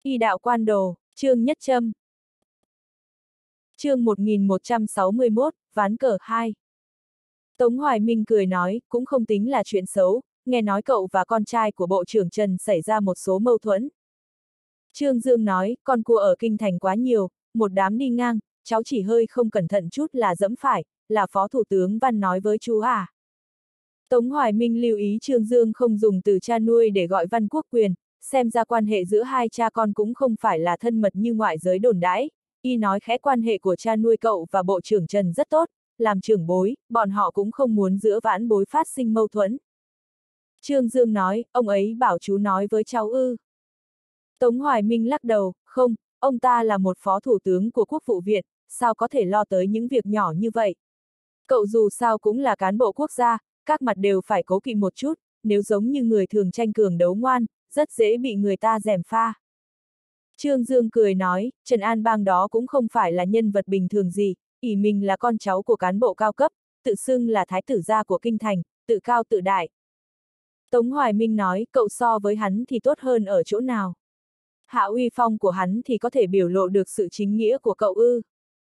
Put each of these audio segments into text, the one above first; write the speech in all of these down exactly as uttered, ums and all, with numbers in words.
Y đạo quan đồ, Trương Nhất Châm. Chương một nghìn một trăm sáu mươi mốt, ván cờ hai. Tống Hoài Minh cười nói, cũng không tính là chuyện xấu, nghe nói cậu và con trai của Bộ trưởng Trần xảy ra một số mâu thuẫn. Trương Dương nói, con cua ở kinh thành quá nhiều, một đám đi ngang, cháu chỉ hơi không cẩn thận chút là dẫm phải, là Phó Thủ tướng Văn nói với chú à. Tống Hoài Minh lưu ý Trương Dương không dùng từ cha nuôi để gọi Văn Quốc Quyền, xem ra quan hệ giữa hai cha con cũng không phải là thân mật như ngoại giới đồn đãi. Y nói khẽ quan hệ của cha nuôi cậu và Bộ trưởng Trần rất tốt, làm trưởng bối, bọn họ cũng không muốn giữa vãn bối phát sinh mâu thuẫn. Trương Dương nói, ông ấy bảo chú nói với cháu ư. Tống Hoài Minh lắc đầu, không, ông ta là một phó thủ tướng của Quốc vụ viện, sao có thể lo tới những việc nhỏ như vậy. Cậu dù sao cũng là cán bộ quốc gia, các mặt đều phải cố kỵ một chút, nếu giống như người thường tranh cường đấu ngoan, rất dễ bị người ta gièm pha. Trương Dương cười nói, Trần An Bang đó cũng không phải là nhân vật bình thường gì, ỷ mình là con cháu của cán bộ cao cấp, tự xưng là thái tử gia của kinh thành, tự cao tự đại. Tống Hoài Minh nói, cậu so với hắn thì tốt hơn ở chỗ nào? Hạ uy phong của hắn thì có thể biểu lộ được sự chính nghĩa của cậu ư?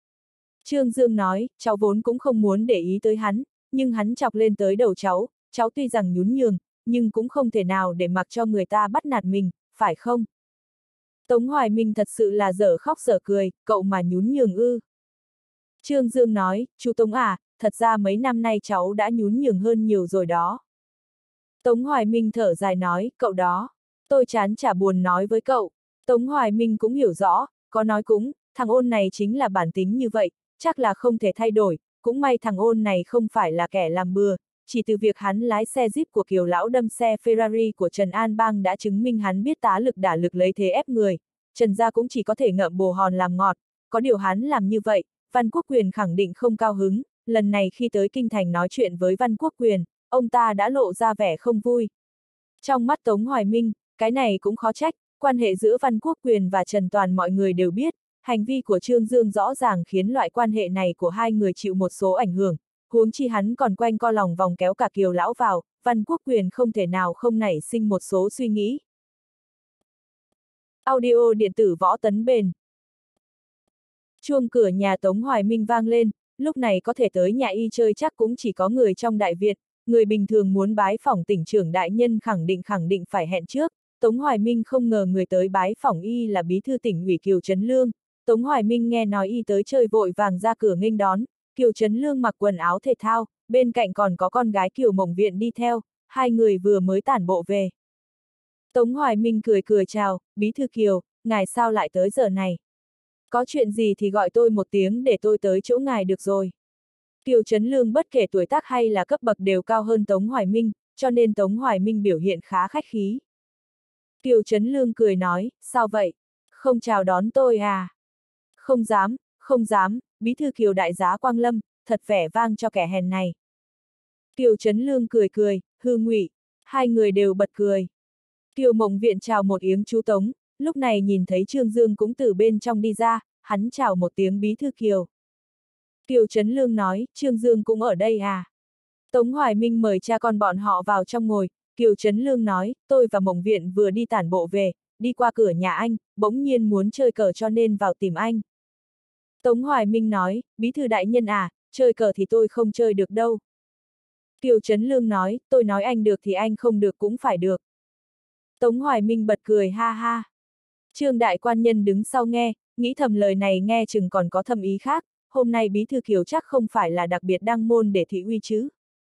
Trương Dương nói, cháu vốn cũng không muốn để ý tới hắn, nhưng hắn chọc lên tới đầu cháu, cháu tuy rằng nhún nhường, nhưng cũng không thể nào để mặc cho người ta bắt nạt mình, phải không? Tống Hoài Minh thật sự là dở khóc dở cười, cậu mà nhún nhường ư. Trương Dương nói, chú Tống à, thật ra mấy năm nay cháu đã nhún nhường hơn nhiều rồi đó. Tống Hoài Minh thở dài nói, cậu đó, tôi chán chả buồn nói với cậu. Tống Hoài Minh cũng hiểu rõ, có nói cũng, thằng Ôn này chính là bản tính như vậy, chắc là không thể thay đổi, cũng may thằng Ôn này không phải là kẻ làm bừa, chỉ từ việc hắn lái xe Jeep của Kiều Lão đâm xe Ferrari của Trần An Bang đã chứng minh hắn biết tá lực đả lực lấy thế ép người, Trần gia cũng chỉ có thể ngậm bồ hòn làm ngọt, có điều hắn làm như vậy, Văn Quốc Quyền khẳng định không cao hứng, lần này khi tới Kinh Thành nói chuyện với Văn Quốc Quyền, ông ta đã lộ ra vẻ không vui. Trong mắt Tống Hoài Minh, cái này cũng khó trách, quan hệ giữa Văn Quốc Quyền và Trần Toàn mọi người đều biết, hành vi của Trương Dương rõ ràng khiến loại quan hệ này của hai người chịu một số ảnh hưởng, huống chi hắn còn quanh co lòng vòng kéo cả Kiều Lão vào, Văn Quốc Quyền không thể nào không nảy sinh một số suy nghĩ. Audio điện tử Võ Tấn Bền. Chuông cửa nhà Tống Hoài Minh vang lên, lúc này có thể tới nhà y chơi chắc cũng chỉ có người trong đại viện, người bình thường muốn bái phỏng tỉnh trưởng đại nhân khẳng định khẳng định phải hẹn trước. Tống Hoài Minh không ngờ người tới bái phỏng y là bí thư tỉnh ủy Kiều Trấn Lương. Tống Hoài Minh nghe nói y tới chơi vội vàng ra cửa nghênh đón, Kiều Trấn Lương mặc quần áo thể thao, bên cạnh còn có con gái Kiều Mộng Viện đi theo, hai người vừa mới tản bộ về. Tống Hoài Minh cười cười chào, bí thư Kiều, ngài sao lại tới giờ này? Có chuyện gì thì gọi tôi một tiếng để tôi tới chỗ ngài được rồi. Kiều Trấn Lương bất kể tuổi tác hay là cấp bậc đều cao hơn Tống Hoài Minh, cho nên Tống Hoài Minh biểu hiện khá khách khí. Kiều Trấn Lương cười nói, sao vậy? Không chào đón tôi à? Không dám, không dám, bí thư Kiều đại giá Quang Lâm, thật vẻ vang cho kẻ hèn này. Kiều Trấn Lương cười cười, hư ngụy, hai người đều bật cười. Kiều Mộng Viện chào một tiếng chú Tống, lúc này nhìn thấy Trương Dương cũng từ bên trong đi ra, hắn chào một tiếng bí thư Kiều. Kiều Trấn Lương nói, Trương Dương cũng ở đây à? Tống Hoài Minh mời cha con bọn họ vào trong ngồi, Kiều Trấn Lương nói, tôi và Mộng Viện vừa đi tản bộ về, đi qua cửa nhà anh, bỗng nhiên muốn chơi cờ cho nên vào tìm anh. Tống Hoài Minh nói, bí thư đại nhân à, chơi cờ thì tôi không chơi được đâu. Kiều Trấn Lương nói, tôi nói anh được thì anh không được cũng phải được. Tống Hoài Minh bật cười ha ha. Trương đại quan nhân đứng sau nghe, nghĩ thầm lời này nghe chừng còn có thâm ý khác, hôm nay bí thư Kiều chắc không phải là đặc biệt đăng môn để thị uy chứ.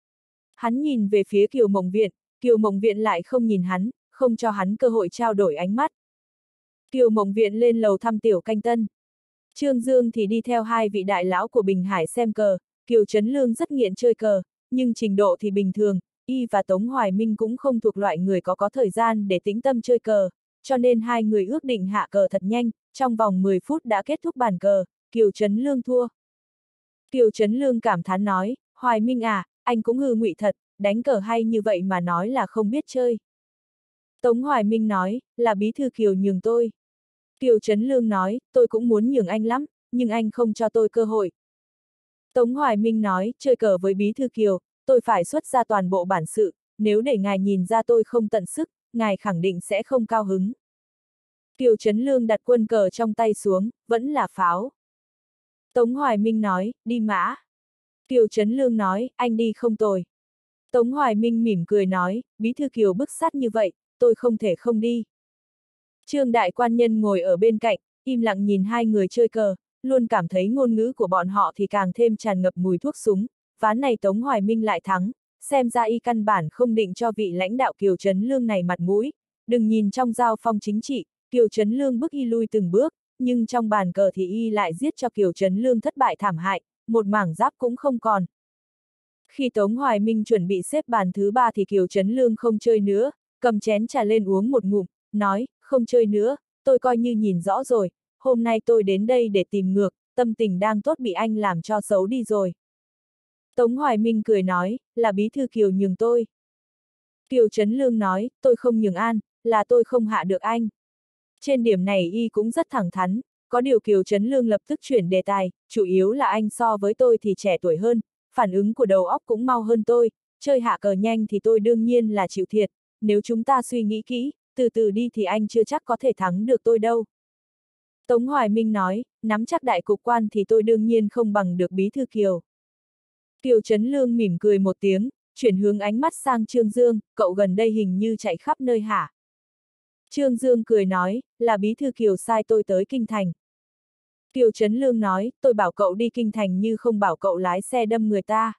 Hắn nhìn về phía Kiều Mộng Viện, Kiều Mộng Viện lại không nhìn hắn, không cho hắn cơ hội trao đổi ánh mắt. Kiều Mộng Viện lên lầu thăm Tiểu Canh Tân. Trương Dương thì đi theo hai vị đại lão của Bình Hải xem cờ, Kiều Trấn Lương rất nghiện chơi cờ, nhưng trình độ thì bình thường, y và Tống Hoài Minh cũng không thuộc loại người có có thời gian để tĩnh tâm chơi cờ, cho nên hai người ước định hạ cờ thật nhanh, trong vòng mười phút đã kết thúc bàn cờ, Kiều Trấn Lương thua. Kiều Trấn Lương cảm thán nói, Hoài Minh à, anh cũng hư ngụy thật, đánh cờ hay như vậy mà nói là không biết chơi. Tống Hoài Minh nói, là bí thư Kiều nhường tôi. Kiều Trấn Lương nói, tôi cũng muốn nhường anh lắm, nhưng anh không cho tôi cơ hội. Tống Hoài Minh nói, chơi cờ với bí thư Kiều, tôi phải xuất ra toàn bộ bản sự, nếu để ngài nhìn ra tôi không tận sức, ngài khẳng định sẽ không cao hứng. Kiều Trấn Lương đặt quân cờ trong tay xuống, vẫn là pháo. Tống Hoài Minh nói, đi mã. Kiều Trấn Lương nói, anh đi không tồi. Tống Hoài Minh mỉm cười nói, bí thư Kiều bức sát như vậy, tôi không thể không đi. Trương đại quan nhân ngồi ở bên cạnh, im lặng nhìn hai người chơi cờ, luôn cảm thấy ngôn ngữ của bọn họ thì càng thêm tràn ngập mùi thuốc súng, ván này Tống Hoài Minh lại thắng, xem ra y căn bản không định cho vị lãnh đạo Kiều Trấn Lương này mặt mũi, đừng nhìn trong giao phong chính trị, Kiều Trấn Lương bước y lui từng bước, nhưng trong bàn cờ thì y lại giết cho Kiều Trấn Lương thất bại thảm hại, một mảng giáp cũng không còn. Khi Tống Hoài Minh chuẩn bị xếp bàn thứ ba thì Kiều Trấn Lương không chơi nữa, cầm chén trà lên uống một ngụm, nói, không chơi nữa, tôi coi như nhìn rõ rồi, hôm nay tôi đến đây để tìm ngược, tâm tình đang tốt bị anh làm cho xấu đi rồi. Tống Hoài Minh cười nói, là bí thư Kiều nhường tôi. Kiều Trấn Lương nói, tôi không nhường an, là tôi không hạ được anh. Trên điểm này y cũng rất thẳng thắn, có điều Kiều Trấn Lương lập tức chuyển đề tài, chủ yếu là anh so với tôi thì trẻ tuổi hơn, phản ứng của đầu óc cũng mau hơn tôi, chơi hạ cờ nhanh thì tôi đương nhiên là chịu thiệt, nếu chúng ta suy nghĩ kỹ, từ từ đi thì anh chưa chắc có thể thắng được tôi đâu. Tống Hoài Minh nói, nắm chắc đại cục quan thì tôi đương nhiên không bằng được bí thư Kiều. Kiều Trấn Lương mỉm cười một tiếng, chuyển hướng ánh mắt sang Trương Dương, cậu gần đây hình như chạy khắp nơi hả? Trương Dương cười nói, là bí thư Kiều sai tôi tới Kinh Thành. Kiều Trấn Lương nói, tôi bảo cậu đi Kinh Thành như không bảo cậu lái xe đâm người ta.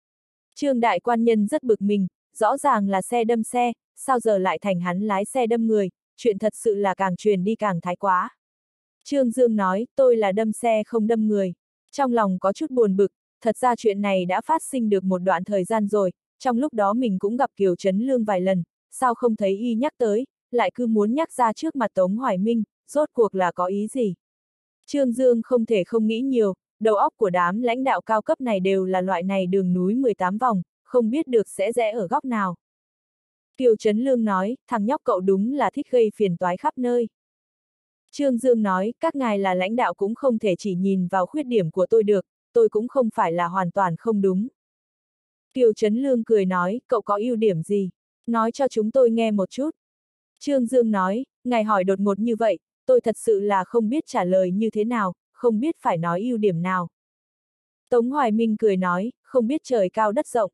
Trương đại quan nhân rất bực mình, rõ ràng là xe đâm xe, sao giờ lại thành hắn lái xe đâm người, chuyện thật sự là càng truyền đi càng thái quá. Trương Dương nói, tôi là đâm xe không đâm người. Trong lòng có chút buồn bực, thật ra chuyện này đã phát sinh được một đoạn thời gian rồi, trong lúc đó mình cũng gặp Kiều Trấn Lương vài lần, sao không thấy y nhắc tới, lại cứ muốn nhắc ra trước mặt Tống Hoài Minh, rốt cuộc là có ý gì. Trương Dương không thể không nghĩ nhiều, đầu óc của đám lãnh đạo cao cấp này đều là loại này đường núi mười tám vòng, không biết được sẽ rẽ ở góc nào. Kiều Trấn Lương nói, thằng nhóc cậu đúng là thích gây phiền toái khắp nơi. Trương Dương nói, các ngài là lãnh đạo cũng không thể chỉ nhìn vào khuyết điểm của tôi được, tôi cũng không phải là hoàn toàn không đúng. Kiều Trấn Lương cười nói, cậu có ưu điểm gì? Nói cho chúng tôi nghe một chút. Trương Dương nói, ngài hỏi đột ngột như vậy, tôi thật sự là không biết trả lời như thế nào, không biết phải nói ưu điểm nào. Tống Hoài Minh cười nói, không biết trời cao đất rộng.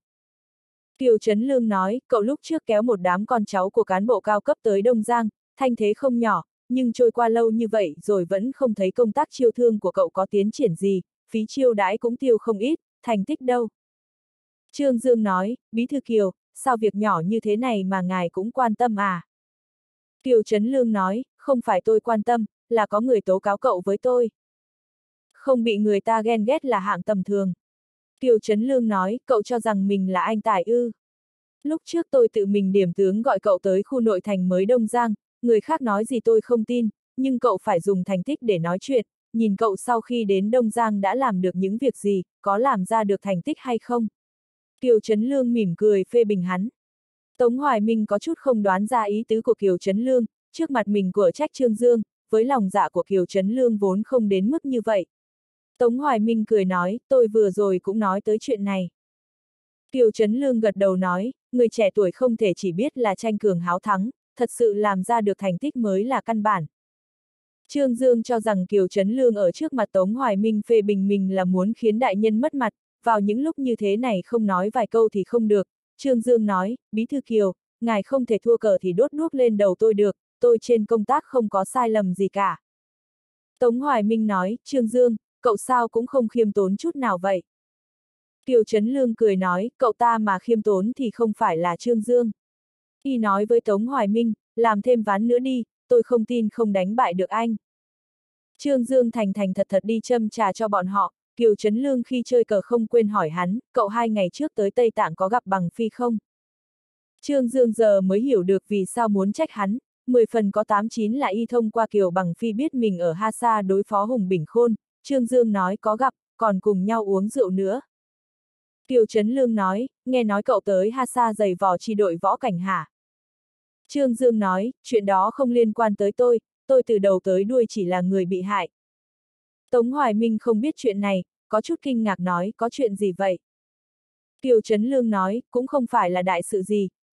Kiều Trấn Lương nói, cậu lúc trước kéo một đám con cháu của cán bộ cao cấp tới Đông Giang, thanh thế không nhỏ, nhưng trôi qua lâu như vậy rồi vẫn không thấy công tác chiêu thương của cậu có tiến triển gì, phí chiêu đãi cũng tiêu không ít, thành tích đâu. Trương Dương nói, bí thư Kiều, sao việc nhỏ như thế này mà ngài cũng quan tâm à? Kiều Trấn Lương nói, không phải tôi quan tâm, là có người tố cáo cậu với tôi. Không bị người ta ghen ghét là hạng tầm thường. Kiều Trấn Lương nói, cậu cho rằng mình là anh tài ư. Lúc trước tôi tự mình điểm tướng gọi cậu tới khu nội thành mới Đông Giang, người khác nói gì tôi không tin, nhưng cậu phải dùng thành tích để nói chuyện, nhìn cậu sau khi đến Đông Giang đã làm được những việc gì, có làm ra được thành tích hay không. Kiều Trấn Lương mỉm cười phê bình hắn. Tống Hoài Minh có chút không đoán ra ý tứ của Kiều Trấn Lương, trước mặt mình của trách Trương Dương, với lòng dạ của Kiều Trấn Lương vốn không đến mức như vậy. Tống Hoài Minh cười nói, tôi vừa rồi cũng nói tới chuyện này. Kiều Trấn Lương gật đầu nói, người trẻ tuổi không thể chỉ biết là tranh cường háo thắng, thật sự làm ra được thành tích mới là căn bản. Trương Dương cho rằng Kiều Trấn Lương ở trước mặt Tống Hoài Minh phê bình mình là muốn khiến đại nhân mất mặt, vào những lúc như thế này không nói vài câu thì không được. Trương Dương nói, bí thư Kiều, ngài không thể thua cờ thì đốt đuốc lên đầu tôi được, tôi trên công tác không có sai lầm gì cả. Tống Hoài Minh nói, Trương Dương, cậu sao cũng không khiêm tốn chút nào vậy. Kiều Trấn Lương cười nói, cậu ta mà khiêm tốn thì không phải là Trương Dương. Y nói với Tống Hoài Minh, làm thêm ván nữa đi, tôi không tin không đánh bại được anh. Trương Dương thành thành thật thật đi châm trà cho bọn họ, Kiều Trấn Lương khi chơi cờ không quên hỏi hắn, cậu hai ngày trước tới Tây Tạng có gặp Bằng Phi không? Trương Dương giờ mới hiểu được vì sao muốn trách hắn, mười phần có tám chín là y thông qua Kiều Bằng Phi biết mình ở Ha Sa đối phó Hùng Bình Khôn, Trương Dương nói có gặp, còn cùng nhau uống rượu nữa. Kiều Trấn Lương nói, nghe nói cậu tới Ha Sa giày vò chi đội võ cảnh hả? Trương Dương nói, chuyện đó không liên quan tới tôi, tôi từ đầu tới đuôi chỉ là người bị hại. Tống Hoài Minh không biết chuyện này, có chút kinh ngạc nói, có chuyện gì vậy? Kiều Trấn Lương nói, cũng không phải là đại sự gì,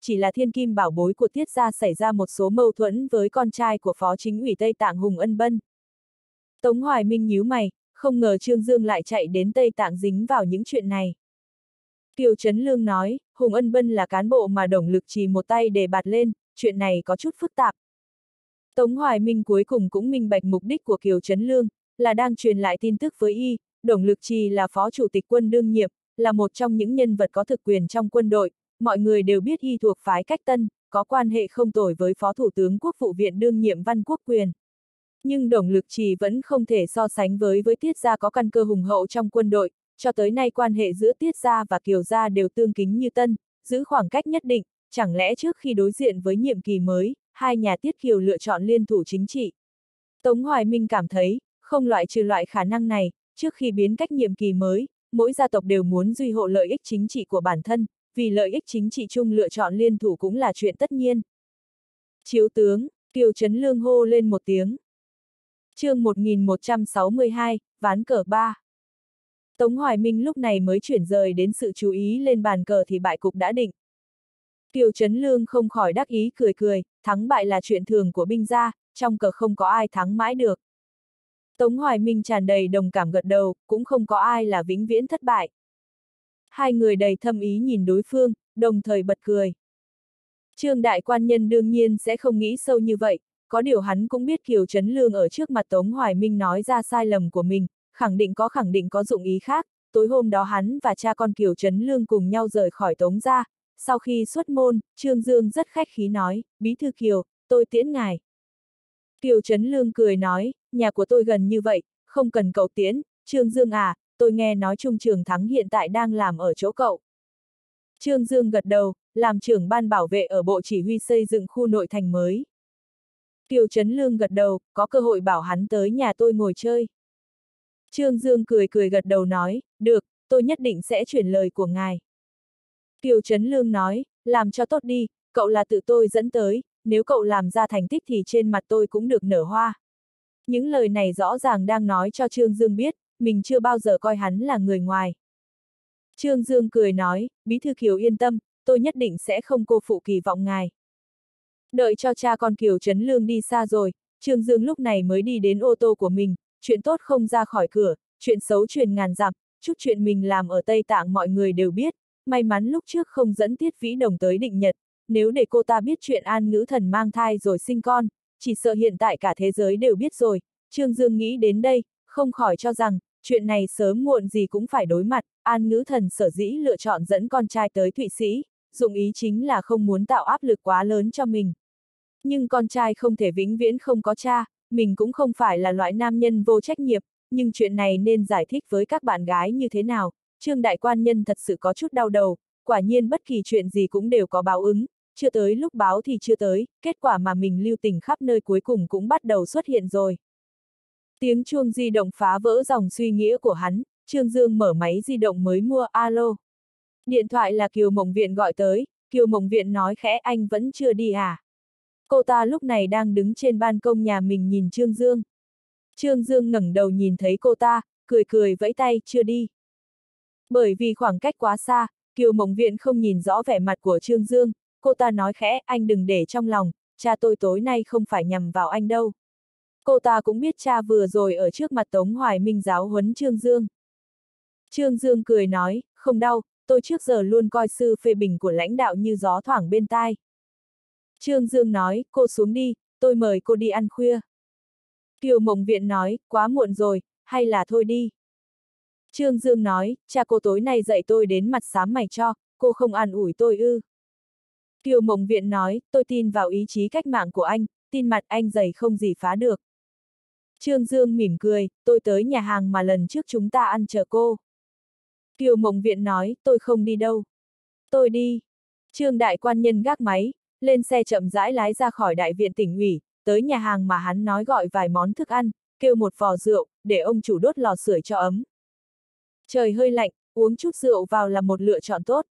chỉ là thiên kim bảo bối của Tiết gia xảy ra một số mâu thuẫn với con trai của Phó Chính ủy Tây Tạng Hùng Ân Bân. Tống Hoài Minh nhíu mày, không ngờ Trương Dương lại chạy đến Tây Tạng dính vào những chuyện này. Kiều Trấn Lương nói, Hùng Ân Bân là cán bộ mà Đồng Lực Trì một tay đề bạt lên, chuyện này có chút phức tạp. Tống Hoài Minh cuối cùng cũng minh bạch mục đích của Kiều Trấn Lương, là đang truyền lại tin tức với y. Đồng Lực Trì là phó chủ tịch quân đương nhiệm, là một trong những nhân vật có thực quyền trong quân đội, mọi người đều biết y thuộc phái Cách Tân, có quan hệ không tồi với phó thủ tướng Quốc vụ viện đương nhiệm Văn Quốc Quyền. Nhưng Đồng Lực Trì vẫn không thể so sánh với với Tiết gia có căn cơ hùng hậu trong quân đội, cho tới nay quan hệ giữa Tiết gia và Kiều gia đều tương kính như tân, giữ khoảng cách nhất định, chẳng lẽ trước khi đối diện với nhiệm kỳ mới, hai nhà Tiết Kiều lựa chọn liên thủ chính trị. Tống Hoài Minh cảm thấy, không loại trừ loại khả năng này, trước khi biến cách nhiệm kỳ mới, mỗi gia tộc đều muốn duy hộ lợi ích chính trị của bản thân, vì lợi ích chính trị chung lựa chọn liên thủ cũng là chuyện tất nhiên. Chiếu tướng, Kiều Trấn Lương hô lên một tiếng. Chương một nghìn một trăm sáu mươi hai, ván cờ ba. Tống Hoài Minh lúc này mới chuyển rời đến sự chú ý lên bàn cờ thì bại cục đã định. Kiều Trấn Lương không khỏi đắc ý cười cười, thắng bại là chuyện thường của binh gia, trong cờ không có ai thắng mãi được. Tống Hoài Minh tràn đầy đồng cảm gật đầu, cũng không có ai là vĩnh viễn thất bại. Hai người đầy thâm ý nhìn đối phương, đồng thời bật cười. Trương đại quan nhân đương nhiên sẽ không nghĩ sâu như vậy, có điều hắn cũng biết Kiều Trấn Lương ở trước mặt Tống Hoài Minh nói ra sai lầm của mình, khẳng định có khẳng định có dụng ý khác. Tối hôm đó hắn và cha con Kiều Trấn Lương cùng nhau rời khỏi Tống gia, sau khi xuất môn, Trương Dương rất khách khí nói, Bí thư Kiều, tôi tiễn ngài. Kiều Trấn Lương cười nói, nhà của tôi gần như vậy, không cần cậu tiễn. Trương Dương à, tôi nghe nói Trung Trường Thắng hiện tại đang làm ở chỗ cậu. Trương Dương gật đầu, làm trưởng ban bảo vệ ở Bộ Chỉ huy xây dựng khu nội thành mới. Kiều Trấn Lương gật đầu, có cơ hội bảo hắn tới nhà tôi ngồi chơi. Trương Dương cười cười gật đầu nói, được, tôi nhất định sẽ chuyển lời của ngài. Kiều Trấn Lương nói, làm cho tốt đi, cậu là tự tôi dẫn tới, nếu cậu làm ra thành tích thì trên mặt tôi cũng được nở hoa. Những lời này rõ ràng đang nói cho Trương Dương biết, mình chưa bao giờ coi hắn là người ngoài. Trương Dương cười nói, Bí thư Kiều yên tâm, tôi nhất định sẽ không cô phụ kỳ vọng ngài. Đợi cho cha con Kiều Trấn Lương đi xa rồi, Trương Dương lúc này mới đi đến ô tô của mình, chuyện tốt không ra khỏi cửa, chuyện xấu truyền ngàn dặm, chút chuyện mình làm ở Tây Tạng mọi người đều biết, may mắn lúc trước không dẫn Tiết Vĩ Đồng tới Định Nhật, nếu để cô ta biết chuyện An Ngữ Thần mang thai rồi sinh con, chỉ sợ hiện tại cả thế giới đều biết rồi. Trương Dương nghĩ đến đây, không khỏi cho rằng, chuyện này sớm muộn gì cũng phải đối mặt. An Ngữ Thần sở dĩ lựa chọn dẫn con trai tới Thụy Sĩ, dụng ý chính là không muốn tạo áp lực quá lớn cho mình. Nhưng con trai không thể vĩnh viễn không có cha, mình cũng không phải là loại nam nhân vô trách nhiệm, nhưng chuyện này nên giải thích với các bạn gái như thế nào. Trương đại quan nhân thật sự có chút đau đầu, quả nhiên bất kỳ chuyện gì cũng đều có báo ứng, chưa tới lúc báo thì chưa tới, kết quả mà mình lưu tình khắp nơi cuối cùng cũng bắt đầu xuất hiện rồi. Tiếng chuông di động phá vỡ dòng suy nghĩ của hắn, Trương Dương mở máy di động mới mua, alo. Điện thoại là Kiều Mộng Viện gọi tới, Kiều Mộng Viện nói khẽ, anh vẫn chưa đi à? Cô ta lúc này đang đứng trên ban công nhà mình nhìn Trương Dương. Trương Dương ngẩng đầu nhìn thấy cô ta, cười cười vẫy tay, chưa đi. Bởi vì khoảng cách quá xa, Kiều Mộng Viện không nhìn rõ vẻ mặt của Trương Dương, cô ta nói khẽ, anh đừng để trong lòng, cha tôi tối nay không phải nhằm vào anh đâu. Cô ta cũng biết cha vừa rồi ở trước mặt Tống Hoài Minh giáo huấn Trương Dương. Trương Dương cười nói, không đau, tôi trước giờ luôn coi sư phê bình của lãnh đạo như gió thoảng bên tai. Trương Dương nói, cô xuống đi, tôi mời cô đi ăn khuya. Kiều Mộng Viện nói, quá muộn rồi, hay là thôi đi. Trương Dương nói, cha cô tối nay dạy tôi đến mặt xám mày cho, cô không an ủi tôi ư. Kiều Mộng Viện nói, tôi tin vào ý chí cách mạng của anh, tin mặt anh dày không gì phá được. Trương Dương mỉm cười, tôi tới nhà hàng mà lần trước chúng ta ăn chờ cô. Kiều Mộng Viện nói, tôi không đi đâu. Tôi đi. Trương đại quan nhân gác máy, lên xe chậm rãi lái ra khỏi đại viện tỉnh ủy, tới nhà hàng mà hắn nói gọi vài món thức ăn, kêu một vò rượu, để ông chủ đốt lò sưởi cho ấm. Trời hơi lạnh, uống chút rượu vào là một lựa chọn tốt.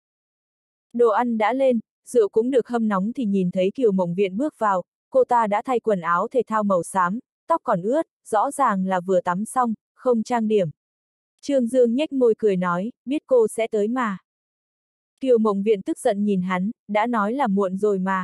Đồ ăn đã lên, rượu cũng được hâm nóng thì nhìn thấy Kiều Mộng Viện bước vào, cô ta đã thay quần áo thể thao màu xám, tóc còn ướt, rõ ràng là vừa tắm xong, không trang điểm. Trương Dương nhếch môi cười nói, biết cô sẽ tới mà. Kiều Mộng Viện tức giận nhìn hắn, đã nói là muộn rồi mà.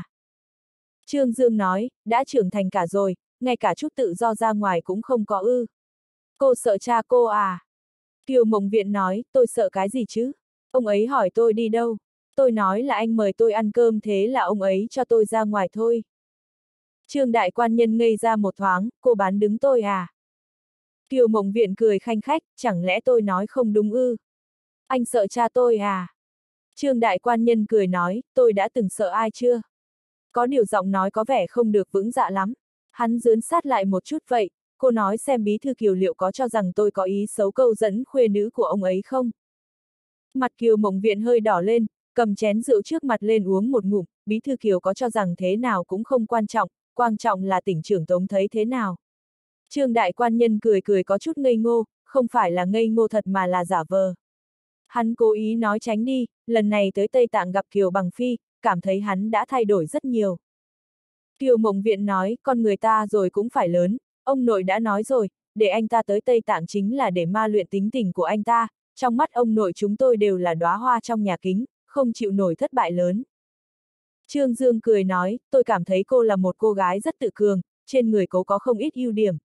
Trương Dương nói, đã trưởng thành cả rồi, ngay cả chút tự do ra ngoài cũng không có ư. Cô sợ cha cô à? Kiều Mộng Viện nói, tôi sợ cái gì chứ? Ông ấy hỏi tôi đi đâu? Tôi nói là anh mời tôi ăn cơm, thế là ông ấy cho tôi ra ngoài thôi. Trương đại quan nhân ngây ra một thoáng, cô bán đứng tôi à? Kiều Mộng Viện cười khanh khách, chẳng lẽ tôi nói không đúng ư? Anh sợ cha tôi à? Trương đại quan nhân cười nói, tôi đã từng sợ ai chưa? Có điều giọng nói có vẻ không được vững dạ lắm. Hắn dướn sát lại một chút vậy, cô nói xem bí thư Kiều liệu có cho rằng tôi có ý xấu câu dẫn khuê nữ của ông ấy không? Mặt Kiều Mộng Viện hơi đỏ lên, cầm chén rượu trước mặt lên uống một ngụm, bí thư Kiều có cho rằng thế nào cũng không quan trọng, quan trọng là tỉnh trưởng Tống thấy thế nào. Trương đại quan nhân cười cười có chút ngây ngô, không phải là ngây ngô thật mà là giả vờ. Hắn cố ý nói tránh đi, lần này tới Tây Tạng gặp Kiều Bằng Phi, cảm thấy hắn đã thay đổi rất nhiều. Kiều Mộng Viện nói, con người ta rồi cũng phải lớn, ông nội đã nói rồi, để anh ta tới Tây Tạng chính là để ma luyện tính tình của anh ta, trong mắt ông nội chúng tôi đều là đóa hoa trong nhà kính, không chịu nổi thất bại lớn. Trương Dương cười nói, tôi cảm thấy cô là một cô gái rất tự cường, trên người cô có không ít ưu điểm.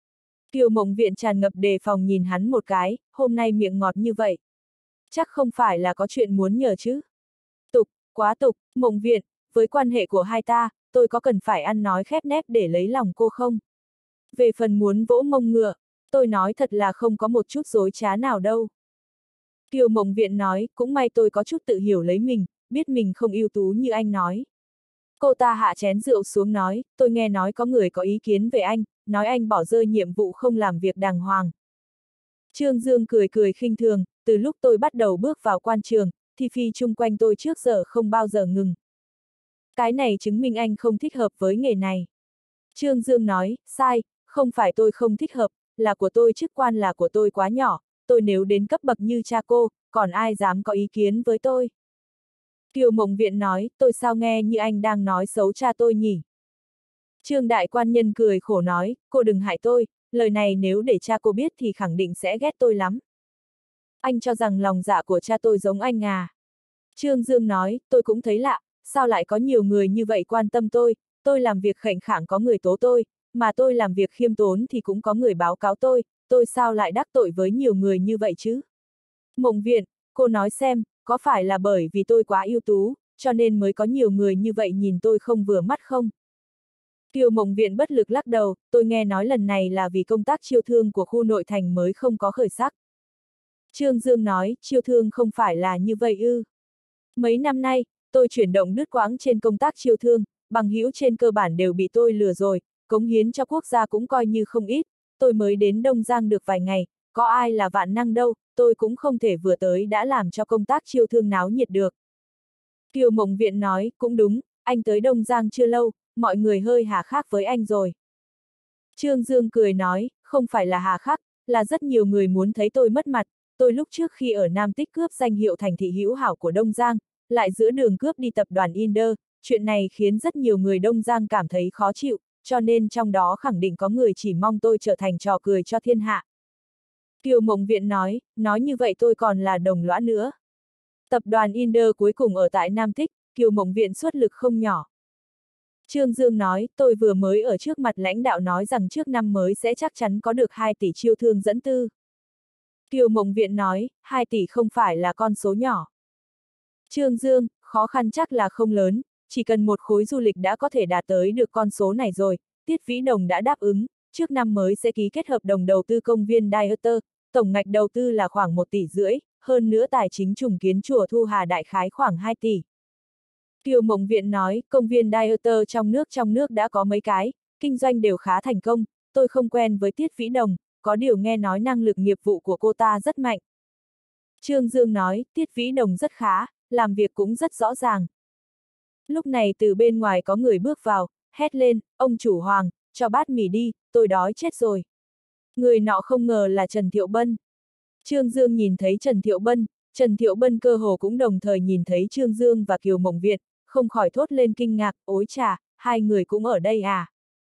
Kiều Mộng Viện tràn ngập đề phòng nhìn hắn một cái, hôm nay miệng ngọt như vậy. Chắc không phải là có chuyện muốn nhờ chứ. Tục, quá tục, Mộng Viện, với quan hệ của hai ta, tôi có cần phải ăn nói khép nép để lấy lòng cô không? Về phần muốn vỗ mông ngựa, tôi nói thật là không có một chút dối trá nào đâu. Kiều Mộng Viện nói, cũng may tôi có chút tự hiểu lấy mình, biết mình không ưu tú như anh nói. Cô ta hạ chén rượu xuống nói, tôi nghe nói có người có ý kiến về anh, nói anh bỏ rơi nhiệm vụ không làm việc đàng hoàng. Trương Dương cười cười khinh thường, từ lúc tôi bắt đầu bước vào quan trường, thì phi chung quanh tôi trước giờ không bao giờ ngừng. Cái này chứng minh anh không thích hợp với nghề này. Trương Dương nói, sai, không phải tôi không thích hợp, là của tôi chức quan là của tôi quá nhỏ, tôi nếu đến cấp bậc như cha cô, còn ai dám có ý kiến với tôi. Kiều Mộng Viện nói, tôi sao nghe như anh đang nói xấu cha tôi nhỉ? Trương đại quan nhân cười khổ nói, cô đừng hại tôi, lời này nếu để cha cô biết thì khẳng định sẽ ghét tôi lắm. Anh cho rằng lòng dạ của cha tôi giống anh à? Trương Dương nói, tôi cũng thấy lạ, sao lại có nhiều người như vậy quan tâm tôi, tôi làm việc khệnh khạng có người tố tôi, mà tôi làm việc khiêm tốn thì cũng có người báo cáo tôi, tôi sao lại đắc tội với nhiều người như vậy chứ? Mộng Viện, cô nói xem, có phải là bởi vì tôi quá ưu tú, cho nên mới có nhiều người như vậy nhìn tôi không vừa mắt không? Kiều Mộng Viện bất lực lắc đầu, tôi nghe nói lần này là vì công tác chiêu thương của khu nội thành mới không có khởi sắc. Trương Dương nói, chiêu thương không phải là như vậy ư. Mấy năm nay, tôi chuyển động đứt quãng trên công tác chiêu thương, bằng hữu trên cơ bản đều bị tôi lừa rồi, cống hiến cho quốc gia cũng coi như không ít, tôi mới đến Đông Giang được vài ngày, có ai là vạn năng đâu, tôi cũng không thể vừa tới đã làm cho công tác chiêu thương náo nhiệt được. Kiều Mộng Viện nói, cũng đúng, anh tới Đông Giang chưa lâu, mọi người hơi hà khắc với anh rồi. Trương Dương cười nói, không phải là hà khắc, là rất nhiều người muốn thấy tôi mất mặt, tôi lúc trước khi ở Nam Tích cướp danh hiệu thành thị hữu hảo của Đông Giang, lại giữa đường cướp đi tập đoàn Inder, chuyện này khiến rất nhiều người Đông Giang cảm thấy khó chịu, cho nên trong đó khẳng định có người chỉ mong tôi trở thành trò cười cho thiên hạ. Kiều Mộng Viện nói, nói như vậy tôi còn là đồng lõa nữa. Tập đoàn Inder cuối cùng ở tại Nam Tích, Kiều Mộng Viện xuất lực không nhỏ. Trương Dương nói, tôi vừa mới ở trước mặt lãnh đạo nói rằng trước năm mới sẽ chắc chắn có được hai tỷ chiêu thương dẫn tư. Kiều Mộng Viện nói, hai tỷ không phải là con số nhỏ. Trương Dương, khó khăn chắc là không lớn, chỉ cần một khối du lịch đã có thể đạt tới được con số này rồi, Tiết Vĩ Đồng đã đáp ứng, trước năm mới sẽ ký kết hợp đồng đầu tư công viên Dieter, tổng ngạch đầu tư là khoảng một tỷ rưỡi, hơn nữa tài chính trùng kiến chùa Thu Hà đại khái khoảng hai tỷ. Kiều Mộng Viện nói, công viên Dieter trong nước trong nước đã có mấy cái, kinh doanh đều khá thành công, tôi không quen với Tiết Vĩ Đồng, có điều nghe nói năng lực nghiệp vụ của cô ta rất mạnh. Trương Dương nói, Tiết Vĩ Đồng rất khá, làm việc cũng rất rõ ràng. Lúc này từ bên ngoài có người bước vào, hét lên, ông chủ Hoàng, cho bát mì đi, tôi đói chết rồi. Người nọ không ngờ là Trần Thiệu Bân. Trương Dương nhìn thấy Trần Thiệu Bân, Trần Thiệu Bân cơ hồ cũng đồng thời nhìn thấy Trương Dương và Kiều Mộng Viện, không khỏi thốt lên kinh ngạc, ối chà, hai người cũng ở đây à.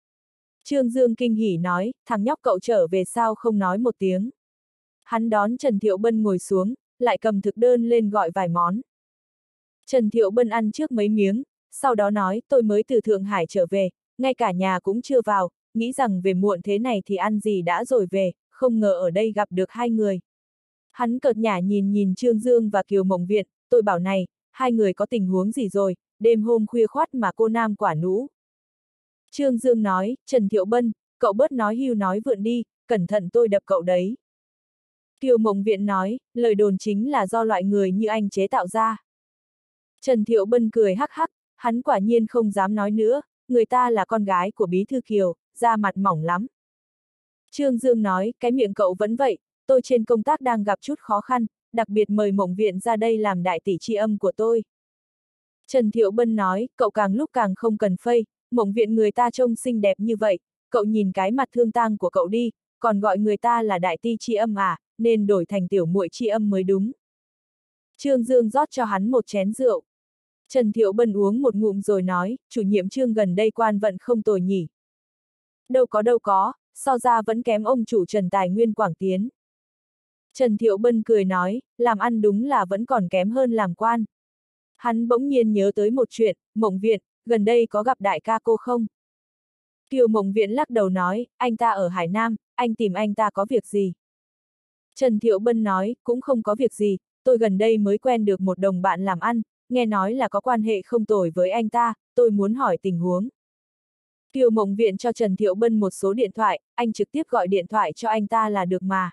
Trương Dương kinh hỉ nói, thằng nhóc cậu trở về sao không nói một tiếng. Hắn đón Trần Thiệu Bân ngồi xuống, lại cầm thực đơn lên gọi vài món. Trần Thiệu Bân ăn trước mấy miếng, sau đó nói tôi mới từ Thượng Hải trở về, ngay cả nhà cũng chưa vào, nghĩ rằng về muộn thế này thì ăn gì đã rồi về, không ngờ ở đây gặp được hai người. Hắn cợt nhả nhìn nhìn Trương Dương và Kiều Mộng Viện, tôi bảo này, hai người có tình huống gì rồi, đêm hôm khuya khoắt mà cô nam quả nũ. Trương Dương nói, Trần Thiệu Bân, cậu bớt nói hưu nói vượn đi, cẩn thận tôi đập cậu đấy. Kiều Mộng Viện nói, lời đồn chính là do loại người như anh chế tạo ra. Trần Thiệu Bân cười hắc hắc, hắn quả nhiên không dám nói nữa, người ta là con gái của Bí Thư Kiều, da mặt mỏng lắm. Trương Dương nói, cái miệng cậu vẫn vậy, tôi trên công tác đang gặp chút khó khăn, đặc biệt mời Mộng Viện ra đây làm đại tỷ tri âm của tôi. Trần Thiệu Bân nói, cậu càng lúc càng không cần phây, Mộng Viện người ta trông xinh đẹp như vậy, cậu nhìn cái mặt thương tang của cậu đi, còn gọi người ta là đại ti tri âm à, nên đổi thành tiểu muội tri âm mới đúng. Trương Dương rót cho hắn một chén rượu. Trần Thiệu Bân uống một ngụm rồi nói, chủ nhiệm Trương gần đây quan vận không tồi nhỉ. Đâu có đâu có, so ra vẫn kém ông chủ Trần Tài Nguyên Quảng Tiến. Trần Thiệu Bân cười nói, làm ăn đúng là vẫn còn kém hơn làm quan. Hắn bỗng nhiên nhớ tới một chuyện, Mộng Viện, gần đây có gặp đại ca cô không? Kiều Mộng Viện lắc đầu nói, anh ta ở Hải Nam, anh tìm anh ta có việc gì? Trần Thiệu Bân nói, cũng không có việc gì, tôi gần đây mới quen được một đồng bạn làm ăn, nghe nói là có quan hệ không tồi với anh ta, tôi muốn hỏi tình huống. Kiều Mộng Viện cho Trần Thiệu Bân một số điện thoại, anh trực tiếp gọi điện thoại cho anh ta là được mà.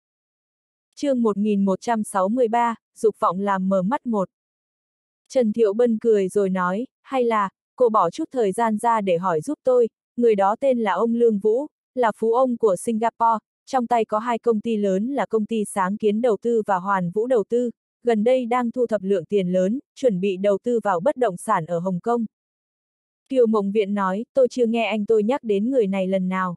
Chương một nghìn một trăm sáu mươi ba, dục vọng làm mờ mắt một. Trần Thiệu Bân cười rồi nói, hay là, cô bỏ chút thời gian ra để hỏi giúp tôi, người đó tên là ông Lương Vũ, là phú ông của Singapore, trong tay có hai công ty lớn là công ty Sáng Kiến Đầu tư và Hoàn Vũ Đầu tư, gần đây đang thu thập lượng tiền lớn, chuẩn bị đầu tư vào bất động sản ở Hồng Kông. Kiều Mộng Viện nói, tôi chưa nghe anh tôi nhắc đến người này lần nào.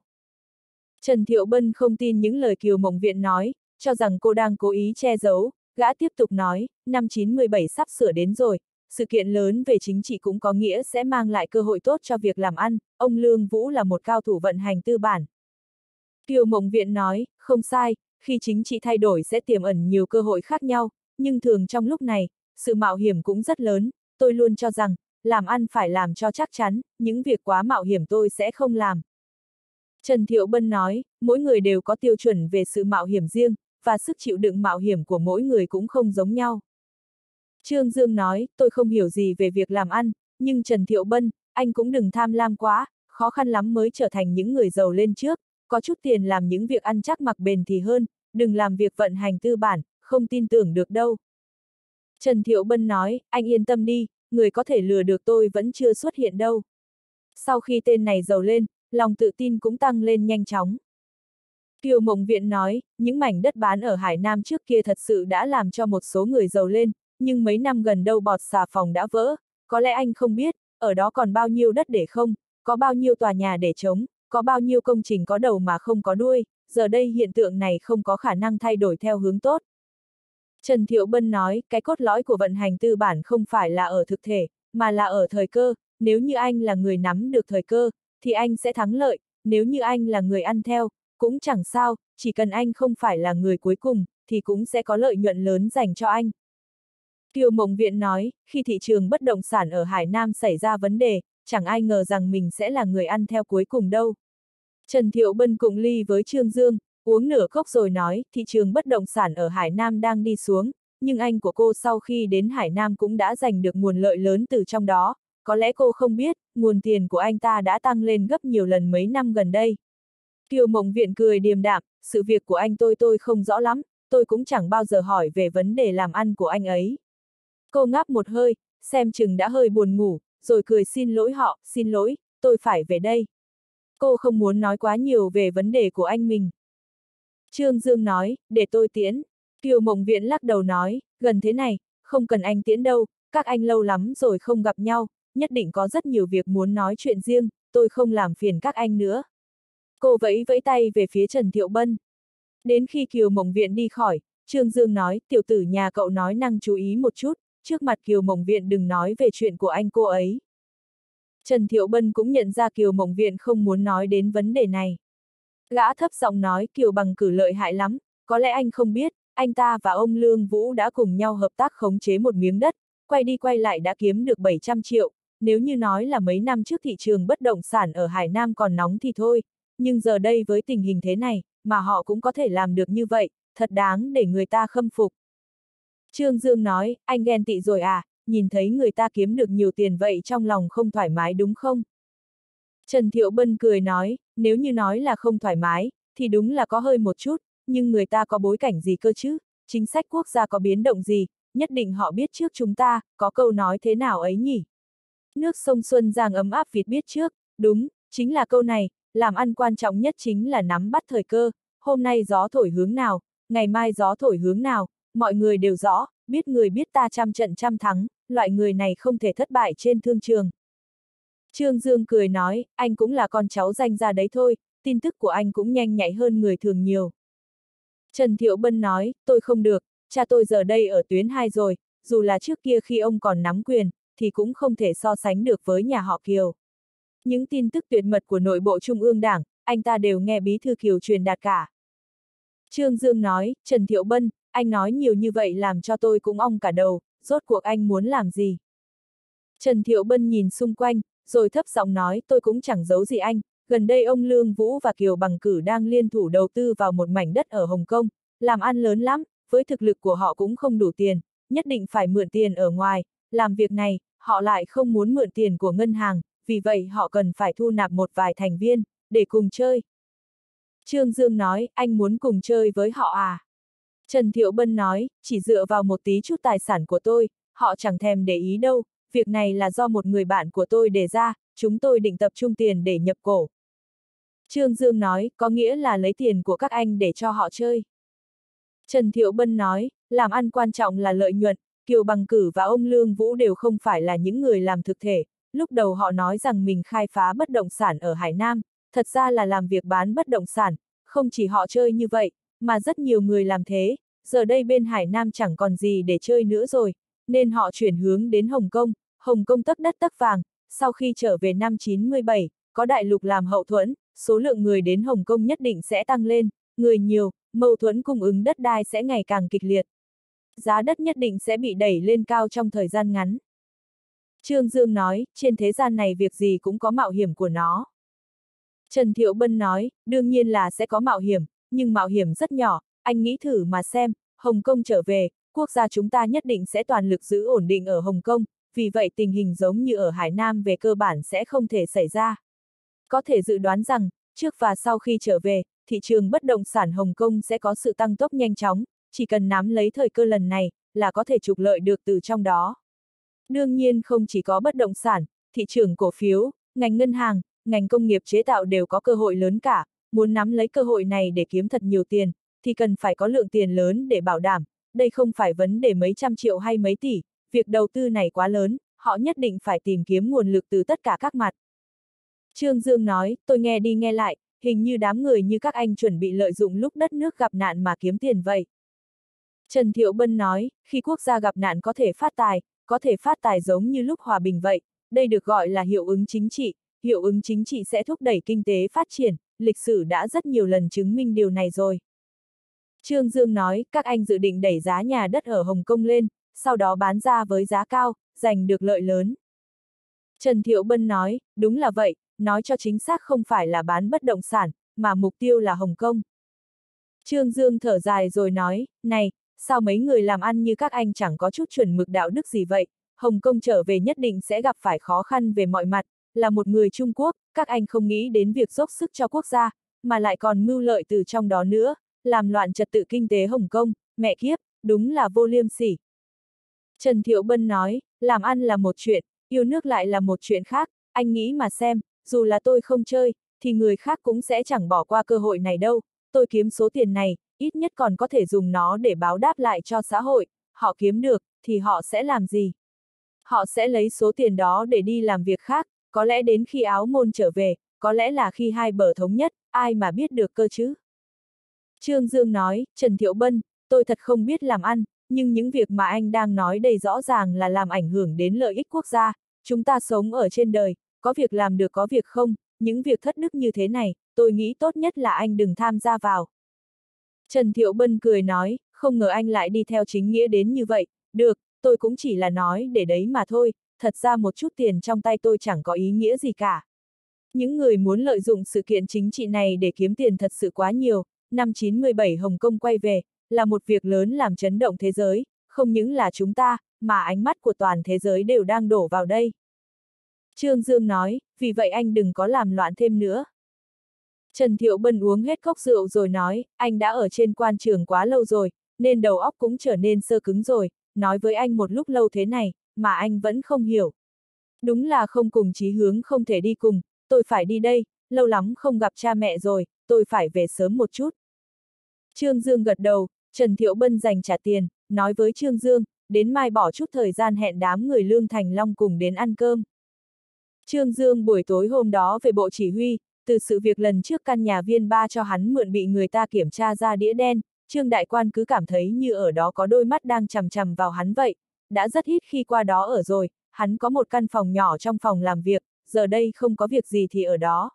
Trần Thiệu Bân không tin những lời Kiều Mộng Viện nói, cho rằng cô đang cố ý che giấu, gã tiếp tục nói, năm chín mười bảy sắp sửa đến rồi, sự kiện lớn về chính trị cũng có nghĩa sẽ mang lại cơ hội tốt cho việc làm ăn, ông Lương Vũ là một cao thủ vận hành tư bản. Kiều Mộng Viện nói, không sai, khi chính trị thay đổi sẽ tiềm ẩn nhiều cơ hội khác nhau, nhưng thường trong lúc này, sự mạo hiểm cũng rất lớn, tôi luôn cho rằng, làm ăn phải làm cho chắc chắn, những việc quá mạo hiểm tôi sẽ không làm. Trần Thiệu Bân nói, mỗi người đều có tiêu chuẩn về sự mạo hiểm riêng, và sức chịu đựng mạo hiểm của mỗi người cũng không giống nhau. Trương Dương nói, tôi không hiểu gì về việc làm ăn, nhưng Trần Thiệu Bân, anh cũng đừng tham lam quá, khó khăn lắm mới trở thành những người giàu lên trước, có chút tiền làm những việc ăn chắc mặc bền thì hơn, đừng làm việc vận hành tư bản, không tin tưởng được đâu. Trần Thiệu Bân nói, anh yên tâm đi, người có thể lừa được tôi vẫn chưa xuất hiện đâu. Sau khi tên này giàu lên, lòng tự tin cũng tăng lên nhanh chóng. Kiều Mộng Viện nói, những mảnh đất bán ở Hải Nam trước kia thật sự đã làm cho một số người giàu lên, nhưng mấy năm gần đâu bọt xà phòng đã vỡ, có lẽ anh không biết, ở đó còn bao nhiêu đất để không, có bao nhiêu tòa nhà để trống, có bao nhiêu công trình có đầu mà không có đuôi, giờ đây hiện tượng này không có khả năng thay đổi theo hướng tốt. Trần Thiệu Bân nói, cái cốt lõi của vận hành tư bản không phải là ở thực thể, mà là ở thời cơ, nếu như anh là người nắm được thời cơ, thì anh sẽ thắng lợi, nếu như anh là người ăn theo, cũng chẳng sao, chỉ cần anh không phải là người cuối cùng, thì cũng sẽ có lợi nhuận lớn dành cho anh. Kiều Mộng Viện nói, khi thị trường bất động sản ở Hải Nam xảy ra vấn đề, chẳng ai ngờ rằng mình sẽ là người ăn theo cuối cùng đâu. Trần Thiệu Bân cùng ly với Trương Dương, uống nửa cốc rồi nói, thị trường bất động sản ở Hải Nam đang đi xuống, nhưng anh của cô sau khi đến Hải Nam cũng đã giành được nguồn lợi lớn từ trong đó, có lẽ cô không biết, nguồn tiền của anh ta đã tăng lên gấp nhiều lần mấy năm gần đây. Kiều Mộng Viện cười điềm đạm, sự việc của anh tôi tôi không rõ lắm, tôi cũng chẳng bao giờ hỏi về vấn đề làm ăn của anh ấy. Cô ngáp một hơi, xem chừng đã hơi buồn ngủ, rồi cười xin lỗi họ, xin lỗi, tôi phải về đây. Cô không muốn nói quá nhiều về vấn đề của anh mình. Trương Dương nói, để tôi tiễn. Kiều Mộng Viện lắc đầu nói, gần thế này, không cần anh tiễn đâu, các anh lâu lắm rồi không gặp nhau, nhất định có rất nhiều việc muốn nói chuyện riêng, tôi không làm phiền các anh nữa. Cô vẫy vẫy tay về phía Trần Thiệu Bân. Đến khi Kiều Mộng Viện đi khỏi, Trương Dương nói, tiểu tử nhà cậu nói năng chú ý một chút, trước mặt Kiều Mộng Viện đừng nói về chuyện của anh cô ấy. Trần Thiệu Bân cũng nhận ra Kiều Mộng Viện không muốn nói đến vấn đề này. Gã thấp giọng nói, Kiều Bằng Cử lợi hại lắm, có lẽ anh không biết, anh ta và ông Lương Vũ đã cùng nhau hợp tác khống chế một miếng đất, quay đi quay lại đã kiếm được bảy trăm triệu, nếu như nói là mấy năm trước thị trường bất động sản ở Hải Nam còn nóng thì thôi, nhưng giờ đây với tình hình thế này, mà họ cũng có thể làm được như vậy, thật đáng để người ta khâm phục. Trương Dương nói, anh ghen tị rồi à, nhìn thấy người ta kiếm được nhiều tiền vậy trong lòng không thoải mái đúng không? Trần Thiệu Bân cười nói, nếu như nói là không thoải mái, thì đúng là có hơi một chút, nhưng người ta có bối cảnh gì cơ chứ, chính sách quốc gia có biến động gì, nhất định họ biết trước chúng ta, có câu nói thế nào ấy nhỉ? Nước sông Xuân Giang ấm áp Việt biết trước, đúng, chính là câu này, làm ăn quan trọng nhất chính là nắm bắt thời cơ, hôm nay gió thổi hướng nào, ngày mai gió thổi hướng nào, mọi người đều rõ, biết người biết ta trăm trận trăm thắng, loại người này không thể thất bại trên thương trường. Trương Dương cười nói, anh cũng là con cháu danh gia đấy thôi, tin tức của anh cũng nhanh nhạy hơn người thường nhiều. Trần Thiệu Bân nói, tôi không được, cha tôi giờ đây ở tuyến hai rồi, dù là trước kia khi ông còn nắm quyền, thì cũng không thể so sánh được với nhà họ Kiều. Những tin tức tuyệt mật của nội bộ Trung ương Đảng, anh ta đều nghe bí thư Kiều truyền đạt cả. Trương Dương nói, Trần Thiệu Bân, anh nói nhiều như vậy làm cho tôi cũng ong cả đầu, rốt cuộc anh muốn làm gì? Trần Thiệu Bân nhìn xung quanh, rồi thấp giọng nói, tôi cũng chẳng giấu gì anh, gần đây ông Lương Vũ và Kiều Bằng Cử đang liên thủ đầu tư vào một mảnh đất ở Hồng Kông, làm ăn lớn lắm, với thực lực của họ cũng không đủ tiền, nhất định phải mượn tiền ở ngoài, làm việc này, họ lại không muốn mượn tiền của ngân hàng, vì vậy họ cần phải thu nạp một vài thành viên, để cùng chơi. Trương Dương nói, anh muốn cùng chơi với họ à? Trần Thiệu Bân nói, chỉ dựa vào một tí chút tài sản của tôi, họ chẳng thèm để ý đâu, việc này là do một người bạn của tôi đề ra, chúng tôi định tập trung tiền để nhập cổ. Trương Dương nói, có nghĩa là lấy tiền của các anh để cho họ chơi. Trần Thiệu Bân nói, làm ăn quan trọng là lợi nhuận, Kiều Bằng Cử và ông Lương Vũ đều không phải là những người làm thực thể, lúc đầu họ nói rằng mình khai phá bất động sản ở Hải Nam, thật ra là làm việc bán bất động sản, không chỉ họ chơi như vậy, mà rất nhiều người làm thế, giờ đây bên Hải Nam chẳng còn gì để chơi nữa rồi, nên họ chuyển hướng đến Hồng Kông, Hồng Kông tấc đất tấc vàng, sau khi trở về năm chín mươi bảy, có đại lục làm hậu thuẫn, số lượng người đến Hồng Kông nhất định sẽ tăng lên, người nhiều, mâu thuẫn cung ứng đất đai sẽ ngày càng kịch liệt. Giá đất nhất định sẽ bị đẩy lên cao trong thời gian ngắn. Trương Dương nói, trên thế gian này việc gì cũng có mạo hiểm của nó. Trần Thiệu Bân nói, đương nhiên là sẽ có mạo hiểm, nhưng mạo hiểm rất nhỏ, anh nghĩ thử mà xem, Hồng Kông trở về, quốc gia chúng ta nhất định sẽ toàn lực giữ ổn định ở Hồng Kông, vì vậy tình hình giống như ở Hải Nam về cơ bản sẽ không thể xảy ra. Có thể dự đoán rằng, trước và sau khi trở về, thị trường bất động sản Hồng Kông sẽ có sự tăng tốc nhanh chóng, chỉ cần nắm lấy thời cơ lần này, là có thể trục lợi được từ trong đó. Đương nhiên không chỉ có bất động sản, thị trường cổ phiếu, ngành ngân hàng, ngành công nghiệp chế tạo đều có cơ hội lớn cả, muốn nắm lấy cơ hội này để kiếm thật nhiều tiền, thì cần phải có lượng tiền lớn để bảo đảm, đây không phải vấn đề mấy trăm triệu hay mấy tỷ, việc đầu tư này quá lớn, họ nhất định phải tìm kiếm nguồn lực từ tất cả các mặt. Trương Dương nói, tôi nghe đi nghe lại, hình như đám người như các anh chuẩn bị lợi dụng lúc đất nước gặp nạn mà kiếm tiền vậy. Trần Thiệu Bân nói, khi quốc gia gặp nạn có thể phát tài, có thể phát tài giống như lúc hòa bình vậy, đây được gọi là hiệu ứng chính trị, hiệu ứng chính trị sẽ thúc đẩy kinh tế phát triển, lịch sử đã rất nhiều lần chứng minh điều này rồi. Trương Dương nói, các anh dự định đẩy giá nhà đất ở Hồng Kông lên, sau đó bán ra với giá cao, giành được lợi lớn. Trần Thiệu Bân nói, đúng là vậy, nói cho chính xác không phải là bán bất động sản, mà mục tiêu là Hồng Kông. Trương Dương thở dài rồi nói, này, sao mấy người làm ăn như các anh chẳng có chút chuẩn mực đạo đức gì vậy, Hồng Kông trở về nhất định sẽ gặp phải khó khăn về mọi mặt, là một người Trung Quốc, các anh không nghĩ đến việc dốc sức cho quốc gia, mà lại còn mưu lợi từ trong đó nữa, làm loạn trật tự kinh tế Hồng Kông, mẹ kiếp, đúng là vô liêm sỉ. Trần Thiệu Bân nói, làm ăn là một chuyện, yêu nước lại là một chuyện khác, anh nghĩ mà xem, dù là tôi không chơi, thì người khác cũng sẽ chẳng bỏ qua cơ hội này đâu, tôi kiếm số tiền này, ít nhất còn có thể dùng nó để báo đáp lại cho xã hội, họ kiếm được, thì họ sẽ làm gì? Họ sẽ lấy số tiền đó để đi làm việc khác, có lẽ đến khi Áo Môn trở về, có lẽ là khi hai bờ thống nhất, ai mà biết được cơ chứ? Trương Dương nói, Trần Thiệu Bân, tôi thật không biết làm ăn, nhưng những việc mà anh đang nói đây rõ ràng là làm ảnh hưởng đến lợi ích quốc gia, chúng ta sống ở trên đời, có việc làm được có việc không, những việc thất đức như thế này, tôi nghĩ tốt nhất là anh đừng tham gia vào. Trần Thiệu Bân cười nói, không ngờ anh lại đi theo chính nghĩa đến như vậy, được, tôi cũng chỉ là nói để đấy mà thôi, thật ra một chút tiền trong tay tôi chẳng có ý nghĩa gì cả. Những người muốn lợi dụng sự kiện chính trị này để kiếm tiền thật sự quá nhiều, năm chín mươi bảy Hồng Kông quay về, là một việc lớn làm chấn động thế giới, không những là chúng ta, mà ánh mắt của toàn thế giới đều đang đổ vào đây. Trương Dương nói, vì vậy anh đừng có làm loạn thêm nữa. Trần Thiệu Bân uống hết cốc rượu rồi nói, anh đã ở trên quan trường quá lâu rồi, nên đầu óc cũng trở nên sơ cứng rồi, nói với anh một lúc lâu thế này, mà anh vẫn không hiểu. Đúng là không cùng chí hướng không thể đi cùng, tôi phải đi đây, lâu lắm không gặp cha mẹ rồi, tôi phải về sớm một chút. Trương Dương gật đầu, Trần Thiệu Bân dành trả tiền, nói với Trương Dương, đến mai bỏ chút thời gian hẹn đám người Lương Thành Long cùng đến ăn cơm. Trương Dương buổi tối hôm đó về bộ chỉ huy, từ sự việc lần trước căn nhà viên ba cho hắn mượn bị người ta kiểm tra ra đĩa đen, Trương Đại Quan cứ cảm thấy như ở đó có đôi mắt đang chằm chằm vào hắn vậy, đã rất ít khi qua đó ở rồi, hắn có một căn phòng nhỏ trong phòng làm việc, giờ đây không có việc gì thì ở đó.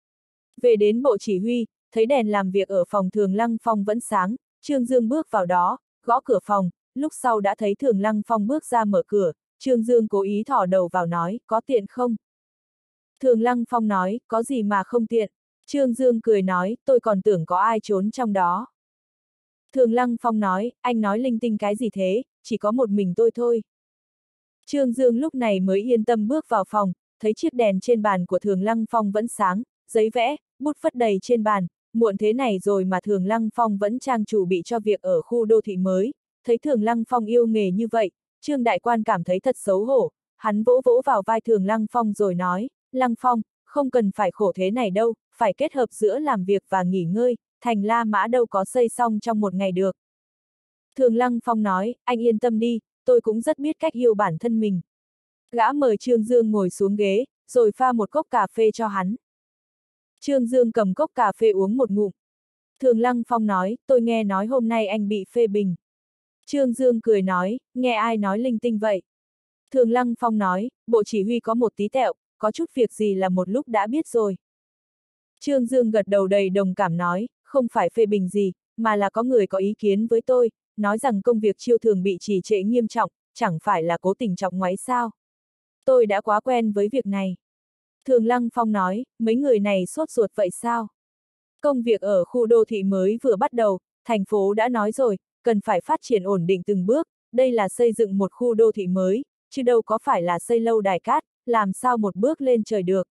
Về đến bộ chỉ huy, thấy đèn làm việc ở phòng Thường Lăng Phong vẫn sáng, Trương Dương bước vào đó, gõ cửa phòng, lúc sau đã thấy Thường Lăng Phong bước ra mở cửa, Trương Dương cố ý thò đầu vào nói, có tiện không? Thường Lăng Phong nói, có gì mà không tiện. Trương Dương cười nói, tôi còn tưởng có ai trốn trong đó. Thường Lăng Phong nói, anh nói linh tinh cái gì thế, chỉ có một mình tôi thôi. Trương Dương lúc này mới yên tâm bước vào phòng, thấy chiếc đèn trên bàn của Thường Lăng Phong vẫn sáng, giấy vẽ, bút phất đầy trên bàn, muộn thế này rồi mà Thường Lăng Phong vẫn trang chủ bị cho việc ở khu đô thị mới. Thấy Thường Lăng Phong yêu nghề như vậy, Trương Đại Quan cảm thấy thật xấu hổ, hắn vỗ vỗ vào vai Thường Lăng Phong rồi nói, Lăng Phong, không cần phải khổ thế này đâu, phải kết hợp giữa làm việc và nghỉ ngơi, thành La Mã đâu có xây xong trong một ngày được. Thường Lăng Phong nói, anh yên tâm đi, tôi cũng rất biết cách yêu bản thân mình. Gã mời Trương Dương ngồi xuống ghế, rồi pha một cốc cà phê cho hắn. Trương Dương cầm cốc cà phê uống một ngụm. Thường Lăng Phong nói, tôi nghe nói hôm nay anh bị phê bình. Trương Dương cười nói, nghe ai nói linh tinh vậy? Thường Lăng Phong nói, bộ chỉ huy có một tí tẹo, có chút việc gì là một lúc đã biết rồi. Trương Dương gật đầu đầy đồng cảm nói, không phải phê bình gì, mà là có người có ý kiến với tôi, nói rằng công việc chiêu thường bị trì trệ nghiêm trọng, chẳng phải là cố tình chọc ngoáy sao. Tôi đã quá quen với việc này. Thường Lăng Phong nói, mấy người này sốt ruột vậy sao? Công việc ở khu đô thị mới vừa bắt đầu, thành phố đã nói rồi, cần phải phát triển ổn định từng bước, đây là xây dựng một khu đô thị mới, chứ đâu có phải là xây lâu đài cát, làm sao một bước lên trời được.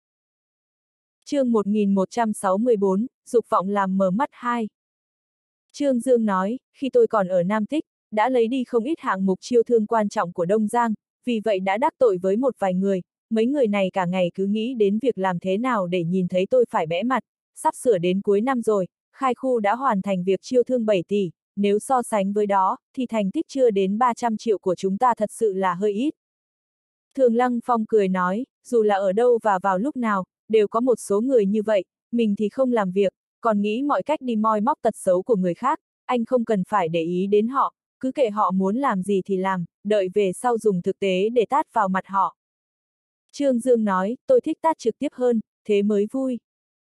Chương một nghìn một trăm sáu mươi bốn, dục vọng làm mờ mắt hai. Trương Dương nói, khi tôi còn ở Nam Tích, đã lấy đi không ít hạng mục chiêu thương quan trọng của Đông Giang, vì vậy đã đắc tội với một vài người, mấy người này cả ngày cứ nghĩ đến việc làm thế nào để nhìn thấy tôi phải bẽ mặt, sắp sửa đến cuối năm rồi, khai khu đã hoàn thành việc chiêu thương bảy tỷ, nếu so sánh với đó, thì thành tích chưa đến ba trăm triệu của chúng ta thật sự là hơi ít. Thường Lăng Phong cười nói, dù là ở đâu và vào lúc nào, đều có một số người như vậy, mình thì không làm việc, còn nghĩ mọi cách đi moi móc tật xấu của người khác, anh không cần phải để ý đến họ, cứ kệ họ muốn làm gì thì làm, đợi về sau dùng thực tế để tát vào mặt họ. Trương Dương nói, tôi thích tát trực tiếp hơn, thế mới vui.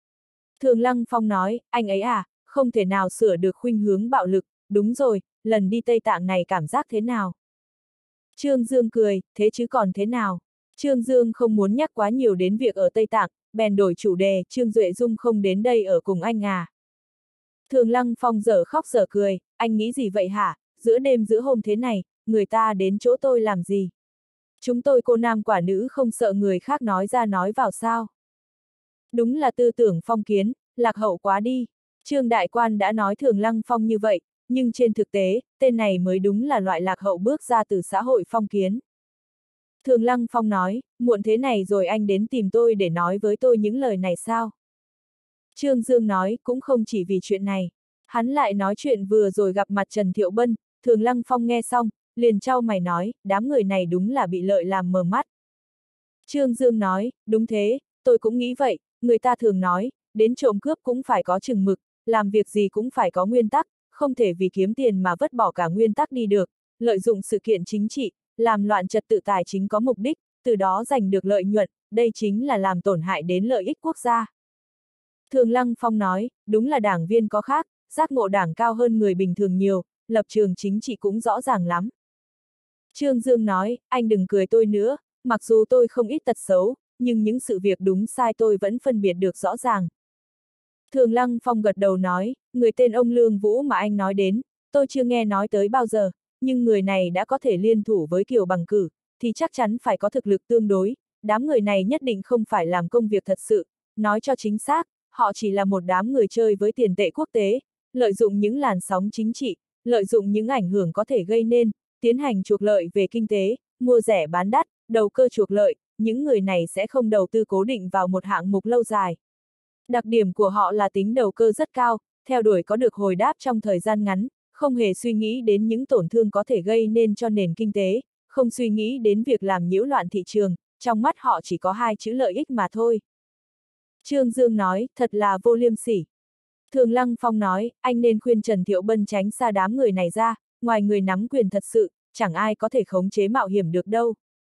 Thường Lăng Phong nói, anh ấy à, không thể nào sửa được khuynh hướng bạo lực, đúng rồi, lần đi Tây Tạng này cảm giác thế nào? Trương Dương cười, thế chứ còn thế nào? Trương Dương không muốn nhắc quá nhiều đến việc ở Tây Tạng, bèn đổi chủ đề, Trương Duệ Dung không đến đây ở cùng anh à? Thường Lăng Phong dở khóc dở cười, anh nghĩ gì vậy hả? Giữa đêm giữa hôm thế này, người ta đến chỗ tôi làm gì? Chúng tôi cô nam quả nữ không sợ người khác nói ra nói vào sao? Đúng là tư tưởng phong kiến, lạc hậu quá đi. Trương Đại Quan đã nói Thường Lăng Phong như vậy, nhưng trên thực tế, tên này mới đúng là loại lạc hậu bước ra từ xã hội phong kiến. Thường Lăng Phong nói, muộn thế này rồi anh đến tìm tôi để nói với tôi những lời này sao? Trương Dương nói, cũng không chỉ vì chuyện này. Hắn lại nói chuyện vừa rồi gặp mặt Trần Thiệu Bân, Thường Lăng Phong nghe xong, liền trao mày nói, đám người này đúng là bị lợi làm mờ mắt. Trương Dương nói, đúng thế, tôi cũng nghĩ vậy, người ta thường nói, đến trộm cướp cũng phải có chừng mực, làm việc gì cũng phải có nguyên tắc, không thể vì kiếm tiền mà vứt bỏ cả nguyên tắc đi được, lợi dụng sự kiện chính trị, làm loạn trật tự tài chính có mục đích, từ đó giành được lợi nhuận, đây chính là làm tổn hại đến lợi ích quốc gia. Thường Lăng Phong nói, đúng là đảng viên có khác, giác ngộ đảng cao hơn người bình thường nhiều, lập trường chính trị cũng rõ ràng lắm. Trương Dương nói, anh đừng cười tôi nữa, mặc dù tôi không ít tật xấu, nhưng những sự việc đúng sai tôi vẫn phân biệt được rõ ràng. Thường Lăng Phong gật đầu nói, người tên ông Lương Vũ mà anh nói đến, tôi chưa nghe nói tới bao giờ, nhưng người này đã có thể liên thủ với Kiều Bằng Cử, thì chắc chắn phải có thực lực tương đối, đám người này nhất định không phải làm công việc thật sự, nói cho chính xác, họ chỉ là một đám người chơi với tiền tệ quốc tế, lợi dụng những làn sóng chính trị, lợi dụng những ảnh hưởng có thể gây nên, tiến hành chuộc lợi về kinh tế, mua rẻ bán đắt, đầu cơ chuộc lợi, những người này sẽ không đầu tư cố định vào một hạng mục lâu dài. Đặc điểm của họ là tính đầu cơ rất cao, theo đuổi có được hồi đáp trong thời gian ngắn, không hề suy nghĩ đến những tổn thương có thể gây nên cho nền kinh tế, không suy nghĩ đến việc làm nhiễu loạn thị trường, trong mắt họ chỉ có hai chữ lợi ích mà thôi. Trương Dương nói, thật là vô liêm sỉ. Thường Lăng Phong nói, anh nên khuyên Trần Thiệu Bân tránh xa đám người này ra, ngoài người nắm quyền thật sự, chẳng ai có thể khống chế mạo hiểm được đâu.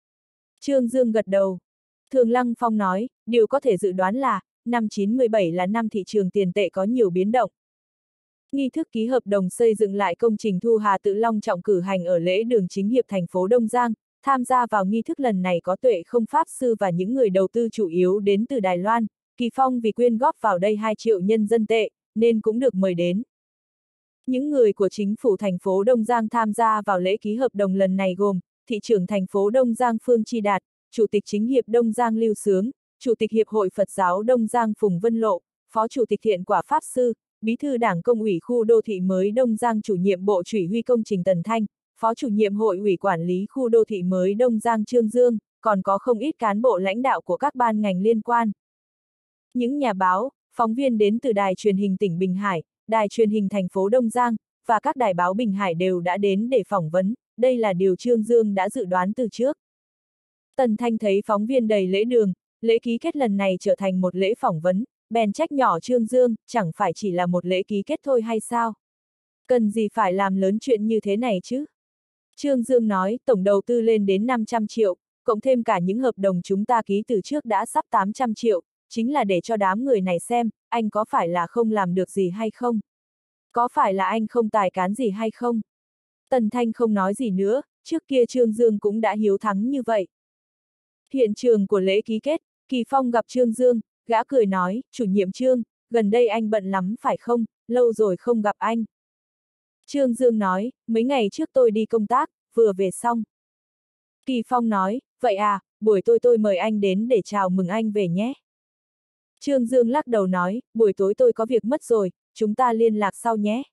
Trương Dương gật đầu. Thường Lăng Phong nói, điều có thể dự đoán là, năm chín mười bảy là năm thị trường tiền tệ có nhiều biến động. Nghi thức ký hợp đồng xây dựng lại công trình Thu Hà Tự long trọng cử hành ở lễ đường chính hiệp thành phố Đông Giang, tham gia vào nghi thức lần này có Tuệ Không Pháp Sư và những người đầu tư chủ yếu đến từ Đài Loan, Kỳ Phong vì quyên góp vào đây hai triệu nhân dân tệ, nên cũng được mời đến. Những người của chính phủ thành phố Đông Giang tham gia vào lễ ký hợp đồng lần này gồm, thị trưởng thành phố Đông Giang Phương Chi Đạt, Chủ tịch chính hiệp Đông Giang Lưu Sướng, Chủ tịch Hiệp hội Phật giáo Đông Giang Phùng Vân Lộ, Phó Chủ tịch Thiện Quả Pháp Sư, Bí thư Đảng Công ủy khu đô thị mới Đông Giang Chủ nhiệm Bộ Chỉ huy Công trình Tần Thanh, Phó Chủ nhiệm Hội ủy Quản lý khu đô thị mới Đông Giang Trương Dương, còn có không ít cán bộ lãnh đạo của các ban ngành liên quan. Những nhà báo, phóng viên đến từ đài truyền hình tỉnh Bình Hải, đài truyền hình thành phố Đông Giang, và các đài báo Bình Hải đều đã đến để phỏng vấn, đây là điều Trương Dương đã dự đoán từ trước. Tần Thanh thấy phóng viên đầy lễ đường, lễ ký kết lần này trở thành một lễ phỏng vấn, bèn trách nhỏ Trương Dương, chẳng phải chỉ là một lễ ký kết thôi hay sao? Cần gì phải làm lớn chuyện như thế này chứ? Trương Dương nói, tổng đầu tư lên đến năm trăm triệu, cộng thêm cả những hợp đồng chúng ta ký từ trước đã sắp tám trăm triệu, chính là để cho đám người này xem, anh có phải là không làm được gì hay không? Có phải là anh không tài cán gì hay không? Tần Thanh không nói gì nữa, trước kia Trương Dương cũng đã hiếu thắng như vậy. Hiện trường của lễ ký kết, Kỳ Phong gặp Trương Dương, gã cười nói, chủ nhiệm Trương, gần đây anh bận lắm phải không, lâu rồi không gặp anh. Trương Dương nói, mấy ngày trước tôi đi công tác, vừa về xong. Kỳ Phong nói, vậy à, buổi tối tôi mời anh đến để chào mừng anh về nhé. Trương Dương lắc đầu nói, buổi tối tôi có việc mất rồi, chúng ta liên lạc sau nhé.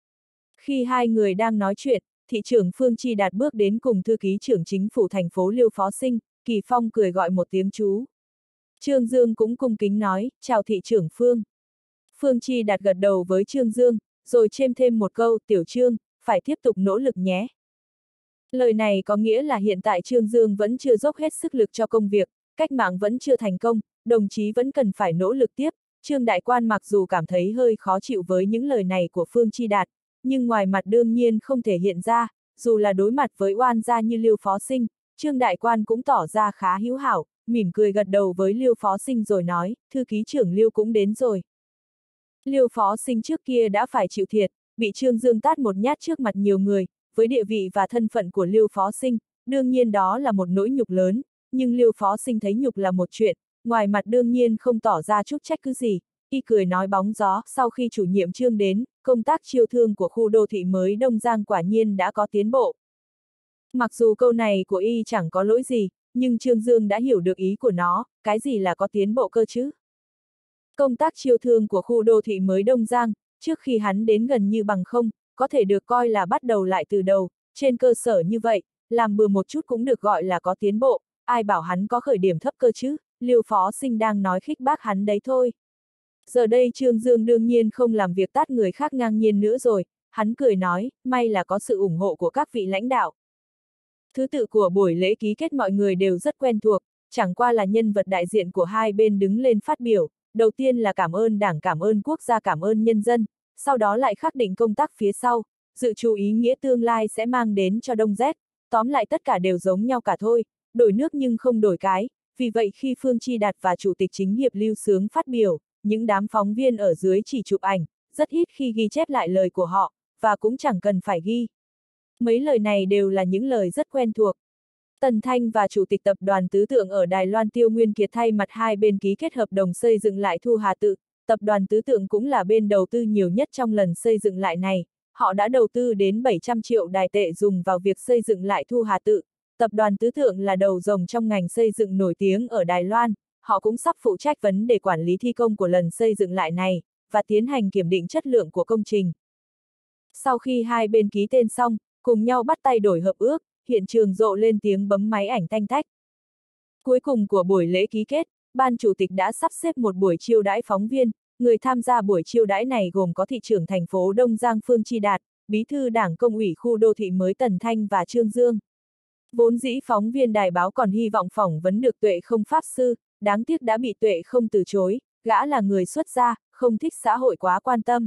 Khi hai người đang nói chuyện, thị trưởng Phương Chi Đạt bước đến cùng thư ký trưởng chính phủ thành phố Liêu Phó Sinh, Kỳ Phong cười gọi một tiếng chú. Trương Dương cũng cung kính nói, chào thị trưởng Phương. Phương Chi Đạt gật đầu với Trương Dương, rồi chêm thêm một câu, tiểu Trương, phải tiếp tục nỗ lực nhé. Lời này có nghĩa là hiện tại Trương Dương vẫn chưa dốc hết sức lực cho công việc, cách mạng vẫn chưa thành công, đồng chí vẫn cần phải nỗ lực tiếp. Trương Đại Quan mặc dù cảm thấy hơi khó chịu với những lời này của Phương Chi Đạt, nhưng ngoài mặt đương nhiên không thể hiện ra, dù là đối mặt với oan gia như Liêu Phó Sinh, Trương Đại Quan cũng tỏ ra khá hữu hảo, mỉm cười gật đầu với Liêu Phó Sinh rồi nói, thư ký trưởng Liêu cũng đến rồi. Liêu Phó Sinh trước kia đã phải chịu thiệt, bị Trương Dương tát một nhát trước mặt nhiều người, với địa vị và thân phận của Liêu Phó Sinh, đương nhiên đó là một nỗi nhục lớn, nhưng Liêu Phó Sinh thấy nhục là một chuyện, ngoài mặt đương nhiên không tỏ ra chút trách cứ gì, y cười nói bóng gió, sau khi chủ nhiệm Trương đến, công tác chiêu thương của khu đô thị mới Đông Giang quả nhiên đã có tiến bộ. Mặc dù câu này của y chẳng có lỗi gì, nhưng Trương Dương đã hiểu được ý của nó, cái gì là có tiến bộ cơ chứ? Công tác chiêu thương của khu đô thị mới Đông Giang, trước khi hắn đến gần như bằng không, có thể được coi là bắt đầu lại từ đầu, trên cơ sở như vậy, làm bừa một chút cũng được gọi là có tiến bộ, ai bảo hắn có khởi điểm thấp cơ chứ, Liêu Phó Sinh đang nói khích bác hắn đấy thôi. Giờ đây Trương Dương đương nhiên không làm việc tát người khác ngang nhiên nữa rồi, hắn cười nói, may là có sự ủng hộ của các vị lãnh đạo. Thứ tự của buổi lễ ký kết mọi người đều rất quen thuộc, chẳng qua là nhân vật đại diện của hai bên đứng lên phát biểu, đầu tiên là cảm ơn Đảng, cảm ơn quốc gia, cảm ơn nhân dân, sau đó lại khắc định công tác phía sau, dự trù ý nghĩa tương lai sẽ mang đến cho Đông Z, tóm lại tất cả đều giống nhau cả thôi, đổi nước nhưng không đổi cái, vì vậy khi Phương Chi Đạt và Chủ tịch chính hiệp Lưu Sướng phát biểu, những đám phóng viên ở dưới chỉ chụp ảnh, rất ít khi ghi chép lại lời của họ, và cũng chẳng cần phải ghi. Mấy lời này đều là những lời rất quen thuộc. Tần Thanh và Chủ tịch tập đoàn Tứ Tượng ở Đài Loan Tiêu Nguyên Kiệt thay mặt hai bên ký kết hợp đồng xây dựng lại Thu Hà Tự, tập đoàn Tứ Tượng cũng là bên đầu tư nhiều nhất trong lần xây dựng lại này, họ đã đầu tư đến bảy trăm triệu đài tệ dùng vào việc xây dựng lại Thu Hà Tự. Tập đoàn Tứ Tượng là đầu rồng trong ngành xây dựng nổi tiếng ở Đài Loan, họ cũng sắp phụ trách vấn đề quản lý thi công của lần xây dựng lại này, và tiến hành kiểm định chất lượng của công trình. Sau khi hai bên ký tên xong, cùng nhau bắt tay đổi hợp ước, hiện trường rộ lên tiếng bấm máy ảnh tanh tách. Cuối cùng của buổi lễ ký kết, ban chủ tịch đã sắp xếp một buổi chiêu đãi phóng viên, người tham gia buổi chiêu đãi này gồm có thị trưởng thành phố Đông Giang Phương Chi Đạt, bí thư đảng công ủy khu đô thị mới Tần Thanh và Trương Dương. Vốn dĩ phóng viên đài báo còn hy vọng phỏng vấn được Tuệ Không pháp sư, đáng tiếc đã bị Tuệ Không từ chối, gã là người xuất gia, không thích xã hội quá quan tâm.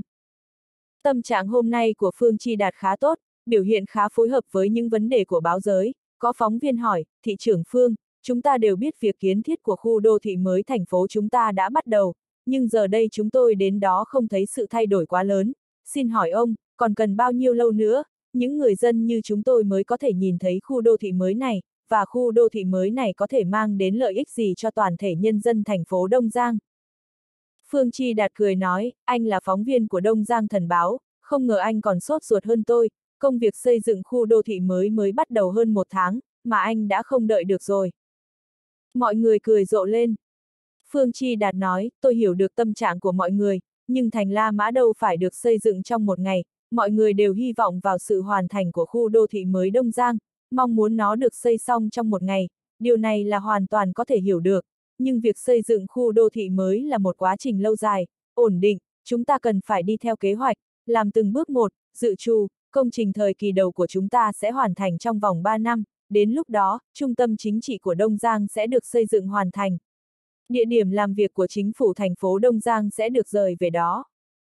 Tâm trạng hôm nay của Phương Chi Đạt khá tốt, biểu hiện khá phối hợp với những vấn đề của báo giới. Có phóng viên hỏi, thị trưởng Phương, chúng ta đều biết việc kiến thiết của khu đô thị mới thành phố chúng ta đã bắt đầu, nhưng giờ đây chúng tôi đến đó không thấy sự thay đổi quá lớn. Xin hỏi ông, còn cần bao nhiêu lâu nữa, những người dân như chúng tôi mới có thể nhìn thấy khu đô thị mới này, và khu đô thị mới này có thể mang đến lợi ích gì cho toàn thể nhân dân thành phố Đông Giang? Phương Chi Đạt cười nói, anh là phóng viên của Đông Giang Thần Báo, không ngờ anh còn sốt ruột hơn tôi, công việc xây dựng khu đô thị mới mới bắt đầu hơn một tháng, mà anh đã không đợi được rồi. Mọi người cười rộ lên. Phương Chi Đạt nói, tôi hiểu được tâm trạng của mọi người, nhưng thành La Mã đâu phải được xây dựng trong một ngày, mọi người đều hy vọng vào sự hoàn thành của khu đô thị mới Đông Giang, mong muốn nó được xây xong trong một ngày, điều này là hoàn toàn có thể hiểu được, nhưng việc xây dựng khu đô thị mới là một quá trình lâu dài, ổn định, chúng ta cần phải đi theo kế hoạch, làm từng bước một, dự trù, công trình thời kỳ đầu của chúng ta sẽ hoàn thành trong vòng ba năm, đến lúc đó, trung tâm chính trị của Đông Giang sẽ được xây dựng hoàn thành. Địa điểm làm việc của chính phủ thành phố Đông Giang sẽ được rời về đó.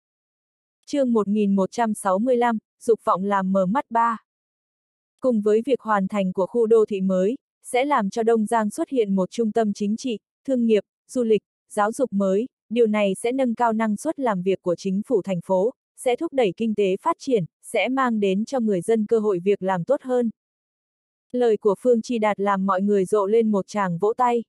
Chương một nghìn một trăm sáu mươi lăm, dục vọng làm mờ mắt ba. Cùng với việc hoàn thành của khu đô thị mới, sẽ làm cho Đông Giang xuất hiện một trung tâm chính trị, thương nghiệp, du lịch, giáo dục mới, điều này sẽ nâng cao năng suất làm việc của chính phủ thành phố, sẽ thúc đẩy kinh tế phát triển, sẽ mang đến cho người dân cơ hội việc làm tốt hơn. Lời của Phương Chi Đạt làm mọi người rộ lên một tràng vỗ tay.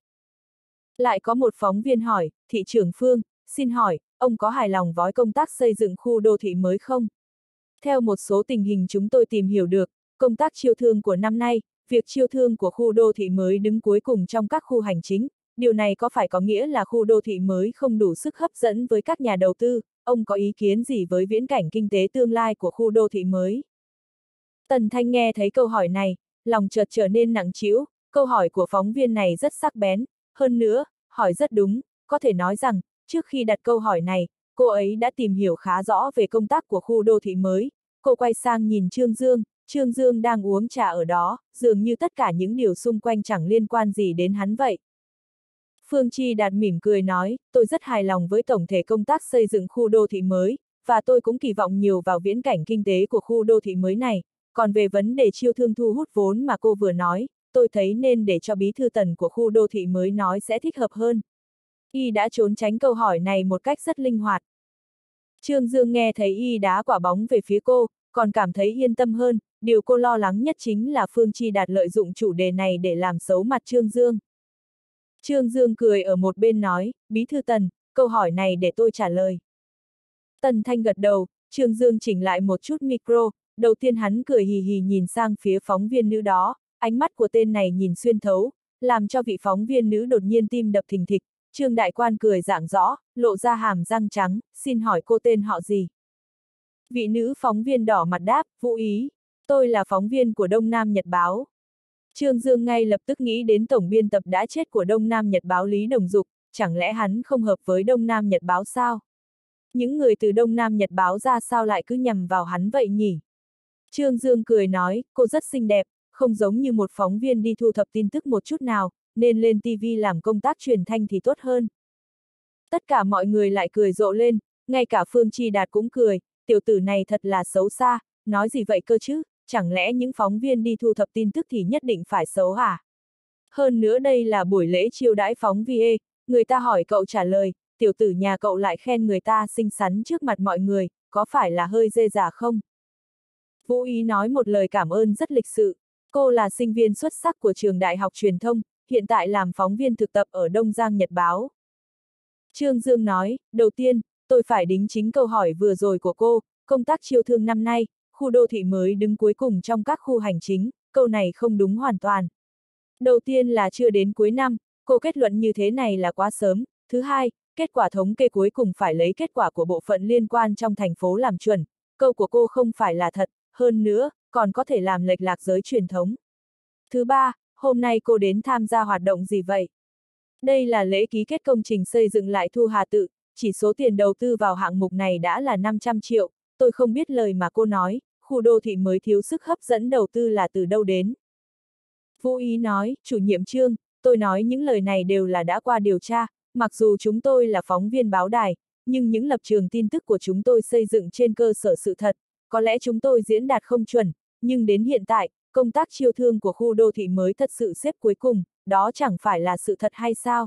Lại có một phóng viên hỏi, thị trưởng Phương, xin hỏi, ông có hài lòng với công tác xây dựng khu đô thị mới không? Theo một số tình hình chúng tôi tìm hiểu được, công tác chiêu thương của năm nay, việc chiêu thương của khu đô thị mới đứng cuối cùng trong các khu hành chính, điều này có phải có nghĩa là khu đô thị mới không đủ sức hấp dẫn với các nhà đầu tư, ông có ý kiến gì với viễn cảnh kinh tế tương lai của khu đô thị mới? Tần Thanh nghe thấy câu hỏi này, lòng chợt trở nên nặng trĩu, câu hỏi của phóng viên này rất sắc bén, hơn nữa, hỏi rất đúng, có thể nói rằng, trước khi đặt câu hỏi này, cô ấy đã tìm hiểu khá rõ về công tác của khu đô thị mới, cô quay sang nhìn Trương Dương, Trương Dương đang uống trà ở đó, dường như tất cả những điều xung quanh chẳng liên quan gì đến hắn vậy. Phương Chi Đạt mỉm cười nói, tôi rất hài lòng với tổng thể công tác xây dựng khu đô thị mới, và tôi cũng kỳ vọng nhiều vào viễn cảnh kinh tế của khu đô thị mới này, còn về vấn đề chiêu thương thu hút vốn mà cô vừa nói, tôi thấy nên để cho bí thư Tần của khu đô thị mới nói sẽ thích hợp hơn. Y đã trốn tránh câu hỏi này một cách rất linh hoạt. Trương Dương nghe thấy Y đá quả bóng về phía cô, còn cảm thấy yên tâm hơn, điều cô lo lắng nhất chính là Phương Chi Đạt lợi dụng chủ đề này để làm xấu mặt Trương Dương. Trương Dương cười ở một bên nói, bí thư Tần, câu hỏi này để tôi trả lời. Tần Thanh gật đầu, Trương Dương chỉnh lại một chút micro, đầu tiên hắn cười hì hì nhìn sang phía phóng viên nữ đó, ánh mắt của tên này nhìn xuyên thấu, làm cho vị phóng viên nữ đột nhiên tim đập thình thịch. Trương Đại Quan cười rạng rõ, lộ ra hàm răng trắng, xin hỏi cô tên họ gì? Vị nữ phóng viên đỏ mặt đáp, Vũ Ý, tôi là phóng viên của Đông Nam Nhật Báo. Trương Dương ngay lập tức nghĩ đến tổng biên tập đã chết của Đông Nam Nhật Báo Lý Đồng Dục, chẳng lẽ hắn không hợp với Đông Nam Nhật Báo sao? Những người từ Đông Nam Nhật Báo ra sao lại cứ nhằm vào hắn vậy nhỉ? Trương Dương cười nói, cô rất xinh đẹp, không giống như một phóng viên đi thu thập tin tức một chút nào, nên lên ti vi làm công tác truyền thanh thì tốt hơn. Tất cả mọi người lại cười rộ lên, ngay cả Phương Chi Đạt cũng cười, tiểu tử này thật là xấu xa, nói gì vậy cơ chứ, chẳng lẽ những phóng viên đi thu thập tin tức thì nhất định phải xấu hả? Hơn nữa đây là buổi lễ chiêu đãi phóng viên, người ta hỏi cậu trả lời, tiểu tử nhà cậu lại khen người ta xinh xắn trước mặt mọi người, có phải là hơi dê già không? Vũ Ý nói một lời cảm ơn rất lịch sự. Cô là sinh viên xuất sắc của trường Đại học Truyền thông, hiện tại làm phóng viên thực tập ở Đông Giang Nhật Báo. Trương Dương nói, đầu tiên, tôi phải đính chính câu hỏi vừa rồi của cô, công tác chiêu thương năm nay, khu đô thị mới đứng cuối cùng trong các khu hành chính, câu này không đúng hoàn toàn. Đầu tiên là chưa đến cuối năm, cô kết luận như thế này là quá sớm. Thứ hai, kết quả thống kê cuối cùng phải lấy kết quả của bộ phận liên quan trong thành phố làm chuẩn, câu của cô không phải là thật, hơn nữa, còn có thể làm lệch lạc giới truyền thống. Thứ ba, hôm nay cô đến tham gia hoạt động gì vậy? Đây là lễ ký kết công trình xây dựng lại Thu Hà Tự, chỉ số tiền đầu tư vào hạng mục này đã là năm trăm triệu, tôi không biết lời mà cô nói, khu đô thị mới thiếu sức hấp dẫn đầu tư là từ đâu đến. Vũ Ý nói, chủ nhiệm Trương, tôi nói những lời này đều là đã qua điều tra, mặc dù chúng tôi là phóng viên báo đài, nhưng những lập trường tin tức của chúng tôi xây dựng trên cơ sở sự thật, có lẽ chúng tôi diễn đạt không chuẩn, nhưng đến hiện tại, công tác chiêu thương của khu đô thị mới thật sự xếp cuối cùng, đó chẳng phải là sự thật hay sao?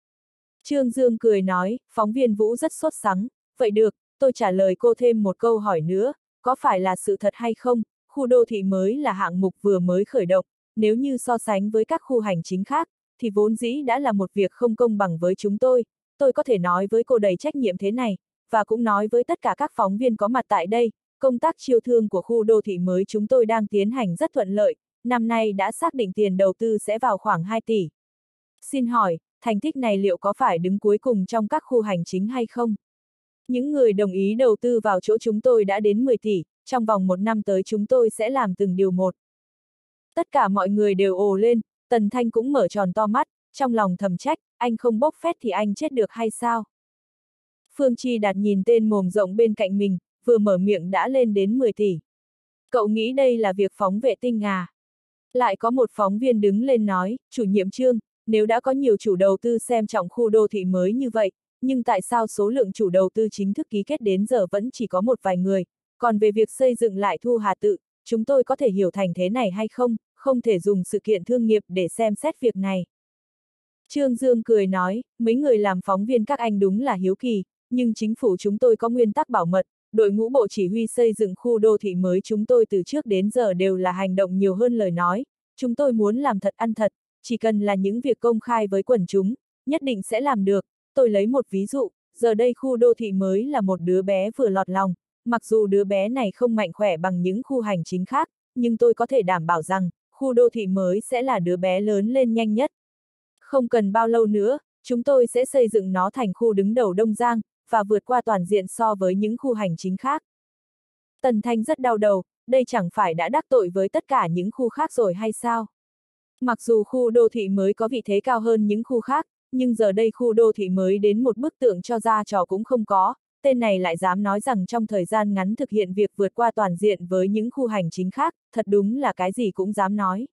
Trương Dương cười nói, phóng viên Vũ rất sốt sắng, vậy được, tôi trả lời cô thêm một câu hỏi nữa, có phải là sự thật hay không, khu đô thị mới là hạng mục vừa mới khởi động, nếu như so sánh với các khu hành chính khác, thì vốn dĩ đã là một việc không công bằng với chúng tôi, tôi có thể nói với cô đầy trách nhiệm thế này, và cũng nói với tất cả các phóng viên có mặt tại đây, công tác chiêu thương của khu đô thị mới chúng tôi đang tiến hành rất thuận lợi, năm nay đã xác định tiền đầu tư sẽ vào khoảng hai tỷ. Xin hỏi, thành tích này liệu có phải đứng cuối cùng trong các khu hành chính hay không? Những người đồng ý đầu tư vào chỗ chúng tôi đã đến mười tỷ, trong vòng một năm tới chúng tôi sẽ làm từng điều một. Tất cả mọi người đều ồ lên, Tần Thanh cũng mở tròn to mắt, trong lòng thầm trách, anh không bốc phét thì anh chết được hay sao? Phương Chi Đạt nhìn tên mồm rộng bên cạnh mình, vừa mở miệng đã lên đến mười tỷ. Cậu nghĩ đây là việc phóng vệ tinh à? Lại có một phóng viên đứng lên nói, chủ nhiệm Trương, nếu đã có nhiều chủ đầu tư xem trọng khu đô thị mới như vậy, nhưng tại sao số lượng chủ đầu tư chính thức ký kết đến giờ vẫn chỉ có một vài người, còn về việc xây dựng lại Thu Hà Tự, chúng tôi có thể hiểu thành thế này hay không, không thể dùng sự kiện thương nghiệp để xem xét việc này. Trương Dương cười nói, mấy người làm phóng viên các anh đúng là hiếu kỳ, nhưng chính phủ chúng tôi có nguyên tắc bảo mật, đội ngũ bộ chỉ huy xây dựng khu đô thị mới chúng tôi từ trước đến giờ đều là hành động nhiều hơn lời nói, chúng tôi muốn làm thật ăn thật, chỉ cần là những việc công khai với quần chúng, nhất định sẽ làm được. Tôi lấy một ví dụ, giờ đây khu đô thị mới là một đứa bé vừa lọt lòng, mặc dù đứa bé này không mạnh khỏe bằng những khu hành chính khác, nhưng tôi có thể đảm bảo rằng, khu đô thị mới sẽ là đứa bé lớn lên nhanh nhất. Không cần bao lâu nữa, chúng tôi sẽ xây dựng nó thành khu đứng đầu Đông Giang, và vượt qua toàn diện so với những khu hành chính khác. Tần Thanh rất đau đầu, đây chẳng phải đã đắc tội với tất cả những khu khác rồi hay sao? Mặc dù khu đô thị mới có vị thế cao hơn những khu khác, nhưng giờ đây khu đô thị mới đến một bức tượng cho ra trò cũng không có, tên này lại dám nói rằng trong thời gian ngắn thực hiện việc vượt qua toàn diện với những khu hành chính khác, thật đúng là cái gì cũng dám nói.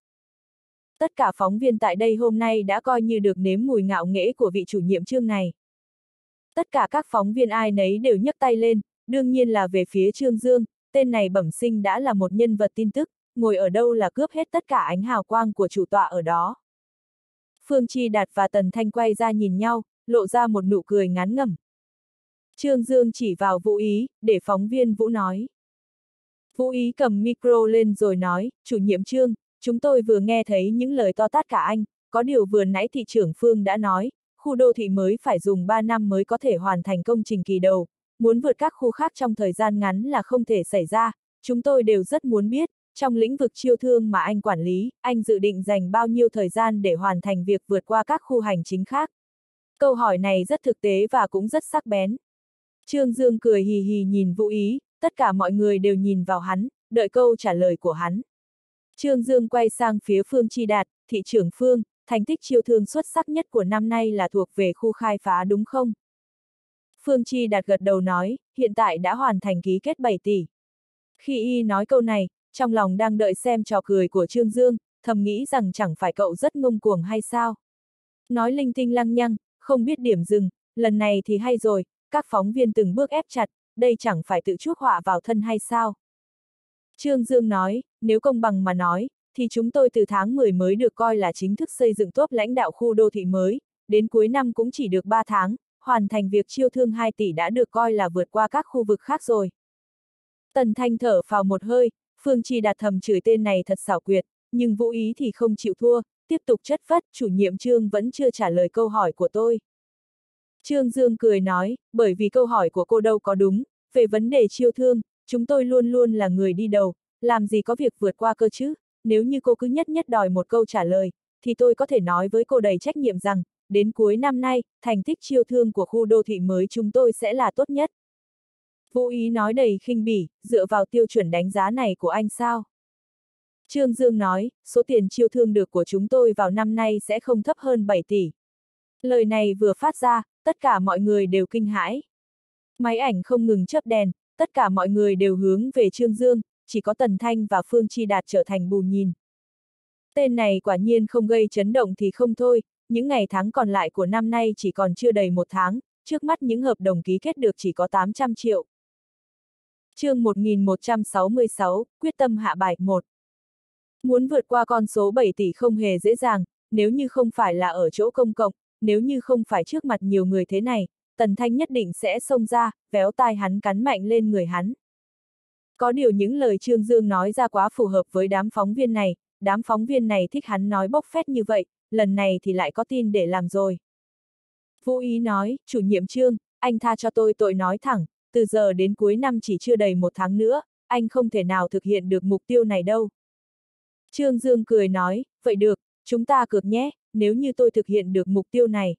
Tất cả phóng viên tại đây hôm nay đã coi như được nếm mùi ngạo nghễ của vị chủ nhiệm Trương này. Tất cả các phóng viên ai nấy đều nhấc tay lên, đương nhiên là về phía Trương Dương, tên này bẩm sinh đã là một nhân vật tin tức, ngồi ở đâu là cướp hết tất cả ánh hào quang của chủ tọa ở đó. Phương Chi Đạt và Tần Thanh quay ra nhìn nhau, lộ ra một nụ cười ngán ngẩm. Trương Dương chỉ vào Vũ Ý, để phóng viên Vũ nói. Vũ Ý cầm micro lên rồi nói, chủ nhiệm Trương, chúng tôi vừa nghe thấy những lời to tát cả anh, có điều vừa nãy thị trưởng Phương đã nói, khu đô thị mới phải dùng ba năm mới có thể hoàn thành công trình kỳ đầu, muốn vượt các khu khác trong thời gian ngắn là không thể xảy ra, chúng tôi đều rất muốn biết, trong lĩnh vực chiêu thương mà anh quản lý, anh dự định dành bao nhiêu thời gian để hoàn thành việc vượt qua các khu hành chính khác? Câu hỏi này rất thực tế và cũng rất sắc bén. Trương Dương cười hì hì nhìn Vũ Ý, tất cả mọi người đều nhìn vào hắn, đợi câu trả lời của hắn. Trương Dương quay sang phía Phương Chi Đạt, thị trưởng Phương, thành tích chiêu thương xuất sắc nhất của năm nay là thuộc về khu khai phá đúng không? Phương Chi Đạt gật đầu nói, hiện tại đã hoàn thành ký kết bảy tỷ. Khi y nói câu này, trong lòng đang đợi xem trò cười của Trương Dương, thầm nghĩ rằng chẳng phải cậu rất ngông cuồng hay sao? Nói linh tinh lăng nhăng, không biết điểm dừng, lần này thì hay rồi, các phóng viên từng bước ép chặt, đây chẳng phải tự chuốc họa vào thân hay sao? Trương Dương nói, nếu công bằng mà nói, thì chúng tôi từ tháng mười mới được coi là chính thức xây dựng top lãnh đạo khu đô thị mới, đến cuối năm cũng chỉ được ba tháng, hoàn thành việc chiêu thương hai tỷ đã được coi là vượt qua các khu vực khác rồi. Tần Thanh thở phào một hơi, Phương Chi Đạt thầm chửi tên này thật xảo quyệt, nhưng Vũ Ý thì không chịu thua, tiếp tục chất vấn, chủ nhiệm Trương vẫn chưa trả lời câu hỏi của tôi. Trương Dương cười nói, bởi vì câu hỏi của cô đâu có đúng, về vấn đề chiêu thương, chúng tôi luôn luôn là người đi đầu, làm gì có việc vượt qua cơ chứ, nếu như cô cứ nhất nhất đòi một câu trả lời, thì tôi có thể nói với cô đầy trách nhiệm rằng, đến cuối năm nay, thành tích chiêu thương của khu đô thị mới chúng tôi sẽ là tốt nhất. Vũ Ý nói đầy khinh bỉ, dựa vào tiêu chuẩn đánh giá này của anh sao? Trương Dương nói, số tiền chiêu thương được của chúng tôi vào năm nay sẽ không thấp hơn bảy tỷ. Lời này vừa phát ra, tất cả mọi người đều kinh hãi. Máy ảnh không ngừng chớp đèn, tất cả mọi người đều hướng về Trương Dương, chỉ có Tần Thanh và Phương Chi Đạt trở thành bù nhìn. Tên này quả nhiên không gây chấn động thì không thôi, những ngày tháng còn lại của năm nay chỉ còn chưa đầy một tháng, trước mắt những hợp đồng ký kết được chỉ có tám trăm triệu. Chương một nghìn một trăm sáu mươi sáu, quyết tâm hạ bài một. Muốn vượt qua con số bảy tỷ không hề dễ dàng, nếu như không phải là ở chỗ công cộng, nếu như không phải trước mặt nhiều người thế này, Tần Thanh nhất định sẽ xông ra, véo tai hắn cắn mạnh lên người hắn. Có điều những lời Trương Dương nói ra quá phù hợp với đám phóng viên này, đám phóng viên này thích hắn nói bốc phét như vậy, lần này thì lại có tin để làm rồi. Vũ Ý nói, chủ nhiệm Trương, anh tha cho tôi tội nói thẳng, từ giờ đến cuối năm chỉ chưa đầy một tháng nữa, anh không thể nào thực hiện được mục tiêu này đâu. Trương Dương cười nói, vậy được, chúng ta cược nhé, nếu như tôi thực hiện được mục tiêu này.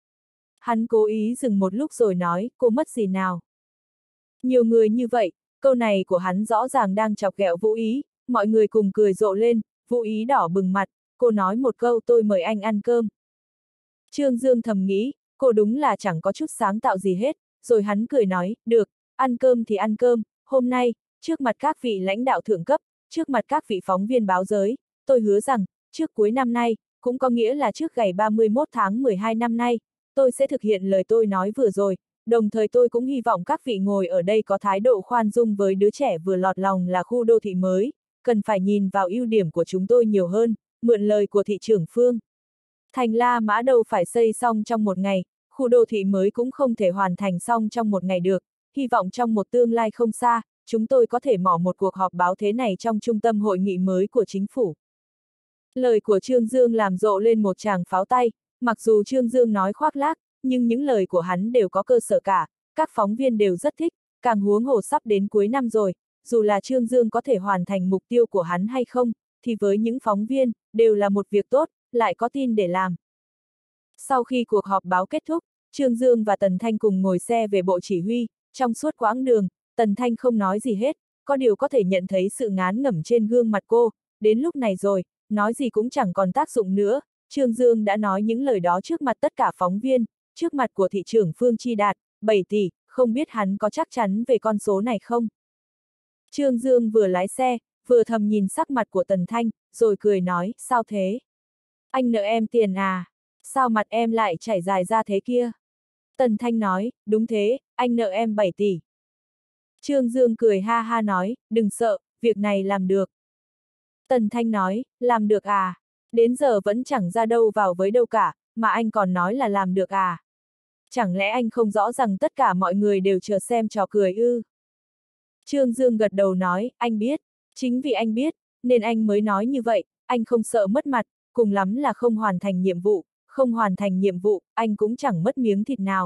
Hắn cố ý dừng một lúc rồi nói, cô mất gì nào? Nhiều người như vậy, câu này của hắn rõ ràng đang chọc ghẹo Vũ Ý, mọi người cùng cười rộ lên, Vũ Ý đỏ bừng mặt, cô nói một câu tôi mời anh ăn cơm. Trương Dương thầm nghĩ, cô đúng là chẳng có chút sáng tạo gì hết, rồi hắn cười nói, được, ăn cơm thì ăn cơm, hôm nay, trước mặt các vị lãnh đạo thượng cấp, trước mặt các vị phóng viên báo giới, tôi hứa rằng, trước cuối năm nay, cũng có nghĩa là trước ngày ba mươi mốt tháng mười hai năm nay, tôi sẽ thực hiện lời tôi nói vừa rồi, đồng thời tôi cũng hy vọng các vị ngồi ở đây có thái độ khoan dung với đứa trẻ vừa lọt lòng là khu đô thị mới, cần phải nhìn vào ưu điểm của chúng tôi nhiều hơn, mượn lời của thị trưởng Phương. Thành La Mã đâu phải xây xong trong một ngày, khu đô thị mới cũng không thể hoàn thành xong trong một ngày được, hy vọng trong một tương lai không xa, chúng tôi có thể mở một cuộc họp báo thế này trong trung tâm hội nghị mới của chính phủ. Lời của Trương Dương làm rộ lên một tràng pháo tay, mặc dù Trương Dương nói khoác lác, nhưng những lời của hắn đều có cơ sở cả, các phóng viên đều rất thích, càng huống hồ sắp đến cuối năm rồi, dù là Trương Dương có thể hoàn thành mục tiêu của hắn hay không, thì với những phóng viên, đều là một việc tốt, lại có tin để làm. Sau khi cuộc họp báo kết thúc, Trương Dương và Tần Thanh cùng ngồi xe về bộ chỉ huy, trong suốt quãng đường, Tần Thanh không nói gì hết, có điều có thể nhận thấy sự ngán ngẩm trên gương mặt cô, đến lúc này rồi, nói gì cũng chẳng còn tác dụng nữa, Trương Dương đã nói những lời đó trước mặt tất cả phóng viên, trước mặt của thị trưởng Phương Chi Đạt, bảy tỷ, không biết hắn có chắc chắn về con số này không? Trương Dương vừa lái xe, vừa thầm nhìn sắc mặt của Tần Thanh, rồi cười nói, sao thế? Anh nợ em tiền à? Sao mặt em lại chảy dài ra thế kia? Tần Thanh nói, đúng thế, anh nợ em bảy tỷ. Trương Dương cười ha ha nói, đừng sợ, việc này làm được. Tần Thanh nói, làm được à? Đến giờ vẫn chẳng ra đâu vào với đâu cả, mà anh còn nói là làm được à? Chẳng lẽ anh không rõ rằng tất cả mọi người đều chờ xem trò cười ư? Trương Dương gật đầu nói, anh biết, chính vì anh biết, nên anh mới nói như vậy, anh không sợ mất mặt, cùng lắm là không hoàn thành nhiệm vụ, không hoàn thành nhiệm vụ, anh cũng chẳng mất miếng thịt nào.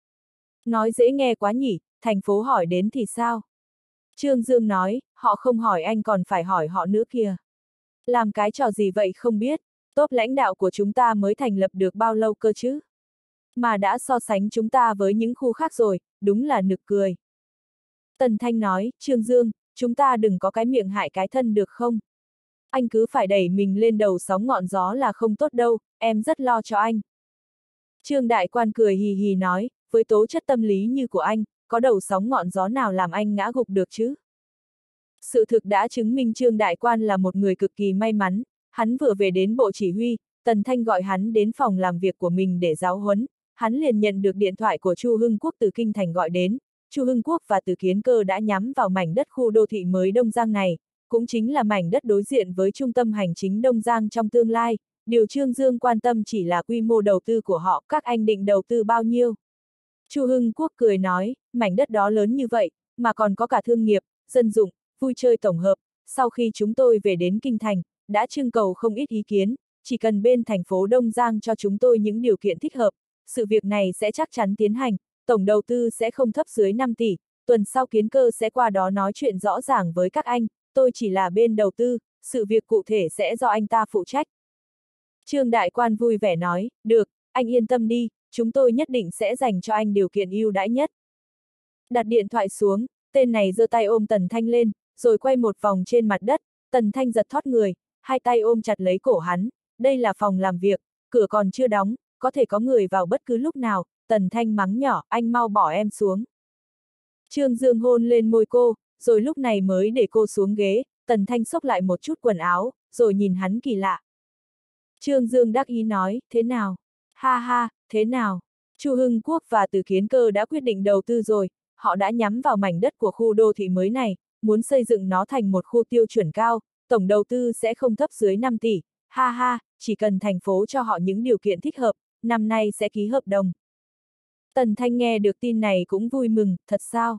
Nói dễ nghe quá nhỉ, thành phố hỏi đến thì sao? Trương Dương nói, họ không hỏi anh còn phải hỏi họ nữa kìa. Làm cái trò gì vậy không biết, top lãnh đạo của chúng ta mới thành lập được bao lâu cơ chứ? Mà đã so sánh chúng ta với những khu khác rồi, đúng là nực cười. Tần Thanh nói, Trương Dương, chúng ta đừng có cái miệng hại cái thân được không? Anh cứ phải đẩy mình lên đầu sóng ngọn gió là không tốt đâu, em rất lo cho anh. Trương Đại Quan cười hì hì nói, với tố chất tâm lý như của anh, có đầu sóng ngọn gió nào làm anh ngã gục được chứ? Sự thực đã chứng minh Trương Đại Quan là một người cực kỳ may mắn, hắn vừa về đến bộ chỉ huy, Tần Thanh gọi hắn đến phòng làm việc của mình để giáo huấn, hắn liền nhận được điện thoại của Chu Hưng Quốc từ Kinh Thành gọi đến. Chu Hưng Quốc và Từ Kiến Cơ đã nhắm vào mảnh đất khu đô thị mới Đông Giang này, cũng chính là mảnh đất đối diện với trung tâm hành chính Đông Giang trong tương lai, điều Trương Dương quan tâm chỉ là quy mô đầu tư của họ, các anh định đầu tư bao nhiêu? Chu Hưng Quốc cười nói, mảnh đất đó lớn như vậy, mà còn có cả thương nghiệp, dân dụng, vui chơi tổng hợp, sau khi chúng tôi về đến Kinh Thành, đã trưng cầu không ít ý kiến, chỉ cần bên thành phố Đông Giang cho chúng tôi những điều kiện thích hợp, sự việc này sẽ chắc chắn tiến hành, tổng đầu tư sẽ không thấp dưới năm tỷ, tuần sau Kiến Cơ sẽ qua đó nói chuyện rõ ràng với các anh, tôi chỉ là bên đầu tư, sự việc cụ thể sẽ do anh ta phụ trách. Trương Đại Quan vui vẻ nói, được, anh yên tâm đi, chúng tôi nhất định sẽ dành cho anh điều kiện ưu đãi nhất. Đặt điện thoại xuống, tên này giơ tay ôm Tần Thanh lên, rồi quay một vòng trên mặt đất, Tần Thanh giật thót người, hai tay ôm chặt lấy cổ hắn, đây là phòng làm việc, cửa còn chưa đóng, có thể có người vào bất cứ lúc nào, Tần Thanh mắng nhỏ, anh mau bỏ em xuống. Trương Dương hôn lên môi cô, rồi lúc này mới để cô xuống ghế, Tần Thanh xốc lại một chút quần áo, rồi nhìn hắn kỳ lạ. Trương Dương đắc ý nói, thế nào? Ha ha, thế nào? Chu Hưng Quốc và Từ Kiến Cơ đã quyết định đầu tư rồi, họ đã nhắm vào mảnh đất của khu đô thị mới này, muốn xây dựng nó thành một khu tiêu chuẩn cao, tổng đầu tư sẽ không thấp dưới năm tỷ, ha ha, chỉ cần thành phố cho họ những điều kiện thích hợp, năm nay sẽ ký hợp đồng. Tần Thanh nghe được tin này cũng vui mừng, thật sao?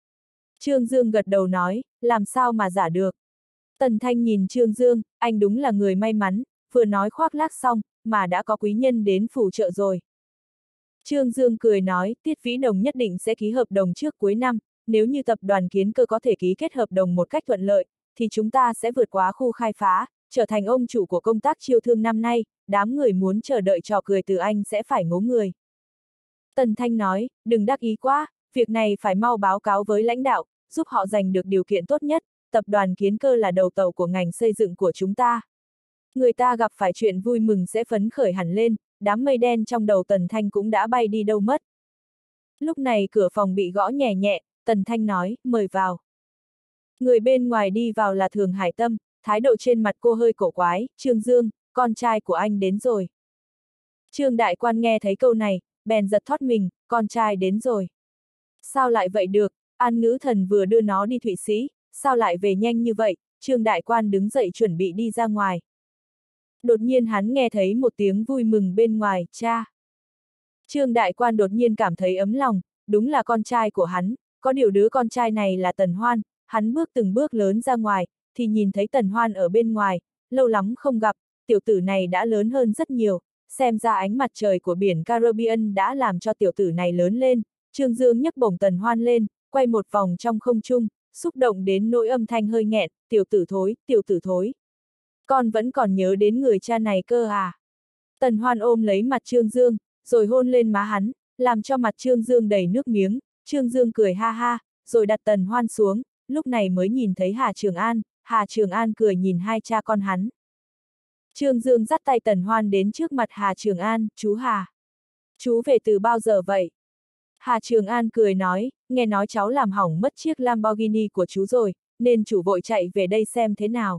Trương Dương gật đầu nói, làm sao mà giả được. Tần Thanh nhìn Trương Dương, anh đúng là người may mắn, vừa nói khoác lác xong, mà đã có quý nhân đến phù trợ rồi. Trương Dương cười nói, Tiết Vĩ Đồng nhất định sẽ ký hợp đồng trước cuối năm, nếu như tập đoàn Kiến Cơ có thể ký kết hợp đồng một cách thuận lợi, thì chúng ta sẽ vượt quá khu khai phá, trở thành ông chủ của công tác chiêu thương năm nay, đám người muốn chờ đợi trò cười từ anh sẽ phải ngố người. Tần Thanh nói, đừng đắc ý quá, việc này phải mau báo cáo với lãnh đạo, giúp họ giành được điều kiện tốt nhất, tập đoàn Kiến Cơ là đầu tàu của ngành xây dựng của chúng ta. Người ta gặp phải chuyện vui mừng sẽ phấn khởi hẳn lên, đám mây đen trong đầu Tần Thanh cũng đã bay đi đâu mất. Lúc này cửa phòng bị gõ nhẹ nhẹ, Tần Thanh nói, mời vào. Người bên ngoài đi vào là Thường Hải Tâm, thái độ trên mặt cô hơi cổ quái, Trương Dương, con trai của anh đến rồi. Trương Đại Quan nghe thấy câu này, bèn giật thót mình, con trai đến rồi. Sao lại vậy được, An Ngữ Thần vừa đưa nó đi Thụy Sĩ, sao lại về nhanh như vậy, Trương Đại Quan đứng dậy chuẩn bị đi ra ngoài. Đột nhiên hắn nghe thấy một tiếng vui mừng bên ngoài, cha. Trương Đại Quan đột nhiên cảm thấy ấm lòng, đúng là con trai của hắn, có điều đứa con trai này là Tần Hoan, hắn bước từng bước lớn ra ngoài, thì nhìn thấy Tần Hoan ở bên ngoài, lâu lắm không gặp, tiểu tử này đã lớn hơn rất nhiều, xem ra ánh mặt trời của biển Caribbean đã làm cho tiểu tử này lớn lên, Trương Dương nhấc bổng Tần Hoan lên, quay một vòng trong không trung, xúc động đến nỗi âm thanh hơi nghẹn, tiểu tử thối, tiểu tử thối. Con vẫn còn nhớ đến người cha này cơ à? Tần Hoan ôm lấy mặt Trương Dương, rồi hôn lên má hắn, làm cho mặt Trương Dương đầy nước miếng, Trương Dương cười ha ha, rồi đặt Tần Hoan xuống, lúc này mới nhìn thấy Hà Trường An, Hà Trường An cười nhìn hai cha con hắn. Trương Dương dắt tay Tần Hoan đến trước mặt Hà Trường An, chú Hà. Chú về từ bao giờ vậy? Hà Trường An cười nói, nghe nói cháu làm hỏng mất chiếc Lamborghini của chú rồi, nên chủ vội chạy về đây xem thế nào.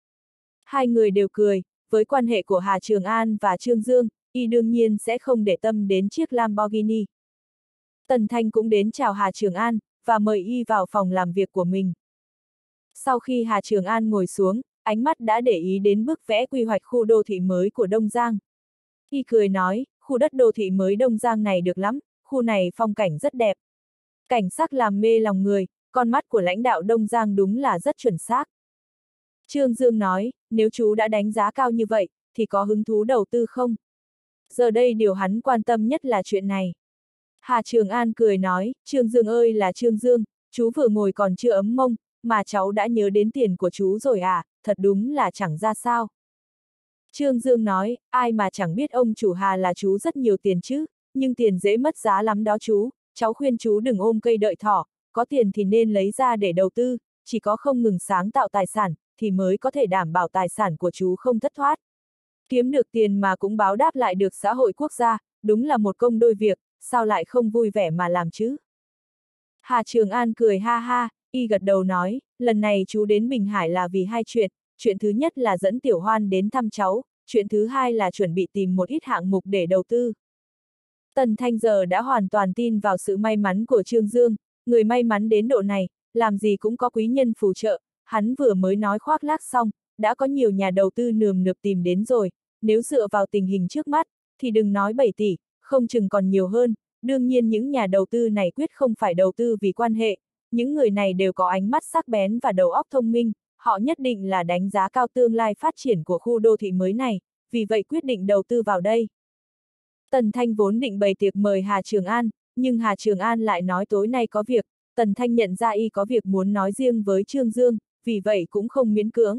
Hai người đều cười, với quan hệ của Hà Trường An và Trương Dương, y đương nhiên sẽ không để tâm đến chiếc Lamborghini. Tần Thanh cũng đến chào Hà Trường An, và mời y vào phòng làm việc của mình. Sau khi Hà Trường An ngồi xuống, ánh mắt đã để ý đến bức vẽ quy hoạch khu đô thị mới của Đông Giang. Y cười nói, khu đất đô thị mới Đông Giang này được lắm, khu này phong cảnh rất đẹp. Cảnh sắc làm mê lòng người, con mắt của lãnh đạo Đông Giang đúng là rất chuẩn xác. Trương Dương nói, nếu chú đã đánh giá cao như vậy, thì có hứng thú đầu tư không? Giờ đây điều hắn quan tâm nhất là chuyện này. Hà Trường An cười nói, Trương Dương ơi là Trương Dương, chú vừa ngồi còn chưa ấm mông, mà cháu đã nhớ đến tiền của chú rồi à, thật đúng là chẳng ra sao. Trương Dương nói, ai mà chẳng biết ông chủ Hà là chú rất nhiều tiền chứ, nhưng tiền dễ mất giá lắm đó chú, cháu khuyên chú đừng ôm cây đợi thỏ, có tiền thì nên lấy ra để đầu tư, chỉ có không ngừng sáng tạo tài sản, thì mới có thể đảm bảo tài sản của chú không thất thoát. Kiếm được tiền mà cũng báo đáp lại được xã hội quốc gia, đúng là một công đôi việc, sao lại không vui vẻ mà làm chứ? Hà Trường An cười ha ha, y gật đầu nói, lần này chú đến Bình Hải là vì hai chuyện, chuyện thứ nhất là dẫn Tiểu Hoan đến thăm cháu, chuyện thứ hai là chuẩn bị tìm một ít hạng mục để đầu tư. Tần Thanh giờ đã hoàn toàn tin vào sự may mắn của Trương Dương, người may mắn đến độ này, làm gì cũng có quý nhân phù trợ, hắn vừa mới nói khoác lác xong, đã có nhiều nhà đầu tư nườm nượp tìm đến rồi, nếu dựa vào tình hình trước mắt, thì đừng nói bảy tỷ, không chừng còn nhiều hơn, đương nhiên những nhà đầu tư này quyết không phải đầu tư vì quan hệ, những người này đều có ánh mắt sắc bén và đầu óc thông minh, họ nhất định là đánh giá cao tương lai phát triển của khu đô thị mới này, vì vậy quyết định đầu tư vào đây. Tần Thanh vốn định bày tiệc mời Hà Trường An, nhưng Hà Trường An lại nói tối nay có việc, Tần Thanh nhận ra y có việc muốn nói riêng với Trương Dương, vì vậy cũng không miễn cưỡng.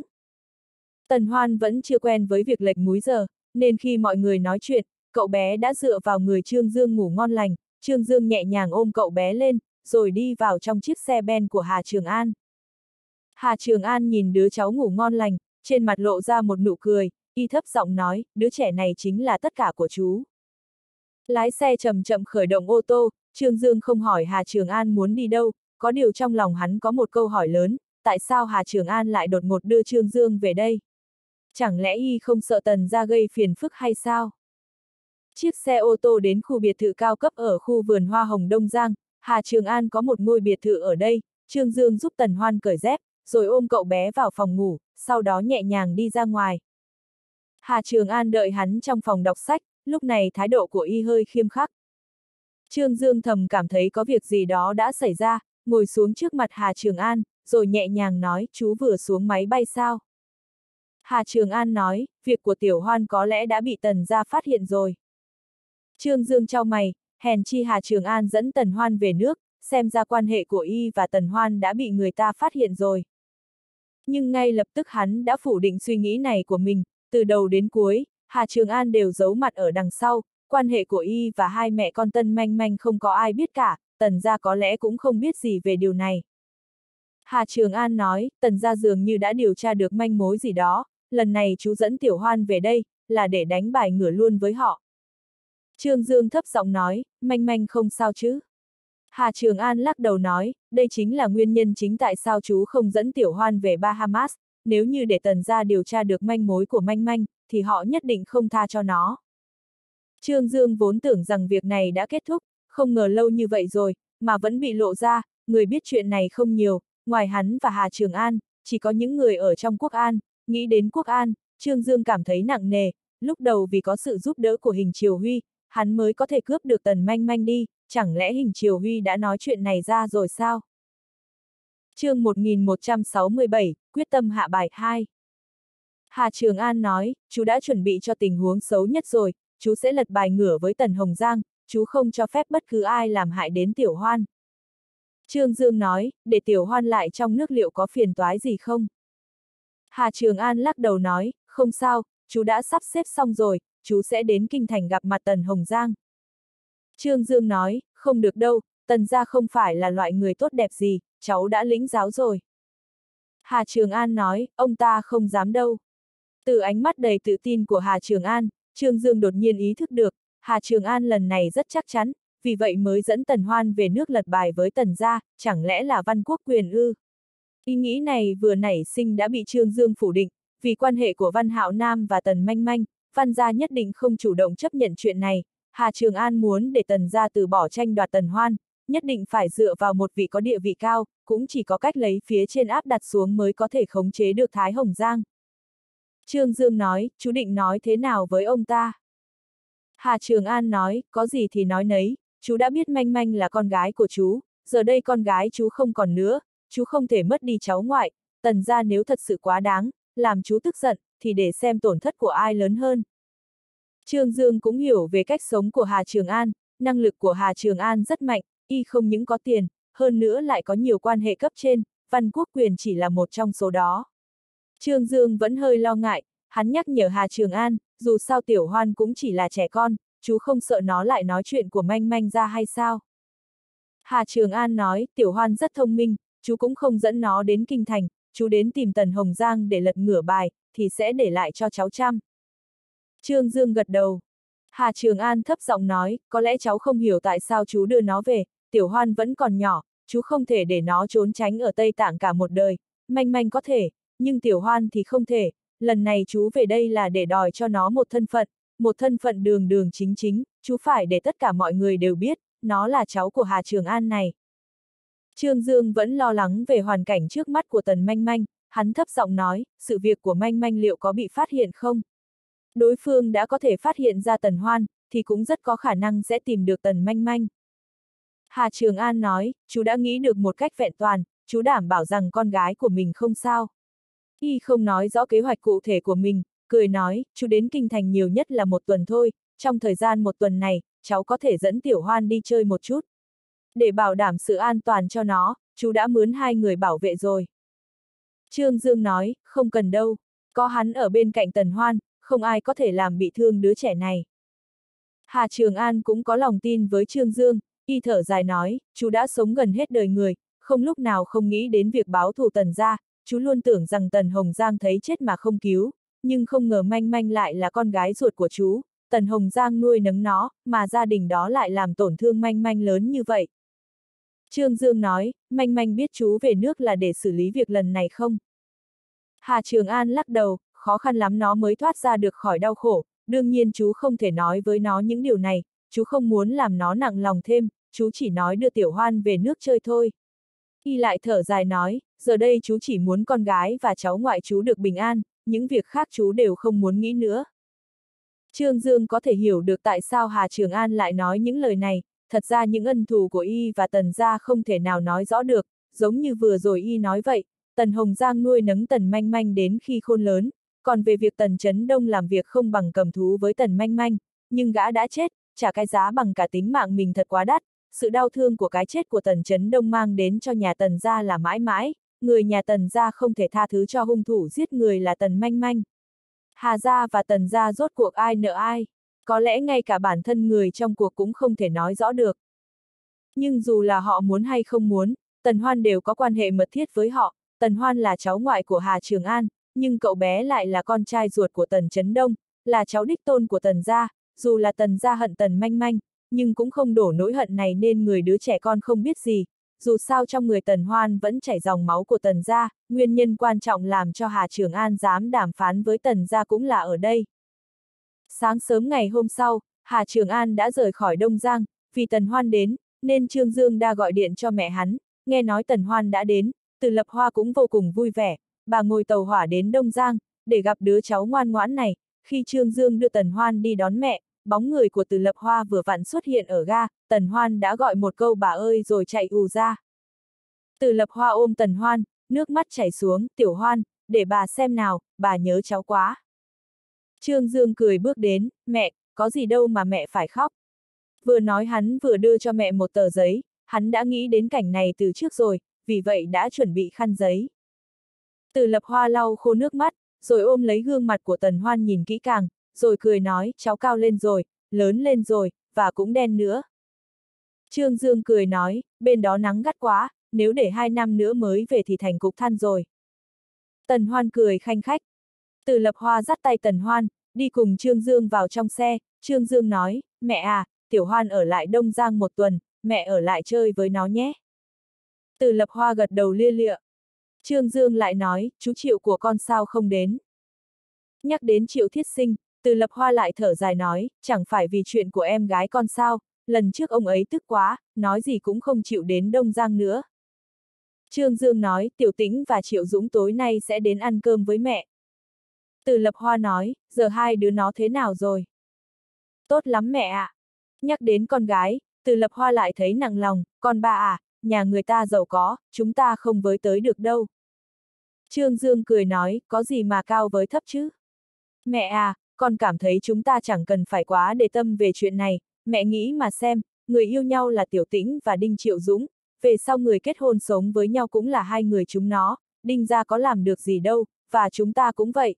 Tần Hoan vẫn chưa quen với việc lệch múi giờ, nên khi mọi người nói chuyện, cậu bé đã dựa vào người Trương Dương ngủ ngon lành, Trương Dương nhẹ nhàng ôm cậu bé lên, rồi đi vào trong chiếc xe ben của Hà Trường An. Hà Trường An nhìn đứa cháu ngủ ngon lành, trên mặt lộ ra một nụ cười, y thấp giọng nói, đứa trẻ này chính là tất cả của chú. Lái xe chậm chậm khởi động ô tô, Trương Dương không hỏi Hà Trường An muốn đi đâu, có điều trong lòng hắn có một câu hỏi lớn, tại sao Hà Trường An lại đột ngột đưa Trương Dương về đây? Chẳng lẽ y không sợ Tần gia gây phiền phức hay sao? Chiếc xe ô tô đến khu biệt thự cao cấp ở khu vườn hoa hồng Đông Giang, Hà Trường An có một ngôi biệt thự ở đây, Trương Dương giúp Tần Hoan cởi dép, rồi ôm cậu bé vào phòng ngủ, sau đó nhẹ nhàng đi ra ngoài. Hà Trường An đợi hắn trong phòng đọc sách, lúc này thái độ của y hơi khiêm khắc. Trương Dương thầm cảm thấy có việc gì đó đã xảy ra, ngồi xuống trước mặt Hà Trường An, rồi nhẹ nhàng nói, chú vừa xuống máy bay sao? Hà Trường An nói, việc của Tiểu Hoan có lẽ đã bị Tần gia phát hiện rồi. Trương Dương chau mày, hèn chi Hà Trường An dẫn Tần Hoan về nước, xem ra quan hệ của y và Tần Hoan đã bị người ta phát hiện rồi. Nhưng ngay lập tức hắn đã phủ định suy nghĩ này của mình, từ đầu đến cuối, Hà Trường An đều giấu mặt ở đằng sau, quan hệ của y và hai mẹ con Tân Manh Manh không có ai biết cả, Tần gia có lẽ cũng không biết gì về điều này. Hà Trường An nói, Tần gia dường như đã điều tra được manh mối gì đó, lần này chú dẫn Tiểu Hoan về đây, là để đánh bài ngửa luôn với họ. Trương Dương thấp giọng nói, Manh Manh không sao chứ? Hà Trường An lắc đầu nói, đây chính là nguyên nhân chính tại sao chú không dẫn Tiểu Hoan về Bahamas, nếu như để Tần gia điều tra được manh mối của Manh Manh, thì họ nhất định không tha cho nó. Trương Dương vốn tưởng rằng việc này đã kết thúc, không ngờ lâu như vậy rồi, mà vẫn bị lộ ra, người biết chuyện này không nhiều, ngoài hắn và Hà Trường An, chỉ có những người ở trong Quốc An. Nghĩ đến Quốc An, Trương Dương cảm thấy nặng nề, lúc đầu vì có sự giúp đỡ của Hình Triều Huy, hắn mới có thể cướp được Tần Manh Manh đi, chẳng lẽ Hình Triều Huy đã nói chuyện này ra rồi sao? Chương một nghìn một trăm sáu mươi bảy, quyết tâm hạ bài hai. Hà Trường An nói, chú đã chuẩn bị cho tình huống xấu nhất rồi, chú sẽ lật bài ngửa với Tần Hồng Giang, chú không cho phép bất cứ ai làm hại đến Tiểu Hoan. Trương Dương nói, để Tiểu Hoan lại trong nước liệu có phiền toái gì không? Hà Trường An lắc đầu nói, không sao, chú đã sắp xếp xong rồi, chú sẽ đến Kinh Thành gặp mặt Tần Hồng Giang. Trương Dương nói, không được đâu, Tần gia không phải là loại người tốt đẹp gì, cháu đã lĩnh giáo rồi. Hà Trường An nói, ông ta không dám đâu. Từ ánh mắt đầy tự tin của Hà Trường An, Trương Dương đột nhiên ý thức được, Hà Trường An lần này rất chắc chắn, vì vậy mới dẫn Tần Hoan về nước lật bài với Tần gia, chẳng lẽ là Văn Quốc Quyền ư? Ý nghĩ này vừa nảy sinh đã bị Trương Dương phủ định, vì quan hệ của Văn Hạo Nam và Tần Manh Manh, Văn gia nhất định không chủ động chấp nhận chuyện này, Hà Trường An muốn để Tần gia từ bỏ tranh đoạt Tần Hoan, nhất định phải dựa vào một vị có địa vị cao, cũng chỉ có cách lấy phía trên áp đặt xuống mới có thể khống chế được Thái Hồng Giang. Trương Dương nói, chú định nói thế nào với ông ta? Hà Trường An nói, có gì thì nói nấy, chú đã biết Manh Manh là con gái của chú, giờ đây con gái chú không còn nữa, chú không thể mất đi cháu ngoại, Tần gia nếu thật sự quá đáng, làm chú tức giận, thì để xem tổn thất của ai lớn hơn. Trương Dương cũng hiểu về cách sống của Hà Trường An, năng lực của Hà Trường An rất mạnh, y không những có tiền, hơn nữa lại có nhiều quan hệ cấp trên, Văn Quốc Quyền chỉ là một trong số đó. Trương Dương vẫn hơi lo ngại, hắn nhắc nhở Hà Trường An, dù sao Tiểu Hoan cũng chỉ là trẻ con, chú không sợ nó lại nói chuyện của Manh Manh ra hay sao? Hà Trường An nói, Tiểu Hoan rất thông minh, chú cũng không dẫn nó đến Kinh Thành, chú đến tìm Tần Hồng Giang để lật ngửa bài, thì sẽ để lại cho cháu chăm. Trương Dương gật đầu. Hà Trường An thấp giọng nói, có lẽ cháu không hiểu tại sao chú đưa nó về, Tiểu Hoan vẫn còn nhỏ, chú không thể để nó trốn tránh ở Tây Tạng cả một đời, Manh Manh có thể, nhưng Tiểu Hoan thì không thể, lần này chú về đây là để đòi cho nó một thân phận, một thân phận đường đường chính chính, chú phải để tất cả mọi người đều biết, nó là cháu của Hà Trường An này. Trương Dương vẫn lo lắng về hoàn cảnh trước mắt của Tần Manh Manh, hắn thấp giọng nói, sự việc của Manh Manh liệu có bị phát hiện không? Đối phương đã có thể phát hiện ra Tần Hoan, thì cũng rất có khả năng sẽ tìm được Tần Manh Manh. Hà Trường An nói, chú đã nghĩ được một cách vẹn toàn, chú đảm bảo rằng con gái của mình không sao. Y không nói rõ kế hoạch cụ thể của mình, cười nói, chú đến kinh thành nhiều nhất là một tuần thôi, trong thời gian một tuần này, cháu có thể dẫn Tiểu Hoan đi chơi một chút. Để bảo đảm sự an toàn cho nó, chú đã mướn hai người bảo vệ rồi. Trương Dương nói, không cần đâu, có hắn ở bên cạnh Tần Hoan, không ai có thể làm bị thương đứa trẻ này. Hà Trường An cũng có lòng tin với Trương Dương, y thở dài nói, chú đã sống gần hết đời người, không lúc nào không nghĩ đến việc báo thù Tần gia, chú luôn tưởng rằng Tần Hồng Giang thấy chết mà không cứu, nhưng không ngờ Manh Manh lại là con gái ruột của chú, Tần Hồng Giang nuôi nấng nó, mà gia đình đó lại làm tổn thương Manh Manh lớn như vậy. Trương Dương nói, Manh Manh biết chú về nước là để xử lý việc lần này không? Hà Trường An lắc đầu, khó khăn lắm nó mới thoát ra được khỏi đau khổ, đương nhiên chú không thể nói với nó những điều này, chú không muốn làm nó nặng lòng thêm, chú chỉ nói đưa Tiểu Hoan về nước chơi thôi. Y lại thở dài nói, giờ đây chú chỉ muốn con gái và cháu ngoại chú được bình an, những việc khác chú đều không muốn nghĩ nữa. Trương Dương có thể hiểu được tại sao Hà Trường An lại nói những lời này, thật ra những ân thù của Y và Tần gia không thể nào nói rõ được, giống như vừa rồi Y nói vậy, Tần Hồng Giang nuôi nấng Tần Manh Manh đến khi khôn lớn, còn về việc Tần Chấn Đông làm việc không bằng cầm thú với Tần Manh Manh, nhưng gã đã chết, trả cái giá bằng cả tính mạng mình thật quá đắt, sự đau thương của cái chết của Tần Chấn Đông mang đến cho nhà Tần gia là mãi mãi, người nhà Tần gia không thể tha thứ cho hung thủ giết người là Tần Manh Manh. Hà gia và Tần gia rốt cuộc ai nợ ai, có lẽ ngay cả bản thân người trong cuộc cũng không thể nói rõ được. Nhưng dù là họ muốn hay không muốn, Tần Hoan đều có quan hệ mật thiết với họ, Tần Hoan là cháu ngoại của Hà Trường An, nhưng cậu bé lại là con trai ruột của Tần Chấn Đông, là cháu đích tôn của Tần gia, dù là Tần gia hận Tần Manh Manh, nhưng cũng không đổ nỗi hận này nên người đứa trẻ con không biết gì, dù sao trong người Tần Hoan vẫn chảy dòng máu của Tần gia, nguyên nhân quan trọng làm cho Hà Trường An dám đàm phán với Tần gia cũng là ở đây. Sáng sớm ngày hôm sau, Hà Trường An đã rời khỏi Đông Giang, vì Tần Hoan đến, nên Trương Dương đã gọi điện cho mẹ hắn, nghe nói Tần Hoan đã đến, Từ Lập Hoa cũng vô cùng vui vẻ, bà ngồi tàu hỏa đến Đông Giang, để gặp đứa cháu ngoan ngoãn này, khi Trương Dương đưa Tần Hoan đi đón mẹ, bóng người của Từ Lập Hoa vừa vặn xuất hiện ở ga, Tần Hoan đã gọi một câu bà ơi rồi chạy ù ra. Từ Lập Hoa ôm Tần Hoan, nước mắt chảy xuống, Tiểu Hoan, để bà xem nào, bà nhớ cháu quá. Trương Dương cười bước đến, mẹ, có gì đâu mà mẹ phải khóc. Vừa nói hắn vừa đưa cho mẹ một tờ giấy, hắn đã nghĩ đến cảnh này từ trước rồi, vì vậy đã chuẩn bị khăn giấy. Từ Lập Hoa lau khô nước mắt, rồi ôm lấy gương mặt của Tần Hoan nhìn kỹ càng, rồi cười nói, cháu cao lên rồi, lớn lên rồi, và cũng đen nữa. Trương Dương cười nói, bên đó nắng gắt quá, nếu để hai năm nữa mới về thì thành cục than rồi. Tần Hoan cười khanh khách. Từ Lập Hoa dắt tay Tần Hoan, đi cùng Trương Dương vào trong xe, Trương Dương nói, mẹ à, Tiểu Hoan ở lại Đông Giang một tuần, mẹ ở lại chơi với nó nhé. Từ Lập Hoa gật đầu lia lịa. Trương Dương lại nói, chú Triệu của con sao không đến. Nhắc đến Triệu Thiết Sinh, Từ Lập Hoa lại thở dài nói, chẳng phải vì chuyện của em gái con sao, lần trước ông ấy tức quá, nói gì cũng không chịu đến Đông Giang nữa. Trương Dương nói, Tiểu Tĩnh và Triệu Dũng tối nay sẽ đến ăn cơm với mẹ. Từ Lập Hoa nói, giờ hai đứa nó thế nào rồi? Tốt lắm mẹ ạ. À. Nhắc đến con gái, Từ Lập Hoa lại thấy nặng lòng, con ba à, nhà người ta giàu có, chúng ta không với tới được đâu. Trương Dương cười nói, có gì mà cao với thấp chứ? Mẹ à, con cảm thấy chúng ta chẳng cần phải quá để tâm về chuyện này, mẹ nghĩ mà xem, người yêu nhau là Tiểu Tĩnh và Đinh Triệu Dũng, về sau người kết hôn sống với nhau cũng là hai người chúng nó, Đinh gia có làm được gì đâu, và chúng ta cũng vậy.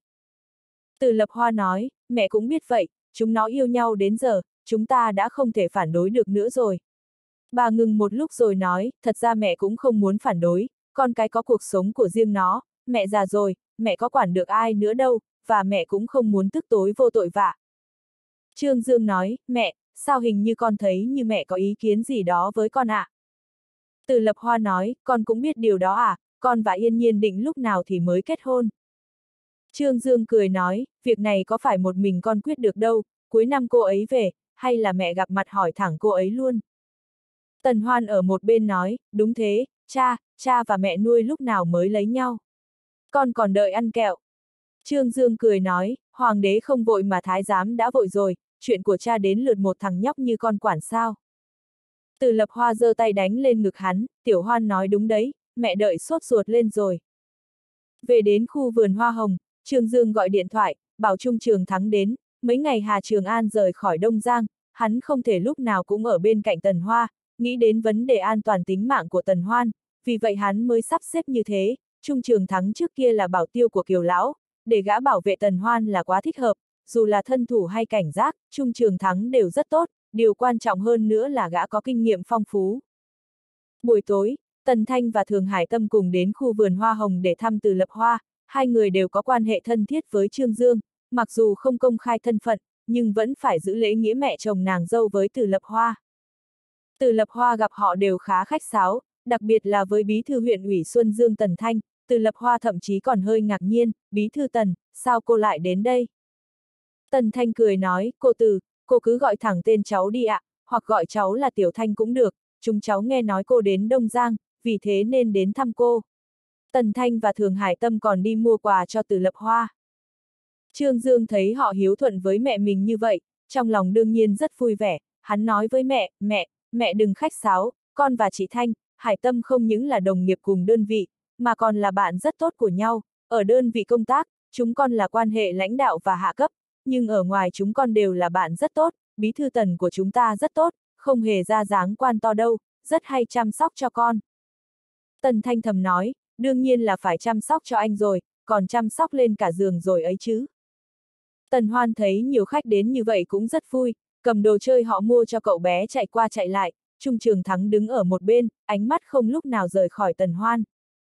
Từ Lập Hoa nói, mẹ cũng biết vậy, chúng nó yêu nhau đến giờ, chúng ta đã không thể phản đối được nữa rồi. Bà ngừng một lúc rồi nói, thật ra mẹ cũng không muốn phản đối, con cái có cuộc sống của riêng nó, mẹ già rồi, mẹ có quản được ai nữa đâu, và mẹ cũng không muốn tức tối vô tội vạ. Trương Dương nói, mẹ, sao hình như con thấy như mẹ có ý kiến gì đó với con ạ? À? Từ Lập Hoa nói, con cũng biết điều đó à, con và Yên Nhiên định lúc nào thì mới kết hôn. Trương Dương cười nói, việc này có phải một mình con quyết được đâu, cuối năm cô ấy về, hay là mẹ gặp mặt hỏi thẳng cô ấy luôn. Tần Hoan ở một bên nói, đúng thế, cha, cha và mẹ nuôi lúc nào mới lấy nhau. Con còn đợi ăn kẹo. Trương Dương cười nói, hoàng đế không vội mà thái giám đã vội rồi, chuyện của cha đến lượt một thằng nhóc như con quản sao. Từ Lập Hoa giơ tay đánh lên ngực hắn, Tiểu Hoan nói đúng đấy, mẹ đợi sốt ruột lên rồi. Về đến khu vườn hoa hồng, Trương Dương gọi điện thoại, bảo Trung Trường Thắng đến, mấy ngày Hà Trường An rời khỏi Đông Giang, hắn không thể lúc nào cũng ở bên cạnh Tần Hoa, nghĩ đến vấn đề an toàn tính mạng của Tần Hoan, vì vậy hắn mới sắp xếp như thế. Trung Trường Thắng trước kia là bảo tiêu của Kiều Lão, để gã bảo vệ Tần Hoan là quá thích hợp, dù là thân thủ hay cảnh giác, Trung Trường Thắng đều rất tốt, điều quan trọng hơn nữa là gã có kinh nghiệm phong phú. Buổi tối, Tần Thanh và Thường Hải Tâm cùng đến khu vườn hoa hồng để thăm Từ Lập Hoa, hai người đều có quan hệ thân thiết với Trương Dương, mặc dù không công khai thân phận, nhưng vẫn phải giữ lễ nghĩa mẹ chồng nàng dâu với Từ Lập Hoa. Từ Lập Hoa gặp họ đều khá khách sáo, đặc biệt là với bí thư huyện ủy Xuân Dương Tần Thanh, Từ Lập Hoa thậm chí còn hơi ngạc nhiên, bí thư Tần, sao cô lại đến đây? Tần Thanh cười nói, cô Từ, cô cứ gọi thẳng tên cháu đi ạ, hoặc gọi cháu là Tiểu Thanh cũng được, chúng cháu nghe nói cô đến Đông Giang, vì thế nên đến thăm cô. Tần Thanh và Thường Hải Tâm còn đi mua quà cho Từ Lập Hoa. Trương Dương thấy họ hiếu thuận với mẹ mình như vậy, trong lòng đương nhiên rất vui vẻ, hắn nói với mẹ, mẹ, mẹ đừng khách sáo, con và chị Thanh, Hải Tâm không những là đồng nghiệp cùng đơn vị, mà còn là bạn rất tốt của nhau, ở đơn vị công tác, chúng con là quan hệ lãnh đạo và hạ cấp, nhưng ở ngoài chúng con đều là bạn rất tốt, bí thư Tần của chúng ta rất tốt, không hề ra dáng quan to đâu, rất hay chăm sóc cho con. Tần Thanh thầm nói, đương nhiên là phải chăm sóc cho anh rồi, còn chăm sóc lên cả giường rồi ấy chứ. Tần Hoan thấy nhiều khách đến như vậy cũng rất vui, cầm đồ chơi họ mua cho cậu bé chạy qua chạy lại, Trung Trường Thắng đứng ở một bên, ánh mắt không lúc nào rời khỏi Tần Hoan.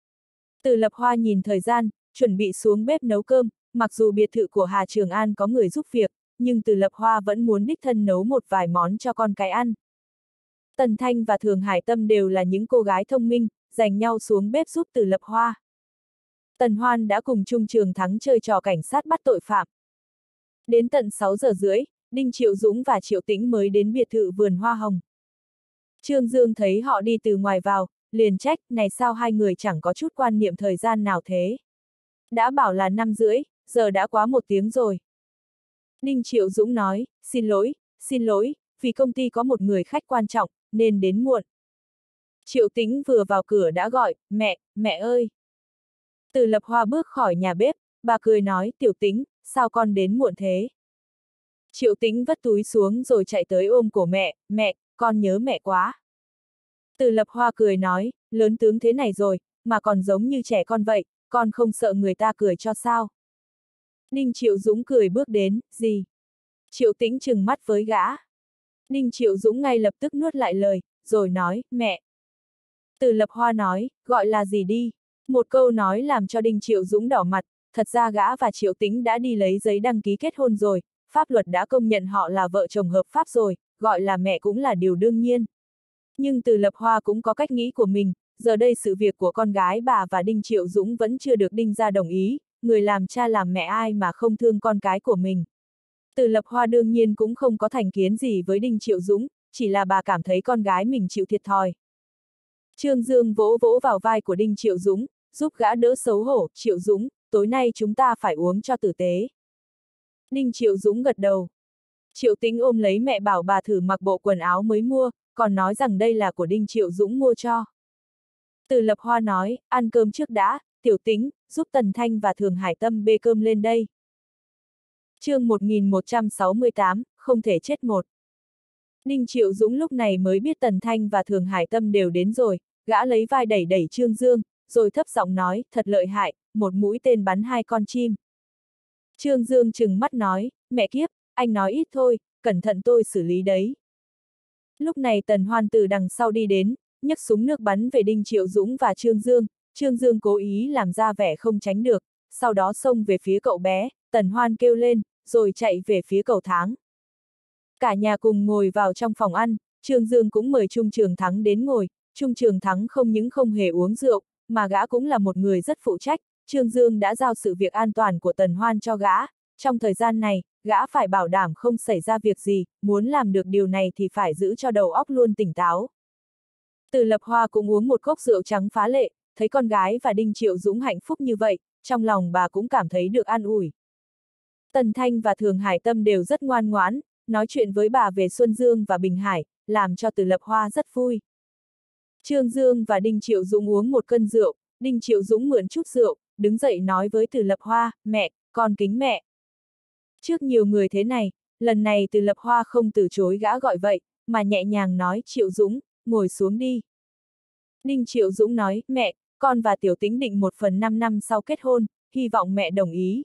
Từ Lập Hoa nhìn thời gian, chuẩn bị xuống bếp nấu cơm, mặc dù biệt thự của Hà Trường An có người giúp việc, nhưng Từ Lập Hoa vẫn muốn đích thân nấu một vài món cho con cái ăn. Tần Thanh và Thường Hải Tâm đều là những cô gái thông minh, giành nhau xuống bếp giúp Từ Lập Hoa. Tần Hoan đã cùng Trung Trường Thắng chơi trò cảnh sát bắt tội phạm. Đến tận sáu giờ rưỡi, Đinh Triệu Dũng và Triệu Tĩnh mới đến biệt thự vườn hoa hồng. Trương Dương thấy họ đi từ ngoài vào, liền trách, này sao hai người chẳng có chút quan niệm thời gian nào thế? Đã bảo là năm rưỡi, giờ đã quá một tiếng rồi. Đinh Triệu Dũng nói, xin lỗi, xin lỗi, vì công ty có một người khách quan trọng, nên đến muộn. Triệu Tĩnh vừa vào cửa đã gọi, mẹ, mẹ ơi. Từ Lập Hoa bước khỏi nhà bếp, bà cười nói, Tiểu Tĩnh, sao con đến muộn thế? Triệu Tĩnh vất túi xuống rồi chạy tới ôm cổ mẹ, mẹ, con nhớ mẹ quá. Từ Lập Hoa cười nói, lớn tướng thế này rồi, mà còn giống như trẻ con vậy, con không sợ người ta cười cho sao? Đinh Triệu Dũng cười bước đến, gì? Triệu Tĩnh trừng mắt với gã. Đinh Triệu Dũng ngay lập tức nuốt lại lời, rồi nói, mẹ. Từ Lập Hoa nói, gọi là gì đi? Một câu nói làm cho Đinh Triệu Dũng đỏ mặt, thật ra gã và Triệu Tĩnh đã đi lấy giấy đăng ký kết hôn rồi, pháp luật đã công nhận họ là vợ chồng hợp pháp rồi, gọi là mẹ cũng là điều đương nhiên. Nhưng Từ Lập Hoa cũng có cách nghĩ của mình, giờ đây sự việc của con gái bà và Đinh Triệu Dũng vẫn chưa được Đinh gia đồng ý, người làm cha làm mẹ ai mà không thương con cái của mình. Từ Lập Hoa đương nhiên cũng không có thành kiến gì với Đinh Triệu Dũng, chỉ là bà cảm thấy con gái mình chịu thiệt thòi. Trương Dương vỗ vỗ vào vai của Đinh Triệu Dũng, giúp gã đỡ xấu hổ, Triệu Dũng, tối nay chúng ta phải uống cho tử tế. Đinh Triệu Dũng gật đầu. Triệu Tĩnh ôm lấy mẹ bảo bà thử mặc bộ quần áo mới mua, còn nói rằng đây là của Đinh Triệu Dũng mua cho. Từ Lập Hoa nói, ăn cơm trước đã, Tiểu Tĩnh, giúp Tần Thanh và Thường Hải Tâm bê cơm lên đây. Chương một nghìn một trăm sáu mươi tám, không thể chết một. Đinh Triệu Dũng lúc này mới biết Tần Thanh và Thường Hải Tâm đều đến rồi, gã lấy vai đẩy đẩy Trương Dương, rồi thấp giọng nói, thật lợi hại, một mũi tên bắn hai con chim. Trương Dương trừng mắt nói, mẹ kiếp, anh nói ít thôi, cẩn thận tôi xử lý đấy. Lúc này Tần Hoan từ đằng sau đi đến, nhấc súng nước bắn về Đinh Triệu Dũng và Trương Dương, Trương Dương cố ý làm ra vẻ không tránh được, sau đó xông về phía cậu bé, Tần Hoan kêu lên, rồi chạy về phía cầu thang. Cả nhà cùng ngồi vào trong phòng ăn, Trương Dương cũng mời Trung Trường Thắng đến ngồi, Trung Trường Thắng không những không hề uống rượu, mà gã cũng là một người rất phụ trách, Trương Dương đã giao sự việc an toàn của Tần Hoan cho gã, trong thời gian này, gã phải bảo đảm không xảy ra việc gì, muốn làm được điều này thì phải giữ cho đầu óc luôn tỉnh táo. Từ Lập Hoa cũng uống một cốc rượu trắng phá lệ, thấy con gái và Đinh Triệu Dũng hạnh phúc như vậy, trong lòng bà cũng cảm thấy được an ủi. Tần Thanh và Thường Hải Tâm đều rất ngoan ngoãn, nói chuyện với bà về Xuân Dương và Bình Hải, làm cho Từ Lập Hoa rất vui. Trương Dương và Đinh Triệu Dũng uống một cân rượu, Đinh Triệu Dũng mượn chút rượu, đứng dậy nói với Từ Lập Hoa, mẹ, con kính mẹ. Trước nhiều người thế này, lần này Từ Lập Hoa không từ chối gã gọi vậy, mà nhẹ nhàng nói, Triệu Dũng, ngồi xuống đi. Ninh Triệu Dũng nói, mẹ, con và Tiểu Tĩnh định một phần năm năm sau kết hôn, hy vọng mẹ đồng ý.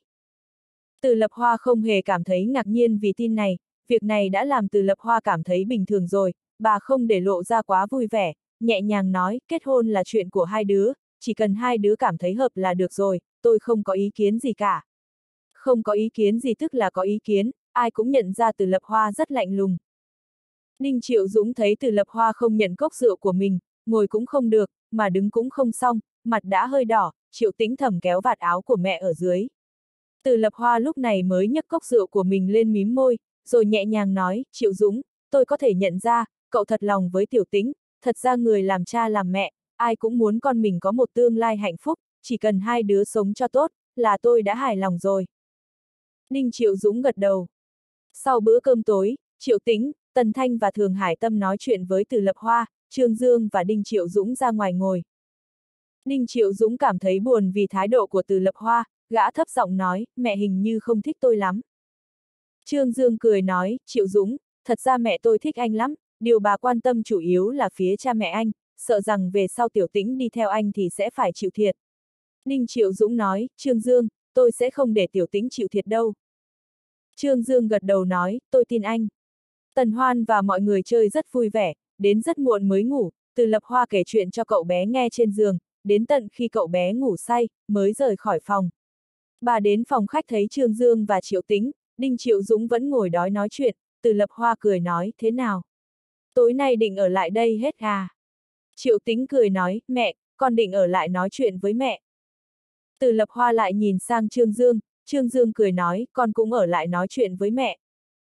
Từ Lập Hoa không hề cảm thấy ngạc nhiên vì tin này, việc này đã làm Từ Lập Hoa cảm thấy bình thường rồi, bà không để lộ ra quá vui vẻ, nhẹ nhàng nói, kết hôn là chuyện của hai đứa, chỉ cần hai đứa cảm thấy hợp là được rồi, tôi không có ý kiến gì cả. Không có ý kiến gì tức là có ý kiến, ai cũng nhận ra Từ Lập Hoa rất lạnh lùng. Ninh Triệu Dũng thấy Từ Lập Hoa không nhận cốc rượu của mình, ngồi cũng không được, mà đứng cũng không xong, mặt đã hơi đỏ, Triệu Tĩnh thầm kéo vạt áo của mẹ ở dưới. Từ Lập Hoa lúc này mới nhấc cốc rượu của mình lên mím môi, rồi nhẹ nhàng nói, Triệu Dũng, tôi có thể nhận ra, cậu thật lòng với Tiểu Tĩnh, thật ra người làm cha làm mẹ, ai cũng muốn con mình có một tương lai hạnh phúc, chỉ cần hai đứa sống cho tốt, là tôi đã hài lòng rồi. Ninh Triệu Dũng gật đầu. Sau bữa cơm tối, Triệu Tĩnh, Tần Thanh và Thường Hải Tâm nói chuyện với Từ Lập Hoa, Trương Dương và Đinh Triệu Dũng ra ngoài ngồi. Đinh Triệu Dũng cảm thấy buồn vì thái độ của Từ Lập Hoa, gã thấp giọng nói, mẹ hình như không thích tôi lắm. Trương Dương cười nói, Triệu Dũng, thật ra mẹ tôi thích anh lắm, điều bà quan tâm chủ yếu là phía cha mẹ anh, sợ rằng về sau Tiểu Tĩnh đi theo anh thì sẽ phải chịu thiệt. Đinh Triệu Dũng nói, Trương Dương, tôi sẽ không để Tiểu Tĩnh chịu thiệt đâu. Trương Dương gật đầu nói, tôi tin anh. Tần Hoan và mọi người chơi rất vui vẻ, đến rất muộn mới ngủ, Từ Lập Hoa kể chuyện cho cậu bé nghe trên giường, đến tận khi cậu bé ngủ say, mới rời khỏi phòng. Bà đến phòng khách thấy Trương Dương và Triệu Tĩnh, Đinh Triệu Dũng vẫn ngồi đói nói chuyện, Từ Lập Hoa cười nói, thế nào? Tối nay định ở lại đây hết à? Triệu Tĩnh cười nói, mẹ, con định ở lại nói chuyện với mẹ. Từ Lập Hoa lại nhìn sang Trương Dương, Trương Dương cười nói, con cũng ở lại nói chuyện với mẹ.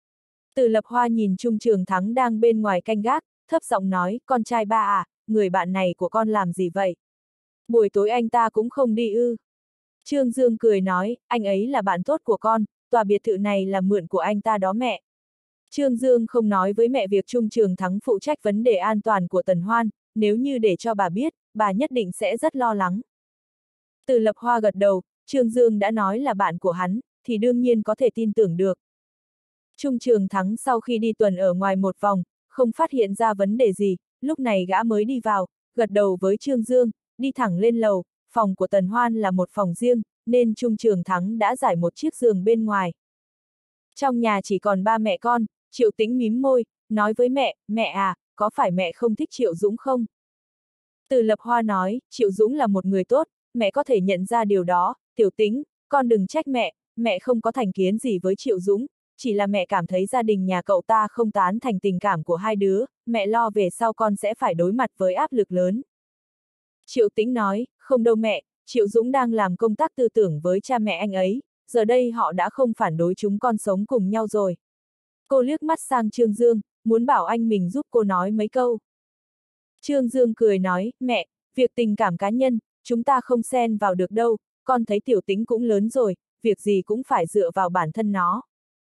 Từ Lập Hoa nhìn Trung Trường Thắng đang bên ngoài canh gác, thấp giọng nói, con trai ba à, người bạn này của con làm gì vậy? Buổi tối anh ta cũng không đi ư. Trương Dương cười nói, anh ấy là bạn tốt của con, tòa biệt thự này là mượn của anh ta đó mẹ. Trương Dương không nói với mẹ việc Trung Trường Thắng phụ trách vấn đề an toàn của Tần Hoan, nếu như để cho bà biết, bà nhất định sẽ rất lo lắng. Từ Lập Hoa gật đầu, Trương Dương đã nói là bạn của hắn, thì đương nhiên có thể tin tưởng được. Trung Trường Thắng sau khi đi tuần ở ngoài một vòng, không phát hiện ra vấn đề gì, lúc này gã mới đi vào, gật đầu với Trương Dương, đi thẳng lên lầu, phòng của Tần Hoan là một phòng riêng, nên Trung Trường Thắng đã giải một chiếc giường bên ngoài. Trong nhà chỉ còn ba mẹ con, Triệu Tĩnh mím môi, nói với mẹ, mẹ à, có phải mẹ không thích Triệu Dũng không? Từ Lập Hoa nói, Triệu Dũng là một người tốt, mẹ có thể nhận ra điều đó, Tiểu Tĩnh, con đừng trách mẹ, mẹ không có thành kiến gì với Triệu Dũng, chỉ là mẹ cảm thấy gia đình nhà cậu ta không tán thành tình cảm của hai đứa, mẹ lo về sau con sẽ phải đối mặt với áp lực lớn. Triệu Tĩnh nói, không đâu mẹ, Triệu Dũng đang làm công tác tư tưởng với cha mẹ anh ấy, giờ đây họ đã không phản đối chúng con sống cùng nhau rồi. Cô liếc mắt sang Trương Dương, muốn bảo anh mình giúp cô nói mấy câu. Trương Dương cười nói, mẹ, việc tình cảm cá nhân, chúng ta không xen vào được đâu, con thấy Tiểu Tĩnh cũng lớn rồi, việc gì cũng phải dựa vào bản thân nó.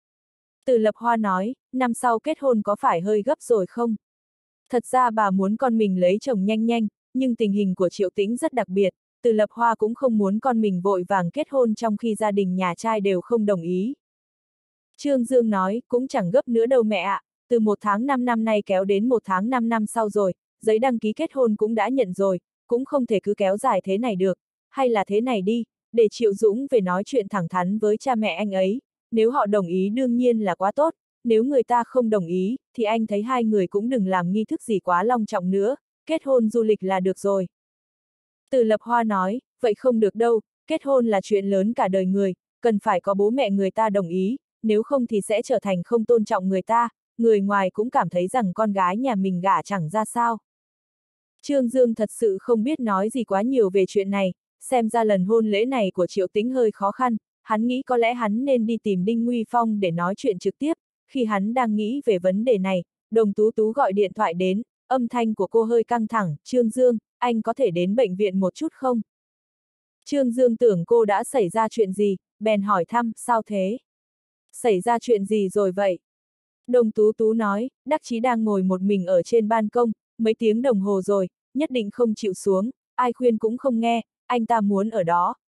Từ Lập Hoa nói, năm sau kết hôn có phải hơi gấp rồi không? Thật ra bà muốn con mình lấy chồng nhanh nhanh, nhưng tình hình của Triệu Tĩnh rất đặc biệt, Từ Lập Hoa cũng không muốn con mình vội vàng kết hôn trong khi gia đình nhà trai đều không đồng ý. Trương Dương nói, cũng chẳng gấp nữa đâu mẹ ạ, từ một tháng năm năm nay kéo đến một tháng năm năm sau rồi, giấy đăng ký kết hôn cũng đã nhận rồi, cũng không thể cứ kéo dài thế này được, hay là thế này đi, để Triệu Dũng về nói chuyện thẳng thắn với cha mẹ anh ấy, nếu họ đồng ý đương nhiên là quá tốt, nếu người ta không đồng ý, thì anh thấy hai người cũng đừng làm nghi thức gì quá long trọng nữa, kết hôn du lịch là được rồi. Từ Lập Hoa nói, vậy không được đâu, kết hôn là chuyện lớn cả đời người, cần phải có bố mẹ người ta đồng ý, nếu không thì sẽ trở thành không tôn trọng người ta, người ngoài cũng cảm thấy rằng con gái nhà mình gả chẳng ra sao. Trương Dương thật sự không biết nói gì quá nhiều về chuyện này, xem ra lần hôn lễ này của Triệu Tĩnh hơi khó khăn, hắn nghĩ có lẽ hắn nên đi tìm Đinh Nguy Phong để nói chuyện trực tiếp, khi hắn đang nghĩ về vấn đề này, Đồng Tú Tú gọi điện thoại đến, âm thanh của cô hơi căng thẳng, Trương Dương, anh có thể đến bệnh viện một chút không? Trương Dương tưởng cô đã xảy ra chuyện gì, bèn hỏi thăm, sao thế? Xảy ra chuyện gì rồi vậy? Đồng Tú Tú nói, Đắc Chí đang ngồi một mình ở trên ban công, mấy tiếng đồng hồ rồi, nhất định không chịu xuống, ai khuyên cũng không nghe, anh ta muốn ở đó,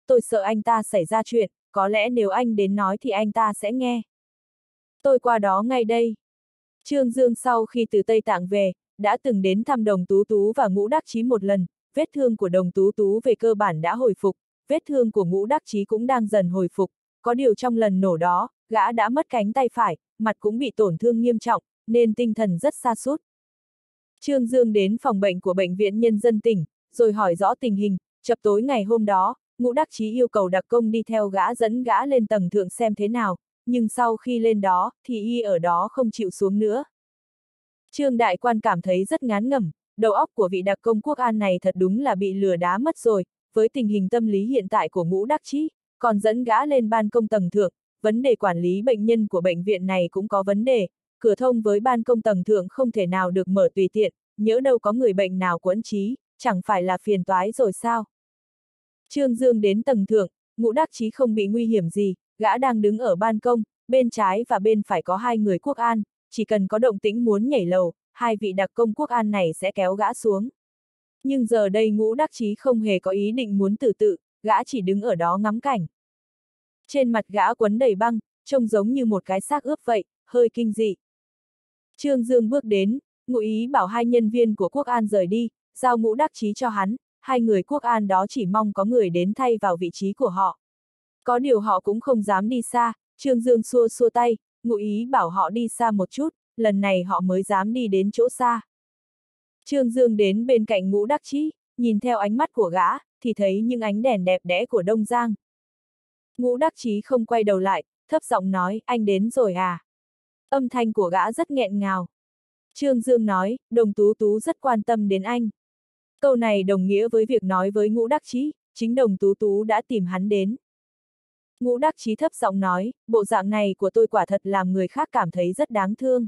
tôi sợ anh ta xảy ra chuyện, có lẽ nếu anh đến nói thì anh ta sẽ nghe. Tôi qua đó ngay đây. Trương Dương sau khi từ Tây Tạng về, đã từng đến thăm Đồng Tú Tú và Ngũ Đắc Chí một lần, vết thương của Đồng Tú Tú về cơ bản đã hồi phục, vết thương của Ngũ Đắc Chí cũng đang dần hồi phục, có điều trong lần nổ đó, gã đã mất cánh tay phải, mặt cũng bị tổn thương nghiêm trọng, nên tinh thần rất sa sút. Trương Dương đến phòng bệnh của Bệnh viện Nhân dân tỉnh, rồi hỏi rõ tình hình, chập tối ngày hôm đó, Ngũ Đắc Chí yêu cầu đặc công đi theo gã dẫn gã lên tầng thượng xem thế nào, nhưng sau khi lên đó, thì y ở đó không chịu xuống nữa. Trương Đại Quan cảm thấy rất ngán ngẩm, đầu óc của vị đặc công Quốc An này thật đúng là bị lừa đá mất rồi, với tình hình tâm lý hiện tại của Ngũ Đắc Chí, còn dẫn gã lên ban công tầng thượng, vấn đề quản lý bệnh nhân của bệnh viện này cũng có vấn đề, cửa thông với ban công tầng thượng không thể nào được mở tùy tiện, nhỡ đâu có người bệnh nào quẫn trí, chẳng phải là phiền toái rồi sao? Trương Dương đến tầng thượng, Ngũ Đắc Chí không bị nguy hiểm gì, gã đang đứng ở ban công, bên trái và bên phải có hai người Quốc An, chỉ cần có động tĩnh muốn nhảy lầu, hai vị đặc công Quốc An này sẽ kéo gã xuống. Nhưng giờ đây Ngũ Đắc Chí không hề có ý định muốn tử tự, gã chỉ đứng ở đó ngắm cảnh. Trên mặt gã quấn đầy băng, trông giống như một cái xác ướp vậy, hơi kinh dị. Trương Dương bước đến, ngụ ý bảo hai nhân viên của Quốc An rời đi, giao Ngũ Đắc Chí cho hắn, hai người Quốc An đó chỉ mong có người đến thay vào vị trí của họ. Có điều họ cũng không dám đi xa, Trương Dương xua xua tay, ngụ ý bảo họ đi xa một chút, lần này họ mới dám đi đến chỗ xa. Trương Dương đến bên cạnh Ngũ Đắc Chí, nhìn theo ánh mắt của gã, thì thấy những ánh đèn đẹp đẽ của Đông Giang. Ngũ Đắc Chí không quay đầu lại, thấp giọng nói, anh đến rồi à? Âm thanh của gã rất nghẹn ngào. Trương Dương nói, Đồng Tú Tú rất quan tâm đến anh. Câu này đồng nghĩa với việc nói với Ngũ Đắc Chí, chính Đồng Tú Tú đã tìm hắn đến. Ngũ Đắc Chí thấp giọng nói, bộ dạng này của tôi quả thật làm người khác cảm thấy rất đáng thương.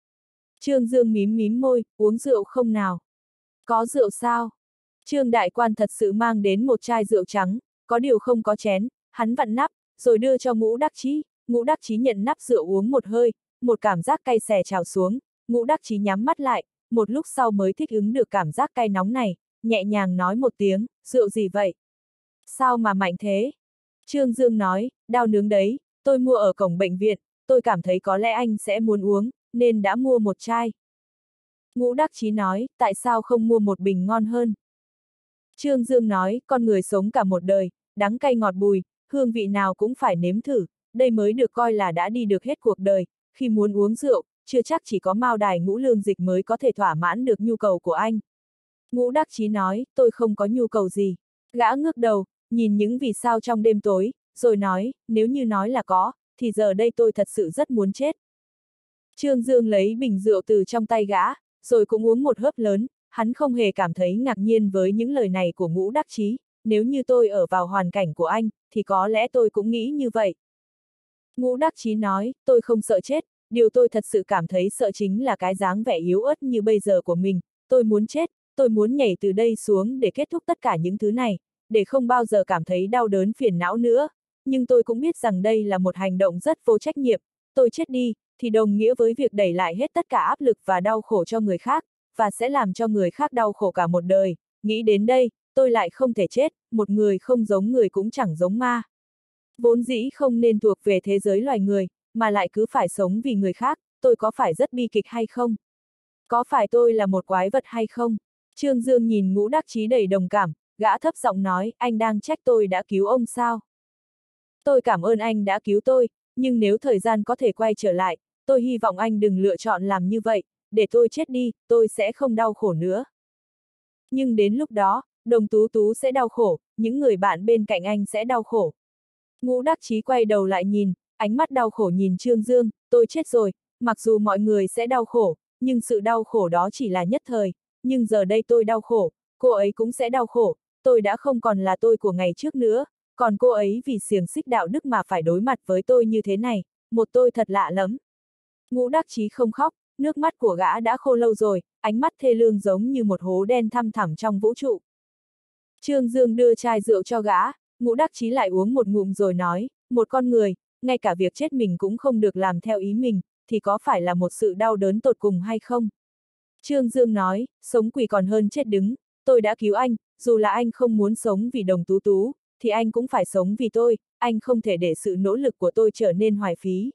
Trương Dương mím mím môi, uống rượu không nào? Có rượu sao? Trương Đại Quan thật sự mang đến một chai rượu trắng, có điều không có chén, hắn vặn nắp, rồi đưa cho Ngũ Đắc Chí. Ngũ Đắc Chí nhận nắp rượu uống một hơi, một cảm giác cay xè trào xuống, Ngũ Đắc Chí nhắm mắt lại, một lúc sau mới thích ứng được cảm giác cay nóng này, nhẹ nhàng nói một tiếng, rượu gì vậy? Sao mà mạnh thế? Trương Dương nói, đao nướng đấy, tôi mua ở cổng bệnh viện, tôi cảm thấy có lẽ anh sẽ muốn uống, nên đã mua một chai. Ngũ Đắc Chí nói, tại sao không mua một bình ngon hơn? Trương Dương nói, con người sống cả một đời, đắng cay ngọt bùi, hương vị nào cũng phải nếm thử, đây mới được coi là đã đi được hết cuộc đời, khi muốn uống rượu, chưa chắc chỉ có Mao Đài Ngũ Lương Dịch mới có thể thỏa mãn được nhu cầu của anh. Ngũ Đắc Chí nói, tôi không có nhu cầu gì. Gã ngước đầu, nhìn những vì sao trong đêm tối, rồi nói, nếu như nói là có, thì giờ đây tôi thật sự rất muốn chết. Trương Dương lấy bình rượu từ trong tay gã, rồi cũng uống một hớp lớn, hắn không hề cảm thấy ngạc nhiên với những lời này của Ngũ Đắc Chí, nếu như tôi ở vào hoàn cảnh của anh, thì có lẽ tôi cũng nghĩ như vậy. Ngũ Đắc Chí nói, tôi không sợ chết, điều tôi thật sự cảm thấy sợ chính là cái dáng vẻ yếu ớt như bây giờ của mình, tôi muốn chết, tôi muốn nhảy từ đây xuống để kết thúc tất cả những thứ này, để không bao giờ cảm thấy đau đớn phiền não nữa, nhưng tôi cũng biết rằng đây là một hành động rất vô trách nhiệm, tôi chết đi, thì đồng nghĩa với việc đẩy lại hết tất cả áp lực và đau khổ cho người khác, và sẽ làm cho người khác đau khổ cả một đời, nghĩ đến đây, tôi lại không thể chết, một người không giống người cũng chẳng giống ma. Vốn dĩ không nên thuộc về thế giới loài người, mà lại cứ phải sống vì người khác, tôi có phải rất bi kịch hay không? Có phải tôi là một quái vật hay không? Trương Dương nhìn Ngũ Đắc Chí đầy đồng cảm, gã thấp giọng nói, anh đang trách tôi đã cứu ông sao? Tôi cảm ơn anh đã cứu tôi, nhưng nếu thời gian có thể quay trở lại, tôi hy vọng anh đừng lựa chọn làm như vậy, để tôi chết đi, tôi sẽ không đau khổ nữa. Nhưng đến lúc đó, Đồng Tú Tú sẽ đau khổ, những người bạn bên cạnh anh sẽ đau khổ. Ngũ Đắc Chí quay đầu lại nhìn, ánh mắt đau khổ nhìn Trương Dương, tôi chết rồi, mặc dù mọi người sẽ đau khổ, nhưng sự đau khổ đó chỉ là nhất thời, nhưng giờ đây tôi đau khổ, cô ấy cũng sẽ đau khổ, tôi đã không còn là tôi của ngày trước nữa, còn cô ấy vì xiềng xích đạo đức mà phải đối mặt với tôi như thế này, một tôi thật lạ lắm. Ngũ Đắc Chí không khóc, nước mắt của gã đã khô lâu rồi, ánh mắt thê lương giống như một hố đen thăm thẳm trong vũ trụ. Trương Dương đưa chai rượu cho gã, Ngũ Đắc Chí lại uống một ngụm rồi nói, một con người, ngay cả việc chết mình cũng không được làm theo ý mình, thì có phải là một sự đau đớn tột cùng hay không? Trương Dương nói, sống quỳ còn hơn chết đứng, tôi đã cứu anh, dù là anh không muốn sống vì Đồng Tú Tú, thì anh cũng phải sống vì tôi, anh không thể để sự nỗ lực của tôi trở nên hoài phí.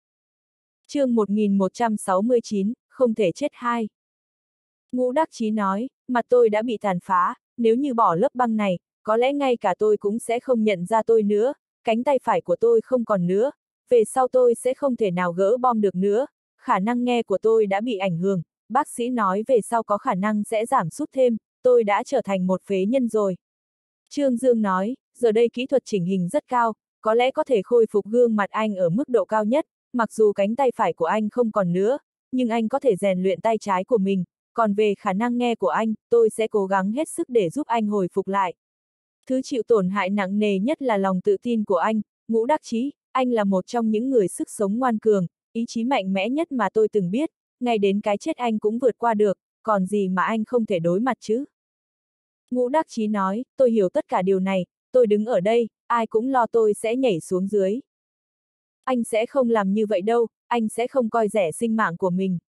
Chương một nghìn một trăm sáu mươi chín, không thể chết hai. Ngũ Đắc Chí nói, mặt tôi đã bị tàn phá, nếu như bỏ lớp băng này, có lẽ ngay cả tôi cũng sẽ không nhận ra tôi nữa, cánh tay phải của tôi không còn nữa, về sau tôi sẽ không thể nào gỡ bom được nữa, khả năng nghe của tôi đã bị ảnh hưởng, bác sĩ nói về sau có khả năng sẽ giảm sút thêm, tôi đã trở thành một phế nhân rồi. Trương Dương nói, giờ đây kỹ thuật chỉnh hình rất cao, có lẽ có thể khôi phục gương mặt anh ở mức độ cao nhất, mặc dù cánh tay phải của anh không còn nữa, nhưng anh có thể rèn luyện tay trái của mình, còn về khả năng nghe của anh, tôi sẽ cố gắng hết sức để giúp anh hồi phục lại. Thứ chịu tổn hại nặng nề nhất là lòng tự tin của anh, Ngũ Đắc Chí, anh là một trong những người sức sống ngoan cường, ý chí mạnh mẽ nhất mà tôi từng biết, ngay đến cái chết anh cũng vượt qua được, còn gì mà anh không thể đối mặt chứ? Ngũ Đắc Chí nói, tôi hiểu tất cả điều này, tôi đứng ở đây, ai cũng lo tôi sẽ nhảy xuống dưới. Anh sẽ không làm như vậy đâu, anh sẽ không coi rẻ sinh mạng của mình.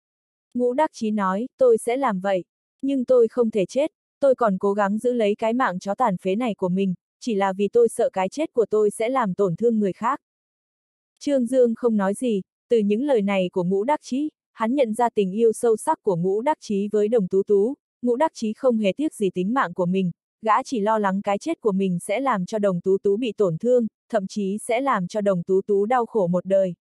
Ngũ Đắc Chí nói, tôi sẽ làm vậy, nhưng tôi không thể chết, tôi còn cố gắng giữ lấy cái mạng chó tàn phế này của mình, chỉ là vì tôi sợ cái chết của tôi sẽ làm tổn thương người khác. Trương Dương không nói gì, từ những lời này của Ngũ Đắc Chí, hắn nhận ra tình yêu sâu sắc của Ngũ Đắc Chí với Đồng Tú Tú, Ngũ Đắc Chí không hề tiếc gì tính mạng của mình, gã chỉ lo lắng cái chết của mình sẽ làm cho Đồng Tú Tú bị tổn thương, thậm chí sẽ làm cho Đồng Tú Tú đau khổ một đời.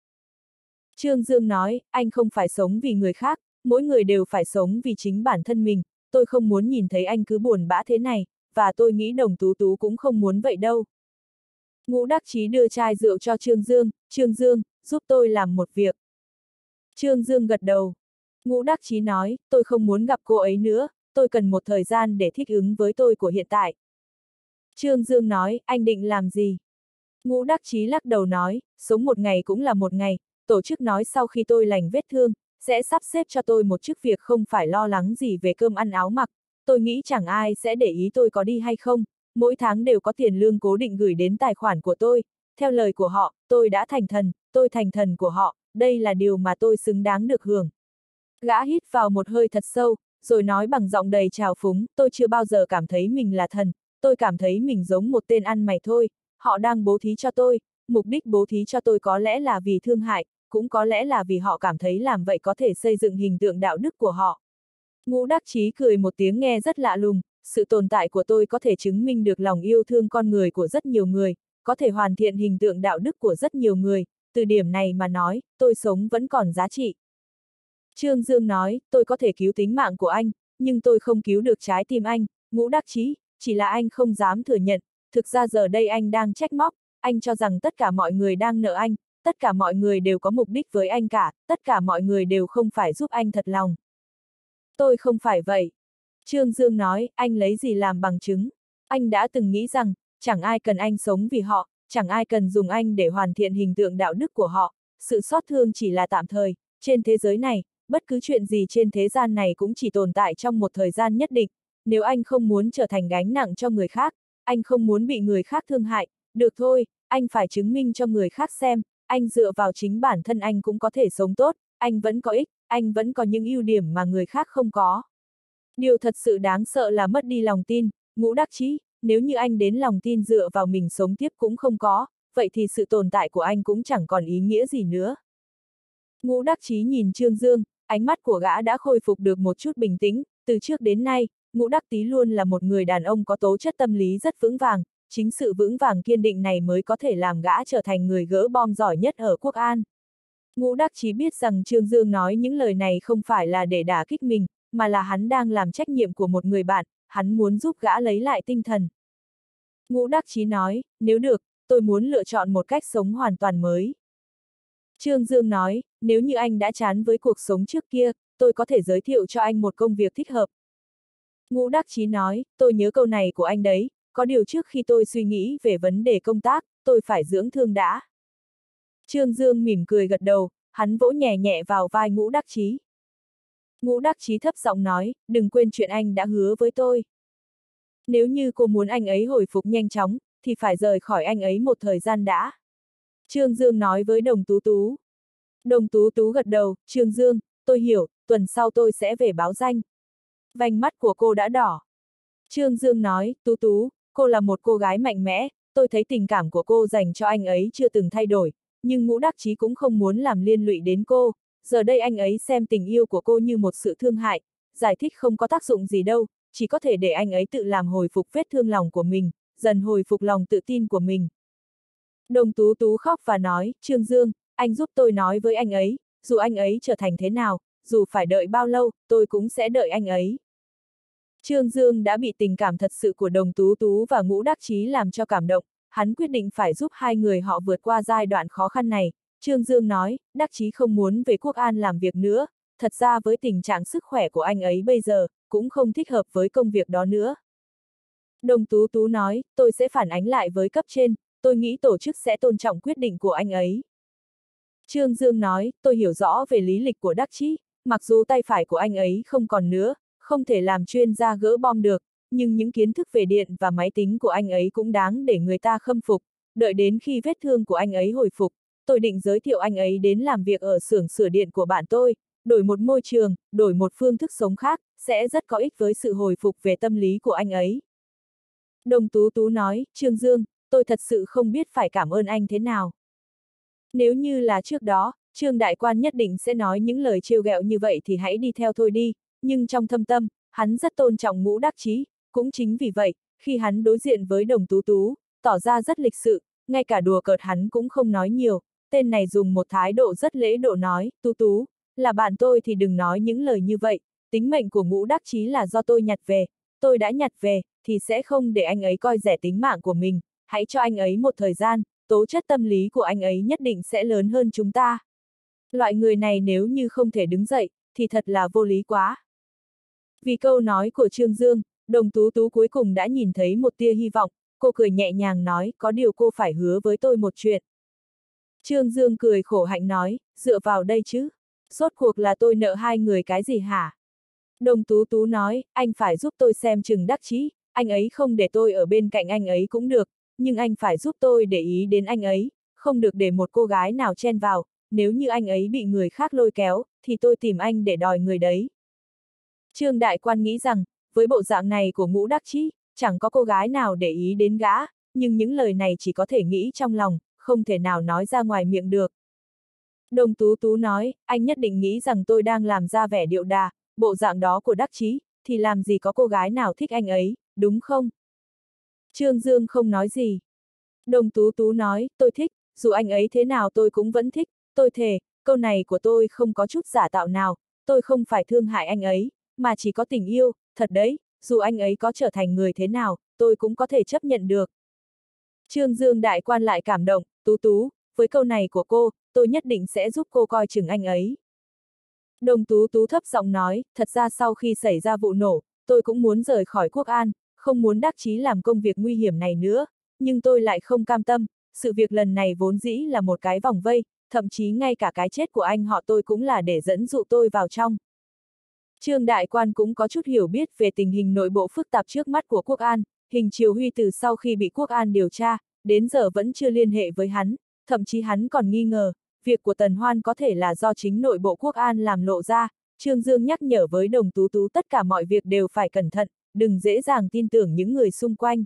Trương Dương nói, anh không phải sống vì người khác, mỗi người đều phải sống vì chính bản thân mình, tôi không muốn nhìn thấy anh cứ buồn bã thế này, và tôi nghĩ Đồng Tú Tú cũng không muốn vậy đâu. Ngũ Đắc Chí đưa chai rượu cho Trương Dương, Trương Dương, giúp tôi làm một việc. Trương Dương gật đầu. Ngũ Đắc Chí nói, tôi không muốn gặp cô ấy nữa, tôi cần một thời gian để thích ứng với tôi của hiện tại. Trương Dương nói, anh định làm gì? Ngũ Đắc Chí lắc đầu nói, sống một ngày cũng là một ngày, tổ chức nói sau khi tôi lành vết thương, sẽ sắp xếp cho tôi một chức việc không phải lo lắng gì về cơm ăn áo mặc, tôi nghĩ chẳng ai sẽ để ý tôi có đi hay không, mỗi tháng đều có tiền lương cố định gửi đến tài khoản của tôi, theo lời của họ, tôi đã thành thần, tôi thành thần của họ, đây là điều mà tôi xứng đáng được hưởng. Gã hít vào một hơi thật sâu, rồi nói bằng giọng đầy trào phúng, tôi chưa bao giờ cảm thấy mình là thần, tôi cảm thấy mình giống một tên ăn mày thôi, họ đang bố thí cho tôi, mục đích bố thí cho tôi có lẽ là vì thương hại, cũng có lẽ là vì họ cảm thấy làm vậy có thể xây dựng hình tượng đạo đức của họ. Ngũ Đắc Chí cười một tiếng nghe rất lạ lùng, sự tồn tại của tôi có thể chứng minh được lòng yêu thương con người của rất nhiều người, có thể hoàn thiện hình tượng đạo đức của rất nhiều người, từ điểm này mà nói, tôi sống vẫn còn giá trị. Trương Dương nói, tôi có thể cứu tính mạng của anh, nhưng tôi không cứu được trái tim anh, Ngũ Đắc Chí, chỉ là anh không dám thừa nhận, thực ra giờ đây anh đang trách móc, anh cho rằng tất cả mọi người đang nợ anh, tất cả mọi người đều có mục đích với anh cả, tất cả mọi người đều không phải giúp anh thật lòng. Tôi không phải vậy. Trương Dương nói, anh lấy gì làm bằng chứng? Anh đã từng nghĩ rằng, chẳng ai cần anh sống vì họ, chẳng ai cần dùng anh để hoàn thiện hình tượng đạo đức của họ, sự xót thương chỉ là tạm thời, trên thế giới này, bất cứ chuyện gì trên thế gian này cũng chỉ tồn tại trong một thời gian nhất định, nếu anh không muốn trở thành gánh nặng cho người khác, anh không muốn bị người khác thương hại, được thôi, anh phải chứng minh cho người khác xem, anh dựa vào chính bản thân anh cũng có thể sống tốt, anh vẫn có ích, anh vẫn có những ưu điểm mà người khác không có. Điều thật sự đáng sợ là mất đi lòng tin, Ngũ Đắc Chí, nếu như anh đến lòng tin dựa vào mình sống tiếp cũng không có, vậy thì sự tồn tại của anh cũng chẳng còn ý nghĩa gì nữa. Ngũ Đắc Chí nhìn Trương Dương, ánh mắt của gã đã khôi phục được một chút bình tĩnh, từ trước đến nay, Ngũ Đắc Chí luôn là một người đàn ông có tố chất tâm lý rất vững vàng, chính sự vững vàng kiên định này mới có thể làm gã trở thành người gỡ bom giỏi nhất ở Quốc An. Ngũ Đắc Chí biết rằng Trương Dương nói những lời này không phải là để đả kích mình, mà là hắn đang làm trách nhiệm của một người bạn, hắn muốn giúp gã lấy lại tinh thần. Ngũ Đắc Chí nói, nếu được, tôi muốn lựa chọn một cách sống hoàn toàn mới. Trương Dương nói, nếu như anh đã chán với cuộc sống trước kia, tôi có thể giới thiệu cho anh một công việc thích hợp. Ngũ Đắc Chí nói, tôi nhớ câu này của anh đấy, có điều trước khi tôi suy nghĩ về vấn đề công tác, tôi phải dưỡng thương đã. Trương Dương mỉm cười gật đầu, hắn vỗ nhẹ nhẹ vào vai Ngũ Đắc Chí. Ngũ Đắc Chí thấp giọng nói, đừng quên chuyện anh đã hứa với tôi. Nếu như cô muốn anh ấy hồi phục nhanh chóng, thì phải rời khỏi anh ấy một thời gian đã. Trương Dương nói với Đồng Tú Tú. Đồng Tú Tú gật đầu, Trương Dương, tôi hiểu, tuần sau tôi sẽ về báo danh. Vành mắt của cô đã đỏ. Trương Dương nói, Tú Tú, cô là một cô gái mạnh mẽ, tôi thấy tình cảm của cô dành cho anh ấy chưa từng thay đổi, nhưng Ngũ Đắc Chí cũng không muốn làm liên lụy đến cô, giờ đây anh ấy xem tình yêu của cô như một sự thương hại, giải thích không có tác dụng gì đâu, chỉ có thể để anh ấy tự làm hồi phục vết thương lòng của mình, dần hồi phục lòng tự tin của mình. Đồng Tú Tú khóc và nói, Trương Dương, anh giúp tôi nói với anh ấy, dù anh ấy trở thành thế nào, dù phải đợi bao lâu, tôi cũng sẽ đợi anh ấy. Trương Dương đã bị tình cảm thật sự của Đồng Tú Tú và Ngũ Đắc Chí làm cho cảm động, hắn quyết định phải giúp hai người họ vượt qua giai đoạn khó khăn này. Trương Dương nói, Đắc Chí không muốn về Quốc An làm việc nữa, thật ra với tình trạng sức khỏe của anh ấy bây giờ, cũng không thích hợp với công việc đó nữa. Đồng Tú Tú nói, tôi sẽ phản ánh lại với cấp trên, tôi nghĩ tổ chức sẽ tôn trọng quyết định của anh ấy. Trương Dương nói, tôi hiểu rõ về lý lịch của Đắc Chí, mặc dù tay phải của anh ấy không còn nữa, không thể làm chuyên gia gỡ bom được, nhưng những kiến thức về điện và máy tính của anh ấy cũng đáng để người ta khâm phục. Đợi đến khi vết thương của anh ấy hồi phục, tôi định giới thiệu anh ấy đến làm việc ở xưởng sửa điện của bạn tôi, đổi một môi trường, đổi một phương thức sống khác, sẽ rất có ích với sự hồi phục về tâm lý của anh ấy. Đồng Tú Tú nói, Trương Dương, tôi thật sự không biết phải cảm ơn anh thế nào. Nếu như là trước đó, Trương Đại Quan nhất định sẽ nói những lời trêu ghẹo như vậy thì hãy đi theo thôi đi, nhưng trong thâm tâm, hắn rất tôn trọng Ngũ Đắc Chí, cũng chính vì vậy, khi hắn đối diện với Đồng Tú Tú, tỏ ra rất lịch sự, ngay cả đùa cợt hắn cũng không nói nhiều, tên này dùng một thái độ rất lễ độ nói, Tú Tú, là bạn tôi thì đừng nói những lời như vậy, tính mệnh của Ngũ Đắc Chí là do tôi nhặt về, tôi đã nhặt về, thì sẽ không để anh ấy coi rẻ tính mạng của mình, hãy cho anh ấy một thời gian, tố chất tâm lý của anh ấy nhất định sẽ lớn hơn chúng ta. Loại người này nếu như không thể đứng dậy, thì thật là vô lý quá. Vì câu nói của Trương Dương, Đồng Tú Tú cuối cùng đã nhìn thấy một tia hy vọng, cô cười nhẹ nhàng nói, có điều cô phải hứa với tôi một chuyện. Trương Dương cười khổ hạnh nói, dựa vào đây chứ, rốt cuộc là tôi nợ hai người cái gì hả? Đồng Tú Tú nói, anh phải giúp tôi xem chừng Đắc Chí, anh ấy không để tôi ở bên cạnh anh ấy cũng được, nhưng anh phải giúp tôi để ý đến anh ấy, không được để một cô gái nào chen vào, nếu như anh ấy bị người khác lôi kéo, thì tôi tìm anh để đòi người đấy. Trương Đại Quan nghĩ rằng, với bộ dạng này của Ngũ Đắc Chí, chẳng có cô gái nào để ý đến gã, nhưng những lời này chỉ có thể nghĩ trong lòng, không thể nào nói ra ngoài miệng được. Đồng Tú Tú nói, anh nhất định nghĩ rằng tôi đang làm ra vẻ điệu đà, bộ dạng đó của Đắc Chí, thì làm gì có cô gái nào thích anh ấy, đúng không? Trương Dương không nói gì. Đồng Tú Tú nói, tôi thích, dù anh ấy thế nào tôi cũng vẫn thích, tôi thề, câu này của tôi không có chút giả tạo nào, tôi không phải thương hại anh ấy, mà chỉ có tình yêu, thật đấy, dù anh ấy có trở thành người thế nào, tôi cũng có thể chấp nhận được. Trương Dương Đại Quan lại cảm động, Tú Tú, với câu này của cô, tôi nhất định sẽ giúp cô coi chừng anh ấy. Đồng Tú Tú thấp giọng nói, thật ra sau khi xảy ra vụ nổ, tôi cũng muốn rời khỏi Quốc An, không muốn Đắc Chí làm công việc nguy hiểm này nữa, nhưng tôi lại không cam tâm, sự việc lần này vốn dĩ là một cái vòng vây, thậm chí ngay cả cái chết của anh họ tôi cũng là để dẫn dụ tôi vào trong. Trương Đại Quan cũng có chút hiểu biết về tình hình nội bộ phức tạp trước mắt của Quốc An, Hình Triều Huy từ sau khi bị Quốc An điều tra, đến giờ vẫn chưa liên hệ với hắn, thậm chí hắn còn nghi ngờ, việc của Tần Hoan có thể là do chính nội bộ Quốc An làm lộ ra. Trương Dương nhắc nhở với Đồng Tú Tú tất cả mọi việc đều phải cẩn thận, đừng dễ dàng tin tưởng những người xung quanh.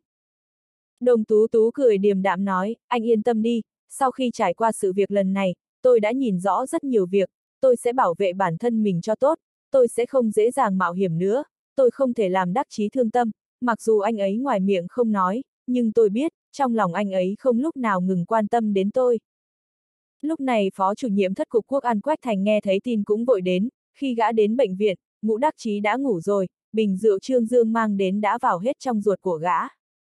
Đồng Tú Tú cười điềm đạm nói, anh yên tâm đi, sau khi trải qua sự việc lần này, tôi đã nhìn rõ rất nhiều việc, tôi sẽ bảo vệ bản thân mình cho tốt, tôi sẽ không dễ dàng mạo hiểm nữa, tôi không thể làm Đắc Chí thương tâm, mặc dù anh ấy ngoài miệng không nói, nhưng tôi biết, trong lòng anh ấy không lúc nào ngừng quan tâm đến tôi. Lúc này Phó chủ nhiệm thất cục Quốc An Quách Thành nghe thấy tin cũng vội đến, khi gã đến bệnh viện, Ngũ Đắc Chí đã ngủ rồi, bình rượu Trương Dương mang đến đã vào hết trong ruột của gã.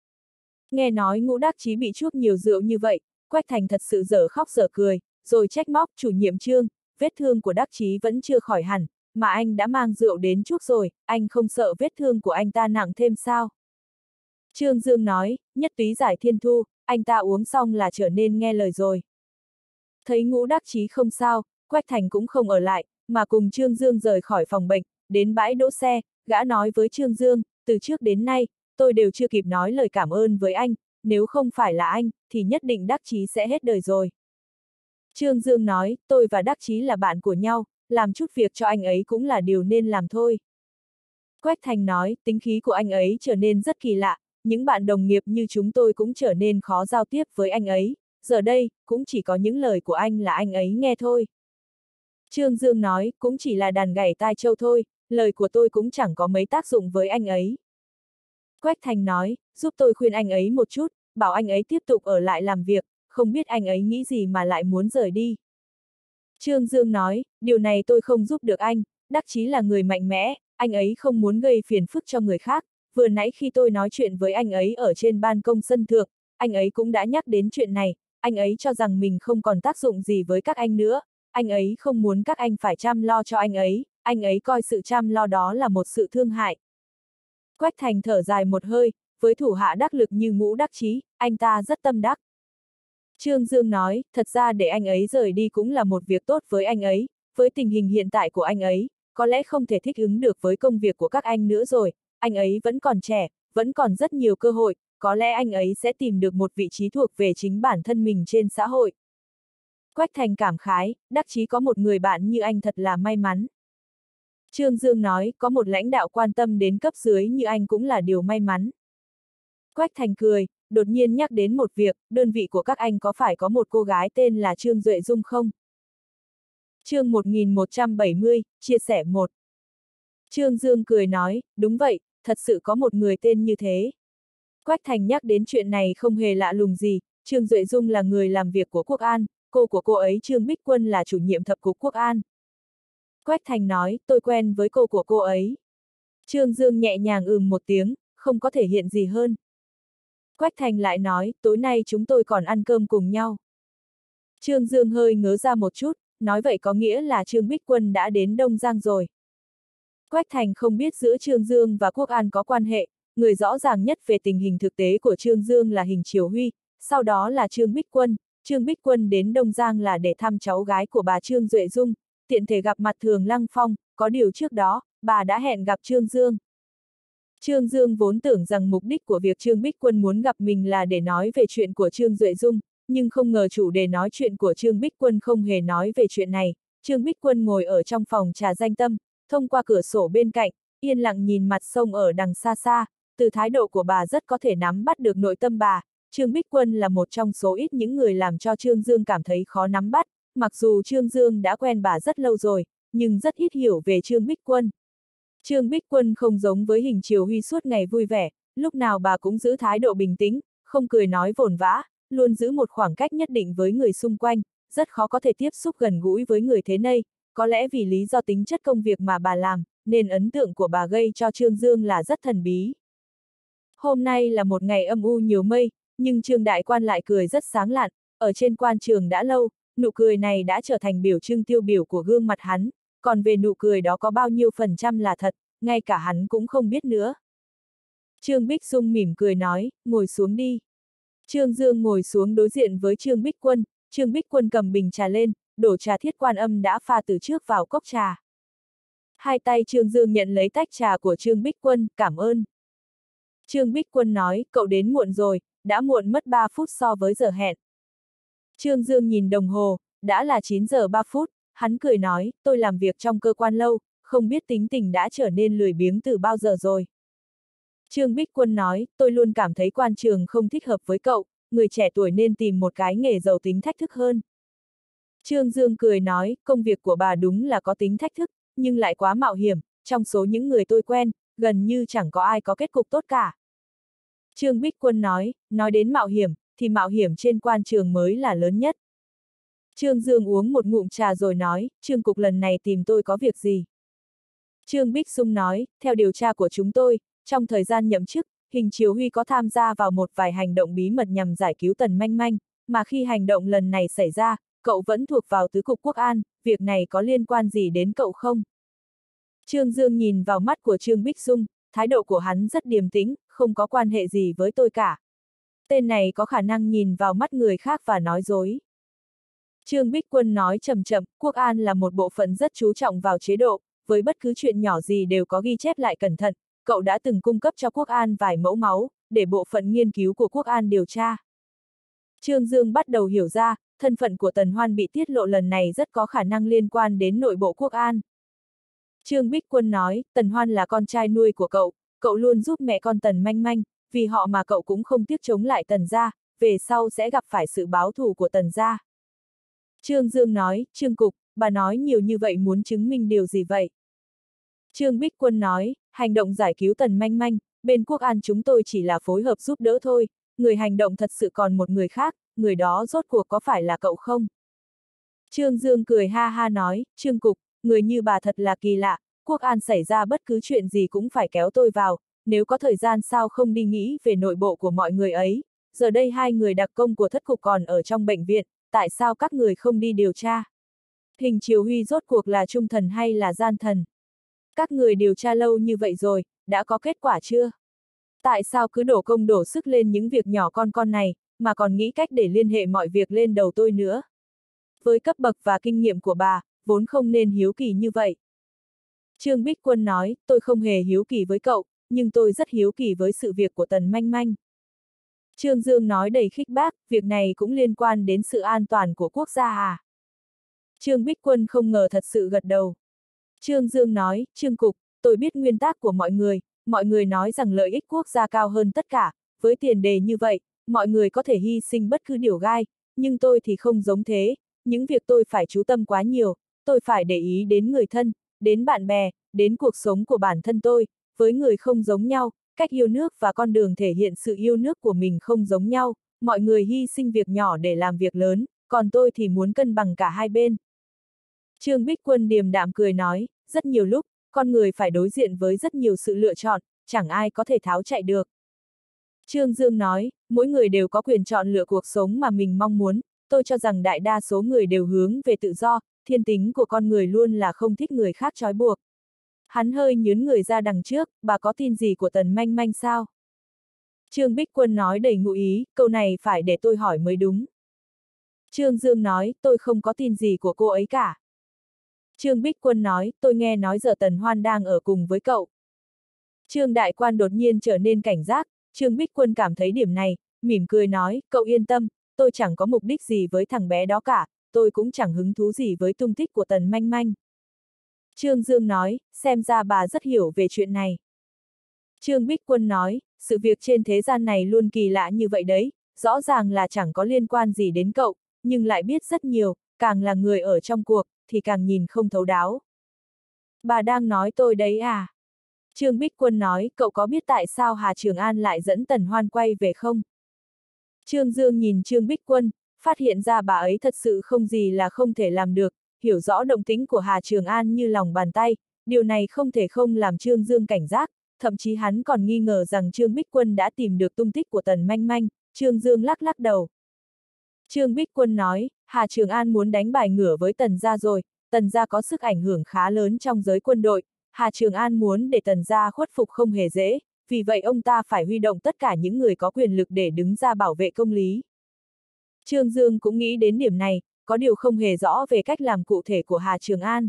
Nghe nói Ngũ Đắc Chí bị chuốc nhiều rượu như vậy, Quách Thành thật sự dở khóc dở cười, rồi trách móc chủ nhiệm Trương, vết thương của Đắc Chí vẫn chưa khỏi hẳn, mà anh đã mang rượu đến chuốc rồi, anh không sợ vết thương của anh ta nặng thêm sao? Trương Dương nói, nhất túy giải thiên thu, anh ta uống xong là trở nên nghe lời rồi. Thấy Ngũ Đắc Chí không sao, Quách Thành cũng không ở lại, mà cùng Trương Dương rời khỏi phòng bệnh, đến bãi đỗ xe, gã nói với Trương Dương, từ trước đến nay, tôi đều chưa kịp nói lời cảm ơn với anh, nếu không phải là anh, thì nhất định Đắc Chí sẽ hết đời rồi. Trương Dương nói, tôi và Đắc Chí là bạn của nhau, làm chút việc cho anh ấy cũng là điều nên làm thôi. Quách Thành nói, tính khí của anh ấy trở nên rất kỳ lạ, những bạn đồng nghiệp như chúng tôi cũng trở nên khó giao tiếp với anh ấy, giờ đây, cũng chỉ có những lời của anh là anh ấy nghe thôi. Trương Dương nói, cũng chỉ là đàn gảy tai châu thôi, lời của tôi cũng chẳng có mấy tác dụng với anh ấy. Quách Thành nói, giúp tôi khuyên anh ấy một chút, bảo anh ấy tiếp tục ở lại làm việc, không biết anh ấy nghĩ gì mà lại muốn rời đi. Trương Dương nói, điều này tôi không giúp được anh, Đắc Chí là người mạnh mẽ, anh ấy không muốn gây phiền phức cho người khác, vừa nãy khi tôi nói chuyện với anh ấy ở trên ban công sân thượng, anh ấy cũng đã nhắc đến chuyện này, anh ấy cho rằng mình không còn tác dụng gì với các anh nữa, anh ấy không muốn các anh phải chăm lo cho anh ấy, anh ấy coi sự chăm lo đó là một sự thương hại. Quách Thành thở dài một hơi, với thủ hạ đắc lực như Ngũ Đắc Chí, anh ta rất tâm đắc. Trương Dương nói, thật ra để anh ấy rời đi cũng là một việc tốt với anh ấy, với tình hình hiện tại của anh ấy, có lẽ không thể thích ứng được với công việc của các anh nữa rồi, anh ấy vẫn còn trẻ, vẫn còn rất nhiều cơ hội, có lẽ anh ấy sẽ tìm được một vị trí thuộc về chính bản thân mình trên xã hội. Quách Thành cảm khái, Đắc Chí có một người bạn như anh thật là may mắn. Trương Dương nói, có một lãnh đạo quan tâm đến cấp dưới như anh cũng là điều may mắn. Quách Thành cười, đột nhiên nhắc đến một việc, đơn vị của các anh có phải có một cô gái tên là Trương Duệ Dung không? Chương một nghìn một trăm bảy mươi, chia sẻ một. Trương Dương cười nói, đúng vậy, thật sự có một người tên như thế. Quách Thành nhắc đến chuyện này không hề lạ lùng gì, Trương Duệ Dung là người làm việc của Quốc An, cô của cô ấy Trương Bích Quân là chủ nhiệm thập cục Quốc An. Quách Thành nói, tôi quen với cô của cô ấy. Trương Dương nhẹ nhàng ừm một tiếng, không có thể hiện gì hơn. Quách Thành lại nói, tối nay chúng tôi còn ăn cơm cùng nhau. Trương Dương hơi ngớ ra một chút, nói vậy có nghĩa là Trương Bích Quân đã đến Đông Giang rồi. Quách Thành không biết giữa Trương Dương và Quốc An có quan hệ, người rõ ràng nhất về tình hình thực tế của Trương Dương là Hình Triều Huy, sau đó là Trương Bích Quân. Trương Bích Quân đến Đông Giang là để thăm cháu gái của bà Trương Duệ Dung, tiện thể gặp mặt Thường Lăng Phong, có điều trước đó, bà đã hẹn gặp Trương Dương. Trương Dương vốn tưởng rằng mục đích của việc Trương Bích Quân muốn gặp mình là để nói về chuyện của Trương Duệ Dung, nhưng không ngờ chủ đề nói chuyện của Trương Bích Quân không hề nói về chuyện này. Trương Bích Quân ngồi ở trong phòng trà Danh Tâm, thông qua cửa sổ bên cạnh, yên lặng nhìn mặt sông ở đằng xa xa, từ thái độ của bà rất có thể nắm bắt được nội tâm bà. Trương Bích Quân là một trong số ít những người làm cho Trương Dương cảm thấy khó nắm bắt, mặc dù Trương Dương đã quen bà rất lâu rồi, nhưng rất ít hiểu về Trương Bích Quân. Trương Bích Quân không giống với Hình Triều Huy suốt ngày vui vẻ, lúc nào bà cũng giữ thái độ bình tĩnh, không cười nói vồn vã, luôn giữ một khoảng cách nhất định với người xung quanh, rất khó có thể tiếp xúc gần gũi với người thế này, có lẽ vì lý do tính chất công việc mà bà làm, nên ấn tượng của bà gây cho Trương Dương là rất thần bí. Hôm nay là một ngày âm u nhiều mây, nhưng Trương Đại Quan lại cười rất sáng lạn, ở trên quan trường đã lâu, nụ cười này đã trở thành biểu trưng tiêu biểu của gương mặt hắn, còn về nụ cười đó có bao nhiêu phần trăm là thật, ngay cả hắn cũng không biết nữa. Trương Bích Dung mỉm cười nói, ngồi xuống đi. Trương Dương ngồi xuống đối diện với Trương Bích Quân, Trương Bích Quân cầm bình trà lên, đổ trà Thiết Quan Âm đã pha từ trước vào cốc trà. Hai tay Trương Dương nhận lấy tách trà của Trương Bích Quân, cảm ơn. Trương Bích Quân nói, cậu đến muộn rồi, đã muộn mất ba phút so với giờ hẹn. Trương Dương nhìn đồng hồ, đã là chín giờ ba phút, hắn cười nói, tôi làm việc trong cơ quan lâu, không biết tính tình đã trở nên lười biếng từ bao giờ rồi. Trương Bích Quân nói, tôi luôn cảm thấy quan trường không thích hợp với cậu, người trẻ tuổi nên tìm một cái nghề giàu tính thách thức hơn. Trương Dương cười nói, công việc của bà đúng là có tính thách thức, nhưng lại quá mạo hiểm, trong số những người tôi quen, gần như chẳng có ai có kết cục tốt cả. Trương Bích Quân nói, nói đến mạo hiểm, thì mạo hiểm trên quan trường mới là lớn nhất. Trương Dương uống một ngụm trà rồi nói, Trương Cục lần này tìm tôi có việc gì? Trương Bích Dung nói, theo điều tra của chúng tôi, trong thời gian nhậm chức, Hình Triều Huy có tham gia vào một vài hành động bí mật nhằm giải cứu Tần Manh Manh, mà khi hành động lần này xảy ra, cậu vẫn thuộc vào tứ cục Quốc An, việc này có liên quan gì đến cậu không? Trương Dương nhìn vào mắt của Trương Bích Dung, thái độ của hắn rất điềm tĩnh, không có quan hệ gì với tôi cả. Tên này có khả năng nhìn vào mắt người khác và nói dối. Trương Bích Quân nói chậm chậm, Quốc An là một bộ phận rất chú trọng vào chế độ, với bất cứ chuyện nhỏ gì đều có ghi chép lại cẩn thận, cậu đã từng cung cấp cho Quốc An vài mẫu máu, để bộ phận nghiên cứu của Quốc An điều tra. Trương Dương bắt đầu hiểu ra, thân phận của Tần Hoan bị tiết lộ lần này rất có khả năng liên quan đến nội bộ Quốc An. Trương Bích Quân nói, Tần Hoan là con trai nuôi của cậu, cậu luôn giúp mẹ con Tần Manh Manh, vì họ mà cậu cũng không tiếc chống lại Tần gia, về sau sẽ gặp phải sự báo thù của Tần gia. Trương Dương nói, Trương Cục, bà nói nhiều như vậy muốn chứng minh điều gì vậy? Trương Bích Quân nói, hành động giải cứu Tần Manh Manh, bên Quốc An chúng tôi chỉ là phối hợp giúp đỡ thôi, người hành động thật sự còn một người khác, người đó rốt cuộc có phải là cậu không? Trương Dương cười ha ha nói, Trương Cục, người như bà thật là kỳ lạ, Quốc An xảy ra bất cứ chuyện gì cũng phải kéo tôi vào, nếu có thời gian sao không đi nghĩ về nội bộ của mọi người ấy, giờ đây hai người đặc công của thất cục còn ở trong bệnh viện, tại sao các người không đi điều tra? Hình Triều Huy rốt cuộc là trung thần hay là gian thần? Các người điều tra lâu như vậy rồi, đã có kết quả chưa? Tại sao cứ đổ công đổ sức lên những việc nhỏ con con này, mà còn nghĩ cách để liên hệ mọi việc lên đầu tôi nữa? Với cấp bậc và kinh nghiệm của bà, vốn không nên hiếu kỳ như vậy. Trương Bích Quân nói, tôi không hề hiếu kỳ với cậu, nhưng tôi rất hiếu kỳ với sự việc của Tần Manh Manh. Trương Dương nói đầy khích bác, việc này cũng liên quan đến sự an toàn của quốc gia à? Trương Bích Quân không ngờ thật sự gật đầu. Trương Dương nói, Trương Cục, tôi biết nguyên tắc của mọi người, mọi người nói rằng lợi ích quốc gia cao hơn tất cả, với tiền đề như vậy, mọi người có thể hy sinh bất cứ điều gai, nhưng tôi thì không giống thế, những việc tôi phải chú tâm quá nhiều, tôi phải để ý đến người thân, đến bạn bè, đến cuộc sống của bản thân tôi, với người không giống nhau, cách yêu nước và con đường thể hiện sự yêu nước của mình không giống nhau, mọi người hy sinh việc nhỏ để làm việc lớn, còn tôi thì muốn cân bằng cả hai bên. Trương Bích Quân điềm đạm cười nói, rất nhiều lúc, con người phải đối diện với rất nhiều sự lựa chọn, chẳng ai có thể tháo chạy được. Trương Dương nói, mỗi người đều có quyền chọn lựa cuộc sống mà mình mong muốn, tôi cho rằng đại đa số người đều hướng về tự do, thiên tính của con người luôn là không thích người khác trói buộc. Hắn hơi nhướng người ra đằng trước, bà có tin gì của Tần Manh Manh sao? Trương Bích Quân nói đầy ngụ ý, câu này phải để tôi hỏi mới đúng. Trương Dương nói, tôi không có tin gì của cô ấy cả. Trương Bích Quân nói, tôi nghe nói giờ Tần Hoan đang ở cùng với cậu. Trương Đại Quan đột nhiên trở nên cảnh giác, Trương Bích Quân cảm thấy điểm này, mỉm cười nói, cậu yên tâm, tôi chẳng có mục đích gì với thằng bé đó cả, tôi cũng chẳng hứng thú gì với tung tích của Tần Manh Manh. Trương Dương nói, xem ra bà rất hiểu về chuyện này. Trương Bích Quân nói, sự việc trên thế gian này luôn kỳ lạ như vậy đấy, rõ ràng là chẳng có liên quan gì đến cậu, nhưng lại biết rất nhiều, càng là người ở trong cuộc, thì càng nhìn không thấu đáo. Bà đang nói tôi đấy à? Trương Bích Quân nói, cậu có biết tại sao Hà Trường An lại dẫn Tần Hoan quay về không? Trương Dương nhìn Trương Bích Quân, phát hiện ra bà ấy thật sự không gì là không thể làm được, hiểu rõ động tĩnh của Hà Trường An như lòng bàn tay, điều này không thể không làm Trương Dương cảnh giác, thậm chí hắn còn nghi ngờ rằng Trương Bích Quân đã tìm được tung tích của Tần Manh Manh, Trương Dương lắc lắc đầu. Trương Bích Quân nói, Hà Trường An muốn đánh bài ngửa với Tần gia rồi, Tần gia có sức ảnh hưởng khá lớn trong giới quân đội, Hà Trường An muốn để Tần gia khuất phục không hề dễ, vì vậy ông ta phải huy động tất cả những người có quyền lực để đứng ra bảo vệ công lý. Trương Dương cũng nghĩ đến điểm này, có điều không hề rõ về cách làm cụ thể của Hà Trường An.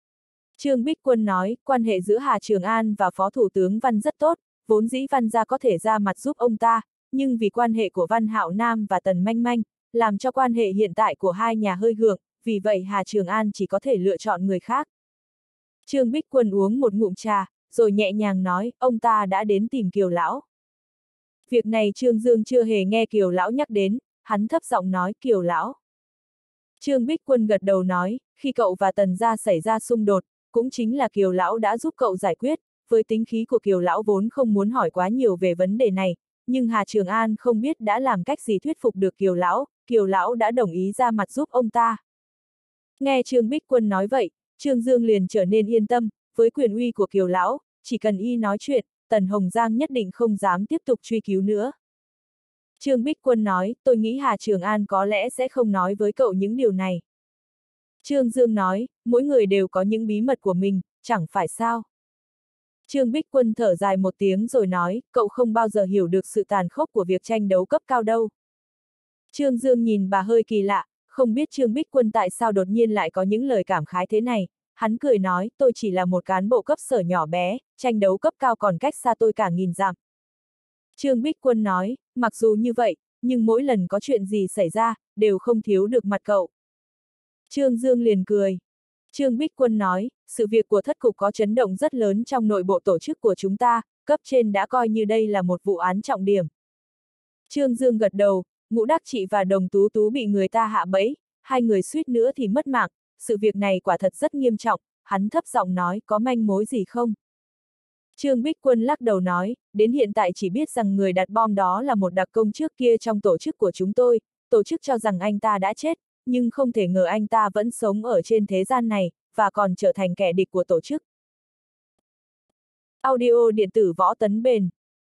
Trương Bích Quân nói, quan hệ giữa Hà Trường An và Phó Thủ tướng Văn rất tốt, vốn dĩ Văn gia có thể ra mặt giúp ông ta, nhưng vì quan hệ của Văn Hạo Nam và Tần Manh Manh, làm cho quan hệ hiện tại của hai nhà hơi gượng, vì vậy Hà Trường An chỉ có thể lựa chọn người khác. Trương Bích Quân uống một ngụm trà, rồi nhẹ nhàng nói, ông ta đã đến tìm Kiều Lão. Việc này Trương Dương chưa hề nghe Kiều Lão nhắc đến, hắn thấp giọng nói, Kiều Lão. Trương Bích Quân gật đầu nói, khi cậu và Tần gia xảy ra xung đột, cũng chính là Kiều Lão đã giúp cậu giải quyết, với tính khí của Kiều Lão vốn không muốn hỏi quá nhiều về vấn đề này, nhưng Hà Trường An không biết đã làm cách gì thuyết phục được Kiều Lão, Kiều Lão đã đồng ý ra mặt giúp ông ta. Nghe Trương Bích Quân nói vậy, Trương Dương liền trở nên yên tâm, với quyền uy của Kiều Lão, chỉ cần y nói chuyện, Tần Hồng Giang nhất định không dám tiếp tục truy cứu nữa. Trương Bích Quân nói, tôi nghĩ Hà Trường An có lẽ sẽ không nói với cậu những điều này. Trương Dương nói, mỗi người đều có những bí mật của mình, chẳng phải sao. Trương Bích Quân thở dài một tiếng rồi nói, cậu không bao giờ hiểu được sự tàn khốc của việc tranh đấu cấp cao đâu. Trương Dương nhìn bà hơi kỳ lạ, không biết Trương Bích Quân tại sao đột nhiên lại có những lời cảm khái thế này. Hắn cười nói, tôi chỉ là một cán bộ cấp sở nhỏ bé, tranh đấu cấp cao còn cách xa tôi cả nghìn dặm. Trương Bích Quân nói, mặc dù như vậy, nhưng mỗi lần có chuyện gì xảy ra, đều không thiếu được mặt cậu. Trương Dương liền cười. Trương Bích Quân nói, sự việc của thất cục có chấn động rất lớn trong nội bộ tổ chức của chúng ta, cấp trên đã coi như đây là một vụ án trọng điểm. Trương Dương gật đầu, Ngũ Đắc Trị và Đồng Tú Tú bị người ta hạ bẫy, hai người suýt nữa thì mất mạng, sự việc này quả thật rất nghiêm trọng, hắn thấp giọng nói, có manh mối gì không? Trương Bích Quân lắc đầu nói, đến hiện tại chỉ biết rằng người đặt bom đó là một đặc công trước kia trong tổ chức của chúng tôi, tổ chức cho rằng anh ta đã chết, nhưng không thể ngờ anh ta vẫn sống ở trên thế gian này, và còn trở thành kẻ địch của tổ chức. Audio điện tử Võ Tấn Bền.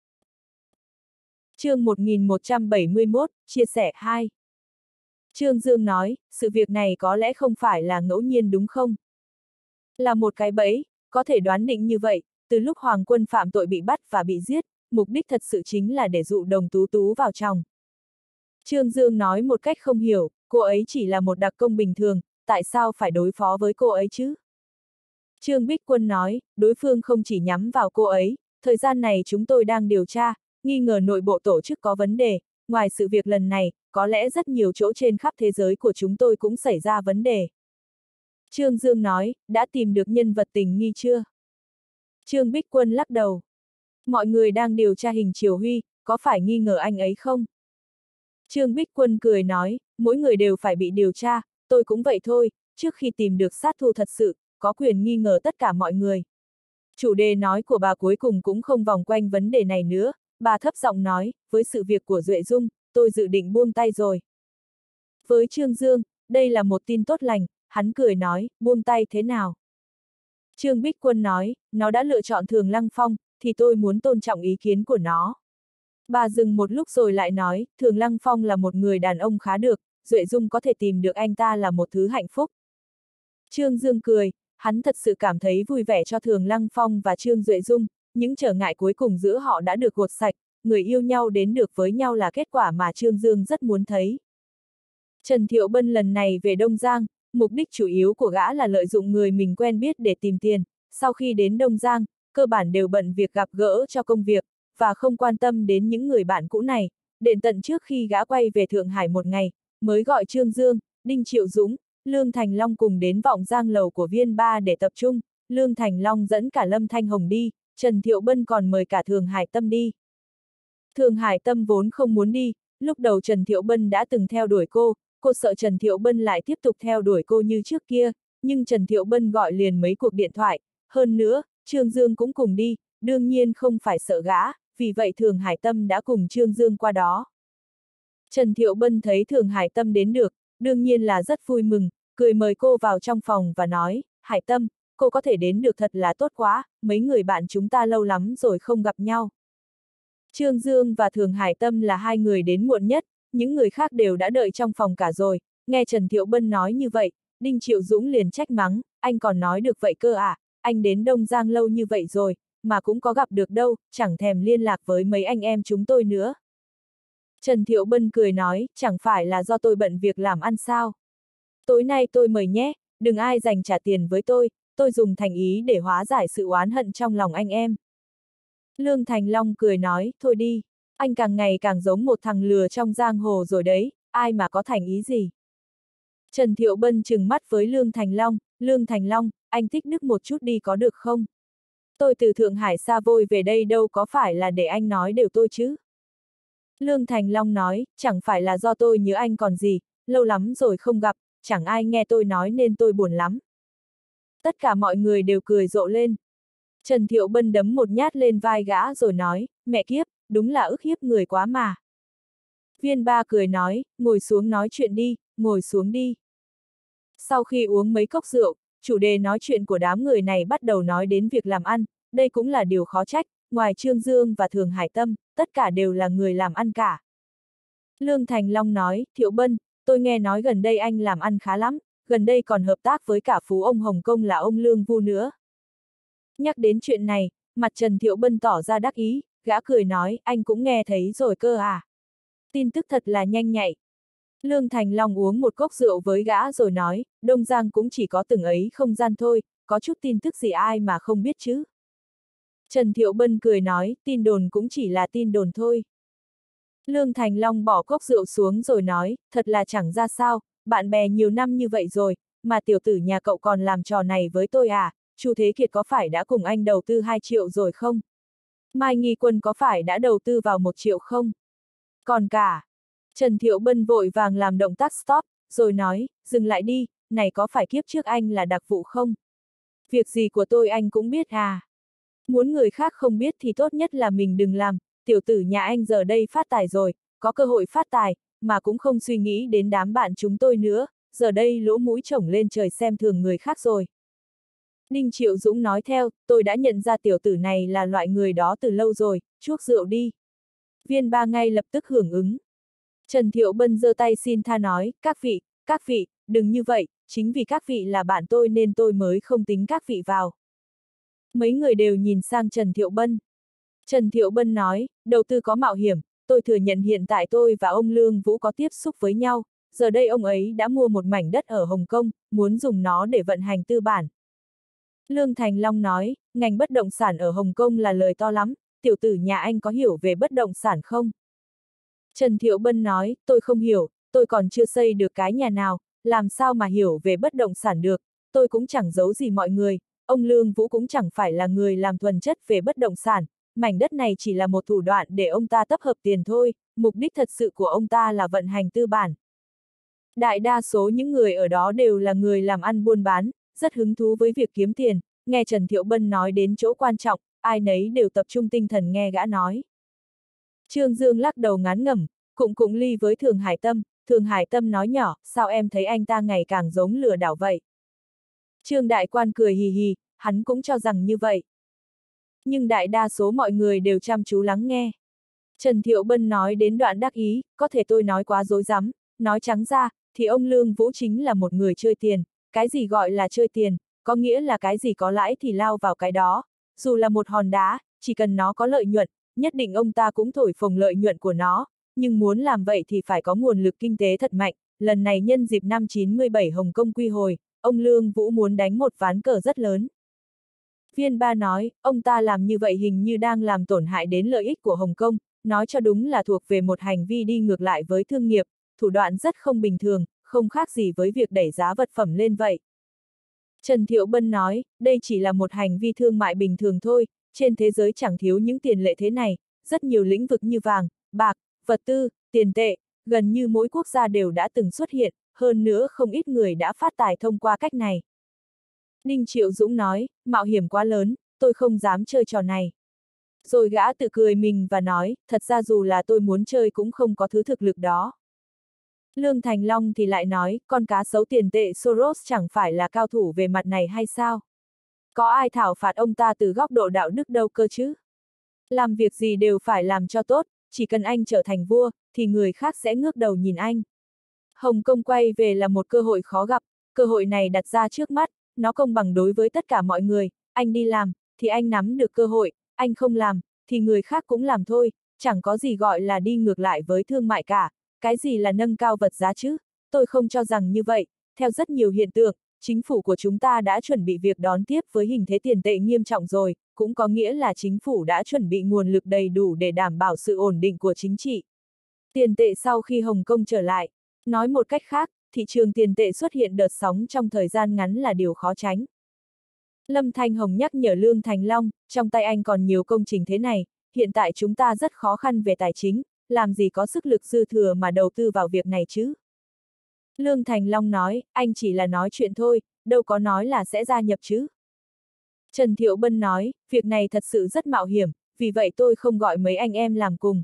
Chương một nghìn một trăm bảy mươi mốt, chia sẻ hai. Trương Dương nói, sự việc này có lẽ không phải là ngẫu nhiên đúng không? Là một cái bẫy, có thể đoán định như vậy, từ lúc Hoàng Quân phạm tội bị bắt và bị giết, mục đích thật sự chính là để dụ Đồng Tú Tú vào trong. Trương Dương nói một cách không hiểu, cô ấy chỉ là một đặc công bình thường, tại sao phải đối phó với cô ấy chứ? Trương Bích Quân nói, đối phương không chỉ nhắm vào cô ấy, thời gian này chúng tôi đang điều tra, nghi ngờ nội bộ tổ chức có vấn đề, ngoài sự việc lần này, có lẽ rất nhiều chỗ trên khắp thế giới của chúng tôi cũng xảy ra vấn đề. Trương Dương nói, đã tìm được nhân vật tình nghi chưa? Trương Bích Quân lắc đầu. Mọi người đang điều tra Hình Triều Huy, có phải nghi ngờ anh ấy không? Trương Bích Quân cười nói, mỗi người đều phải bị điều tra, tôi cũng vậy thôi, trước khi tìm được sát thủ thật sự, có quyền nghi ngờ tất cả mọi người. Chủ đề nói của bà cuối cùng cũng không vòng quanh vấn đề này nữa, bà thấp giọng nói, với sự việc của Duệ Dung, tôi dự định buông tay rồi. Với Trương Dương, đây là một tin tốt lành, hắn cười nói, buông tay thế nào? Trương Bích Quân nói, nó đã lựa chọn Thường Lăng Phong, thì tôi muốn tôn trọng ý kiến của nó. Bà dừng một lúc rồi lại nói, Thường Lăng Phong là một người đàn ông khá được, Duệ Dung có thể tìm được anh ta là một thứ hạnh phúc. Trương Dương cười, hắn thật sự cảm thấy vui vẻ cho Thường Lăng Phong và Trương Duệ Dung, những trở ngại cuối cùng giữa họ đã được gột sạch, người yêu nhau đến được với nhau là kết quả mà Trương Dương rất muốn thấy. Trần Thiệu Bân lần này về Đông Giang, mục đích chủ yếu của gã là lợi dụng người mình quen biết để tìm tiền, sau khi đến Đông Giang, cơ bản đều bận việc gặp gỡ cho công việc, và không quan tâm đến những người bạn cũ này, đến tận trước khi gã quay về Thượng Hải một ngày, mới gọi Trương Dương, Đinh Triệu Dũng, Lương Thành Long cùng đến Vọng Giang lầu của Viên Ba để tập trung, Lương Thành Long dẫn cả Lâm Thanh Hồng đi, Trần Thiệu Bân còn mời cả Thường Hải Tâm đi. Thường Hải Tâm vốn không muốn đi, lúc đầu Trần Thiệu Bân đã từng theo đuổi cô, cô sợ Trần Thiệu Bân lại tiếp tục theo đuổi cô như trước kia, nhưng Trần Thiệu Bân gọi liền mấy cuộc điện thoại, hơn nữa, Trương Dương cũng cùng đi, đương nhiên không phải sợ gã, vì vậy Thường Hải Tâm đã cùng Trương Dương qua đó. Trần Thiệu Bân thấy Thường Hải Tâm đến được, đương nhiên là rất vui mừng, cười mời cô vào trong phòng và nói, Hải Tâm, cô có thể đến được thật là tốt quá, mấy người bạn chúng ta lâu lắm rồi không gặp nhau. Trương Dương và Thường Hải Tâm là hai người đến muộn nhất, những người khác đều đã đợi trong phòng cả rồi, nghe Trần Thiệu Bân nói như vậy, Đinh Triệu Dũng liền trách mắng, anh còn nói được vậy cơ à, anh đến Đông Giang lâu như vậy rồi, mà cũng có gặp được đâu, chẳng thèm liên lạc với mấy anh em chúng tôi nữa. Trần Thiệu Bân cười nói, chẳng phải là do tôi bận việc làm ăn sao. Tối nay tôi mời nhé, đừng ai dành trả tiền với tôi, tôi dùng thành ý để hóa giải sự oán hận trong lòng anh em. Lương Thành Long cười nói, thôi đi, anh càng ngày càng giống một thằng lừa trong giang hồ rồi đấy, ai mà có thành ý gì. Trần Thiệu Bân trừng mắt với Lương Thành Long, Lương Thành Long, anh thích đức một chút đi có được không? Tôi từ Thượng Hải xa vôi về đây đâu có phải là để anh nói đều tôi chứ. Lương Thành Long nói, chẳng phải là do tôi nhớ anh còn gì, lâu lắm rồi không gặp, chẳng ai nghe tôi nói nên tôi buồn lắm. Tất cả mọi người đều cười rộ lên. Trần Thiệu Bân đấm một nhát lên vai gã rồi nói, mẹ kiếp, đúng là ức hiếp người quá mà. Viên Ba cười nói, ngồi xuống nói chuyện đi, ngồi xuống đi. Sau khi uống mấy cốc rượu, chủ đề nói chuyện của đám người này bắt đầu nói đến việc làm ăn, đây cũng là điều khó trách, ngoài Trương Dương và Thường Hải Tâm, tất cả đều là người làm ăn cả. Lương Thành Long nói, Thiệu Bân, tôi nghe nói gần đây anh làm ăn khá lắm, gần đây còn hợp tác với cả phú ông Hồng Kông là ông Lương Vu nữa. Nhắc đến chuyện này, mặt Trần Thiệu Bân tỏ ra đắc ý, gã cười nói, anh cũng nghe thấy rồi cơ à. Tin tức thật là nhanh nhạy. Lương Thành Long uống một cốc rượu với gã rồi nói, Đông Giang cũng chỉ có từng ấy không gian thôi, có chút tin tức gì ai mà không biết chứ. Trần Thiệu Bân cười nói, tin đồn cũng chỉ là tin đồn thôi. Lương Thành Long bỏ cốc rượu xuống rồi nói, thật là chẳng ra sao, bạn bè nhiều năm như vậy rồi, mà tiểu tử nhà cậu còn làm trò này với tôi à, Chu Thế Kiệt có phải đã cùng anh đầu tư hai triệu rồi không? Mai Nghi Quân có phải đã đầu tư vào một triệu không? Còn cả. Trần Thiệu Bân vội vàng làm động tác stop, rồi nói, dừng lại đi, này có phải kiếp trước anh là đặc vụ không? Việc gì của tôi anh cũng biết à? Muốn người khác không biết thì tốt nhất là mình đừng làm, tiểu tử nhà anh giờ đây phát tài rồi, có cơ hội phát tài, mà cũng không suy nghĩ đến đám bạn chúng tôi nữa, giờ đây lỗ mũi chổng lên trời xem thường người khác rồi. Đinh Triệu Dũng nói theo, tôi đã nhận ra tiểu tử này là loại người đó từ lâu rồi, chuốc rượu đi. Viên Ba ngay lập tức hưởng ứng. Trần Thiệu Bân giơ tay xin tha nói, các vị, các vị, đừng như vậy, chính vì các vị là bạn tôi nên tôi mới không tính các vị vào. Mấy người đều nhìn sang Trần Thiệu Bân. Trần Thiệu Bân nói, đầu tư có mạo hiểm, tôi thừa nhận hiện tại tôi và ông Lương Vũ có tiếp xúc với nhau, giờ đây ông ấy đã mua một mảnh đất ở Hồng Kông, muốn dùng nó để vận hành tư bản. Lương Thành Long nói, ngành bất động sản ở Hồng Kông là lời to lắm, tiểu tử nhà anh có hiểu về bất động sản không? Trần Thiệu Bân nói, tôi không hiểu, tôi còn chưa xây được cái nhà nào, làm sao mà hiểu về bất động sản được, tôi cũng chẳng giấu gì mọi người, ông Lương Vũ cũng chẳng phải là người làm thuần chất về bất động sản, mảnh đất này chỉ là một thủ đoạn để ông ta tập hợp tiền thôi, mục đích thật sự của ông ta là vận hành tư bản. Đại đa số những người ở đó đều là người làm ăn buôn bán, rất hứng thú với việc kiếm tiền, nghe Trần Thiệu Bân nói đến chỗ quan trọng, ai nấy đều tập trung tinh thần nghe gã nói. Trương Dương lắc đầu ngán ngẩm, cụng cụng ly với Thường Hải Tâm, Thường Hải Tâm nói nhỏ, sao em thấy anh ta ngày càng giống lừa đảo vậy? Trương Đại Quan cười hì hì, hắn cũng cho rằng như vậy. Nhưng đại đa số mọi người đều chăm chú lắng nghe. Trần Thiệu Bân nói đến đoạn đắc ý, có thể tôi nói quá dối rắm, nói trắng ra, thì ông Lương Vũ chính là một người chơi tiền, cái gì gọi là chơi tiền, có nghĩa là cái gì có lãi thì lao vào cái đó, dù là một hòn đá, chỉ cần nó có lợi nhuận, nhất định ông ta cũng thổi phồng lợi nhuận của nó, nhưng muốn làm vậy thì phải có nguồn lực kinh tế thật mạnh, lần này nhân dịp năm chín mươi bảy Hồng Kông quy hồi, ông Lương Vũ muốn đánh một ván cờ rất lớn. Viên Ba nói, ông ta làm như vậy hình như đang làm tổn hại đến lợi ích của Hồng Kông, nói cho đúng là thuộc về một hành vi đi ngược lại với thương nghiệp, thủ đoạn rất không bình thường, không khác gì với việc đẩy giá vật phẩm lên vậy. Trần Thiệu Bân nói, đây chỉ là một hành vi thương mại bình thường thôi, trên thế giới chẳng thiếu những tiền lệ thế này, rất nhiều lĩnh vực như vàng, bạc, vật tư, tiền tệ, gần như mỗi quốc gia đều đã từng xuất hiện, hơn nữa không ít người đã phát tài thông qua cách này. Đinh Triệu Dũng nói, mạo hiểm quá lớn, tôi không dám chơi trò này. Rồi gã tự cười mình và nói, thật ra dù là tôi muốn chơi cũng không có thứ thực lực đó. Lương Thành Long thì lại nói, con cá sấu tiền tệ Soros chẳng phải là cao thủ về mặt này hay sao? Có ai thảo phạt ông ta từ góc độ đạo đức đâu cơ chứ? Làm việc gì đều phải làm cho tốt, chỉ cần anh trở thành vua, thì người khác sẽ ngước đầu nhìn anh. Hồng Kông quay về là một cơ hội khó gặp, cơ hội này đặt ra trước mắt, nó công bằng đối với tất cả mọi người, anh đi làm, thì anh nắm được cơ hội, anh không làm, thì người khác cũng làm thôi, chẳng có gì gọi là đi ngược lại với thương mại cả, cái gì là nâng cao vật giá chứ, tôi không cho rằng như vậy, theo rất nhiều hiện tượng, chính phủ của chúng ta đã chuẩn bị việc đón tiếp với hình thế tiền tệ nghiêm trọng rồi, cũng có nghĩa là chính phủ đã chuẩn bị nguồn lực đầy đủ để đảm bảo sự ổn định của chính trị. Tiền tệ sau khi Hồng Kông trở lại, nói một cách khác, thị trường tiền tệ xuất hiện đợt sóng trong thời gian ngắn là điều khó tránh. Lâm Thanh Hồng nhắc nhở Lương Thành Long, trong tay anh còn nhiều công trình thế này, hiện tại chúng ta rất khó khăn về tài chính, làm gì có sức lực dư thừa mà đầu tư vào việc này chứ? Lương Thành Long nói, anh chỉ là nói chuyện thôi, đâu có nói là sẽ gia nhập chứ. Trần Thiệu Bân nói, việc này thật sự rất mạo hiểm, vì vậy tôi không gọi mấy anh em làm cùng.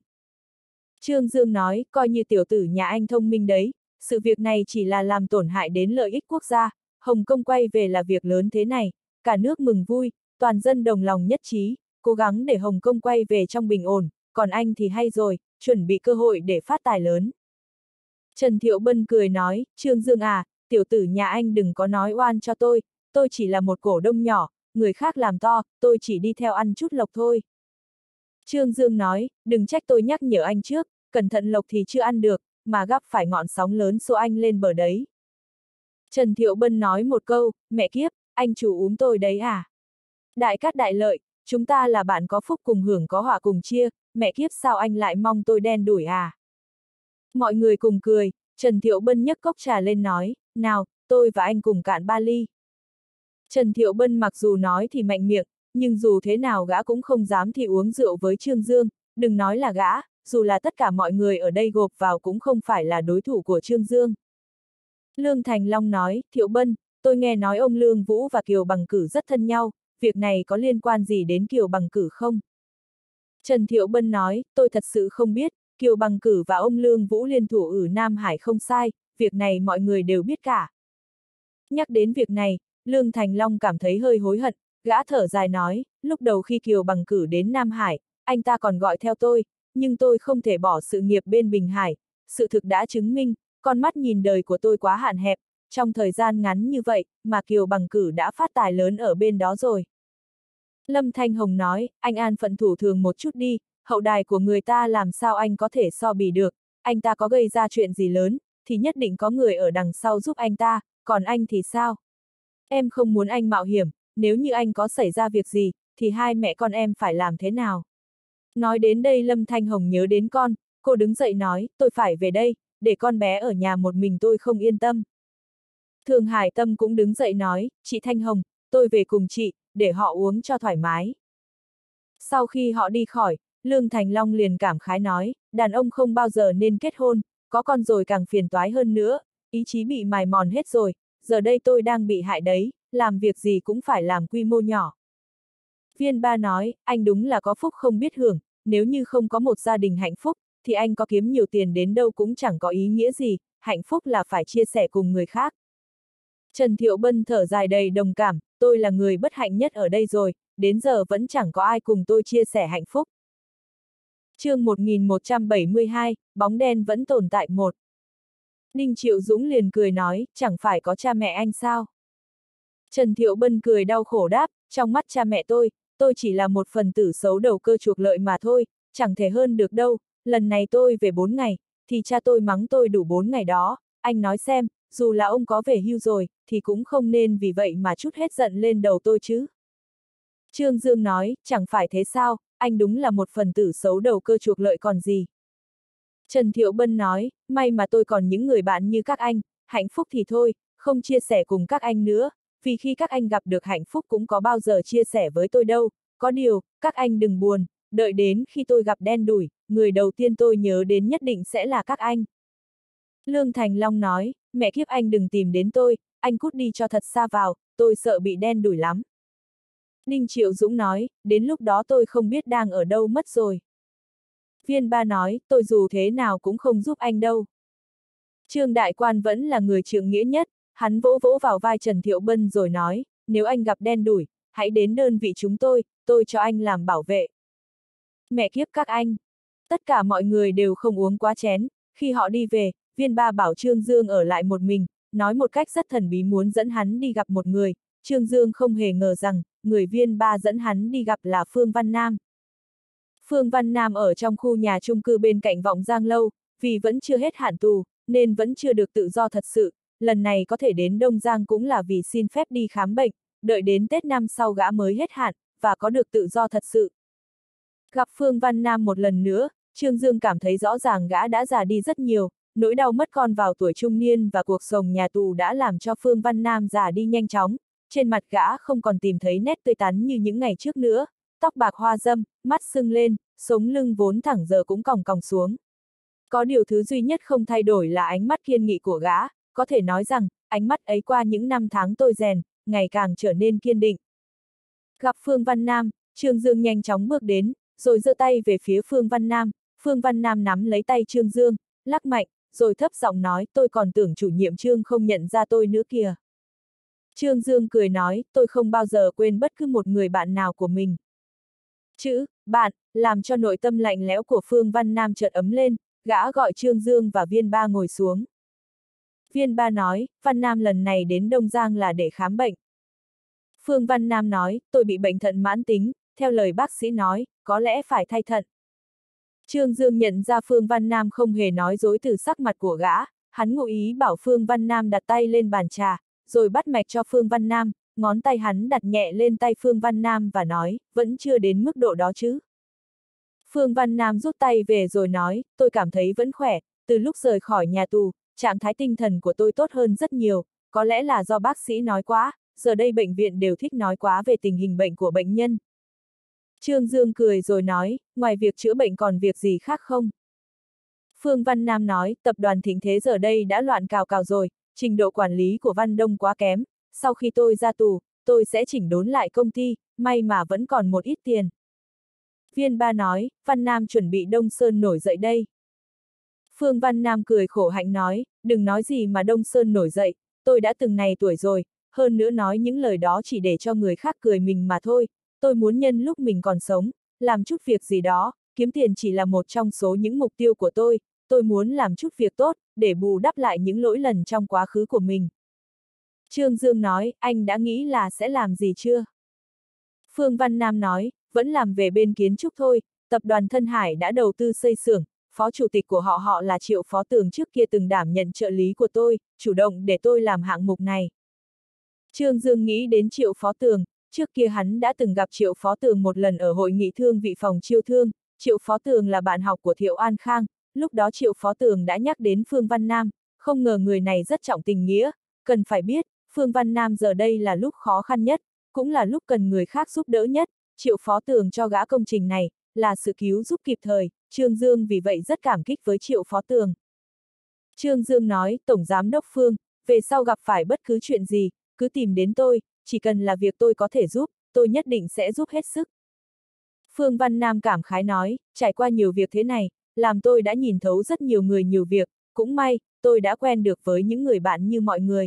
Trương Dương nói, coi như tiểu tử nhà anh thông minh đấy, sự việc này chỉ là làm tổn hại đến lợi ích quốc gia, Hồng Kông quay về là việc lớn thế này, cả nước mừng vui, toàn dân đồng lòng nhất trí, cố gắng để Hồng Kông quay về trong bình ổn, còn anh thì hay rồi, chuẩn bị cơ hội để phát tài lớn. Trần Thiệu Bân cười nói, Trương Dương à, tiểu tử nhà anh đừng có nói oan cho tôi, tôi chỉ là một cổ đông nhỏ, người khác làm to, tôi chỉ đi theo ăn chút lộc thôi. Trương Dương nói, đừng trách tôi nhắc nhở anh trước, cẩn thận lộc thì chưa ăn được, mà gắp phải ngọn sóng lớn xô anh lên bờ đấy. Trần Thiệu Bân nói một câu, mẹ kiếp, anh chủ úm tôi đấy à? Đại cát đại lợi, chúng ta là bạn có phúc cùng hưởng có họa cùng chia, mẹ kiếp sao anh lại mong tôi đen đủi à? Mọi người cùng cười, Trần Thiệu Bân nhấc cốc trà lên nói, nào, tôi và anh cùng cạn ba ly. Trần Thiệu Bân mặc dù nói thì mạnh miệng, nhưng dù thế nào gã cũng không dám thì uống rượu với Trương Dương, đừng nói là gã, dù là tất cả mọi người ở đây gộp vào cũng không phải là đối thủ của Trương Dương. Lương Thành Long nói, Thiệu Bân, tôi nghe nói ông Lương Vũ và Kiều Bằng Cử rất thân nhau, việc này có liên quan gì đến Kiều Bằng Cử không? Trần Thiệu Bân nói, tôi thật sự không biết, Kiều Bằng Cử và ông Lương Vũ liên thủ ở Nam Hải không sai, việc này mọi người đều biết cả. Nhắc đến việc này, Lương Thành Long cảm thấy hơi hối hận, gã thở dài nói, lúc đầu khi Kiều Bằng Cử đến Nam Hải, anh ta còn gọi theo tôi, nhưng tôi không thể bỏ sự nghiệp bên Bình Hải, sự thực đã chứng minh, con mắt nhìn đời của tôi quá hạn hẹp, trong thời gian ngắn như vậy, mà Kiều Bằng Cử đã phát tài lớn ở bên đó rồi. Lâm Thanh Hồng nói, anh an phận thủ thường một chút đi, hậu đài của người ta làm sao anh có thể so bì được, anh ta có gây ra chuyện gì lớn, thì nhất định có người ở đằng sau giúp anh ta, còn anh thì sao? Em không muốn anh mạo hiểm, nếu như anh có xảy ra việc gì, thì hai mẹ con em phải làm thế nào? Nói đến đây Lâm Thanh Hồng nhớ đến con, cô đứng dậy nói, tôi phải về đây, để con bé ở nhà một mình tôi không yên tâm. Thường Hải Tâm cũng đứng dậy nói, chị Thanh Hồng, tôi về cùng chị, để họ uống cho thoải mái. Sau khi họ đi khỏi, Lương Thành Long liền cảm khái nói, đàn ông không bao giờ nên kết hôn, có con rồi càng phiền toái hơn nữa, ý chí bị mài mòn hết rồi, giờ đây tôi đang bị hại đấy, làm việc gì cũng phải làm quy mô nhỏ. Viên Ba nói, anh đúng là có phúc không biết hưởng, nếu như không có một gia đình hạnh phúc, thì anh có kiếm nhiều tiền đến đâu cũng chẳng có ý nghĩa gì, hạnh phúc là phải chia sẻ cùng người khác. Trần Thiệu Bân thở dài đầy đồng cảm, tôi là người bất hạnh nhất ở đây rồi, đến giờ vẫn chẳng có ai cùng tôi chia sẻ hạnh phúc. Chương một nghìn một trăm bảy mươi hai, bóng đen vẫn tồn tại một. Đinh Triệu Dũng liền cười nói, chẳng phải có cha mẹ anh sao? Trần Thiệu Bân cười đau khổ đáp, trong mắt cha mẹ tôi, tôi chỉ là một phần tử xấu đầu cơ chuộc lợi mà thôi, chẳng thể hơn được đâu, lần này tôi về bốn ngày, thì cha tôi mắng tôi đủ bốn ngày đó, anh nói xem, dù là ông có về hưu rồi, thì cũng không nên vì vậy mà trút hết giận lên đầu tôi chứ. Trương Dương nói, chẳng phải thế sao, anh đúng là một phần tử xấu đầu cơ chuộc lợi còn gì. Trần Thiệu Bân nói, may mà tôi còn những người bạn như các anh, hạnh phúc thì thôi, không chia sẻ cùng các anh nữa, vì khi các anh gặp được hạnh phúc cũng có bao giờ chia sẻ với tôi đâu, có điều, các anh đừng buồn, đợi đến khi tôi gặp đen đủi, người đầu tiên tôi nhớ đến nhất định sẽ là các anh. Lương Thành Long nói, mẹ kiếp anh đừng tìm đến tôi, anh cút đi cho thật xa vào, tôi sợ bị đen đủi lắm. Đinh Triệu Dũng nói, đến lúc đó tôi không biết đang ở đâu mất rồi. Viên Ba nói, tôi dù thế nào cũng không giúp anh đâu. Trương Đại Quan vẫn là người trượng nghĩa nhất, hắn vỗ vỗ vào vai Trần Thiệu Bân rồi nói, nếu anh gặp đen đủi, hãy đến đơn vị chúng tôi, tôi cho anh làm bảo vệ. Mẹ kiếp các anh! Tất cả mọi người đều không uống quá chén, khi họ đi về, Viên Ba bảo Trương Dương ở lại một mình, nói một cách rất thần bí muốn dẫn hắn đi gặp một người, Trương Dương không hề ngờ rằng, người Viên Ba dẫn hắn đi gặp là Phương Văn Nam. Phương Văn Nam ở trong khu nhà chung cư bên cạnh Vọng Giang Lâu, vì vẫn chưa hết hạn tù, nên vẫn chưa được tự do thật sự, lần này có thể đến Đông Giang cũng là vì xin phép đi khám bệnh, đợi đến Tết năm sau gã mới hết hạn, và có được tự do thật sự. Gặp Phương Văn Nam một lần nữa, Trương Dương cảm thấy rõ ràng gã đã già đi rất nhiều, nỗi đau mất con vào tuổi trung niên và cuộc sống nhà tù đã làm cho Phương Văn Nam già đi nhanh chóng, trên mặt gã không còn tìm thấy nét tươi tắn như những ngày trước nữa, tóc bạc hoa râm, mắt sưng lên, sống lưng vốn thẳng giờ cũng còng còng xuống. Có điều thứ duy nhất không thay đổi là ánh mắt kiên nghị của gã, có thể nói rằng, ánh mắt ấy qua những năm tháng tôi rèn, ngày càng trở nên kiên định. Gặp Phương Văn Nam, Trương Dương nhanh chóng bước đến, rồi giơ tay về phía Phương Văn Nam, Phương Văn Nam nắm lấy tay Trương Dương, lắc mạnh, rồi thấp giọng nói, tôi còn tưởng chủ nhiệm Trương không nhận ra tôi nữa kìa. Trương Dương cười nói, tôi không bao giờ quên bất cứ một người bạn nào của mình. Chữ, bạn, làm cho nội tâm lạnh lẽo của Phương Văn Nam chợt ấm lên, gã gọi Trương Dương và Viên Ba ngồi xuống. Viên Ba nói, Văn Nam lần này đến Đông Giang là để khám bệnh. Phương Văn Nam nói, tôi bị bệnh thận mãn tính, theo lời bác sĩ nói, có lẽ phải thay thận. Trương Dương nhận ra Phương Văn Nam không hề nói dối từ sắc mặt của gã, hắn ngụ ý bảo Phương Văn Nam đặt tay lên bàn trà, rồi bắt mạch cho Phương Văn Nam, ngón tay hắn đặt nhẹ lên tay Phương Văn Nam và nói, vẫn chưa đến mức độ đó chứ. Phương Văn Nam rút tay về rồi nói, tôi cảm thấy vẫn khỏe, từ lúc rời khỏi nhà tù, trạng thái tinh thần của tôi tốt hơn rất nhiều, có lẽ là do bác sĩ nói quá, giờ đây bệnh viện đều thích nói quá về tình hình bệnh của bệnh nhân. Trương Dương cười rồi nói, ngoài việc chữa bệnh còn việc gì khác không? Phương Văn Nam nói, tập đoàn Thịnh Thế giờ đây đã loạn cào cào rồi, trình độ quản lý của Văn Đông quá kém, sau khi tôi ra tù, tôi sẽ chỉnh đốn lại công ty, may mà vẫn còn một ít tiền. Viên Ba nói, Văn Nam chuẩn bị Đông Sơn nổi dậy đây. Phương Văn Nam cười khổ hạnh nói, đừng nói gì mà Đông Sơn nổi dậy, tôi đã từng này tuổi rồi, hơn nữa nói những lời đó chỉ để cho người khác cười mình mà thôi, tôi muốn nhân lúc mình còn sống, làm chút việc gì đó, kiếm tiền chỉ là một trong số những mục tiêu của tôi, tôi muốn làm chút việc tốt, để bù đắp lại những lỗi lầm trong quá khứ của mình. Trương Dương nói, anh đã nghĩ là sẽ làm gì chưa? Phương Văn Nam nói, vẫn làm về bên kiến trúc thôi, tập đoàn Thân Hải đã đầu tư xây xưởng, phó chủ tịch của họ họ là Triệu Phó Tường trước kia từng đảm nhận trợ lý của tôi, chủ động để tôi làm hạng mục này. Trương Dương nghĩ đến Triệu Phó Tường, trước kia hắn đã từng gặp Triệu Phó Tường một lần ở hội nghị thương vị phòng chiêu thương, Triệu Phó Tường là bạn học của Thiệu An Khang, lúc đó Triệu Phó Tường đã nhắc đến Phương Văn Nam, không ngờ người này rất trọng tình nghĩa, cần phải biết, Phương Văn Nam giờ đây là lúc khó khăn nhất, cũng là lúc cần người khác giúp đỡ nhất, Triệu Phó Tường cho gã công trình này, là sự cứu giúp kịp thời, Trương Dương vì vậy rất cảm kích với Triệu Phó Tường. Trương Dương nói, Tổng Giám đốc Phương, về sau gặp phải bất cứ chuyện gì, cứ tìm đến tôi, chỉ cần là việc tôi có thể giúp, tôi nhất định sẽ giúp hết sức. Phương Văn Nam cảm khái nói, trải qua nhiều việc thế này, làm tôi đã nhìn thấu rất nhiều người nhiều việc, cũng may, tôi đã quen được với những người bạn như mọi người.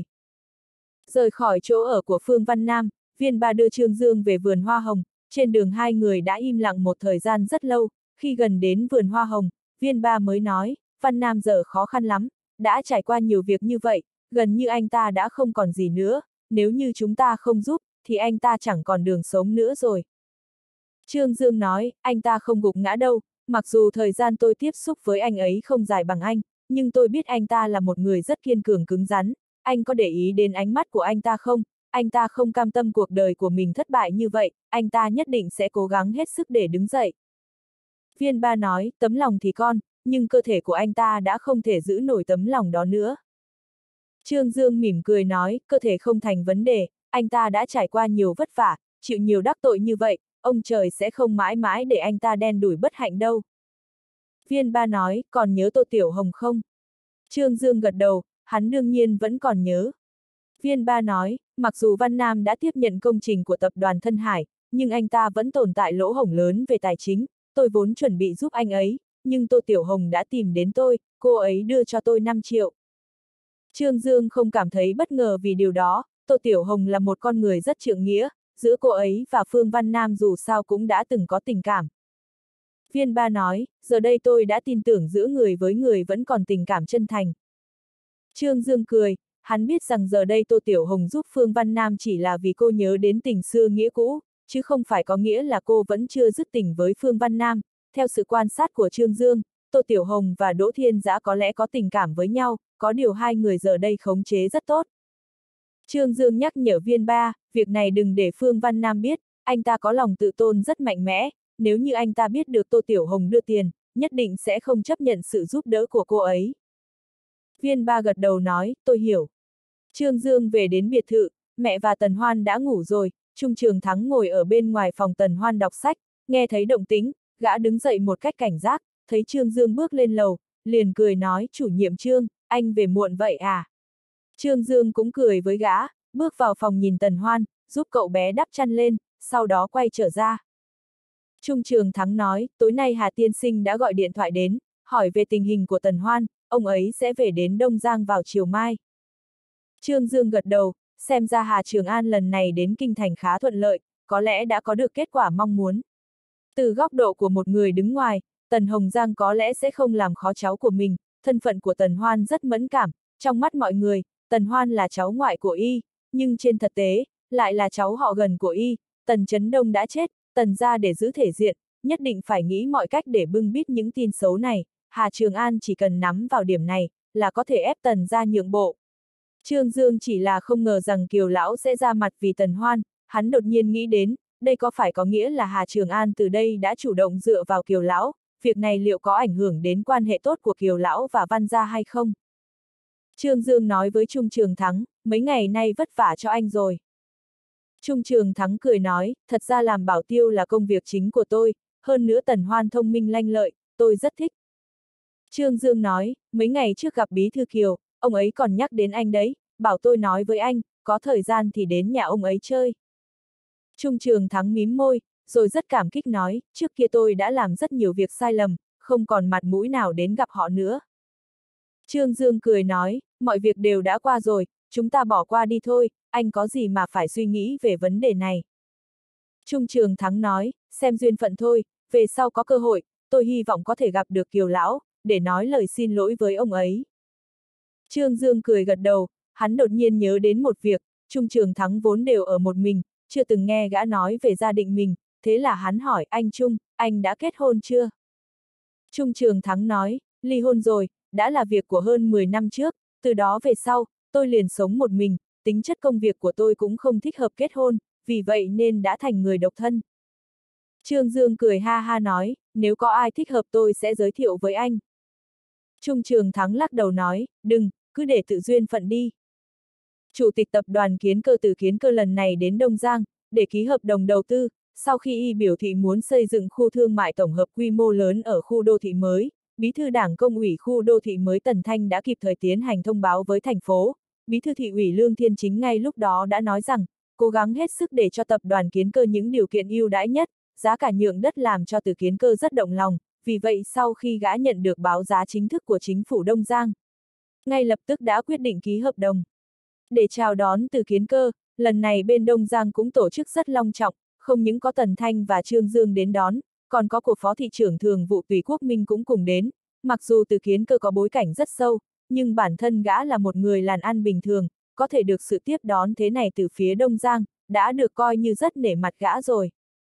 Rời khỏi chỗ ở của Phương Văn Nam, Viên Ba đưa Trương Dương về vườn hoa hồng, trên đường hai người đã im lặng một thời gian rất lâu, khi gần đến vườn hoa hồng, Viên Ba mới nói, Văn Nam giờ khó khăn lắm, đã trải qua nhiều việc như vậy, gần như anh ta đã không còn gì nữa, nếu như chúng ta không giúp, thì anh ta chẳng còn đường sống nữa rồi. Trương Dương nói, anh ta không gục ngã đâu, mặc dù thời gian tôi tiếp xúc với anh ấy không dài bằng anh, nhưng tôi biết anh ta là một người rất kiên cường cứng rắn, anh có để ý đến ánh mắt của anh ta không? Anh ta không cam tâm cuộc đời của mình thất bại như vậy, anh ta nhất định sẽ cố gắng hết sức để đứng dậy. Viên Ba nói, tấm lòng thì con, nhưng cơ thể của anh ta đã không thể giữ nổi tấm lòng đó nữa. Trương Dương mỉm cười nói, cơ thể không thành vấn đề, anh ta đã trải qua nhiều vất vả, chịu nhiều đắc tội như vậy, ông trời sẽ không mãi mãi để anh ta đen đủi bất hạnh đâu. Viên Ba nói, còn nhớ Tô Tiểu Hồng không? Trương Dương gật đầu, hắn đương nhiên vẫn còn nhớ. Viên Ba nói, mặc dù Văn Nam đã tiếp nhận công trình của tập đoàn Thân Hải, nhưng anh ta vẫn tồn tại lỗ hổng lớn về tài chính, tôi vốn chuẩn bị giúp anh ấy, nhưng Tô Tiểu Hồng đã tìm đến tôi, cô ấy đưa cho tôi năm triệu. Trương Dương không cảm thấy bất ngờ vì điều đó, Tô Tiểu Hồng là một con người rất trượng nghĩa, giữa cô ấy và Phương Văn Nam dù sao cũng đã từng có tình cảm. Viên Ba nói, giờ đây tôi đã tin tưởng giữa người với người vẫn còn tình cảm chân thành. Trương Dương cười, hắn biết rằng giờ đây Tô Tiểu Hồng giúp Phương Văn Nam chỉ là vì cô nhớ đến tình xưa nghĩa cũ, chứ không phải có nghĩa là cô vẫn chưa dứt tình với Phương Văn Nam. Theo sự quan sát của Trương Dương, Tô Tiểu Hồng và Đỗ Thiên Dã có lẽ có tình cảm với nhau, có điều hai người giờ đây khống chế rất tốt. Trương Dương nhắc nhở Viên Ba, việc này đừng để Phương Văn Nam biết, anh ta có lòng tự tôn rất mạnh mẽ, nếu như anh ta biết được Tô Tiểu Hồng đưa tiền, nhất định sẽ không chấp nhận sự giúp đỡ của cô ấy. Viên Ba gật đầu nói, tôi hiểu. Trương Dương về đến biệt thự, mẹ và Tần Hoan đã ngủ rồi, Trung Trường Thắng ngồi ở bên ngoài phòng Tần Hoan đọc sách, nghe thấy động tĩnh, gã đứng dậy một cách cảnh giác, thấy Trương Dương bước lên lầu, liền cười nói, chủ nhiệm Trương, anh về muộn vậy à? Trương Dương cũng cười với gã, bước vào phòng nhìn Tần Hoan, giúp cậu bé đắp chăn lên, sau đó quay trở ra. Trung Trường Thắng nói, tối nay Hà Tiên Sinh đã gọi điện thoại đến, hỏi về tình hình của Tần Hoan, ông ấy sẽ về đến Đông Giang vào chiều mai. Trương Dương gật đầu, xem ra Hà Trường An lần này đến Kinh Thành khá thuận lợi, có lẽ đã có được kết quả mong muốn. Từ góc độ của một người đứng ngoài, Tần Hồng Giang có lẽ sẽ không làm khó cháu của mình, thân phận của Tần Hoan rất mẫn cảm, trong mắt mọi người, Tần Hoan là cháu ngoại của y, nhưng trên thực tế, lại là cháu họ gần của y, Tần Chấn Đông đã chết, Tần gia để giữ thể diện, nhất định phải nghĩ mọi cách để bưng bít những tin xấu này, Hà Trường An chỉ cần nắm vào điểm này, là có thể ép Tần gia nhượng bộ. Trương Dương chỉ là không ngờ rằng Kiều Lão sẽ ra mặt vì Tần Hoan, hắn đột nhiên nghĩ đến, đây có phải có nghĩa là Hà Trường An từ đây đã chủ động dựa vào Kiều Lão, việc này liệu có ảnh hưởng đến quan hệ tốt của Kiều Lão và Văn gia hay không? Trương Dương nói với Trung Trường Thắng, mấy ngày nay vất vả cho anh rồi. Trung Trường Thắng cười nói, thật ra làm bảo tiêu là công việc chính của tôi, hơn nữa Tần Hoan thông minh lanh lợi, tôi rất thích. Trương Dương nói, mấy ngày trước gặp Bí Thư Kiều, ông ấy còn nhắc đến anh đấy, bảo tôi nói với anh, có thời gian thì đến nhà ông ấy chơi. Trung Trường Thắng mím môi, rồi rất cảm kích nói, trước kia tôi đã làm rất nhiều việc sai lầm, không còn mặt mũi nào đến gặp họ nữa. Trương Dương cười nói, mọi việc đều đã qua rồi, chúng ta bỏ qua đi thôi, anh có gì mà phải suy nghĩ về vấn đề này. Trung Trường Thắng nói, xem duyên phận thôi, về sau có cơ hội, tôi hy vọng có thể gặp được Kiều Lão, để nói lời xin lỗi với ông ấy. Trương Dương cười gật đầu, hắn đột nhiên nhớ đến một việc, Trung Trường Thắng vốn đều ở một mình, chưa từng nghe gã nói về gia đình mình, thế là hắn hỏi anh Trung, anh đã kết hôn chưa? Trung Trường Thắng nói, ly hôn rồi, đã là việc của hơn mười năm trước, từ đó về sau, tôi liền sống một mình, tính chất công việc của tôi cũng không thích hợp kết hôn, vì vậy nên đã thành người độc thân. Trương Dương cười ha ha nói, nếu có ai thích hợp tôi sẽ giới thiệu với anh. Trung Trường Thắng lắc đầu nói, đừng, cứ để tự duyên phận đi. Chủ tịch tập đoàn Kiến Cơ Từ Kiến Cơ lần này đến Đông Giang, để ký hợp đồng đầu tư, sau khi y biểu thị muốn xây dựng khu thương mại tổng hợp quy mô lớn ở khu đô thị mới, Bí thư Đảng Công ủy khu đô thị mới Tần Thanh đã kịp thời tiến hành thông báo với thành phố. Bí thư thị ủy Lương Thiên Chính ngay lúc đó đã nói rằng, cố gắng hết sức để cho tập đoàn Kiến Cơ những điều kiện ưu đãi nhất, giá cả nhượng đất làm cho Từ Kiến Cơ rất động lòng, vì vậy sau khi gã nhận được báo giá chính thức của chính phủ Đông Giang, ngay lập tức đã quyết định ký hợp đồng. Để chào đón Từ Kiến Cơ, lần này bên Đông Giang cũng tổ chức rất long trọng, không những có Tần Thanh và Trương Dương đến đón, còn có của Phó Thị trưởng Thường vụ Tùy Quốc Minh cũng cùng đến. Mặc dù Từ Kiến Cơ có bối cảnh rất sâu, nhưng bản thân gã là một người làm ăn bình thường, có thể được sự tiếp đón thế này từ phía Đông Giang, đã được coi như rất nể mặt gã rồi.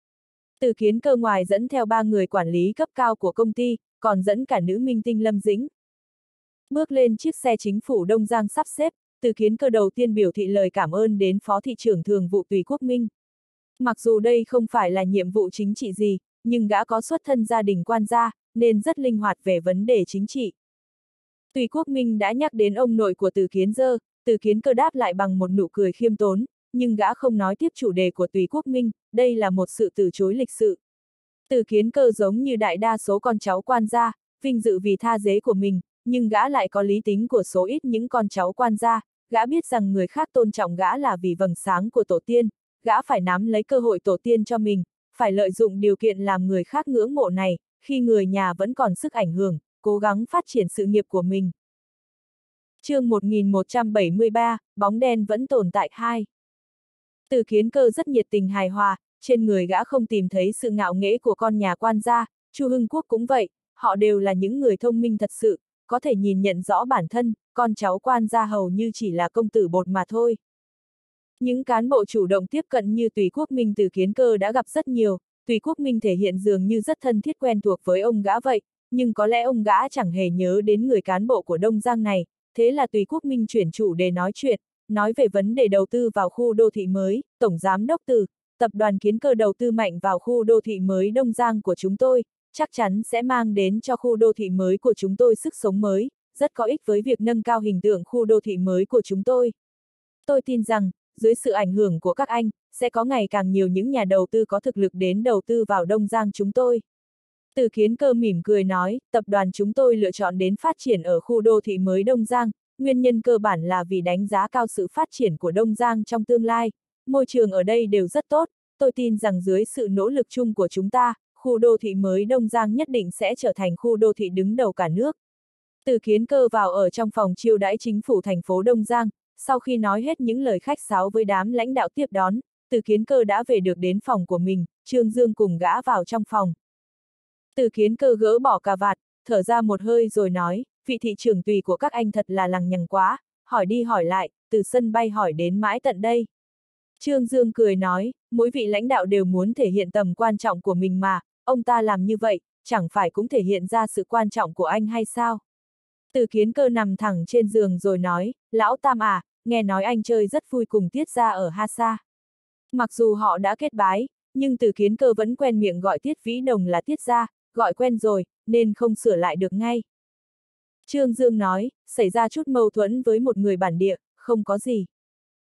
Từ Kiến Cơ ngoài dẫn theo ba người quản lý cấp cao của công ty, còn dẫn cả nữ minh tinh Lâm Dĩnh. Bước lên chiếc xe chính phủ Đông Giang sắp xếp, Từ Kiến Cơ đầu tiên biểu thị lời cảm ơn đến Phó Thị trưởng Thường vụ Tùy Quốc Minh. Mặc dù đây không phải là nhiệm vụ chính trị gì, nhưng gã có xuất thân gia đình quan gia, nên rất linh hoạt về vấn đề chính trị. Tùy Quốc Minh đã nhắc đến ông nội của Từ Kiến Dơ, Từ Kiến Cơ đáp lại bằng một nụ cười khiêm tốn, nhưng gã không nói tiếp chủ đề của Tùy Quốc Minh, đây là một sự từ chối lịch sự. Từ Kiến Cơ giống như đại đa số con cháu quan gia, vinh dự vì tha dế của mình, nhưng gã lại có lý tính của số ít những con cháu quan gia, gã biết rằng người khác tôn trọng gã là vì vầng sáng của tổ tiên, gã phải nắm lấy cơ hội tổ tiên cho mình, phải lợi dụng điều kiện làm người khác ngưỡng mộ này, khi người nhà vẫn còn sức ảnh hưởng, cố gắng phát triển sự nghiệp của mình. Chương một nghìn một trăm bảy mươi ba, bóng đen vẫn tồn tại hai. Từ Kiến Cơ rất nhiệt tình hài hòa, trên người gã không tìm thấy sự ngạo nghễ của con nhà quan gia, Chu Hưng Quốc cũng vậy, họ đều là những người thông minh thật sự, có thể nhìn nhận rõ bản thân, con cháu quan gia hầu như chỉ là công tử bột mà thôi. Những cán bộ chủ động tiếp cận như Tùy Quốc Minh Từ Kiến Cơ đã gặp rất nhiều, Tùy Quốc Minh thể hiện dường như rất thân thiết quen thuộc với ông gã vậy, nhưng có lẽ ông gã chẳng hề nhớ đến người cán bộ của Đông Giang này, thế là Tùy Quốc Minh chuyển chủ đề nói chuyện, nói về vấn đề đầu tư vào khu đô thị mới, Tổng Giám đốc Từ, tập đoàn Kiến Cơ đầu tư mạnh vào khu đô thị mới Đông Giang của chúng tôi, chắc chắn sẽ mang đến cho khu đô thị mới của chúng tôi sức sống mới, rất có ích với việc nâng cao hình tượng khu đô thị mới của chúng tôi. Tôi tin rằng, dưới sự ảnh hưởng của các anh, sẽ có ngày càng nhiều những nhà đầu tư có thực lực đến đầu tư vào Đông Giang chúng tôi. Từ Kiến Cơ mỉm cười nói, tập đoàn chúng tôi lựa chọn đến phát triển ở khu đô thị mới Đông Giang, nguyên nhân cơ bản là vì đánh giá cao sự phát triển của Đông Giang trong tương lai, môi trường ở đây đều rất tốt, tôi tin rằng dưới sự nỗ lực chung của chúng ta, khu đô thị mới Đông Giang nhất định sẽ trở thành khu đô thị đứng đầu cả nước. Từ Kiến Cơ vào ở trong phòng chiêu đãi chính phủ thành phố Đông Giang, sau khi nói hết những lời khách sáo với đám lãnh đạo tiếp đón, Từ Kiến Cơ đã về được đến phòng của mình, Trương Dương cùng gã vào trong phòng. Từ Kiến Cơ gỡ bỏ cà vạt, thở ra một hơi rồi nói, vị thị trưởng Tùy của các anh thật là lằng nhằng quá, hỏi đi hỏi lại, từ sân bay hỏi đến mãi tận đây. Trương Dương cười nói, mỗi vị lãnh đạo đều muốn thể hiện tầm quan trọng của mình mà, ông ta làm như vậy, chẳng phải cũng thể hiện ra sự quan trọng của anh hay sao? Từ Kiến Cơ nằm thẳng trên giường rồi nói, lão Tam à, nghe nói anh chơi rất vui cùng Tiết Gia ở Ha Sa. Mặc dù họ đã kết bái, nhưng Từ Kiến Cơ vẫn quen miệng gọi Tiết Vĩ Đồng là Tiết Gia, gọi quen rồi, nên không sửa lại được ngay. Trương Dương nói, xảy ra chút mâu thuẫn với một người bản địa, không có gì.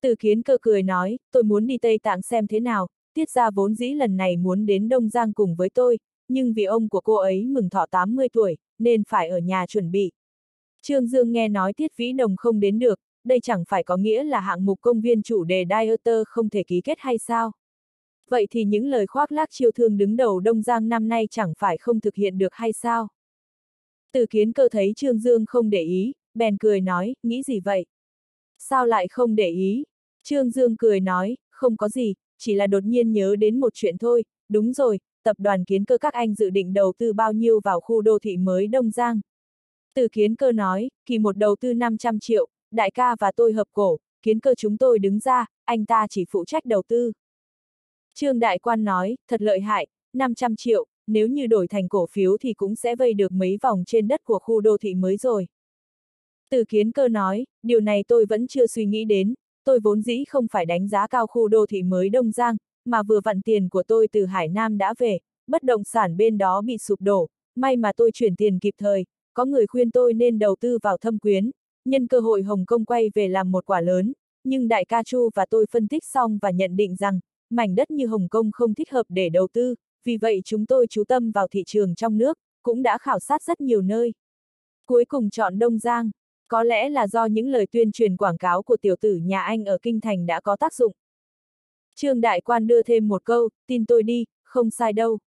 Từ Kiến Cơ cười nói, tôi muốn đi Tây Tạng xem thế nào, Tiết gia vốn dĩ lần này muốn đến Đông Giang cùng với tôi, nhưng vì ông của cô ấy mừng thọ tám mươi tuổi, nên phải ở nhà chuẩn bị. Trương Dương nghe nói Tiết Vĩ Đồng không đến được, đây chẳng phải có nghĩa là hạng mục công viên chủ đề Dieter không thể ký kết hay sao? Vậy thì những lời khoác lác chiêu thương đứng đầu Đông Giang năm nay chẳng phải không thực hiện được hay sao? Từ Kiến Cơ thấy Trương Dương không để ý, bèn cười nói, nghĩ gì vậy? Sao lại không để ý? Trương Dương cười nói, không có gì, chỉ là đột nhiên nhớ đến một chuyện thôi, đúng rồi, tập đoàn Kiến Cơ các anh dự định đầu tư bao nhiêu vào khu đô thị mới Đông Giang? Từ Kiến Cơ nói, kỳ một đầu tư năm trăm triệu, đại ca và tôi hợp cổ, Kiến Cơ chúng tôi đứng ra, anh ta chỉ phụ trách đầu tư. Trương Đại Quan nói, thật lợi hại, năm trăm triệu, nếu như đổi thành cổ phiếu thì cũng sẽ vây được mấy vòng trên đất của khu đô thị mới rồi. Từ Kiến Cơ nói, điều này tôi vẫn chưa suy nghĩ đến, tôi vốn dĩ không phải đánh giá cao khu đô thị mới Đông Giang, mà vừa vặn tiền của tôi từ Hải Nam đã về, bất động sản bên đó bị sụp đổ, may mà tôi chuyển tiền kịp thời, có người khuyên tôi nên đầu tư vào Thâm Quyến, nhân cơ hội Hồng Kông quay về làm một quả lớn, nhưng đại ca Chu và tôi phân tích xong và nhận định rằng, mảnh đất như Hồng Kông không thích hợp để đầu tư, vì vậy chúng tôi chú tâm vào thị trường trong nước, cũng đã khảo sát rất nhiều nơi. Cuối cùng chọn Đông Giang, có lẽ là do những lời tuyên truyền quảng cáo của tiểu tử nhà anh ở Kinh Thành đã có tác dụng. Trương Đại Quan đưa thêm một câu, tin tôi đi, không sai đâu.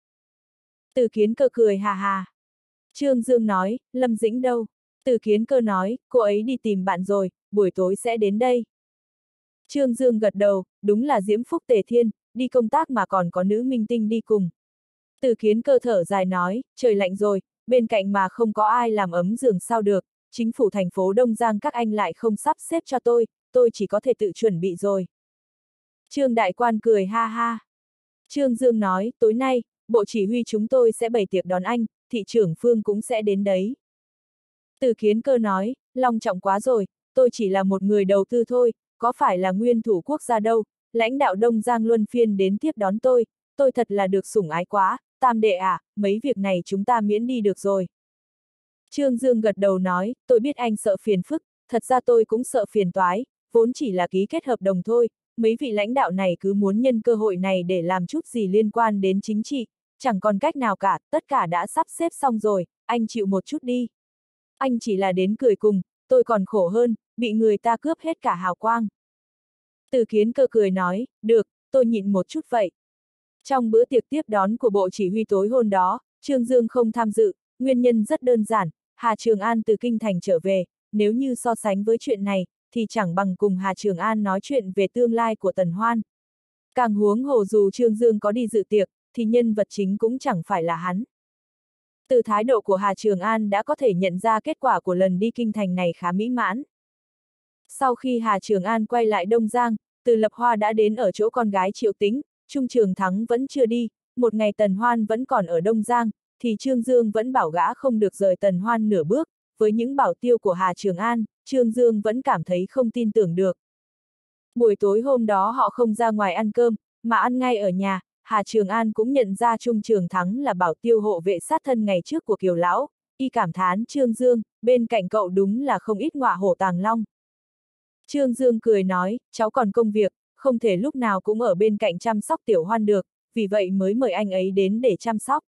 Từ Kiến Cơ cười hà hà. Trương Dương nói, Lâm Dĩnh đâu? Từ Kiến Cơ nói, cô ấy đi tìm bạn rồi, buổi tối sẽ đến đây. Trương Dương gật đầu, đúng là Diễm Phúc Tề Thiên, đi công tác mà còn có nữ minh tinh đi cùng. Từ Kiến Cơ thở dài nói, trời lạnh rồi, bên cạnh mà không có ai làm ấm giường sao được, chính phủ thành phố Đông Giang các anh lại không sắp xếp cho tôi, tôi chỉ có thể tự chuẩn bị rồi. Trương Đại Quan cười ha ha. Trương Dương nói, tối nay, bộ chỉ huy chúng tôi sẽ bày tiệc đón anh, thị trưởng Phương cũng sẽ đến đấy. Từ Kiến Cơ nói, long trọng quá rồi, tôi chỉ là một người đầu tư thôi, có phải là nguyên thủ quốc gia đâu, lãnh đạo Đông Giang luân phiên đến tiếp đón tôi, tôi thật là được sủng ái quá, Tam đệ à, mấy việc này chúng ta miễn đi được rồi. Trương Dương gật đầu nói, tôi biết anh sợ phiền phức, thật ra tôi cũng sợ phiền toái, vốn chỉ là ký kết hợp đồng thôi, mấy vị lãnh đạo này cứ muốn nhân cơ hội này để làm chút gì liên quan đến chính trị, chẳng còn cách nào cả, tất cả đã sắp xếp xong rồi, anh chịu một chút đi. Anh chỉ là đến cười cùng, tôi còn khổ hơn, bị người ta cướp hết cả hào quang. Từ Kiến Cơ cười nói, được, tôi nhịn một chút vậy. Trong bữa tiệc tiếp đón của bộ chỉ huy tối hôm đó, Trương Dương không tham dự, nguyên nhân rất đơn giản, Hà Trường An từ Kinh Thành trở về, nếu như so sánh với chuyện này, thì chẳng bằng cùng Hà Trường An nói chuyện về tương lai của Tần Hoan. Càng huống hồ dù Trương Dương có đi dự tiệc, thì nhân vật chính cũng chẳng phải là hắn. Từ thái độ của Hà Trường An đã có thể nhận ra kết quả của lần đi Kinh Thành này khá mỹ mãn. Sau khi Hà Trường An quay lại Đông Giang, Từ Lập Hoa đã đến ở chỗ con gái Triệu Tĩnh, Trung Trường Thắng vẫn chưa đi, một ngày Tần Hoan vẫn còn ở Đông Giang, thì Trương Dương vẫn bảo gã không được rời Tần Hoan nửa bước, với những bảo tiêu của Hà Trường An, Trương Dương vẫn cảm thấy không tin tưởng được. Buổi tối hôm đó họ không ra ngoài ăn cơm, mà ăn ngay ở nhà, Hà Trường An cũng nhận ra Trung Trường Thắng là bảo tiêu hộ vệ sát thân ngày trước của Kiều Lão, y cảm thán Trương Dương, bên cạnh cậu đúng là không ít ngọa hổ tàng long. Trương Dương cười nói, cháu còn công việc, không thể lúc nào cũng ở bên cạnh chăm sóc Tiểu Hoan được, vì vậy mới mời anh ấy đến để chăm sóc.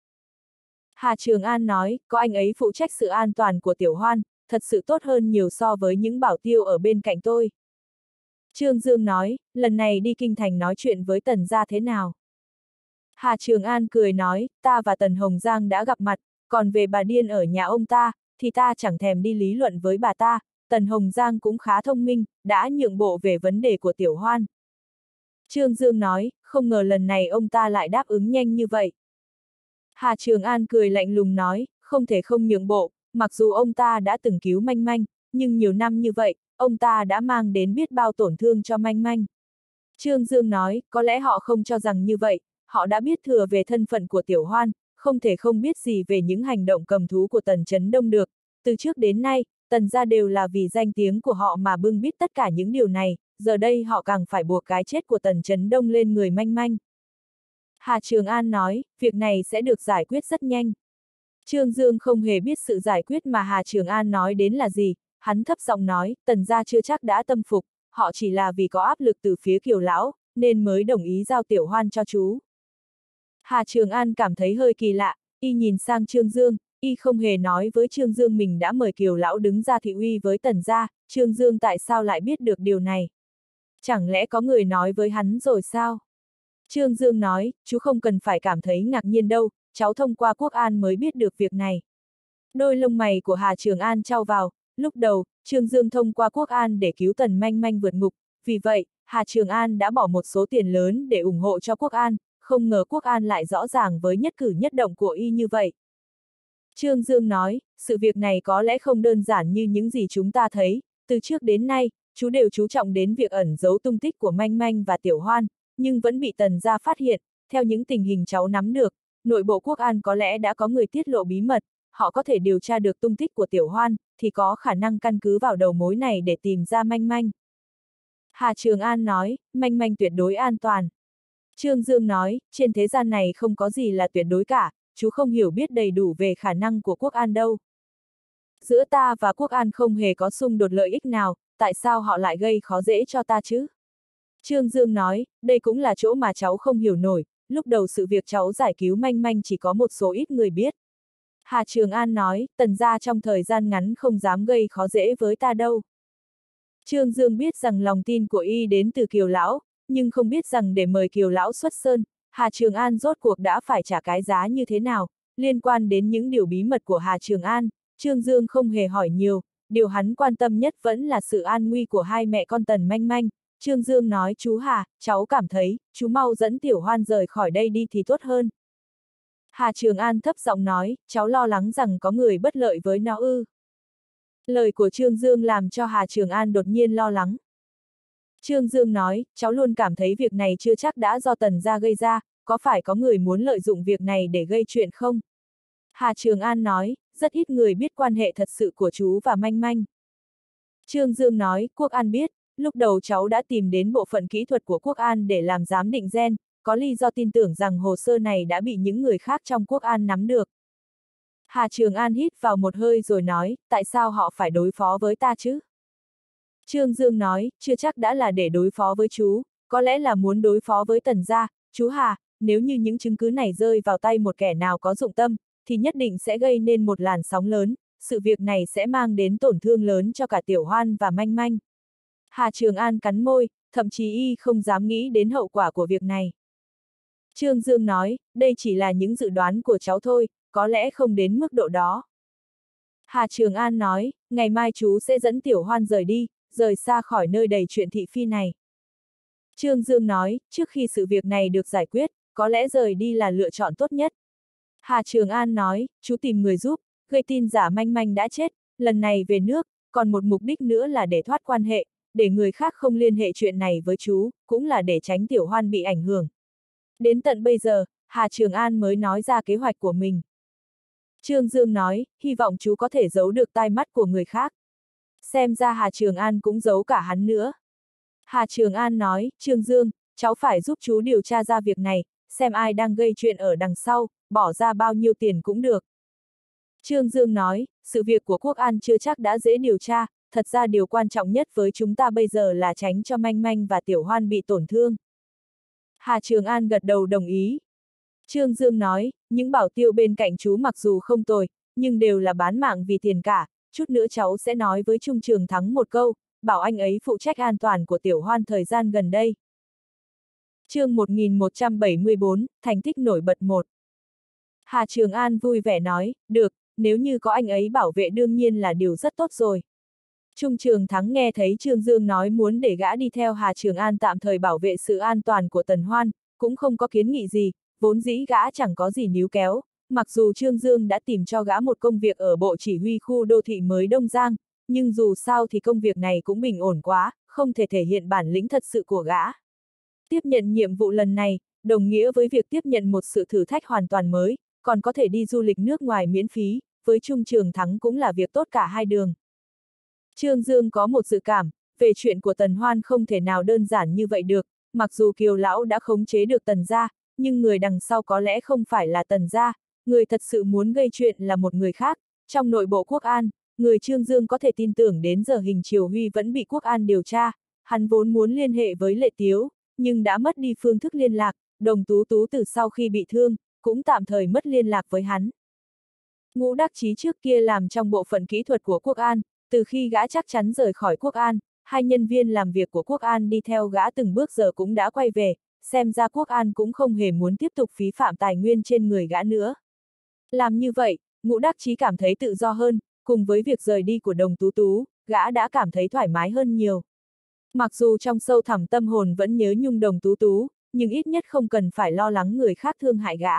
Hà Trường An nói, có anh ấy phụ trách sự an toàn của Tiểu Hoan, thật sự tốt hơn nhiều so với những bảo tiêu ở bên cạnh tôi. Trương Dương nói, lần này đi Kinh Thành nói chuyện với Tần gia thế nào? Hà Trường An cười nói, ta và Tần Hồng Giang đã gặp mặt, còn về bà điên ở nhà ông ta, thì ta chẳng thèm đi lý luận với bà ta, Tần Hồng Giang cũng khá thông minh, đã nhượng bộ về vấn đề của Tiểu Hoan. Trương Dương nói, không ngờ lần này ông ta lại đáp ứng nhanh như vậy. Hà Trường An cười lạnh lùng nói, không thể không nhượng bộ, mặc dù ông ta đã từng cứu Manh Manh, nhưng nhiều năm như vậy, ông ta đã mang đến biết bao tổn thương cho Manh Manh. Trương Dương nói, có lẽ họ không cho rằng như vậy, họ đã biết thừa về thân phận của Tiểu Hoan, không thể không biết gì về những hành động cầm thú của Tần Chấn Đông được. Từ trước đến nay, Tần gia đều là vì danh tiếng của họ mà bưng bít tất cả những điều này, giờ đây họ càng phải buộc cái chết của Tần Chấn Đông lên người Manh Manh. Hà Trường An nói, việc này sẽ được giải quyết rất nhanh. Trương Dương không hề biết sự giải quyết mà Hà Trường An nói đến là gì, hắn thấp giọng nói, Tần gia chưa chắc đã tâm phục, họ chỉ là vì có áp lực từ phía Kiều lão, nên mới đồng ý giao Tiểu Hoan cho chú. Hà Trường An cảm thấy hơi kỳ lạ, y nhìn sang Trương Dương, y không hề nói với Trương Dương mình đã mời Kiều lão đứng ra thị uy với Tần gia, Trương Dương tại sao lại biết được điều này? Chẳng lẽ có người nói với hắn rồi sao? Trương Dương nói, chú không cần phải cảm thấy ngạc nhiên đâu, cháu thông qua Quốc An mới biết được việc này. Đôi lông mày của Hà Trường An chau vào, lúc đầu, Trương Dương thông qua Quốc An để cứu Tần Manh Manh vượt ngục, vì vậy, Hà Trường An đã bỏ một số tiền lớn để ủng hộ cho Quốc An, không ngờ Quốc An lại rõ ràng với nhất cử nhất động của y như vậy. Trương Dương nói, sự việc này có lẽ không đơn giản như những gì chúng ta thấy, từ trước đến nay, chú đều chú trọng đến việc ẩn giấu tung tích của Manh Manh và Tiểu Hoan, nhưng vẫn bị Tần gia phát hiện, theo những tình hình cháu nắm được, nội bộ Quốc An có lẽ đã có người tiết lộ bí mật, họ có thể điều tra được tung tích của Tiểu Hoan, thì có khả năng căn cứ vào đầu mối này để tìm ra Manh Manh. Hà Trường An nói, Manh Manh tuyệt đối an toàn. Trương Dương nói, trên thế gian này không có gì là tuyệt đối cả, chú không hiểu biết đầy đủ về khả năng của Quốc An đâu. Giữa ta và Quốc An không hề có xung đột lợi ích nào, tại sao họ lại gây khó dễ cho ta chứ? Trương Dương nói, đây cũng là chỗ mà cháu không hiểu nổi, lúc đầu sự việc cháu giải cứu Manh Manh chỉ có một số ít người biết. Hà Trường An nói, Tần gia trong thời gian ngắn không dám gây khó dễ với ta đâu. Trương Dương biết rằng lòng tin của y đến từ Kiều lão, nhưng không biết rằng để mời Kiều lão xuất sơn, Hà Trường An rốt cuộc đã phải trả cái giá như thế nào. Liên quan đến những điều bí mật của Hà Trường An, Trương Dương không hề hỏi nhiều, điều hắn quan tâm nhất vẫn là sự an nguy của hai mẹ con Tần Manh Manh. Trương Dương nói, chú Hà, cháu cảm thấy, chú mau dẫn Tiểu Hoan rời khỏi đây đi thì tốt hơn. Hà Trường An thấp giọng nói, cháu lo lắng rằng có người bất lợi với nó ư. Lời của Trương Dương làm cho Hà Trường An đột nhiên lo lắng. Trương Dương nói, cháu luôn cảm thấy việc này chưa chắc đã do Tần gia gây ra, có phải có người muốn lợi dụng việc này để gây chuyện không? Hà Trường An nói, rất ít người biết quan hệ thật sự của chú và Manh Manh. Trương Dương nói, Quốc An biết, lúc đầu cháu đã tìm đến bộ phận kỹ thuật của Quốc An để làm giám định gen, có lý do tin tưởng rằng hồ sơ này đã bị những người khác trong Quốc An nắm được. Hà Trường An hít vào một hơi rồi nói, tại sao họ phải đối phó với ta chứ? Trương Dương nói, chưa chắc đã là để đối phó với chú, có lẽ là muốn đối phó với Tần gia. Chú Hà, nếu như những chứng cứ này rơi vào tay một kẻ nào có dụng tâm, thì nhất định sẽ gây nên một làn sóng lớn, sự việc này sẽ mang đến tổn thương lớn cho cả Tiểu Hoan và Manh Manh. Hà Trường An cắn môi, thậm chí y không dám nghĩ đến hậu quả của việc này. Trương Dương nói, đây chỉ là những dự đoán của cháu thôi, có lẽ không đến mức độ đó. Hà Trường An nói, ngày mai chú sẽ dẫn Tiểu Hoan rời đi, rời xa khỏi nơi đầy chuyện thị phi này. Trương Dương nói, trước khi sự việc này được giải quyết, có lẽ rời đi là lựa chọn tốt nhất. Hà Trường An nói, chú tìm người giúp, gây tin giả Manh Manh đã chết, lần này về nước, còn một mục đích nữa là để thoát quan hệ, để người khác không liên hệ chuyện này với chú, cũng là để tránh Tiểu Hoan bị ảnh hưởng. Đến tận bây giờ, Hà Trường An mới nói ra kế hoạch của mình. Trương Dương nói, hy vọng chú có thể giấu được tai mắt của người khác. Xem ra Hà Trường An cũng giấu cả hắn nữa. Hà Trường An nói, Trương Dương, cháu phải giúp chú điều tra ra việc này, xem ai đang gây chuyện ở đằng sau, bỏ ra bao nhiêu tiền cũng được. Trương Dương nói, sự việc của Quốc An chưa chắc đã dễ điều tra, thật ra điều quan trọng nhất với chúng ta bây giờ là tránh cho Manh Manh và Tiểu Hoan bị tổn thương. Hà Trường An gật đầu đồng ý. Trương Dương nói, những bảo tiêu bên cạnh chú mặc dù không tồi, nhưng đều là bán mạng vì tiền cả, chút nữa cháu sẽ nói với Trung Trường Thắng một câu, bảo anh ấy phụ trách an toàn của Tiểu Hoan thời gian gần đây. Chương một nghìn một trăm bảy mươi bốn, thành tích nổi bật một. Hà Trường An vui vẻ nói, được, nếu như có anh ấy bảo vệ đương nhiên là điều rất tốt rồi. Trung Trường Thắng nghe thấy Trương Dương nói muốn để gã đi theo Hà Trường An tạm thời bảo vệ sự an toàn của Tần Hoan, cũng không có kiến nghị gì, vốn dĩ gã chẳng có gì níu kéo, mặc dù Trương Dương đã tìm cho gã một công việc ở bộ chỉ huy khu đô thị mới Đông Giang, nhưng dù sao thì công việc này cũng bình ổn quá, không thể thể hiện bản lĩnh thật sự của gã. Tiếp nhận nhiệm vụ lần này, đồng nghĩa với việc tiếp nhận một sự thử thách hoàn toàn mới, còn có thể đi du lịch nước ngoài miễn phí, với Trung Trường Thắng cũng là việc tốt cả hai đường. Trương Dương có một dự cảm, về chuyện của Tần Hoan không thể nào đơn giản như vậy được, mặc dù Kiều lão đã khống chế được Tần gia, nhưng người đằng sau có lẽ không phải là Tần gia, người thật sự muốn gây chuyện là một người khác. Trong nội bộ Quốc An, người Trương Dương có thể tin tưởng đến giờ Hình Triều Huy vẫn bị Quốc An điều tra, hắn vốn muốn liên hệ với Lệ Tiếu, nhưng đã mất đi phương thức liên lạc, Đồng Tú Tú từ sau khi bị thương, cũng tạm thời mất liên lạc với hắn. Ngũ Đắc Chí trước kia làm trong bộ phận kỹ thuật của Quốc An, từ khi gã chắc chắn rời khỏi Quốc An, hai nhân viên làm việc của Quốc An đi theo gã từng bước giờ cũng đã quay về, xem ra Quốc An cũng không hề muốn tiếp tục phí phạm tài nguyên trên người gã nữa. Làm như vậy, Ngũ Đắc Chí cảm thấy tự do hơn, cùng với việc rời đi của Đồng Tú Tú, gã đã cảm thấy thoải mái hơn nhiều. Mặc dù trong sâu thẳm tâm hồn vẫn nhớ nhung Đồng Tú Tú, nhưng ít nhất không cần phải lo lắng người khác thương hại gã.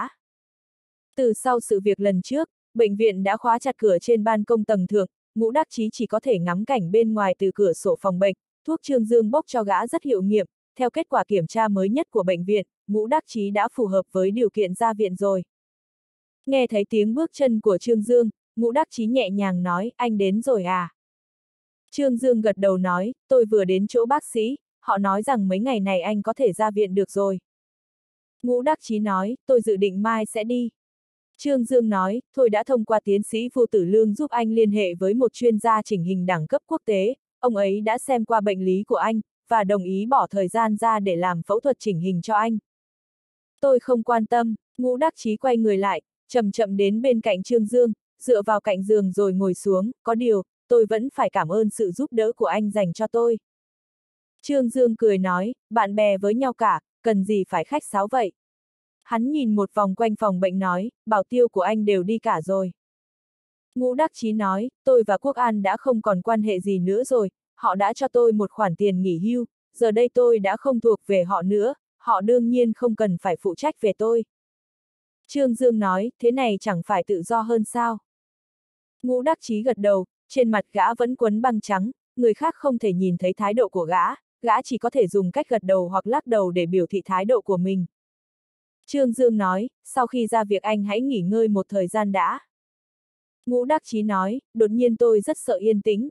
Từ sau sự việc lần trước, bệnh viện đã khóa chặt cửa trên ban công tầng thượng, Ngũ Đắc Chí chỉ có thể ngắm cảnh bên ngoài từ cửa sổ phòng bệnh, thuốc Trương Dương bốc cho gã rất hiệu nghiệm, theo kết quả kiểm tra mới nhất của bệnh viện, Ngũ Đắc Chí đã phù hợp với điều kiện ra viện rồi. Nghe thấy tiếng bước chân của Trương Dương, Ngũ Đắc Chí nhẹ nhàng nói, anh đến rồi à? Trương Dương gật đầu nói, tôi vừa đến chỗ bác sĩ, họ nói rằng mấy ngày này anh có thể ra viện được rồi. Ngũ Đắc Chí nói, tôi dự định mai sẽ đi. Trương Dương nói, tôi đã thông qua tiến sĩ Vu Tử Lương giúp anh liên hệ với một chuyên gia chỉnh hình đẳng cấp quốc tế, ông ấy đã xem qua bệnh lý của anh, và đồng ý bỏ thời gian ra để làm phẫu thuật chỉnh hình cho anh. Tôi không quan tâm, Ngũ Đắc Chí quay người lại, chậm chậm đến bên cạnh Trương Dương, dựa vào cạnh giường rồi ngồi xuống, có điều, tôi vẫn phải cảm ơn sự giúp đỡ của anh dành cho tôi. Trương Dương cười nói, bạn bè với nhau cả, cần gì phải khách sáo vậy? Hắn nhìn một vòng quanh phòng bệnh nói, bảo tiêu của anh đều đi cả rồi. Ngũ Đắc Chí nói, tôi và Quốc An đã không còn quan hệ gì nữa rồi, họ đã cho tôi một khoản tiền nghỉ hưu, giờ đây tôi đã không thuộc về họ nữa, họ đương nhiên không cần phải phụ trách về tôi. Trương Dương nói, thế này chẳng phải tự do hơn sao? Ngũ Đắc Chí gật đầu, trên mặt gã vẫn quấn băng trắng, người khác không thể nhìn thấy thái độ của gã, gã chỉ có thể dùng cách gật đầu hoặc lắc đầu để biểu thị thái độ của mình. Trương Dương nói, sau khi ra việc anh hãy nghỉ ngơi một thời gian đã. Ngũ Đắc Chí nói, đột nhiên tôi rất sợ yên tĩnh.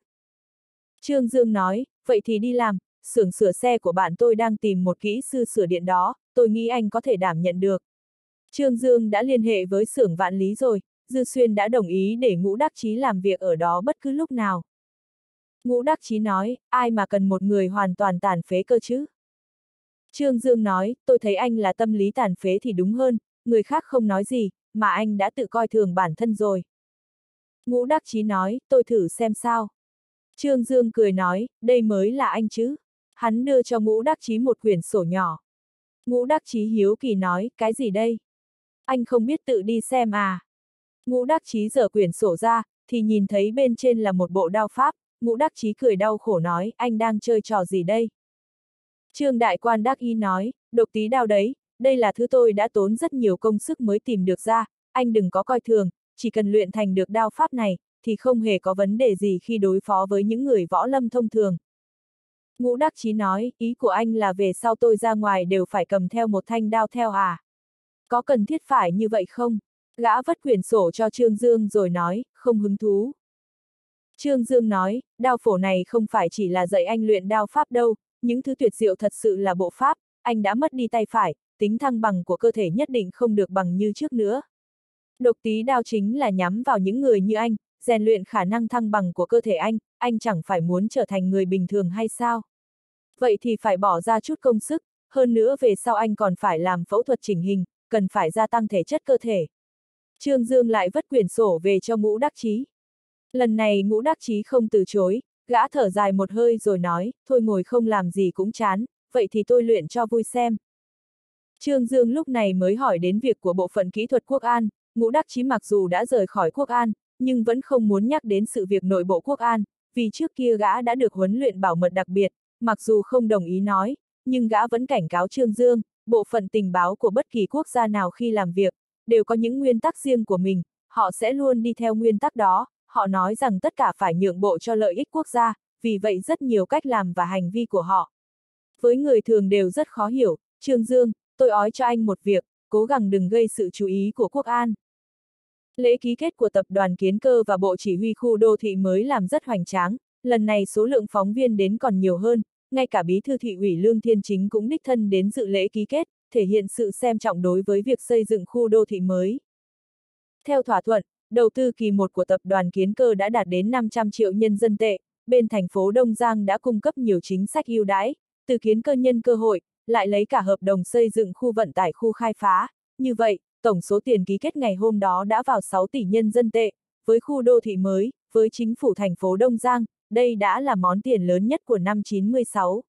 Trương Dương nói, vậy thì đi làm, xưởng sửa xe của bạn tôi đang tìm một kỹ sư sửa điện đó, tôi nghĩ anh có thể đảm nhận được. Trương Dương đã liên hệ với xưởng Vạn Lý rồi, Dư Xuyên đã đồng ý để Ngũ Đắc Chí làm việc ở đó bất cứ lúc nào. Ngũ Đắc Chí nói, ai mà cần một người hoàn toàn tàn phế cơ chứ? Trương Dương nói, tôi thấy anh là tâm lý tàn phế thì đúng hơn, người khác không nói gì, mà anh đã tự coi thường bản thân rồi. Ngũ Đắc Chí nói, tôi thử xem sao. Trương Dương cười nói, đây mới là anh chứ. Hắn đưa cho Ngũ Đắc Chí một quyển sổ nhỏ. Ngũ Đắc Chí hiếu kỳ nói, cái gì đây? Anh không biết tự đi xem à? Ngũ Đắc Chí giở quyển sổ ra, thì nhìn thấy bên trên là một bộ đao pháp, Ngũ Đắc Chí cười đau khổ nói, anh đang chơi trò gì đây? Trương Đại Quan đắc ý nói, độc tí đao đấy, đây là thứ tôi đã tốn rất nhiều công sức mới tìm được ra, anh đừng có coi thường, chỉ cần luyện thành được đao pháp này, thì không hề có vấn đề gì khi đối phó với những người võ lâm thông thường. Ngũ Đắc Chí nói, ý của anh là về sau tôi ra ngoài đều phải cầm theo một thanh đao theo à? Có cần thiết phải như vậy không? Gã vất quyển sổ cho Trương Dương rồi nói, không hứng thú. Trương Dương nói, đao phổ này không phải chỉ là dạy anh luyện đao pháp đâu, những thứ tuyệt diệu thật sự là bộ pháp, anh đã mất đi tay phải, tính thăng bằng của cơ thể nhất định không được bằng như trước nữa. Độc tí đao chính là nhắm vào những người như anh, rèn luyện khả năng thăng bằng của cơ thể anh, anh chẳng phải muốn trở thành người bình thường hay sao? Vậy thì phải bỏ ra chút công sức, hơn nữa về sau anh còn phải làm phẫu thuật chỉnh hình, cần phải gia tăng thể chất cơ thể. Trương Dương lại vất quyển sổ về cho Ngũ Đắc Chí. Lần này Ngũ Đắc Chí không từ chối, gã thở dài một hơi rồi nói, thôi ngồi không làm gì cũng chán, vậy thì tôi luyện cho vui xem. Trương Dương lúc này mới hỏi đến việc của bộ phận kỹ thuật Quốc An, Ngũ Đắc Chí mặc dù đã rời khỏi Quốc An, nhưng vẫn không muốn nhắc đến sự việc nội bộ Quốc An, vì trước kia gã đã được huấn luyện bảo mật đặc biệt, mặc dù không đồng ý nói, nhưng gã vẫn cảnh cáo Trương Dương, bộ phận tình báo của bất kỳ quốc gia nào khi làm việc, đều có những nguyên tắc riêng của mình, họ sẽ luôn đi theo nguyên tắc đó, họ nói rằng tất cả phải nhượng bộ cho lợi ích quốc gia, vì vậy rất nhiều cách làm và hành vi của họ. Với người thường đều rất khó hiểu, Trương Dương, tôi ói cho anh một việc, cố gắng đừng gây sự chú ý của Quốc An. Lễ ký kết của tập đoàn Kiến Cơ và Bộ Chỉ huy khu đô thị mới làm rất hoành tráng, lần này số lượng phóng viên đến còn nhiều hơn, ngay cả bí thư thị ủy Lương Thiên Chính cũng đích thân đến dự lễ ký kết, thể hiện sự xem trọng đối với việc xây dựng khu đô thị mới. Theo thỏa thuận, đầu tư kỳ một của tập đoàn Kiến Cơ đã đạt đến năm trăm triệu nhân dân tệ, bên thành phố Đông Giang đã cung cấp nhiều chính sách ưu đãi, từ kiến cơ nhân cơ hội, lại lấy cả hợp đồng xây dựng khu vận tải khu khai phá. Như vậy, tổng số tiền ký kết ngày hôm đó đã vào sáu tỷ nhân dân tệ, với khu đô thị mới, với chính phủ thành phố Đông Giang, đây đã là món tiền lớn nhất của năm chín mươi sáu.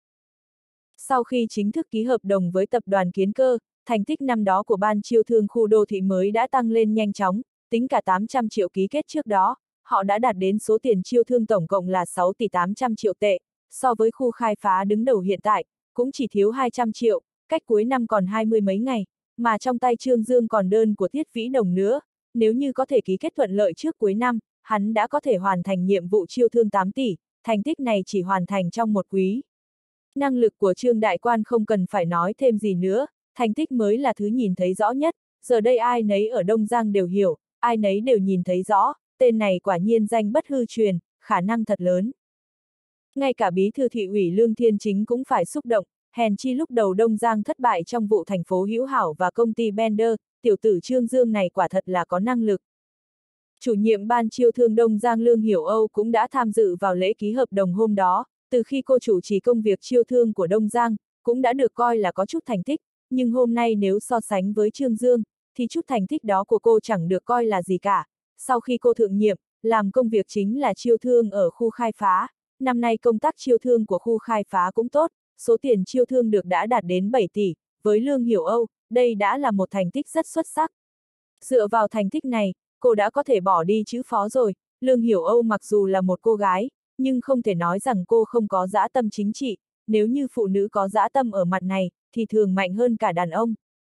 Sau khi chính thức ký hợp đồng với tập đoàn Kiến Cơ, thành tích năm đó của ban chiêu thương khu đô thị mới đã tăng lên nhanh chóng, tính cả tám trăm triệu ký kết trước đó, họ đã đạt đến số tiền chiêu thương tổng cộng là sáu tỷ tám trăm triệu tệ, so với khu khai phá đứng đầu hiện tại, cũng chỉ thiếu hai trăm triệu, cách cuối năm còn hai mươi mấy ngày, mà trong tay Trương Dương còn đơn của Thiết Vĩ Đồng nữa, nếu như có thể ký kết thuận lợi trước cuối năm, hắn đã có thể hoàn thành nhiệm vụ chiêu thương tám tỷ, thành tích này chỉ hoàn thành trong một quý. Năng lực của Trương Đại Quan không cần phải nói thêm gì nữa, thành tích mới là thứ nhìn thấy rõ nhất, giờ đây ai nấy ở Đông Giang đều hiểu, ai nấy đều nhìn thấy rõ, tên này quả nhiên danh bất hư truyền, khả năng thật lớn. Ngay cả bí thư thị ủy Lương Thiên Chính cũng phải xúc động, hèn chi lúc đầu Đông Giang thất bại trong vụ thành phố Hữu Hảo và công ty Bender, tiểu tử Trương Dương này quả thật là có năng lực. Chủ nhiệm ban chiêu thương Đông Giang Lương Hiểu Âu cũng đã tham dự vào lễ ký hợp đồng hôm đó, từ khi cô chủ trì công việc chiêu thương của Đông Giang, cũng đã được coi là có chút thành tích, nhưng hôm nay nếu so sánh với Trương Dương, thì chút thành tích đó của cô chẳng được coi là gì cả. Sau khi cô thượng nhiệm, làm công việc chính là chiêu thương ở khu khai phá, năm nay công tác chiêu thương của khu khai phá cũng tốt, số tiền chiêu thương được đã đạt đến bảy tỷ, với Lương Hiểu Âu, đây đã là một thành tích rất xuất sắc. Dựa vào thành tích này, cô đã có thể bỏ đi chữ phó rồi. Lương Hiểu Âu mặc dù là một cô gái, nhưng không thể nói rằng cô không có dã tâm chính trị, nếu như phụ nữ có dã tâm ở mặt này, thì thường mạnh hơn cả đàn ông.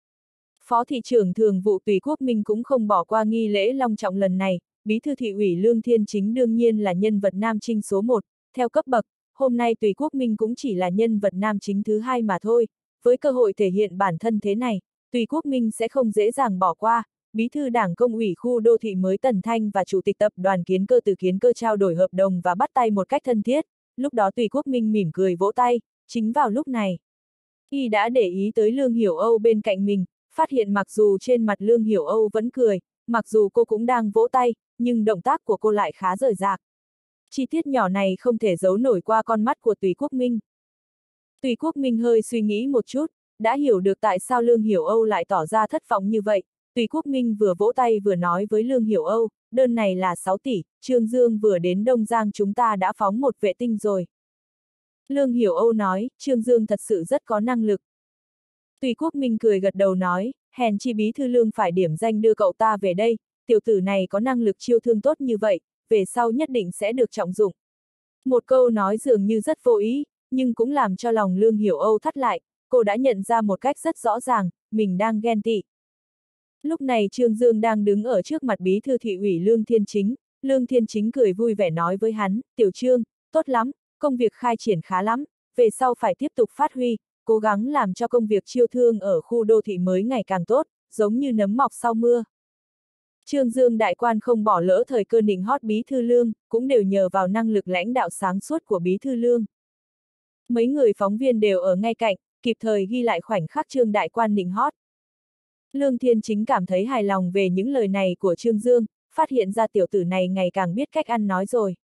Phó thị trưởng thường vụ Tùy Quốc Minh cũng không bỏ qua nghi lễ long trọng lần này, bí thư thị ủy Lương Thiên Chính đương nhiên là nhân vật nam chính số một, theo cấp bậc, hôm nay Tùy Quốc Minh cũng chỉ là nhân vật nam chính thứ hai mà thôi, với cơ hội thể hiện bản thân thế này, Tùy Quốc Minh sẽ không dễ dàng bỏ qua. Bí thư Đảng Công ủy khu đô thị mới Tần Thanh và Chủ tịch tập đoàn Kiến Cơ từ Kiến Cơ trao đổi hợp đồng và bắt tay một cách thân thiết, lúc đó Tùy Quốc Minh mỉm cười vỗ tay, chính vào lúc này. Y đã để ý tới Lương Hiểu Âu bên cạnh mình, phát hiện mặc dù trên mặt Lương Hiểu Âu vẫn cười, mặc dù cô cũng đang vỗ tay, nhưng động tác của cô lại khá rời rạc. Chi tiết nhỏ này không thể giấu nổi qua con mắt của Tùy Quốc Minh. Tùy Quốc Minh hơi suy nghĩ một chút, đã hiểu được tại sao Lương Hiểu Âu lại tỏ ra thất vọng như vậy. Tùy Quốc Minh vừa vỗ tay vừa nói với Lương Hiểu Âu, đơn này là sáu tỷ, Trương Dương vừa đến Đông Giang chúng ta đã phóng một vệ tinh rồi. Lương Hiểu Âu nói, Trương Dương thật sự rất có năng lực. Tùy Quốc Minh cười gật đầu nói, hèn chi bí thư Lương phải điểm danh đưa cậu ta về đây, tiểu tử này có năng lực chiêu thương tốt như vậy, về sau nhất định sẽ được trọng dụng. Một câu nói dường như rất vô ý, nhưng cũng làm cho lòng Lương Hiểu Âu thắt lại, cô đã nhận ra một cách rất rõ ràng, mình đang ghen tị. Lúc này Trương Dương đang đứng ở trước mặt bí thư thị ủy Lương Thiên Chính, Lương Thiên Chính cười vui vẻ nói với hắn, tiểu Trương, tốt lắm, công việc khai triển khá lắm, về sau phải tiếp tục phát huy, cố gắng làm cho công việc chiêu thương ở khu đô thị mới ngày càng tốt, giống như nấm mọc sau mưa. Trương Dương đại quan không bỏ lỡ thời cơ nịnh hót bí thư Lương, cũng đều nhờ vào năng lực lãnh đạo sáng suốt của bí thư Lương. Mấy người phóng viên đều ở ngay cạnh, kịp thời ghi lại khoảnh khắc Trương đại quan nịnh hót. Lương Thiên Chính cảm thấy hài lòng về những lời này của Trương Dương, phát hiện ra tiểu tử này ngày càng biết cách ăn nói rồi.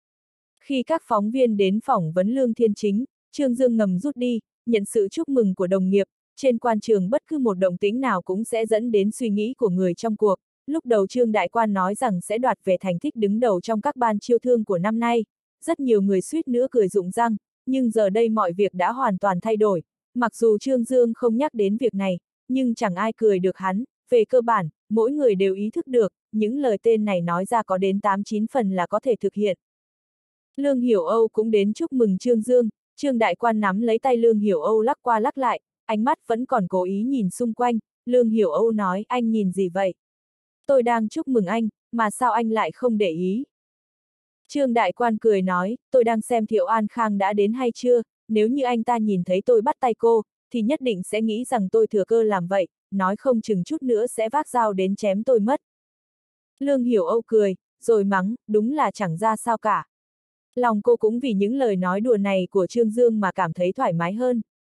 Khi các phóng viên đến phỏng vấn Lương Thiên Chính, Trương Dương ngầm rút đi, nhận sự chúc mừng của đồng nghiệp, trên quan trường bất cứ một động tĩnh nào cũng sẽ dẫn đến suy nghĩ của người trong cuộc. Lúc đầu Trương Đại Quan nói rằng sẽ đoạt về thành tích đứng đầu trong các ban chiêu thương của năm nay, rất nhiều người suýt nữa cười rụng răng, nhưng giờ đây mọi việc đã hoàn toàn thay đổi, mặc dù Trương Dương không nhắc đến việc này, nhưng chẳng ai cười được hắn, về cơ bản, mỗi người đều ý thức được, những lời tên này nói ra có đến tám chín phần là có thể thực hiện. Lương Hiểu Âu cũng đến chúc mừng Trương Dương, Trương Đại Quan nắm lấy tay Lương Hiểu Âu lắc qua lắc lại, ánh mắt vẫn còn cố ý nhìn xung quanh, Lương Hiểu Âu nói, anh nhìn gì vậy? Tôi đang chúc mừng anh, mà sao anh lại không để ý? Trương Đại Quan cười nói, tôi đang xem Thiệu An Khang đã đến hay chưa, nếu như anh ta nhìn thấy tôi bắt tay cô, thì nhất định sẽ nghĩ rằng tôi thừa cơ làm vậy, nói không chừng chút nữa sẽ vác dao đến chém tôi mất. Lương Hiểu Âu cười, rồi mắng, đúng là chẳng ra sao cả. Lòng cô cũng vì những lời nói đùa này của Trương Dương mà cảm thấy thoải mái hơn.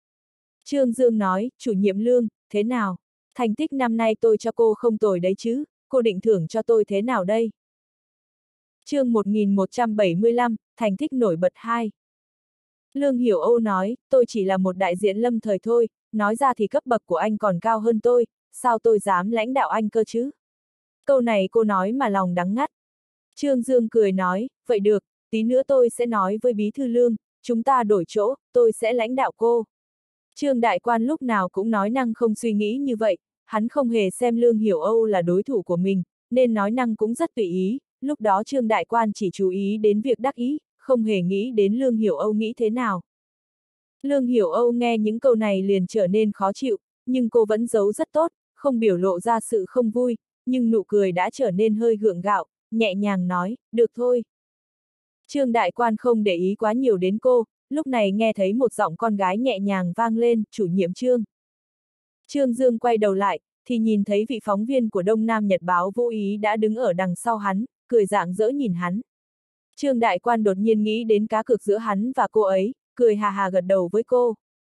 Trương Dương nói, chủ nhiệm Lương, thế nào? Thành tích năm nay tôi cho cô không tồi đấy chứ, cô định thưởng cho tôi thế nào đây? Chương một nghìn một trăm bảy mươi lăm, thành tích nổi bật hai. Lương Hiểu Âu nói, tôi chỉ là một đại diện lâm thời thôi, nói ra thì cấp bậc của anh còn cao hơn tôi, sao tôi dám lãnh đạo anh cơ chứ? Câu này cô nói mà lòng đắng ngắt. Trương Dương cười nói, vậy được, tí nữa tôi sẽ nói với bí thư Lương, chúng ta đổi chỗ, tôi sẽ lãnh đạo cô. Trương Đại Quan lúc nào cũng nói năng không suy nghĩ như vậy, hắn không hề xem Lương Hiểu Âu là đối thủ của mình, nên nói năng cũng rất tùy ý, lúc đó Trương Đại Quan chỉ chú ý đến việc đắc ý, không hề nghĩ đến Lương Hiểu Âu nghĩ thế nào. Lương Hiểu Âu nghe những câu này liền trở nên khó chịu, nhưng cô vẫn giấu rất tốt, không biểu lộ ra sự không vui, nhưng nụ cười đã trở nên hơi gượng gạo, nhẹ nhàng nói, được thôi. Trương Đại Quan không để ý quá nhiều đến cô, lúc này nghe thấy một giọng con gái nhẹ nhàng vang lên, chủ nhiệm Trương. Trương Dương quay đầu lại, thì nhìn thấy vị phóng viên của Đông Nam Nhật báo Vũ Ý đã đứng ở đằng sau hắn, cười rạng rỡ nhìn hắn. Trương Đại Quan đột nhiên nghĩ đến cá cược giữa hắn và cô ấy, cười hà hà gật đầu với cô.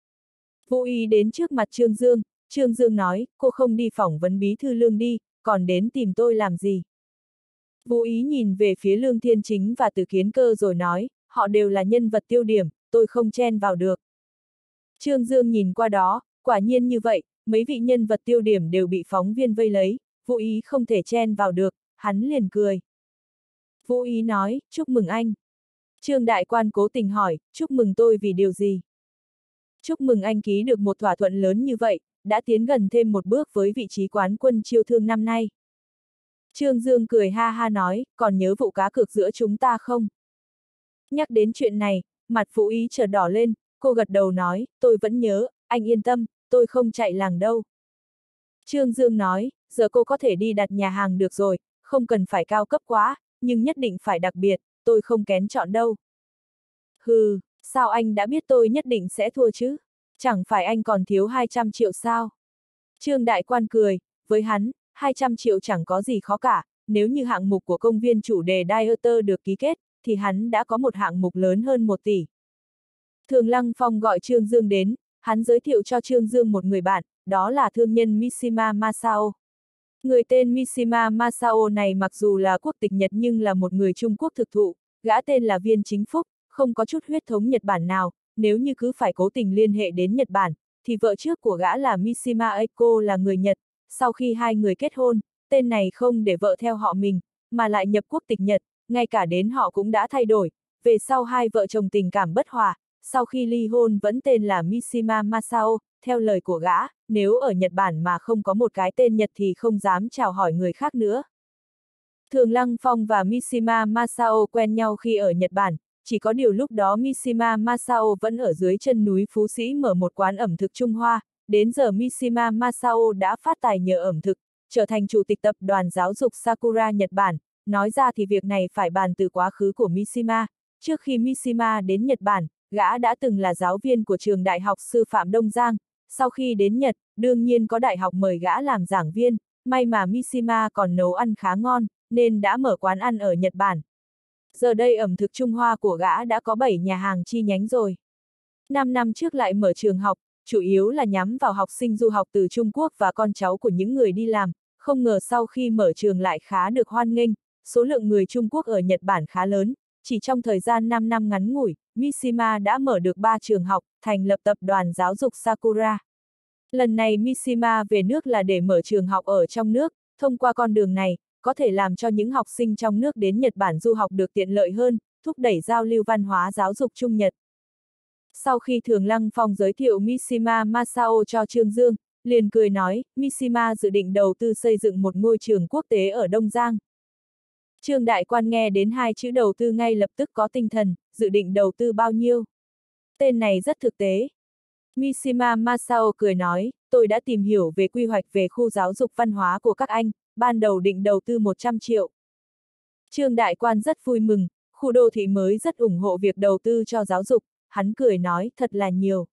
Vũ Ý đến trước mặt Trương Dương, Trương Dương nói, cô không đi phỏng vấn bí thư Lương đi, còn đến tìm tôi làm gì? Vũ Ý nhìn về phía Lương Thiên Chính và Từ Kiến Cơ rồi nói, họ đều là nhân vật tiêu điểm, tôi không chen vào được. Trương Dương nhìn qua đó, quả nhiên như vậy, mấy vị nhân vật tiêu điểm đều bị phóng viên vây lấy, Vũ Ý không thể chen vào được, hắn liền cười. Vũ Ý nói, chúc mừng anh. Trương Đại Quan cố tình hỏi, chúc mừng tôi vì điều gì? Chúc mừng anh ký được một thỏa thuận lớn như vậy, đã tiến gần thêm một bước với vị trí quán quân chiêu thương năm nay. Trương Dương cười ha ha nói, còn nhớ vụ cá cược giữa chúng ta không? Nhắc đến chuyện này, mặt Vũ Ý chợt đỏ lên, cô gật đầu nói, tôi vẫn nhớ, anh yên tâm, tôi không chạy làng đâu. Trương Dương nói, giờ cô có thể đi đặt nhà hàng được rồi, không cần phải cao cấp quá, nhưng nhất định phải đặc biệt, tôi không kén chọn đâu. Hừ, sao anh đã biết tôi nhất định sẽ thua chứ? Chẳng phải anh còn thiếu hai trăm triệu sao? Trương Đại Quan cười, với hắn, hai trăm triệu chẳng có gì khó cả, nếu như hạng mục của công viên chủ đề Dieter được ký kết, thì hắn đã có một hạng mục lớn hơn một tỷ. Thường Lăng Phong gọi Trương Dương đến, hắn giới thiệu cho Trương Dương một người bạn, đó là thương nhân Mishima Masao. Người tên Mishima Masao này mặc dù là quốc tịch Nhật nhưng là một người Trung Quốc thực thụ, gã tên là Viên Chính Phúc, không có chút huyết thống Nhật Bản nào, nếu như cứ phải cố tình liên hệ đến Nhật Bản, thì vợ trước của gã là Mishima Eiko là người Nhật, sau khi hai người kết hôn, tên này không để vợ theo họ mình, mà lại nhập quốc tịch Nhật, ngay cả đến họ cũng đã thay đổi, về sau hai vợ chồng tình cảm bất hòa, sau khi ly hôn vẫn tên là Mishima Masao, theo lời của gã, nếu ở Nhật Bản mà không có một cái tên Nhật thì không dám chào hỏi người khác nữa. Thường Lăng Phong và Mishima Masao quen nhau khi ở Nhật Bản, chỉ có điều lúc đó Mishima Masao vẫn ở dưới chân núi Phú Sĩ mở một quán ẩm thực Trung Hoa, đến giờ Mishima Masao đã phát tài nhờ ẩm thực, trở thành chủ tịch tập đoàn giáo dục Sakura Nhật Bản, nói ra thì việc này phải bàn từ quá khứ của Mishima, trước khi Mishima đến Nhật Bản, gã đã từng là giáo viên của trường Đại học Sư phạm Đông Giang, sau khi đến Nhật, đương nhiên có đại học mời gã làm giảng viên, may mà Mishima còn nấu ăn khá ngon, nên đã mở quán ăn ở Nhật Bản. Giờ đây ẩm thực Trung Hoa của gã đã có bảy nhà hàng chi nhánh rồi. năm năm trước lại mở trường học, chủ yếu là nhắm vào học sinh du học từ Trung Quốc và con cháu của những người đi làm, không ngờ sau khi mở trường lại khá được hoan nghênh, số lượng người Trung Quốc ở Nhật Bản khá lớn, chỉ trong thời gian năm năm ngắn ngủi, Mishima đã mở được ba trường học, thành lập tập đoàn giáo dục Sakura. Lần này Mishima về nước là để mở trường học ở trong nước, thông qua con đường này, có thể làm cho những học sinh trong nước đến Nhật Bản du học được tiện lợi hơn, thúc đẩy giao lưu văn hóa giáo dục Trung Nhật. Sau khi Thường Lăng Phong giới thiệu Mishima Masao cho Trương Dương, liền cười nói, Mishima dự định đầu tư xây dựng một ngôi trường quốc tế ở Đông Giang. Trương Đại Quan nghe đến hai chữ đầu tư ngay lập tức có tinh thần, dự định đầu tư bao nhiêu? Tên này rất thực tế. Mishima Masao cười nói, tôi đã tìm hiểu về quy hoạch về khu giáo dục văn hóa của các anh, ban đầu định đầu tư một trăm triệu. Trương Đại Quan rất vui mừng, khu đô thị mới rất ủng hộ việc đầu tư cho giáo dục, hắn cười nói, thật là nhiều.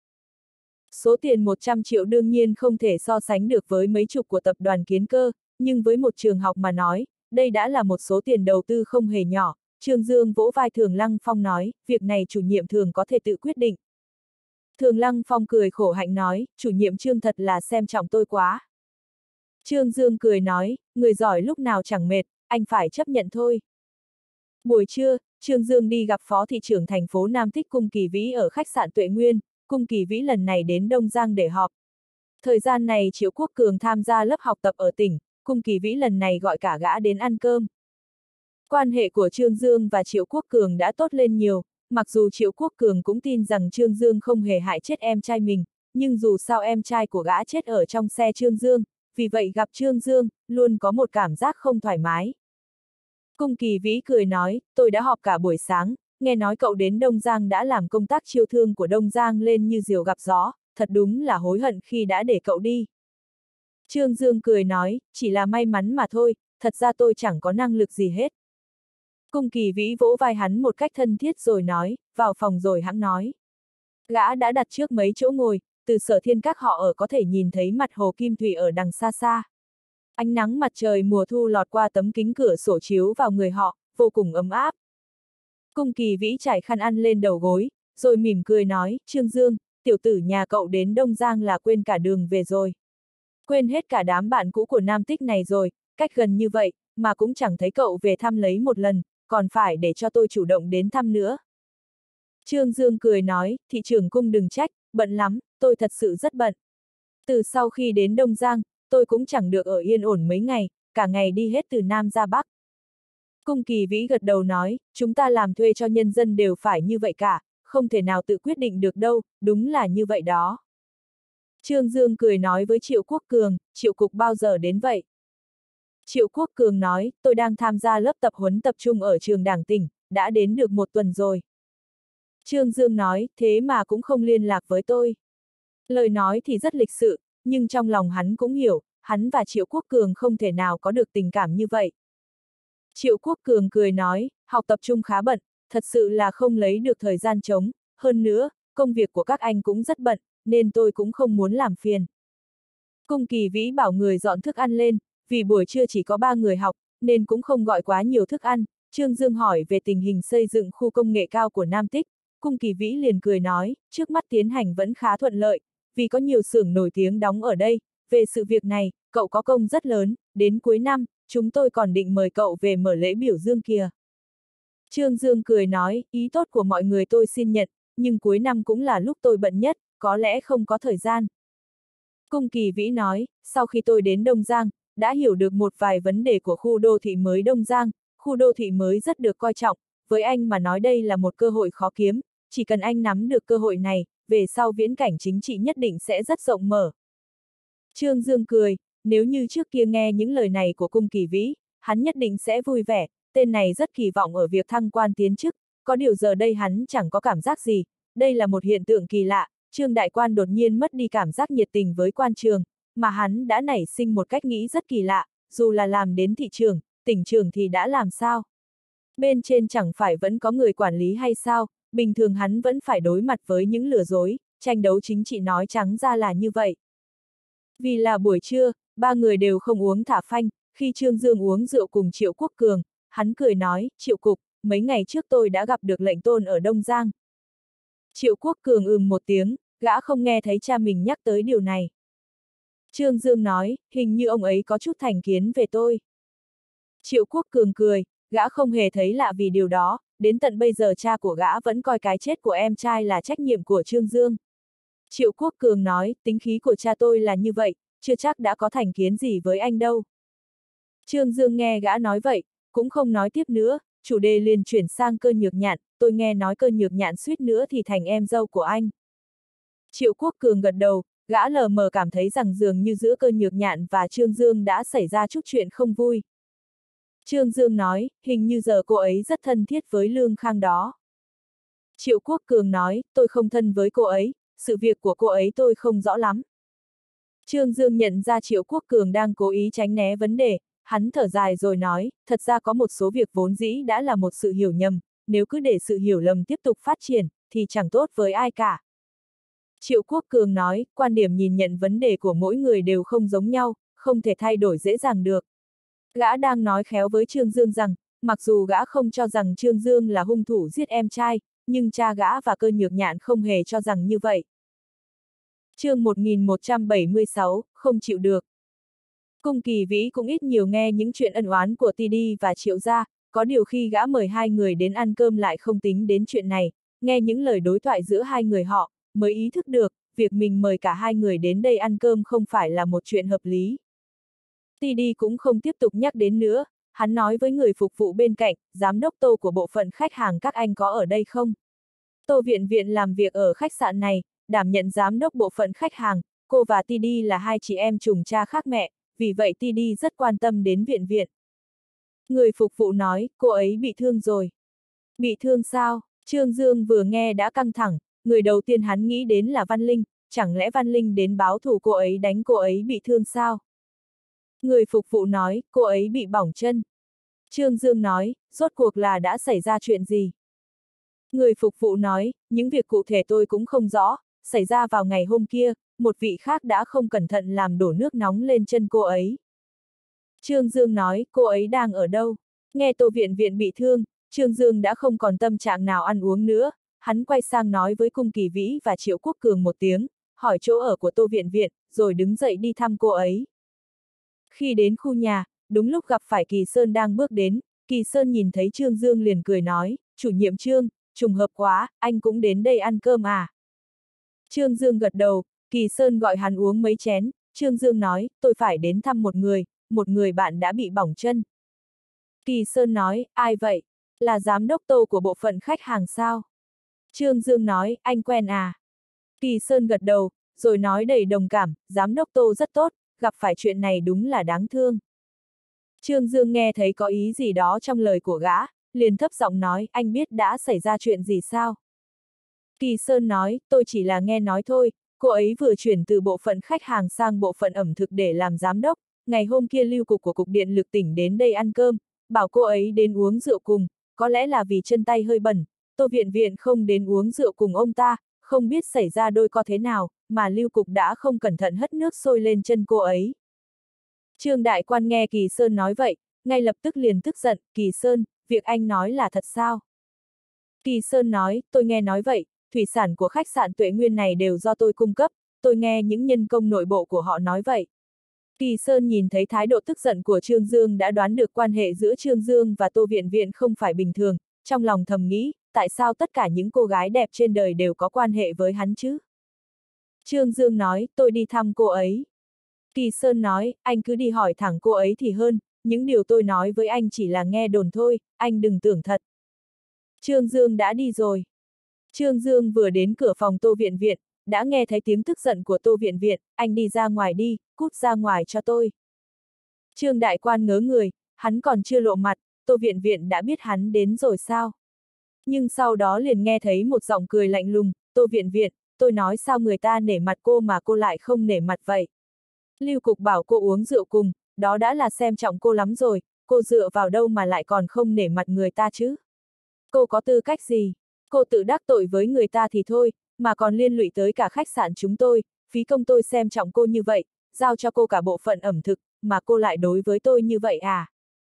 Số tiền một trăm triệu đương nhiên không thể so sánh được với mấy chục của tập đoàn Kiến Cơ, nhưng với một trường học mà nói, đây đã là một số tiền đầu tư không hề nhỏ. Trương Dương vỗ vai Thường Lăng Phong nói, việc này chủ nhiệm Thường có thể tự quyết định. Thường Lăng Phong cười khổ hạnh nói, chủ nhiệm Trương thật là xem trọng tôi quá. Trương Dương cười nói, người giỏi lúc nào chẳng mệt, anh phải chấp nhận thôi. Buổi trưa, Trương Dương đi gặp Phó thị trưởng thành phố Nam Tích Cung Kỳ Vĩ ở khách sạn Tuệ Nguyên, Cung Kỳ Vĩ lần này đến Đông Giang để họp. Thời gian này Triệu Quốc Cường tham gia lớp học tập ở tỉnh, Cung Kỳ Vĩ lần này gọi cả gã đến ăn cơm. Quan hệ của Trương Dương và Triệu Quốc Cường đã tốt lên nhiều, mặc dù Triệu Quốc Cường cũng tin rằng Trương Dương không hề hại chết em trai mình, nhưng dù sao em trai của gã chết ở trong xe Trương Dương, vì vậy gặp Trương Dương, luôn có một cảm giác không thoải mái. Cung Kỳ Vĩ cười nói, tôi đã họp cả buổi sáng, nghe nói cậu đến Đông Giang đã làm công tác chiêu thương của Đông Giang lên như diều gặp gió, thật đúng là hối hận khi đã để cậu đi. Trương Dương cười nói, chỉ là may mắn mà thôi, thật ra tôi chẳng có năng lực gì hết. Cung Kỳ Vĩ vỗ vai hắn một cách thân thiết rồi nói, vào phòng rồi hẵng nói. Gã đã đặt trước mấy chỗ ngồi, từ Sở Thiên các họ ở có thể nhìn thấy mặt hồ Kim Thủy ở đằng xa xa. Ánh nắng mặt trời mùa thu lọt qua tấm kính cửa sổ chiếu vào người họ, vô cùng ấm áp. Cung Kỳ Vĩ trải khăn ăn lên đầu gối, rồi mỉm cười nói, Trương Dương, tiểu tử nhà cậu đến Đông Giang là quên cả đường về rồi. Quên hết cả đám bạn cũ của Nam Tích này rồi, cách gần như vậy, mà cũng chẳng thấy cậu về thăm lấy một lần, còn phải để cho tôi chủ động đến thăm nữa. Trương Dương cười nói, thị trưởng Cung đừng trách, bận lắm, tôi thật sự rất bận. Từ sau khi đến Đông Giang, tôi cũng chẳng được ở yên ổn mấy ngày, cả ngày đi hết từ Nam ra Bắc. Cung Kỳ Vĩ gật đầu nói, chúng ta làm thuê cho nhân dân đều phải như vậy cả, không thể nào tự quyết định được đâu, đúng là như vậy đó. Trương Dương cười nói với Triệu Quốc Cường, Triệu Cục bao giờ đến vậy? Triệu Quốc Cường nói, tôi đang tham gia lớp tập huấn tập trung ở trường Đảng tỉnh, đã đến được một tuần rồi. Trương Dương nói, thế mà cũng không liên lạc với tôi. Lời nói thì rất lịch sự, nhưng trong lòng hắn cũng hiểu, hắn và Triệu Quốc Cường không thể nào có được tình cảm như vậy. Triệu Quốc Cường cười nói, học tập trung khá bận, thật sự là không lấy được thời gian trống, hơn nữa, công việc của các anh cũng rất bận, nên tôi cũng không muốn làm phiền. Cung Kỳ Vĩ bảo người dọn thức ăn lên, vì buổi trưa chỉ có ba người học, nên cũng không gọi quá nhiều thức ăn. Trương Dương hỏi về tình hình xây dựng khu công nghệ cao của Nam Tích, Cung Kỳ Vĩ liền cười nói, trước mắt tiến hành vẫn khá thuận lợi, vì có nhiều xưởng nổi tiếng đóng ở đây, về sự việc này, cậu có công rất lớn, đến cuối năm, chúng tôi còn định mời cậu về mở lễ biểu dương kìa. Trương Dương cười nói, ý tốt của mọi người tôi xin nhận, nhưng cuối năm cũng là lúc tôi bận nhất, có lẽ không có thời gian. Cung Kỳ Vĩ nói, sau khi tôi đến Đông Giang, đã hiểu được một vài vấn đề của khu đô thị mới Đông Giang, khu đô thị mới rất được coi trọng, với anh mà nói đây là một cơ hội khó kiếm, chỉ cần anh nắm được cơ hội này, về sau viễn cảnh chính trị nhất định sẽ rất rộng mở. Trương Dương cười, nếu như trước kia nghe những lời này của Cung Kỳ Vĩ, hắn nhất định sẽ vui vẻ, tên này rất kỳ vọng ở việc thăng quan tiến chức, có điều giờ đây hắn chẳng có cảm giác gì, đây là một hiện tượng kỳ lạ, Trương đại quan đột nhiên mất đi cảm giác nhiệt tình với quan trường, mà hắn đã nảy sinh một cách nghĩ rất kỳ lạ, dù là làm đến thị trường, tỉnh trường thì đã làm sao? Bên trên chẳng phải vẫn có người quản lý hay sao, bình thường hắn vẫn phải đối mặt với những lừa dối, tranh đấu chính trị nói trắng ra là như vậy. Vì là buổi trưa, ba người đều không uống thả phanh, khi Trương Dương uống rượu cùng Triệu Quốc Cường, hắn cười nói, Triệu Cục, mấy ngày trước tôi đã gặp được lệnh tôn ở Đông Giang. Triệu Quốc Cường ừm một tiếng, gã không nghe thấy cha mình nhắc tới điều này. Trương Dương nói, hình như ông ấy có chút thành kiến về tôi. Triệu Quốc Cường cười, gã không hề thấy lạ vì điều đó, đến tận bây giờ cha của gã vẫn coi cái chết của em trai là trách nhiệm của Trương Dương. Triệu Quốc Cường nói, tính khí của cha tôi là như vậy, chưa chắc đã có thành kiến gì với anh đâu. Trương Dương nghe gã nói vậy, cũng không nói tiếp nữa, chủ đề liền chuyển sang Cơ Nhược Nhạn, tôi nghe nói Cơ Nhược Nhạn suýt nữa thì thành em dâu của anh. Triệu Quốc Cường gật đầu, gã lờ mờ cảm thấy rằng dường như giữa Cơ Nhược Nhạn và Trương Dương đã xảy ra chút chuyện không vui. Trương Dương nói, hình như giờ cô ấy rất thân thiết với Lương Khang đó. Triệu Quốc Cường nói, tôi không thân với cô ấy, sự việc của cô ấy tôi không rõ lắm. Trương Dương nhận ra Triệu Quốc Cường đang cố ý tránh né vấn đề, hắn thở dài rồi nói, thật ra có một số việc vốn dĩ đã là một sự hiểu nhầm, nếu cứ để sự hiểu lầm tiếp tục phát triển, thì chẳng tốt với ai cả. Triệu Quốc Cường nói, quan điểm nhìn nhận vấn đề của mỗi người đều không giống nhau, không thể thay đổi dễ dàng được. Gã đang nói khéo với Trương Dương rằng, mặc dù gã không cho rằng Trương Dương là hung thủ giết em trai, nhưng cha gã và Cơ Nhược Nhạn không hề cho rằng như vậy. Chương một nghìn một trăm bảy mươi sáu, không chịu được. Cung Kỳ Vĩ cũng ít nhiều nghe những chuyện ân oán của Ti Đi và Triệu gia, có điều khi gã mời hai người đến ăn cơm lại không tính đến chuyện này, nghe những lời đối thoại giữa hai người họ, mới ý thức được, việc mình mời cả hai người đến đây ăn cơm không phải là một chuyện hợp lý. Tidi cũng không tiếp tục nhắc đến nữa, hắn nói với người phục vụ bên cạnh, giám đốc Tô của bộ phận khách hàng các anh có ở đây không? Tô Viện Viện làm việc ở khách sạn này, đảm nhận giám đốc bộ phận khách hàng, cô và Tidi là hai chị em trùng cha khác mẹ, vì vậy Tidi rất quan tâm đến Viện Viện. Người phục vụ nói, cô ấy bị thương rồi. Bị thương sao? Trương Dương vừa nghe đã căng thẳng, người đầu tiên hắn nghĩ đến là Văn Linh, chẳng lẽ Văn Linh đến báo thù cô ấy đánh cô ấy bị thương sao? Người phục vụ nói, cô ấy bị bỏng chân. Trương Dương nói, rốt cuộc là đã xảy ra chuyện gì? Người phục vụ nói, những việc cụ thể tôi cũng không rõ, xảy ra vào ngày hôm kia, một vị khác đã không cẩn thận làm đổ nước nóng lên chân cô ấy. Trương Dương nói, cô ấy đang ở đâu? Nghe Tô Viện Viện bị thương, Trương Dương đã không còn tâm trạng nào ăn uống nữa, hắn quay sang nói với Cung Kỳ Vĩ và Triệu Quốc Cường một tiếng, hỏi chỗ ở của Tô Viện Viện, rồi đứng dậy đi thăm cô ấy. Khi đến khu nhà, đúng lúc gặp phải Kỳ Sơn đang bước đến, Kỳ Sơn nhìn thấy Trương Dương liền cười nói, chủ nhiệm Trương, trùng hợp quá, anh cũng đến đây ăn cơm à? Trương Dương gật đầu, Kỳ Sơn gọi hắn uống mấy chén, Trương Dương nói, tôi phải đến thăm một người, một người bạn đã bị bỏng chân. Kỳ Sơn nói, ai vậy? Là giám đốc Tô của bộ phận khách hàng sao? Trương Dương nói, anh quen à? Kỳ Sơn gật đầu, rồi nói đầy đồng cảm, giám đốc Tô rất tốt, gặp phải chuyện này đúng là đáng thương. Trương Dương nghe thấy có ý gì đó trong lời của gã, liền thấp giọng nói, anh biết đã xảy ra chuyện gì sao? Kỳ Sơn nói, tôi chỉ là nghe nói thôi, cô ấy vừa chuyển từ bộ phận khách hàng sang bộ phận ẩm thực để làm giám đốc, ngày hôm kia lưu cục của Cục Điện lực tỉnh đến đây ăn cơm, bảo cô ấy đến uống rượu cùng, có lẽ là vì chân tay hơi bẩn, Tô Viện Viện không đến uống rượu cùng ông ta, không biết xảy ra đôi co thế nào, mà lưu cục đã không cẩn thận hất nước sôi lên chân cô ấy. Trương Đại Quan nghe Kỳ Sơn nói vậy, ngay lập tức liền tức giận, Kỳ Sơn, việc anh nói là thật sao? Kỳ Sơn nói, tôi nghe nói vậy, thủy sản của khách sạn Tuệ Nguyên này đều do tôi cung cấp, tôi nghe những nhân công nội bộ của họ nói vậy. Kỳ Sơn nhìn thấy thái độ tức giận của Trương Dương đã đoán được quan hệ giữa Trương Dương và Tô Viện Viện không phải bình thường, trong lòng thầm nghĩ, tại sao tất cả những cô gái đẹp trên đời đều có quan hệ với hắn chứ? Trương Dương nói, tôi đi thăm cô ấy. Kỳ Sơn nói, anh cứ đi hỏi thẳng cô ấy thì hơn, những điều tôi nói với anh chỉ là nghe đồn thôi, anh đừng tưởng thật. Trương Dương đã đi rồi. Trương Dương vừa đến cửa phòng Tô Viện Viện, đã nghe thấy tiếng tức giận của Tô Viện Viện, anh đi ra ngoài đi, cút ra ngoài cho tôi. Trương Đại Quan ngớ người, hắn còn chưa lộ mặt, Tô Viện Viện đã biết hắn đến rồi sao? Nhưng sau đó liền nghe thấy một giọng cười lạnh lùng, Tô Viện Viện, tôi nói sao người ta nể mặt cô mà cô lại không nể mặt vậy? Lưu Cục bảo cô uống rượu cùng, đó đã là xem trọng cô lắm rồi, cô dựa vào đâu mà lại còn không nể mặt người ta chứ? Cô có tư cách gì? Cô tự đắc tội với người ta thì thôi, mà còn liên lụy tới cả khách sạn chúng tôi, phí công tôi xem trọng cô như vậy, giao cho cô cả bộ phận ẩm thực, mà cô lại đối với tôi như vậy à?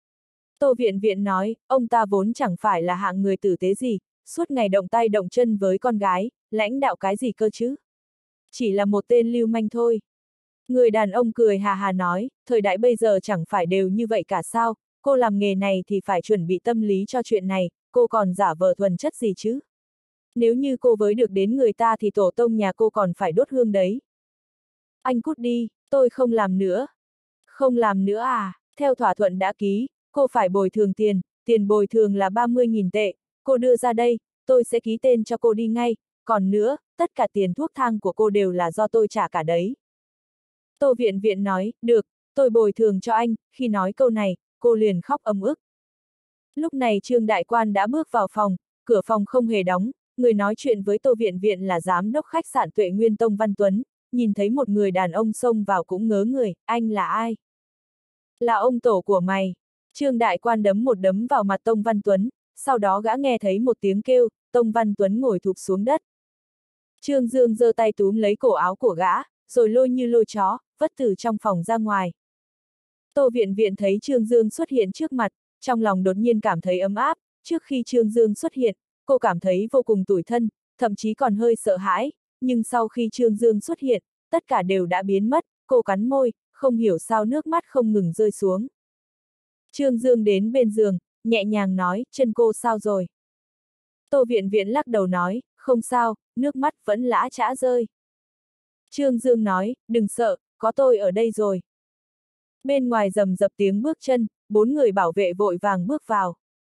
Tô Viện Viện nói, ông ta vốn chẳng phải là hạng người tử tế gì, suốt ngày động tay động chân với con gái, lãnh đạo cái gì cơ chứ? Chỉ là một tên lưu manh thôi. Người đàn ông cười hà hà nói, thời đại bây giờ chẳng phải đều như vậy cả sao, cô làm nghề này thì phải chuẩn bị tâm lý cho chuyện này, cô còn giả vờ thuần chất gì chứ? Nếu như cô với được đến người ta thì tổ tông nhà cô còn phải đốt hương đấy. Anh cút đi, tôi không làm nữa. Không làm nữa à, theo thỏa thuận đã ký, cô phải bồi thường tiền, tiền bồi thường là ba mươi nghìn tệ, cô đưa ra đây, tôi sẽ ký tên cho cô đi ngay, còn nữa, tất cả tiền thuốc thang của cô đều là do tôi trả cả đấy. Tô Viện Viện nói, được, tôi bồi thường cho anh, khi nói câu này, cô liền khóc ầm ức. Lúc này Trương Đại Quan đã bước vào phòng, cửa phòng không hề đóng, người nói chuyện với Tô Viện Viện là giám đốc khách sạn Tuệ Nguyên Tông Văn Tuấn, nhìn thấy một người đàn ông xông vào cũng ngớ người, anh là ai? Là ông tổ của mày. Trương Đại Quan đấm một đấm vào mặt Tông Văn Tuấn, sau đó gã nghe thấy một tiếng kêu, Tông Văn Tuấn ngồi thụp xuống đất. Trương Dương giơ tay túm lấy cổ áo của gã, rồi lôi như lôi chó, vất từ trong phòng ra ngoài. Tô Viện Viện thấy Trương Dương xuất hiện trước mặt, trong lòng đột nhiên cảm thấy ấm áp, trước khi Trương Dương xuất hiện, cô cảm thấy vô cùng tủi thân, thậm chí còn hơi sợ hãi, nhưng sau khi Trương Dương xuất hiện, tất cả đều đã biến mất, cô cắn môi, không hiểu sao nước mắt không ngừng rơi xuống. Trương Dương đến bên giường, nhẹ nhàng nói, chân cô sao rồi? Tô Viện Viện lắc đầu nói, không sao, nước mắt vẫn lã chã rơi. Trương Dương nói, đừng sợ, có tôi ở đây rồi. Bên ngoài rầm rập tiếng bước chân, bốn người bảo vệ vội vàng bước vào.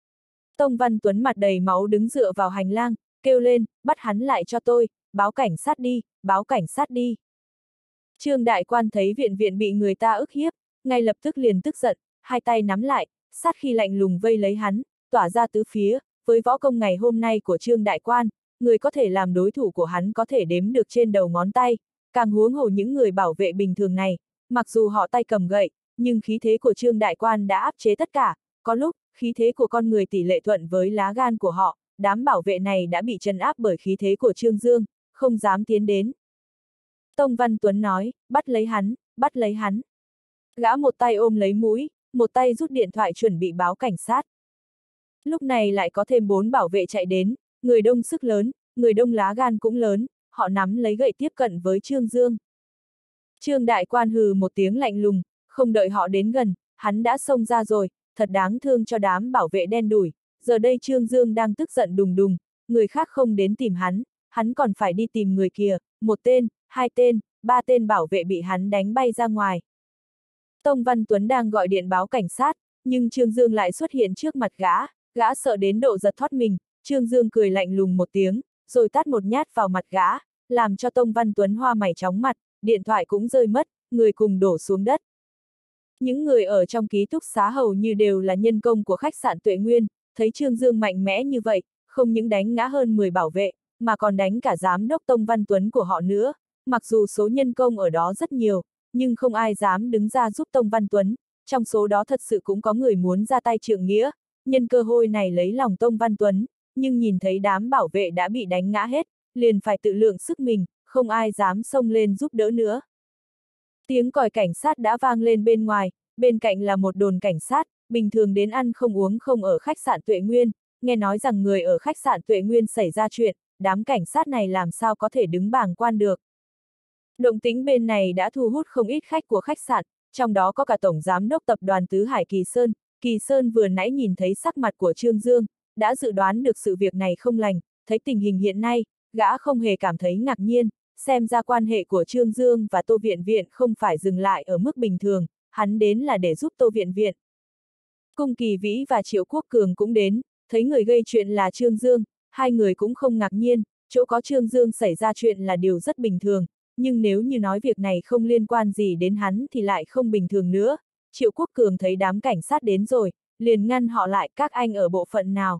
Tông Văn Tuấn mặt đầy máu đứng dựa vào hành lang, kêu lên, bắt hắn lại cho tôi, báo cảnh sát đi, báo cảnh sát đi. Trương đại quan thấy Viện Viện bị người ta ức hiếp, ngay lập tức liền tức giận, hai tay nắm lại, sát khi lạnh lùng vây lấy hắn, tỏa ra tứ phía, với võ công ngày hôm nay của Trương đại quan, người có thể làm đối thủ của hắn có thể đếm được trên đầu ngón tay, càng huống hồ những người bảo vệ bình thường này, mặc dù họ tay cầm gậy, nhưng khí thế của Trương đại quan đã áp chế tất cả, có lúc, khí thế của con người tỷ lệ thuận với lá gan của họ, đám bảo vệ này đã bị trấn áp bởi khí thế của Trương Dương, không dám tiến đến. Tông Văn Tuấn nói, bắt lấy hắn, bắt lấy hắn. Gã một tay ôm lấy mũi, một tay rút điện thoại chuẩn bị báo cảnh sát. Lúc này lại có thêm bốn bảo vệ chạy đến, người đông sức lớn, người đông lá gan cũng lớn, họ nắm lấy gậy tiếp cận với Trương Dương. Trương đại quan hừ một tiếng lạnh lùng, không đợi họ đến gần, hắn đã xông ra rồi, thật đáng thương cho đám bảo vệ đen đủi. Giờ đây Trương Dương đang tức giận đùng đùng, người khác không đến tìm hắn, hắn còn phải đi tìm người kia, một tên, hai tên, ba tên bảo vệ bị hắn đánh bay ra ngoài. Tông Văn Tuấn đang gọi điện báo cảnh sát, nhưng Trương Dương lại xuất hiện trước mặt gã, gã sợ đến độ giật thoát mình, Trương Dương cười lạnh lùng một tiếng, rồi tát một nhát vào mặt gã, làm cho Tông Văn Tuấn hoa mày chóng mặt, điện thoại cũng rơi mất, người cùng đổ xuống đất. Những người ở trong ký túc xá hầu như đều là nhân công của khách sạn Tuệ Nguyên, thấy Trương Dương mạnh mẽ như vậy, không những đánh ngã hơn mười bảo vệ, mà còn đánh cả giám đốc Tông Văn Tuấn của họ nữa, mặc dù số nhân công ở đó rất nhiều, nhưng không ai dám đứng ra giúp Tông Văn Tuấn, trong số đó thật sự cũng có người muốn ra tay trượng nghĩa, nhân cơ hội này lấy lòng Tông Văn Tuấn, nhưng nhìn thấy đám bảo vệ đã bị đánh ngã hết, liền phải tự lượng sức mình, không ai dám xông lên giúp đỡ nữa. Tiếng còi cảnh sát đã vang lên bên ngoài, bên cạnh là một đồn cảnh sát, bình thường đến ăn không uống không ở khách sạn Tuệ Nguyên, nghe nói rằng người ở khách sạn Tuệ Nguyên xảy ra chuyện, đám cảnh sát này làm sao có thể đứng bàng quan được. Động tĩnh bên này đã thu hút không ít khách của khách sạn, trong đó có cả Tổng Giám đốc Tập đoàn Tứ Hải Kỳ Sơn. Kỳ Sơn vừa nãy nhìn thấy sắc mặt của Trương Dương, đã dự đoán được sự việc này không lành, thấy tình hình hiện nay, gã không hề cảm thấy ngạc nhiên, xem ra quan hệ của Trương Dương và Tô Viện Viện không phải dừng lại ở mức bình thường, hắn đến là để giúp Tô Viện Viện. Cung Kỳ Vĩ và Triệu Quốc Cường cũng đến, thấy người gây chuyện là Trương Dương, hai người cũng không ngạc nhiên, chỗ có Trương Dương xảy ra chuyện là điều rất bình thường, nhưng nếu như nói việc này không liên quan gì đến hắn thì lại không bình thường nữa. Triệu Quốc Cường thấy đám cảnh sát đến rồi, liền ngăn họ lại, các anh ở bộ phận nào.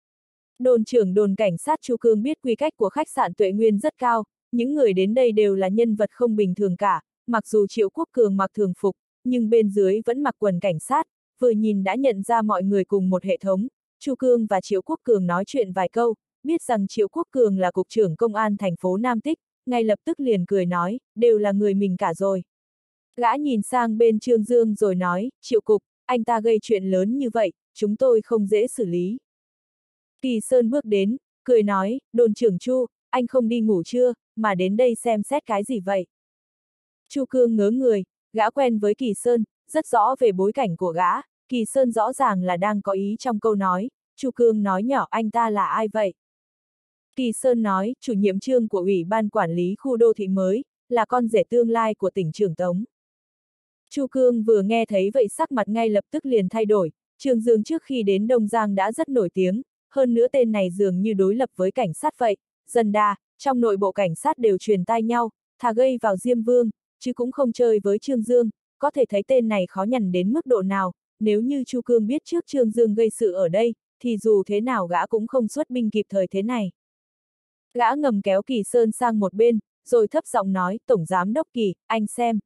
Đồn trưởng đồn cảnh sát Chu Cương biết quy cách của khách sạn Tuệ Nguyên rất cao, những người đến đây đều là nhân vật không bình thường cả, mặc dù Triệu Quốc Cường mặc thường phục, nhưng bên dưới vẫn mặc quần cảnh sát, vừa nhìn đã nhận ra mọi người cùng một hệ thống. Chu Cương và Triệu Quốc Cường nói chuyện vài câu, biết rằng Triệu Quốc Cường là cục trưởng công an thành phố Nam Tích, ngay lập tức liền cười nói, đều là người mình cả rồi. Gã nhìn sang bên Trương Dương rồi nói, Triệu cục, anh ta gây chuyện lớn như vậy, chúng tôi không dễ xử lý. Kỳ Sơn bước đến, cười nói, đồn trưởng Chu, anh không đi ngủ chưa, mà đến đây xem xét cái gì vậy? Chu Cương ngớ người, gã quen với Kỳ Sơn, rất rõ về bối cảnh của gã, Kỳ Sơn rõ ràng là đang có ý trong câu nói, Chu Cương nói nhỏ anh ta là ai vậy? Kỳ Sơn nói, chủ nhiệm chương của Ủy ban Quản lý khu đô thị mới, là con rể tương lai của tỉnh trưởng Tống. Chu Cương vừa nghe thấy vậy sắc mặt ngay lập tức liền thay đổi, Trương Dương trước khi đến Đông Giang đã rất nổi tiếng, hơn nữa tên này dường như đối lập với cảnh sát vậy, dần đà, trong nội bộ cảnh sát đều truyền tai nhau, thà gây vào Diêm Vương, chứ cũng không chơi với Trương Dương, có thể thấy tên này khó nhằn đến mức độ nào, nếu như Chu Cương biết trước Trương Dương gây sự ở đây, thì dù thế nào gã cũng không xuất binh kịp thời thế này. Gã ngầm kéo Kỳ Sơn sang một bên, rồi thấp giọng nói, Tổng Giám đốc Kỳ, anh xem.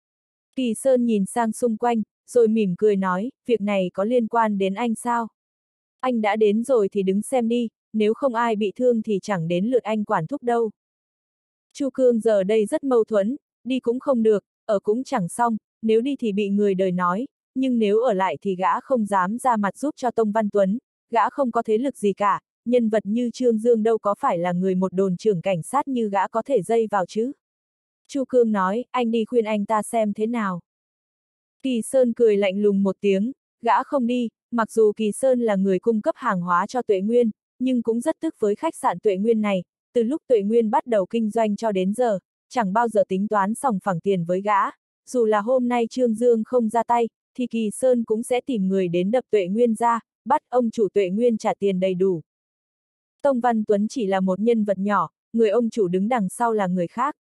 Kỳ Sơn nhìn sang xung quanh, rồi mỉm cười nói, việc này có liên quan đến anh sao? Anh đã đến rồi thì đứng xem đi, nếu không ai bị thương thì chẳng đến lượt anh quản thúc đâu. Chu Cương giờ đây rất mâu thuẫn, đi cũng không được, ở cũng chẳng xong, nếu đi thì bị người đời nói, nhưng nếu ở lại thì gã không dám ra mặt giúp cho Tông Văn Tuấn, gã không có thế lực gì cả, nhân vật như Trương Dương đâu có phải là người một đồn trưởng cảnh sát như gã có thể dây vào chứ. Chu Cương nói, anh đi khuyên anh ta xem thế nào. Kỳ Sơn cười lạnh lùng một tiếng, gã không đi, mặc dù Kỳ Sơn là người cung cấp hàng hóa cho Tuệ Nguyên, nhưng cũng rất tức với khách sạn Tuệ Nguyên này, từ lúc Tuệ Nguyên bắt đầu kinh doanh cho đến giờ, chẳng bao giờ tính toán sòng phẳng tiền với gã, dù là hôm nay Trương Dương không ra tay, thì Kỳ Sơn cũng sẽ tìm người đến đập Tuệ Nguyên ra, bắt ông chủ Tuệ Nguyên trả tiền đầy đủ. Tông Văn Tuấn chỉ là một nhân vật nhỏ, người ông chủ đứng đằng sau là người khác.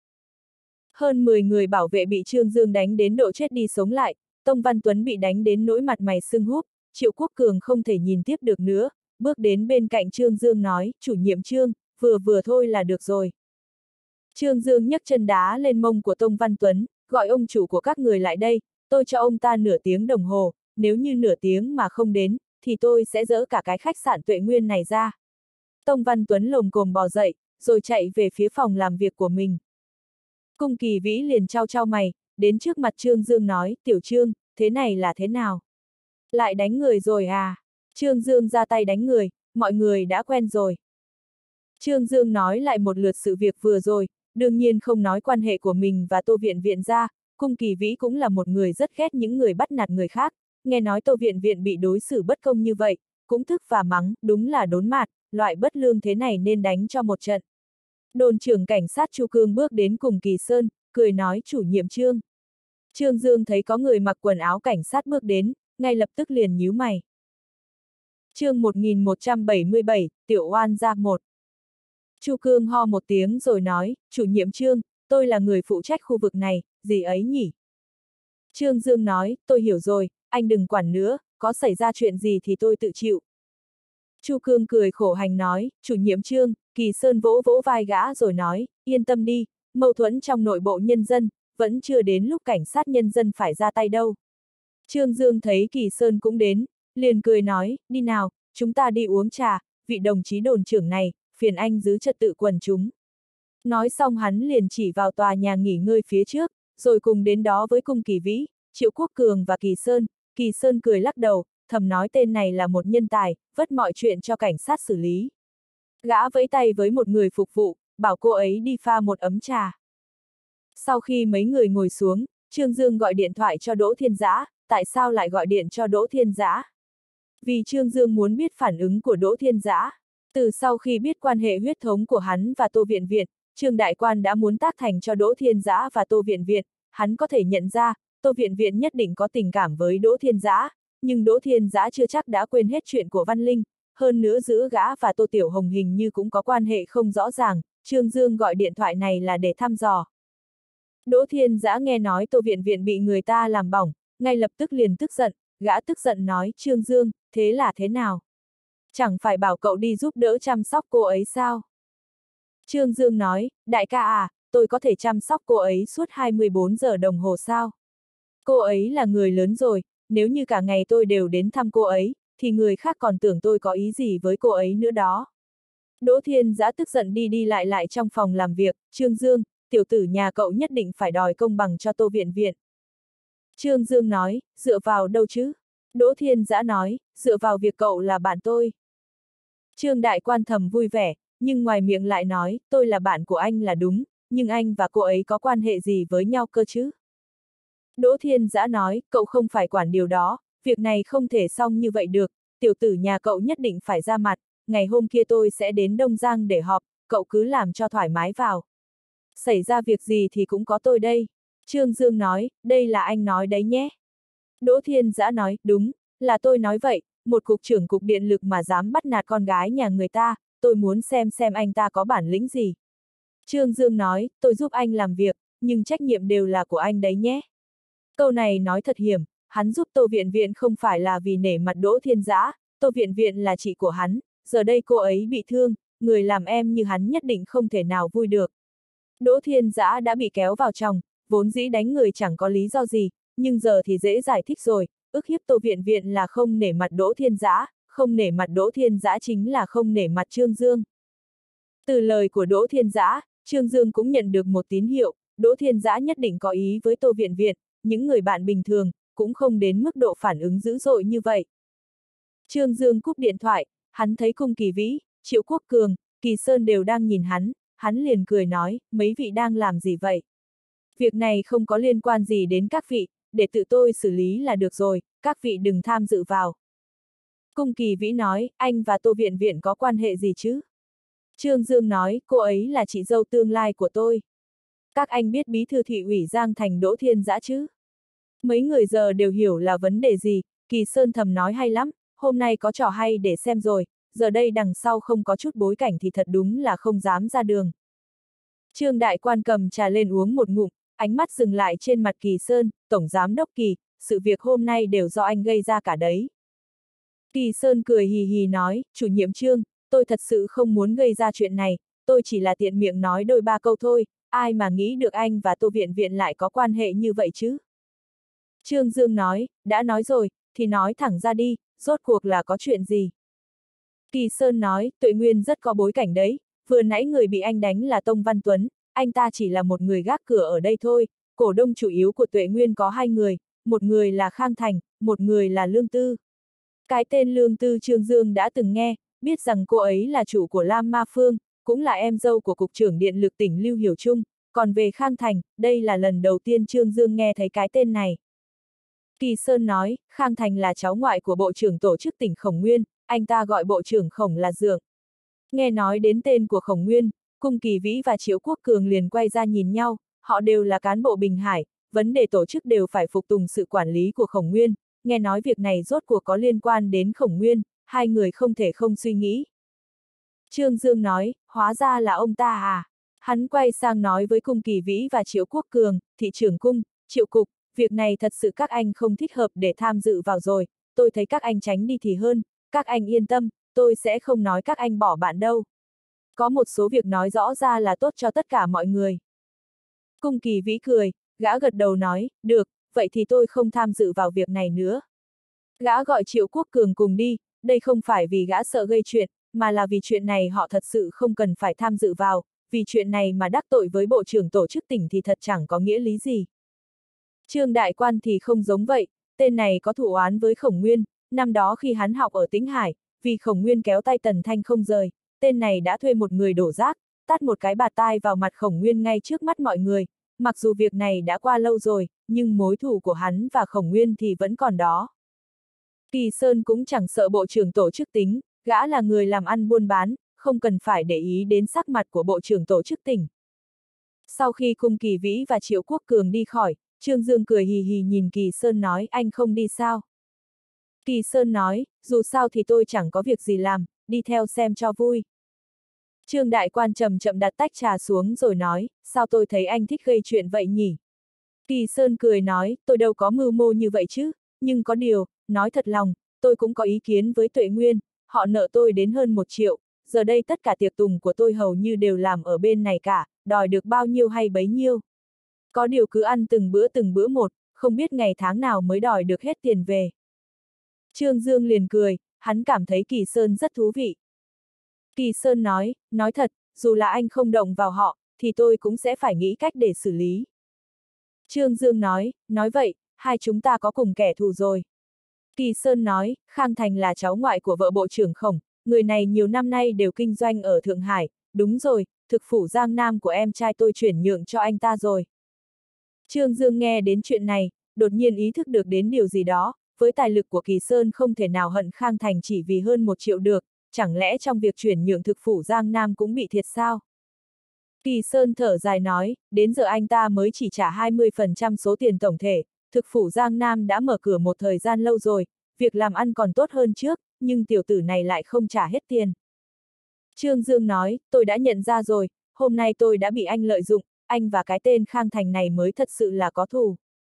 Hơn mười người bảo vệ bị Trương Dương đánh đến độ chết đi sống lại, Tông Văn Tuấn bị đánh đến nỗi mặt mày sưng húp, Triệu Quốc Cường không thể nhìn tiếp được nữa, bước đến bên cạnh Trương Dương nói, chủ nhiệm Trương, vừa vừa thôi là được rồi. Trương Dương nhấc chân đá lên mông của Tông Văn Tuấn, gọi ông chủ của các người lại đây, tôi cho ông ta nửa tiếng đồng hồ, nếu như nửa tiếng mà không đến, thì tôi sẽ dỡ cả cái khách sạn Tuệ Nguyên này ra. Tông Văn Tuấn lồm cồm bò dậy, rồi chạy về phía phòng làm việc của mình. Cung Kỳ Vĩ liền trao trao mày, đến trước mặt Trương Dương nói, tiểu Trương, thế này là thế nào? Lại đánh người rồi à? Trương Dương ra tay đánh người, mọi người đã quen rồi. Trương Dương nói lại một lượt sự việc vừa rồi, đương nhiên không nói quan hệ của mình và Tô Viện Viện ra, Cung Kỳ Vĩ cũng là một người rất ghét những người bắt nạt người khác, nghe nói Tô Viện Viện bị đối xử bất công như vậy, cũng thức và mắng, đúng là đốn mạt, loại bất lương thế này nên đánh cho một trận. Đồn trưởng cảnh sát Chu Cương bước đến cùng Kỳ Sơn, cười nói chủ nhiệm Trương. Trương Dương thấy có người mặc quần áo cảnh sát bước đến, ngay lập tức liền nhíu mày. Chương một nghìn một trăm bảy mươi bảy, Tiểu Oan gia một. Chu Cương ho một tiếng rồi nói, chủ nhiệm Trương, tôi là người phụ trách khu vực này, gì ấy nhỉ? Trương Dương nói, tôi hiểu rồi, anh đừng quản nữa, có xảy ra chuyện gì thì tôi tự chịu. Chu Cương cười khổ hành nói, chủ nhiệm Trương, Kỳ Sơn vỗ vỗ vai gã rồi nói, yên tâm đi, mâu thuẫn trong nội bộ nhân dân, vẫn chưa đến lúc cảnh sát nhân dân phải ra tay đâu. Trương Dương thấy Kỳ Sơn cũng đến, liền cười nói, đi nào, chúng ta đi uống trà, vị đồng chí đồn trưởng này, phiền anh giữ trật tự quần chúng. Nói xong hắn liền chỉ vào tòa nhà nghỉ ngơi phía trước, rồi cùng đến đó với Cung Kỳ Vĩ, Triệu Quốc Cường và Kỳ Sơn. Kỳ Sơn cười lắc đầu, thầm nói tên này là một nhân tài, vất mọi chuyện cho cảnh sát xử lý. Gã vẫy tay với một người phục vụ, bảo cô ấy đi pha một ấm trà. Sau khi mấy người ngồi xuống, Trương Dương gọi điện thoại cho Đỗ Thiên Dã. Tại sao lại gọi điện cho Đỗ Thiên Dã? Vì Trương Dương muốn biết phản ứng của Đỗ Thiên Dã. Từ sau khi biết quan hệ huyết thống của hắn và Tô Viện Viện, Trương Đại Quan đã muốn tác thành cho Đỗ Thiên Dã và Tô Viện Viện, hắn có thể nhận ra, Tô Viện Viện nhất định có tình cảm với Đỗ Thiên Dã, nhưng Đỗ Thiên Dã chưa chắc đã quên hết chuyện của Văn Linh, hơn nữa giữa gã và Tô Tiểu Hồng hình như cũng có quan hệ không rõ ràng, Trương Dương gọi điện thoại này là để thăm dò. Đỗ Thiên Dã nghe nói Tô Viện Viện bị người ta làm bỏng, ngay lập tức liền tức giận, gã tức giận nói, Trương Dương, thế là thế nào? Chẳng phải bảo cậu đi giúp đỡ chăm sóc cô ấy sao? Trương Dương nói, đại ca à, tôi có thể chăm sóc cô ấy suốt hai mươi bốn giờ đồng hồ sao? Cô ấy là người lớn rồi, nếu như cả ngày tôi đều đến thăm cô ấy, thì người khác còn tưởng tôi có ý gì với cô ấy nữa đó. Đỗ Thiên Dã tức giận đi đi lại lại trong phòng làm việc, Trương Dương, tiểu tử nhà cậu nhất định phải đòi công bằng cho Tô Viện Viện. Trương Dương nói, dựa vào đâu chứ? Đỗ Thiên Dã nói, dựa vào việc cậu là bạn tôi. Trương Đại Quan thầm vui vẻ, nhưng ngoài miệng lại nói, tôi là bạn của anh là đúng, nhưng anh và cô ấy có quan hệ gì với nhau cơ chứ? Đỗ Thiên Dã nói, cậu không phải quản điều đó, việc này không thể xong như vậy được, tiểu tử nhà cậu nhất định phải ra mặt, ngày hôm kia tôi sẽ đến Đông Giang để họp, cậu cứ làm cho thoải mái vào. Xảy ra việc gì thì cũng có tôi đây. Trương Dương nói, đây là anh nói đấy nhé. Đỗ Thiên Dã nói, đúng, là tôi nói vậy, một cục trưởng cục điện lực mà dám bắt nạt con gái nhà người ta, tôi muốn xem xem anh ta có bản lĩnh gì. Trương Dương nói, tôi giúp anh làm việc, nhưng trách nhiệm đều là của anh đấy nhé. Câu này nói thật hiểm, hắn giúp Tô Viện Viện không phải là vì nể mặt Đỗ Thiên Dã, Tô Viện Viện là chị của hắn, giờ đây cô ấy bị thương, người làm em như hắn nhất định không thể nào vui được. Đỗ Thiên Dã đã bị kéo vào chồng, vốn dĩ đánh người chẳng có lý do gì, nhưng giờ thì dễ giải thích rồi, ức hiếp Tô Viện Viện là không nể mặt Đỗ Thiên Dã, không nể mặt Đỗ Thiên Dã chính là không nể mặt Trương Dương. Từ lời của Đỗ Thiên Dã, Trương Dương cũng nhận được một tín hiệu, Đỗ Thiên Dã nhất định có ý với Tô Viện Viện, những người bạn bình thường, cũng không đến mức độ phản ứng dữ dội như vậy. Trương Dương cúp điện thoại, hắn thấy Cung Kỳ Vĩ, Triệu Quốc Cường, Kỳ Sơn đều đang nhìn hắn, hắn liền cười nói, mấy vị đang làm gì vậy? Việc này không có liên quan gì đến các vị, để tự tôi xử lý là được rồi, các vị đừng tham dự vào. Cung Kỳ Vĩ nói, anh và Tô Viện Viện có quan hệ gì chứ? Trương Dương nói, cô ấy là chị dâu tương lai của tôi. Các anh biết bí thư thị ủy Giang Thành Đỗ Thiên Dã chứ? Mấy người giờ đều hiểu là vấn đề gì, Kỳ Sơn thầm nói hay lắm, hôm nay có trò hay để xem rồi, giờ đây đằng sau không có chút bối cảnh thì thật đúng là không dám ra đường. Trương Đại Quan cầm trà lên uống một ngụm, ánh mắt dừng lại trên mặt Kỳ Sơn, Tổng Giám Đốc Kỳ, sự việc hôm nay đều do anh gây ra cả đấy. Kỳ Sơn cười hì hì nói, chủ nhiệm Trương, tôi thật sự không muốn gây ra chuyện này, tôi chỉ là tiện miệng nói đôi ba câu thôi, ai mà nghĩ được anh và Tô Viện Viện lại có quan hệ như vậy chứ? Trương Dương nói, đã nói rồi, thì nói thẳng ra đi, rốt cuộc là có chuyện gì? Kỳ Sơn nói, Tuệ Nguyên rất có bối cảnh đấy, vừa nãy người bị anh đánh là Tông Văn Tuấn, anh ta chỉ là một người gác cửa ở đây thôi, cổ đông chủ yếu của Tuệ Nguyên có hai người, một người là Khang Thành, một người là Lương Tư. Cái tên Lương Tư Trương Dương đã từng nghe, biết rằng cô ấy là chủ của Lam Ma Phương, cũng là em dâu của Cục trưởng Điện lực tỉnh Lưu Hiểu Trung, còn về Khang Thành, đây là lần đầu tiên Trương Dương nghe thấy cái tên này. Kỳ Sơn nói, Khang Thành là cháu ngoại của Bộ trưởng Tổ chức tỉnh Khổng Nguyên, anh ta gọi Bộ trưởng Khổng là Dượng. Nghe nói đến tên của Khổng Nguyên, Cung Kỳ Vĩ và Triệu Quốc Cường liền quay ra nhìn nhau, họ đều là cán bộ Bình Hải, vấn đề tổ chức đều phải phục tùng sự quản lý của Khổng Nguyên, nghe nói việc này rốt cuộc có liên quan đến Khổng Nguyên, hai người không thể không suy nghĩ. Trương Dương nói, hóa ra là ông ta à? Hắn quay sang nói với Cung Kỳ Vĩ và Triệu Quốc Cường, thị trưởng Cung, Triệu Cục, việc này thật sự các anh không thích hợp để tham dự vào rồi, tôi thấy các anh tránh đi thì hơn, các anh yên tâm, tôi sẽ không nói các anh bỏ bạn đâu. Có một số việc nói rõ ra là tốt cho tất cả mọi người. Cung Kỳ Vĩ cười, gã gật đầu nói, được, vậy thì tôi không tham dự vào việc này nữa. Gã gọi Triệu Quốc Cường cùng đi, đây không phải vì gã sợ gây chuyện, mà là vì chuyện này họ thật sự không cần phải tham dự vào, vì chuyện này mà đắc tội với Bộ trưởng Tổ chức tỉnh thì thật chẳng có nghĩa lý gì. Trương Đại Quan thì không giống vậy, tên này có thù oán với Khổng Nguyên, năm đó khi hắn học ở Tĩnh Hải, vì Khổng Nguyên kéo tay Tần Thanh không rời, tên này đã thuê một người đổ rác, tát một cái bạt tai vào mặt Khổng Nguyên ngay trước mắt mọi người, mặc dù việc này đã qua lâu rồi, nhưng mối thù của hắn và Khổng Nguyên thì vẫn còn đó. Kỳ Sơn cũng chẳng sợ Bộ trưởng Tổ chức tỉnh, gã là người làm ăn buôn bán, không cần phải để ý đến sắc mặt của Bộ trưởng Tổ chức tỉnh. Sau khi Cung Kỳ Vĩ và Triệu Quốc Cường đi khỏi, Trương Dương cười hì hì nhìn Kỳ Sơn nói, anh không đi sao? Kỳ Sơn nói, dù sao thì tôi chẳng có việc gì làm, đi theo xem cho vui. Trương Đại Quan chậm chậm đặt tách trà xuống rồi nói, sao tôi thấy anh thích gây chuyện vậy nhỉ? Kỳ Sơn cười nói, tôi đâu có mưu mô như vậy chứ, nhưng có điều, nói thật lòng, tôi cũng có ý kiến với Tuệ Nguyên, họ nợ tôi đến hơn một triệu, giờ đây tất cả tiệc tùng của tôi hầu như đều làm ở bên này cả, đòi được bao nhiêu hay bấy nhiêu. Có điều cứ ăn từng bữa từng bữa một, không biết ngày tháng nào mới đòi được hết tiền về. Trương Dương liền cười, hắn cảm thấy Kỳ Sơn rất thú vị. Kỳ Sơn nói, nói thật, dù là anh không động vào họ, thì tôi cũng sẽ phải nghĩ cách để xử lý. Trương Dương nói, nói vậy, hai chúng ta có cùng kẻ thù rồi. Kỳ Sơn nói, Khang Thành là cháu ngoại của vợ Bộ trưởng Khổng, người này nhiều năm nay đều kinh doanh ở Thượng Hải, đúng rồi, thực phủ Giang Nam của em trai tôi chuyển nhượng cho anh ta rồi. Trương Dương nghe đến chuyện này, đột nhiên ý thức được đến điều gì đó, với tài lực của Kỳ Sơn không thể nào hận Khang Thành chỉ vì hơn một triệu được, chẳng lẽ trong việc chuyển nhượng thực phủ Giang Nam cũng bị thiệt sao? Kỳ Sơn thở dài nói, đến giờ anh ta mới chỉ trả hai mươi phần trăm số tiền tổng thể, thực phủ Giang Nam đã mở cửa một thời gian lâu rồi, việc làm ăn còn tốt hơn trước, nhưng tiểu tử này lại không trả hết tiền. Trương Dương nói, tôi đã nhận ra rồi, hôm nay tôi đã bị anh lợi dụng, anh và cái tên Khang Thành này mới thật sự là có thù.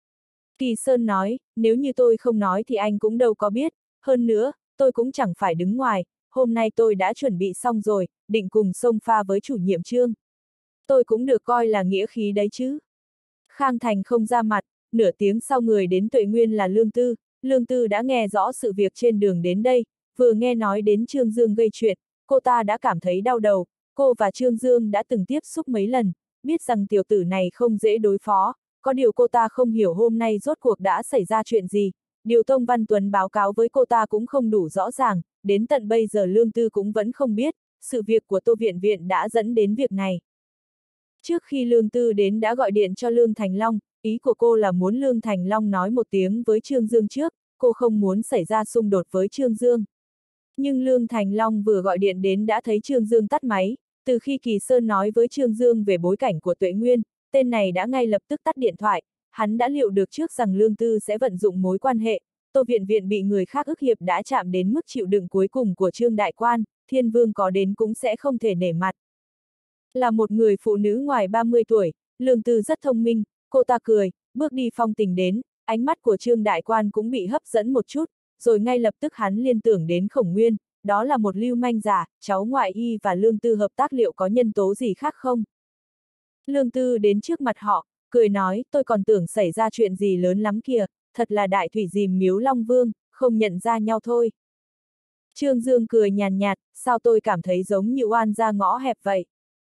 Kỳ Sơn nói, nếu như tôi không nói thì anh cũng đâu có biết, hơn nữa, tôi cũng chẳng phải đứng ngoài, hôm nay tôi đã chuẩn bị xong rồi, định cùng xông pha với chủ nhiệm Trương. Tôi cũng được coi là nghĩa khí đấy chứ. Khang Thành không ra mặt, nửa tiếng sau người đến Tuệ Nguyên là Lương Tư, Lương Tư đã nghe rõ sự việc trên đường đến đây, vừa nghe nói đến Trương Dương gây chuyện, cô ta đã cảm thấy đau đầu, cô và Trương Dương đã từng tiếp xúc mấy lần, biết rằng tiểu tử này không dễ đối phó, có điều cô ta không hiểu hôm nay rốt cuộc đã xảy ra chuyện gì, điều Tông Văn Tuấn báo cáo với cô ta cũng không đủ rõ ràng, đến tận bây giờ Lương Tư cũng vẫn không biết, sự việc của Tô Viện Viện đã dẫn đến việc này. Trước khi Lương Tư đến đã gọi điện cho Lương Thành Long, ý của cô là muốn Lương Thành Long nói một tiếng với Trương Dương trước, cô không muốn xảy ra xung đột với Trương Dương. Nhưng Lương Thành Long vừa gọi điện đến đã thấy Trương Dương tắt máy, từ khi Kỳ Sơn nói với Trương Dương về bối cảnh của Tuệ Nguyên, tên này đã ngay lập tức tắt điện thoại, hắn đã liệu được trước rằng Lương Tư sẽ vận dụng mối quan hệ, Tô Viện Viện bị người khác ức hiếp đã chạm đến mức chịu đựng cuối cùng của Trương Đại Quan, Thiên Vương có đến cũng sẽ không thể nể mặt. Là một người phụ nữ ngoài ba mươi tuổi, Lương Tư rất thông minh, cô ta cười, bước đi phong tình đến, ánh mắt của Trương Đại Quan cũng bị hấp dẫn một chút, rồi ngay lập tức hắn liên tưởng đến Khổng Nguyên, đó là một lưu manh giả, cháu ngoại y và Lương Tư hợp tác liệu có nhân tố gì khác không? Lương Tư đến trước mặt họ, cười nói, tôi còn tưởng xảy ra chuyện gì lớn lắm kìa, thật là đại thủy dìm miếu Long Vương, không nhận ra nhau thôi. Trương Dương cười nhàn nhạt, sao tôi cảm thấy giống như oan ra ngõ hẹp vậy?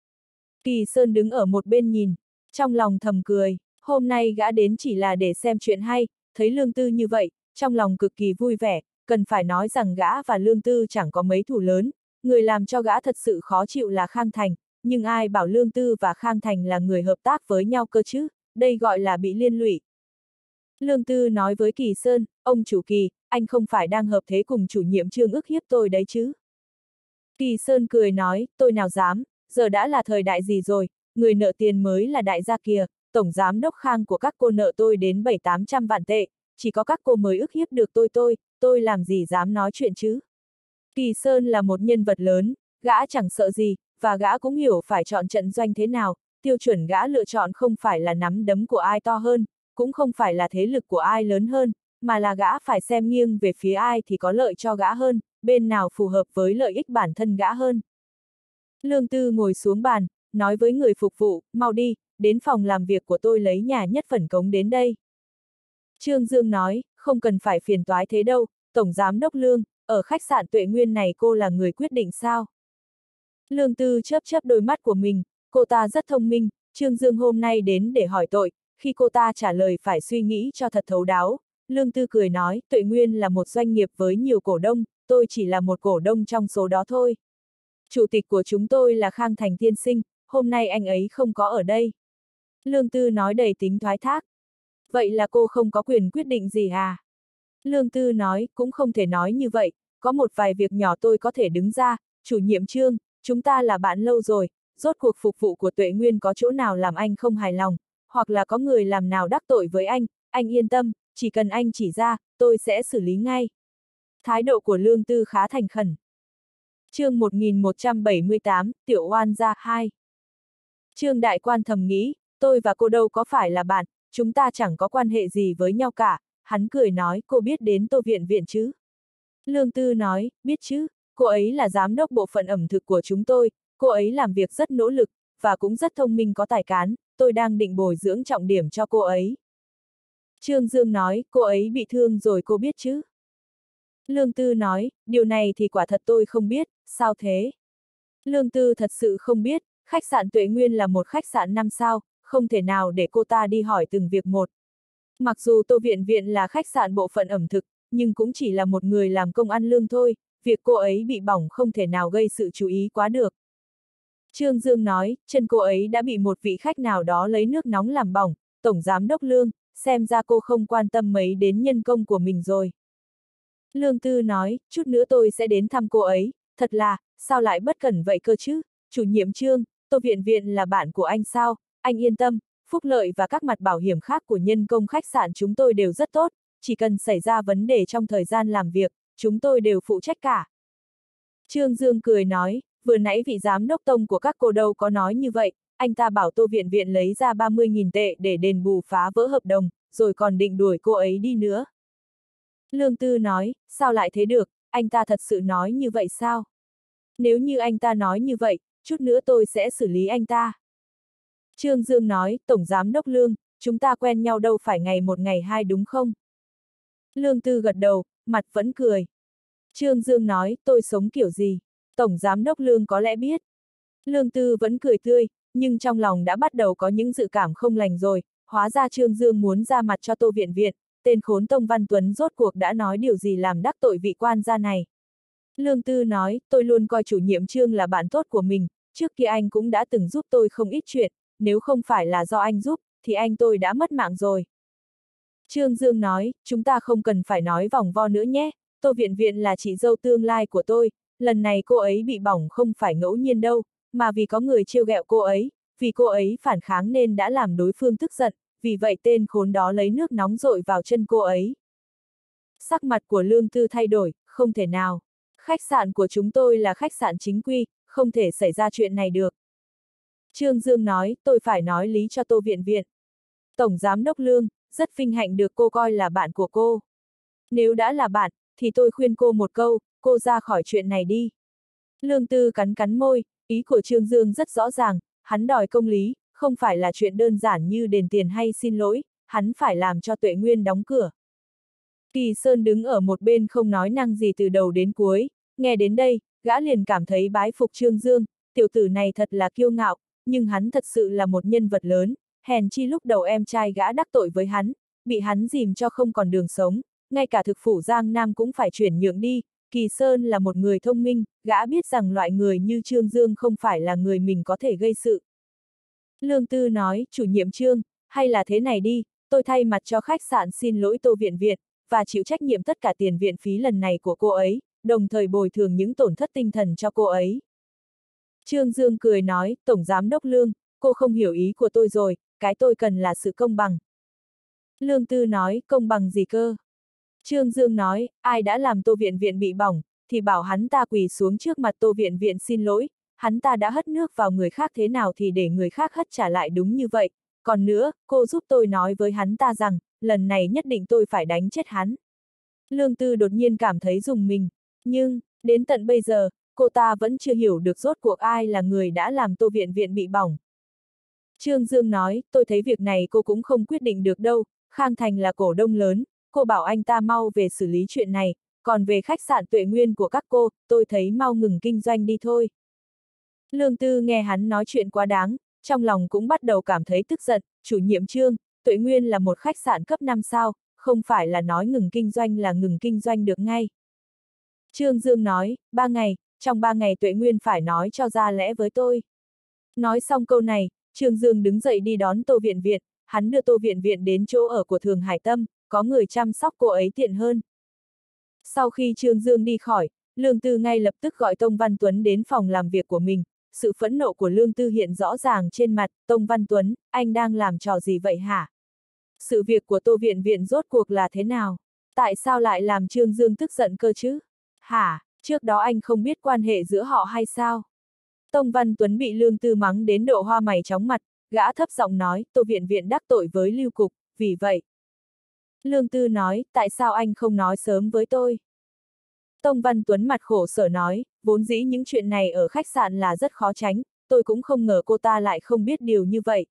Kỳ Sơn đứng ở một bên nhìn, trong lòng thầm cười, hôm nay gã đến chỉ là để xem chuyện hay, thấy Lương Tư như vậy, trong lòng cực kỳ vui vẻ, cần phải nói rằng gã và Lương Tư chẳng có mấy thù lớn, người làm cho gã thật sự khó chịu là Khang Thành, nhưng ai bảo Lương Tư và Khang Thành là người hợp tác với nhau cơ chứ, đây gọi là bị liên lụy. Lương Tư nói với Kỳ Sơn, ông chủ Kỳ, anh không phải đang hợp thế cùng chủ nhiệm Trương ức hiếp tôi đấy chứ? Kỳ Sơn cười nói, tôi nào dám, giờ đã là thời đại gì rồi, người nợ tiền mới là đại gia kìa, tổng giám đốc Khang của các cô nợ tôi đến bảy tám trăm vạn tệ, chỉ có các cô mới ức hiếp được tôi tôi, tôi làm gì dám nói chuyện chứ? Kỳ Sơn là một nhân vật lớn, gã chẳng sợ gì, và gã cũng hiểu phải chọn trận doanh thế nào, tiêu chuẩn gã lựa chọn không phải là nắm đấm của ai to hơn, cũng không phải là thế lực của ai lớn hơn, mà là gã phải xem nghiêng về phía ai thì có lợi cho gã hơn, bên nào phù hợp với lợi ích bản thân gã hơn. Lương Tư ngồi xuống bàn, nói với người phục vụ, mau đi, đến phòng làm việc của tôi lấy nhà nhất phần cống đến đây. Trương Dương nói, không cần phải phiền toái thế đâu, Tổng Giám đốc Lương, ở khách sạn Tuệ Nguyên này cô là người quyết định sao? Lương Tư chớp chớp đôi mắt của mình, cô ta rất thông minh, Trương Dương hôm nay đến để hỏi tội, khi cô ta trả lời phải suy nghĩ cho thật thấu đáo. Lương Tư cười nói, Tuệ Nguyên là một doanh nghiệp với nhiều cổ đông, tôi chỉ là một cổ đông trong số đó thôi. Chủ tịch của chúng tôi là Khang Thành tiên sinh, hôm nay anh ấy không có ở đây. Lương Tư nói đầy tính thoái thác. Vậy là cô không có quyền quyết định gì à? Lương Tư nói, cũng không thể nói như vậy, có một vài việc nhỏ tôi có thể đứng ra, chủ nhiệm Trương, chúng ta là bạn lâu rồi, rốt cuộc phục vụ của Tuệ Nguyên có chỗ nào làm anh không hài lòng, hoặc là có người làm nào đắc tội với anh, anh yên tâm, chỉ cần anh chỉ ra, tôi sẽ xử lý ngay. Thái độ của Lương Tư khá thành khẩn. Chương một nghìn một trăm bảy mươi tám, Tiểu Oan gia hai. Trương Đại Quan thầm nghĩ, tôi và cô đâu có phải là bạn, chúng ta chẳng có quan hệ gì với nhau cả, hắn cười nói, cô biết đến Tô Viện Viện chứ? Lương Tư nói, biết chứ, cô ấy là giám đốc bộ phận ẩm thực của chúng tôi, cô ấy làm việc rất nỗ lực, và cũng rất thông minh có tài cán, tôi đang định bồi dưỡng trọng điểm cho cô ấy. Trương Dương nói, cô ấy bị thương rồi cô biết chứ? Lương Tư nói, điều này thì quả thật tôi không biết, sao thế? Lương Tư thật sự không biết, khách sạn Tuệ Nguyên là một khách sạn năm sao, không thể nào để cô ta đi hỏi từng việc một. Mặc dù Tô Viện Viện là khách sạn bộ phận ẩm thực, nhưng cũng chỉ là một người làm công ăn lương thôi, việc cô ấy bị bỏng không thể nào gây sự chú ý quá được. Trương Dương nói, chân cô ấy đã bị một vị khách nào đó lấy nước nóng làm bỏng, Tổng Giám đốc Lương, xem ra cô không quan tâm mấy đến nhân công của mình rồi. Lương Tư nói, chút nữa tôi sẽ đến thăm cô ấy, thật là, sao lại bất cẩn vậy cơ chứ, chủ nhiệm Trương, Tô Viện Viện là bạn của anh sao, anh yên tâm, phúc lợi và các mặt bảo hiểm khác của nhân công khách sạn chúng tôi đều rất tốt, chỉ cần xảy ra vấn đề trong thời gian làm việc, chúng tôi đều phụ trách cả. Trương Dương cười nói, vừa nãy vị giám đốc Tông của các cô đâu có nói như vậy, anh ta bảo Tô Viện Viện lấy ra ba mươi nghìn tệ để đền bù phá vỡ hợp đồng, rồi còn định đuổi cô ấy đi nữa. Lương Tư nói, sao lại thế được, anh ta thật sự nói như vậy sao? Nếu như anh ta nói như vậy, chút nữa tôi sẽ xử lý anh ta. Trương Dương nói, Tổng Giám đốc Lương, chúng ta quen nhau đâu phải ngày một ngày hai đúng không? Lương Tư gật đầu, mặt vẫn cười. Trương Dương nói, tôi sống kiểu gì? Tổng Giám đốc Lương có lẽ biết. Lương Tư vẫn cười tươi, nhưng trong lòng đã bắt đầu có những dự cảm không lành rồi, hóa ra Trương Dương muốn ra mặt cho Tô Viện Viện, tên khốn Tông Văn Tuấn rốt cuộc đã nói điều gì làm đắc tội vị quan gia này. Lương Tư nói, tôi luôn coi chủ nhiệm Trương là bạn tốt của mình, trước kia anh cũng đã từng giúp tôi không ít chuyện, nếu không phải là do anh giúp, thì anh tôi đã mất mạng rồi. Trương Dương nói, chúng ta không cần phải nói vòng vo nữa nhé, Tô Viện Viện là chị dâu tương lai của tôi, lần này cô ấy bị bỏng không phải ngẫu nhiên đâu, mà vì có người trêu ghẹo cô ấy, vì cô ấy phản kháng nên đã làm đối phương tức giận, vì vậy tên khốn đó lấy nước nóng dội vào chân cô ấy. Sắc mặt của Lương Tư thay đổi, không thể nào. Khách sạn của chúng tôi là khách sạn chính quy, không thể xảy ra chuyện này được. Trương Dương nói, tôi phải nói lý cho Tô Viện Viện. Tổng Giám đốc Lương, rất vinh hạnh được cô coi là bạn của cô. Nếu đã là bạn, thì tôi khuyên cô một câu, cô ra khỏi chuyện này đi. Lương Tư cắn cắn môi, ý của Trương Dương rất rõ ràng, hắn đòi công lý, không phải là chuyện đơn giản như đền tiền hay xin lỗi, hắn phải làm cho Tuệ Nguyên đóng cửa. Kỳ Sơn đứng ở một bên không nói năng gì từ đầu đến cuối, nghe đến đây, gã liền cảm thấy bái phục Trương Dương, tiểu tử này thật là kiêu ngạo, nhưng hắn thật sự là một nhân vật lớn, hèn chi lúc đầu em trai gã đắc tội với hắn, bị hắn dìm cho không còn đường sống, ngay cả thực phủ Giang Nam cũng phải chuyển nhượng đi. Kỳ Sơn là một người thông minh, gã biết rằng loại người như Trương Dương không phải là người mình có thể gây sự. Lương Tư nói, chủ nhiệm Trương, hay là thế này đi, tôi thay mặt cho khách sạn xin lỗi Tô Viện Viện, và chịu trách nhiệm tất cả tiền viện phí lần này của cô ấy, đồng thời bồi thường những tổn thất tinh thần cho cô ấy. Trương Dương cười nói, Tổng Giám đốc Lương, cô không hiểu ý của tôi rồi, cái tôi cần là sự công bằng. Lương Tư nói, công bằng gì cơ? Trương Dương nói, ai đã làm Tô Viện Viện bị bỏng, thì bảo hắn ta quỳ xuống trước mặt Tô Viện Viện xin lỗi, hắn ta đã hất nước vào người khác thế nào thì để người khác hất trả lại đúng như vậy. Còn nữa, cô giúp tôi nói với hắn ta rằng, lần này nhất định tôi phải đánh chết hắn. Lương Tư đột nhiên cảm thấy rùng mình, nhưng, đến tận bây giờ, cô ta vẫn chưa hiểu được rốt cuộc ai là người đã làm Tô Viện Viện bị bỏng. Trương Dương nói, tôi thấy việc này cô cũng không quyết định được đâu, Khang Thành là cổ đông lớn, cô bảo anh ta mau về xử lý chuyện này, còn về khách sạn Tuệ Nguyên của các cô, tôi thấy mau ngừng kinh doanh đi thôi. Lương Tư nghe hắn nói chuyện quá đáng, trong lòng cũng bắt đầu cảm thấy tức giận, chủ nhiệm Trương, Tuệ Nguyên là một khách sạn cấp năm sao, không phải là nói ngừng kinh doanh là ngừng kinh doanh được ngay. Trương Dương nói, ba ngày, trong ba ngày Tuệ Nguyên phải nói cho ra lẽ với tôi. Nói xong câu này, Trương Dương đứng dậy đi đón Tô Viện Viện, hắn đưa Tô Viện Viện đến chỗ ở của Thường Hải Tâm, có người chăm sóc cô ấy tiện hơn. Sau khi Trương Dương đi khỏi, Lương Tư ngay lập tức gọi Tông Văn Tuấn đến phòng làm việc của mình, sự phẫn nộ của Lương Tư hiện rõ ràng trên mặt, Tông Văn Tuấn, anh đang làm trò gì vậy hả? Sự việc của Tô Viện Viện rốt cuộc là thế nào? Tại sao lại làm Trương Dương tức giận cơ chứ? Hả, trước đó anh không biết quan hệ giữa họ hay sao? Tông Văn Tuấn bị Lương Tư mắng đến độ hoa mày chóng mặt, gã thấp giọng nói, Tô Viện Viện đắc tội với Lưu Cục, vì vậy. Lương Tư nói, tại sao anh không nói sớm với tôi? Tông Văn Tuấn mặt khổ sở nói, vốn dĩ những chuyện này ở khách sạn là rất khó tránh, tôi cũng không ngờ cô ta lại không biết điều như vậy.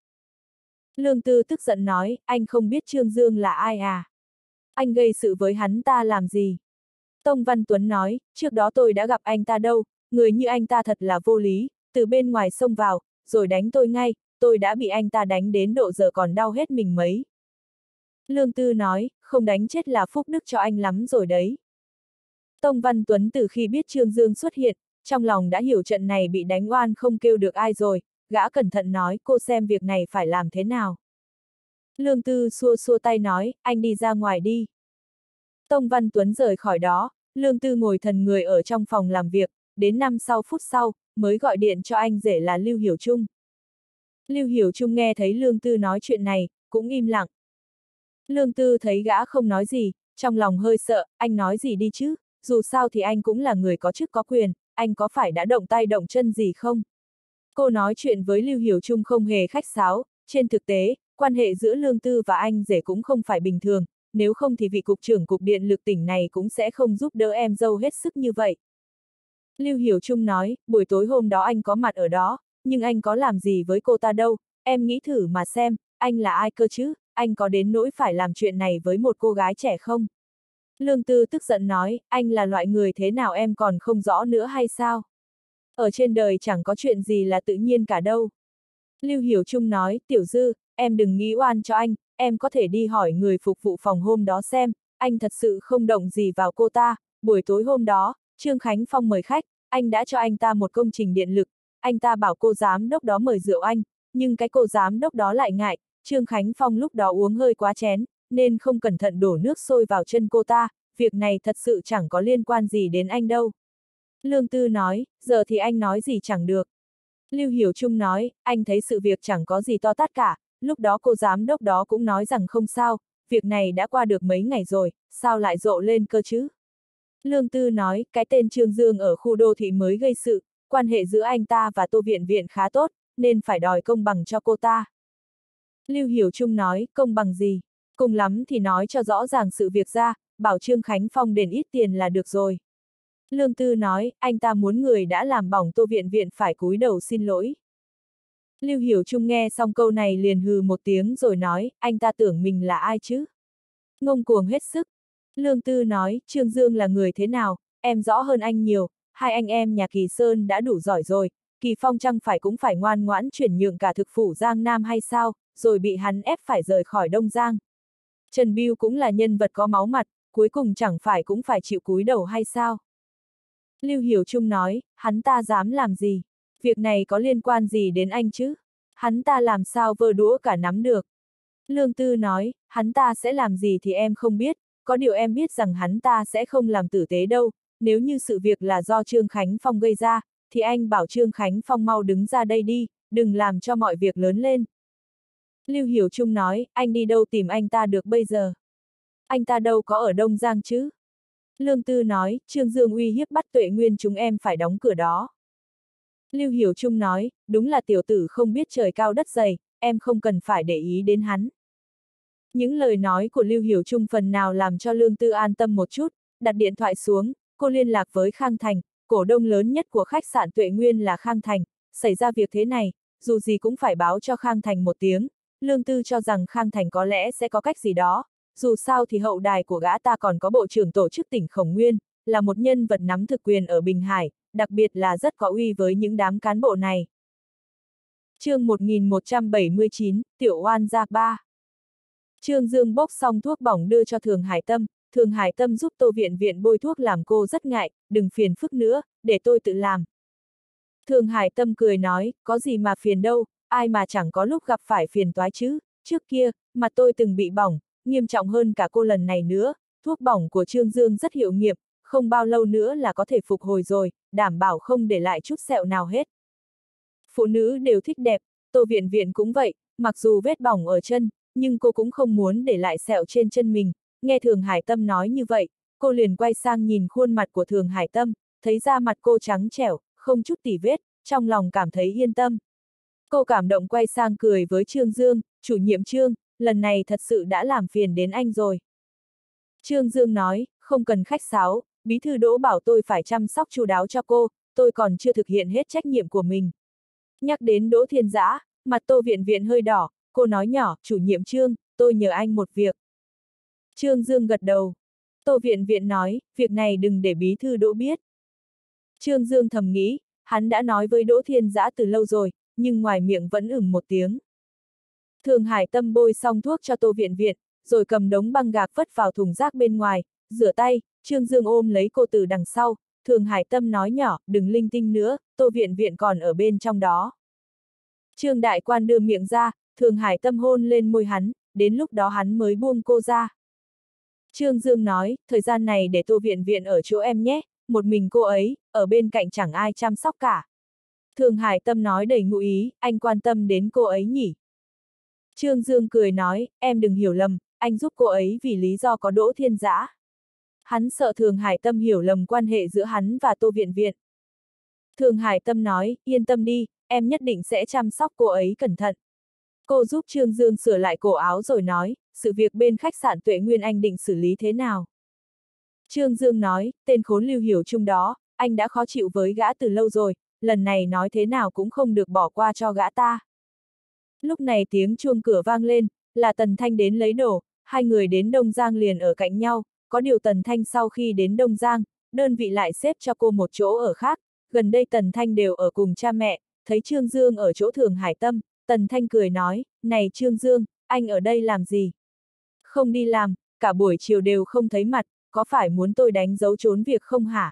Lương Tư tức giận nói, anh không biết Trương Dương là ai à? Anh gây sự với hắn ta làm gì? Tông Văn Tuấn nói, trước đó tôi đã gặp anh ta đâu, người như anh ta thật là vô lý, từ bên ngoài xông vào, rồi đánh tôi ngay, tôi đã bị anh ta đánh đến độ giờ còn đau hết mình mấy. Lương Tư nói, không đánh chết là phúc đức cho anh lắm rồi đấy. Tông Văn Tuấn từ khi biết Trương Dương xuất hiện, trong lòng đã hiểu trận này bị đánh oan không kêu được ai rồi, gã cẩn thận nói, cô xem việc này phải làm thế nào. Lương Tư xua xua tay nói, anh đi ra ngoài đi. Tông Văn Tuấn rời khỏi đó, Lương Tư ngồi thần người ở trong phòng làm việc, đến năm sau phút sau, mới gọi điện cho anh rể là Lưu Hiểu Trung. Lưu Hiểu Trung nghe thấy Lương Tư nói chuyện này, cũng im lặng. Lương Tư thấy gã không nói gì, trong lòng hơi sợ, anh nói gì đi chứ, dù sao thì anh cũng là người có chức có quyền, anh có phải đã động tay động chân gì không? Cô nói chuyện với Lưu Hiểu Trung không hề khách sáo, trên thực tế, quan hệ giữa Lương Tư và anh rể cũng không phải bình thường, nếu không thì vị cục trưởng cục điện lực tỉnh này cũng sẽ không giúp đỡ em dâu hết sức như vậy. Lưu Hiểu Trung nói, buổi tối hôm đó anh có mặt ở đó, nhưng anh có làm gì với cô ta đâu, em nghĩ thử mà xem, anh là ai cơ chứ, anh có đến nỗi phải làm chuyện này với một cô gái trẻ không? Lương Tư tức giận nói, anh là loại người thế nào em còn không rõ nữa hay sao? Ở trên đời chẳng có chuyện gì là tự nhiên cả đâu. Lưu Hiểu Trung nói, Tiểu Dư, em đừng nghĩ oan cho anh, em có thể đi hỏi người phục vụ phòng hôm đó xem, anh thật sự không động gì vào cô ta, buổi tối hôm đó, Trương Khánh Phong mời khách, anh đã cho anh ta một công trình điện lực, anh ta bảo cô giám đốc đó mời rượu anh, nhưng cái cô giám đốc đó lại ngại, Trương Khánh Phong lúc đó uống hơi quá chén, nên không cẩn thận đổ nước sôi vào chân cô ta, việc này thật sự chẳng có liên quan gì đến anh đâu. Lương Tư nói, giờ thì anh nói gì chẳng được. Lưu Hiểu Trung nói, anh thấy sự việc chẳng có gì to tát cả, lúc đó cô giám đốc đó cũng nói rằng không sao, việc này đã qua được mấy ngày rồi, sao lại rộ lên cơ chứ? Lương Tư nói, cái tên Trương Dương ở khu đô thị mới gây sự, quan hệ giữa anh ta và Tô Viện Viện khá tốt, nên phải đòi công bằng cho cô ta. Lưu Hiểu Trung nói, công bằng gì? Cùng lắm thì nói cho rõ ràng sự việc ra, bảo Trương Khánh Phong đền ít tiền là được rồi. Lương Tư nói, anh ta muốn người đã làm bỏng Tô Viện Viện phải cúi đầu xin lỗi. Lưu Hiểu Trung nghe xong câu này liền hừ một tiếng rồi nói, anh ta tưởng mình là ai chứ? Ngông cuồng hết sức. Lương Tư nói, Trương Dương là người thế nào, em rõ hơn anh nhiều, hai anh em nhà Kỳ Sơn đã đủ giỏi rồi, Kỳ Phong chẳng phải cũng phải ngoan ngoãn chuyển nhượng cả thực phủ Giang Nam hay sao, rồi bị hắn ép phải rời khỏi Đông Giang. Trần Bưu cũng là nhân vật có máu mặt, cuối cùng chẳng phải cũng phải chịu cúi đầu hay sao? Lưu Hiểu Trung nói, hắn ta dám làm gì? Việc này có liên quan gì đến anh chứ? Hắn ta làm sao vơ đũa cả nắm được? Lương Tư nói, hắn ta sẽ làm gì thì em không biết, có điều em biết rằng hắn ta sẽ không làm tử tế đâu, nếu như sự việc là do Trương Khánh Phong gây ra, thì anh bảo Trương Khánh Phong mau đứng ra đây đi, đừng làm cho mọi việc lớn lên. Lưu Hiểu Trung nói, anh đi đâu tìm anh ta được bây giờ? Anh ta đâu có ở Đông Giang chứ? Lương Tư nói, Trương Dương uy hiếp bắt Tuệ Nguyên chúng em phải đóng cửa đó. Lưu Hiểu Trung nói, đúng là tiểu tử không biết trời cao đất dày, em không cần phải để ý đến hắn. Những lời nói của Lưu Hiểu Trung phần nào làm cho Lương Tư an tâm một chút, đặt điện thoại xuống, cô liên lạc với Khang Thành, cổ đông lớn nhất của khách sạn Tuệ Nguyên là Khang Thành, xảy ra việc thế này, dù gì cũng phải báo cho Khang Thành một tiếng, Lương Tư cho rằng Khang Thành có lẽ sẽ có cách gì đó, dù sao thì hậu đài của gã ta còn có bộ trưởng tổ chức tỉnh Khổng Nguyên, là một nhân vật nắm thực quyền ở Bình Hải, đặc biệt là rất có uy với những đám cán bộ này. Chương một nghìn một trăm bảy mươi chín, Tiểu Oan gia ba. Trương Dương bốc xong thuốc bỏng đưa cho Thường Hải Tâm, Thường Hải Tâm giúp Tô Viện Viện bôi thuốc làm cô rất ngại, đừng phiền phức nữa, để tôi tự làm. Thường Hải Tâm cười nói, có gì mà phiền đâu, ai mà chẳng có lúc gặp phải phiền toái chứ, trước kia, mặt tôi từng bị bỏng, nghiêm trọng hơn cả cô lần này nữa, thuốc bỏng của Trương Dương rất hiệu nghiệm, không bao lâu nữa là có thể phục hồi rồi, đảm bảo không để lại chút sẹo nào hết. Phụ nữ đều thích đẹp, Tô Viện Viện cũng vậy, mặc dù vết bỏng ở chân, nhưng cô cũng không muốn để lại sẹo trên chân mình, nghe Thường Hải Tâm nói như vậy, cô liền quay sang nhìn khuôn mặt của Thường Hải Tâm, thấy da mặt cô trắng trẻo, không chút tỉ vết, trong lòng cảm thấy yên tâm. Cô cảm động quay sang cười với Trương Dương, chủ nhiệm Trương, lần này thật sự đã làm phiền đến anh rồi. Trương Dương nói, không cần khách sáo, bí thư Đỗ bảo tôi phải chăm sóc chu đáo cho cô, tôi còn chưa thực hiện hết trách nhiệm của mình. Nhắc đến Đỗ Thiên Dã, mặt Tô Viện Viện hơi đỏ, cô nói nhỏ, chủ nhiệm Trương, tôi nhờ anh một việc. Trương Dương gật đầu. Tô Viện Viện nói, việc này đừng để bí thư Đỗ biết. Trương Dương thầm nghĩ, hắn đã nói với Đỗ Thiên Dã từ lâu rồi, nhưng ngoài miệng vẫn ửng một tiếng. Thường Hải Tâm bôi xong thuốc cho Tô Viện Viện, rồi cầm đống băng gạc vứt vào thùng rác bên ngoài, rửa tay, Trương Dương ôm lấy cô từ đằng sau, Thường Hải Tâm nói nhỏ, đừng linh tinh nữa, Tô Viện Viện còn ở bên trong đó. Trương Đại Quan đưa miệng ra, Thường Hải Tâm hôn lên môi hắn, đến lúc đó hắn mới buông cô ra. Trương Dương nói, thời gian này để Tô Viện Viện ở chỗ em nhé, một mình cô ấy, ở bên cạnh chẳng ai chăm sóc cả. Thường Hải Tâm nói đầy ngụ ý, anh quan tâm đến cô ấy nhỉ. Trương Dương cười nói, em đừng hiểu lầm, anh giúp cô ấy vì lý do có Đỗ Thiên Dã. Hắn sợ Thường Hải Tâm hiểu lầm quan hệ giữa hắn và Tô Viện Viện. Thường Hải Tâm nói, yên tâm đi, em nhất định sẽ chăm sóc cô ấy cẩn thận. Cô giúp Trương Dương sửa lại cổ áo rồi nói, sự việc bên khách sạn Tuệ Nguyên anh định xử lý thế nào? Trương Dương nói, tên khốn Lưu Hiểu Trung đó, anh đã khó chịu với gã từ lâu rồi, lần này nói thế nào cũng không được bỏ qua cho gã ta. Lúc này tiếng chuông cửa vang lên, là Tần Thanh đến lấy đồ, hai người đến Đông Giang liền ở cạnh nhau, có điều Tần Thanh sau khi đến Đông Giang, đơn vị lại xếp cho cô một chỗ ở khác, gần đây Tần Thanh đều ở cùng cha mẹ, thấy Trương Dương ở chỗ Thường Hải Tâm, Tần Thanh cười nói, này Trương Dương, anh ở đây làm gì? Không đi làm, cả buổi chiều đều không thấy mặt, có phải muốn tôi đánh dấu trốn việc không hả?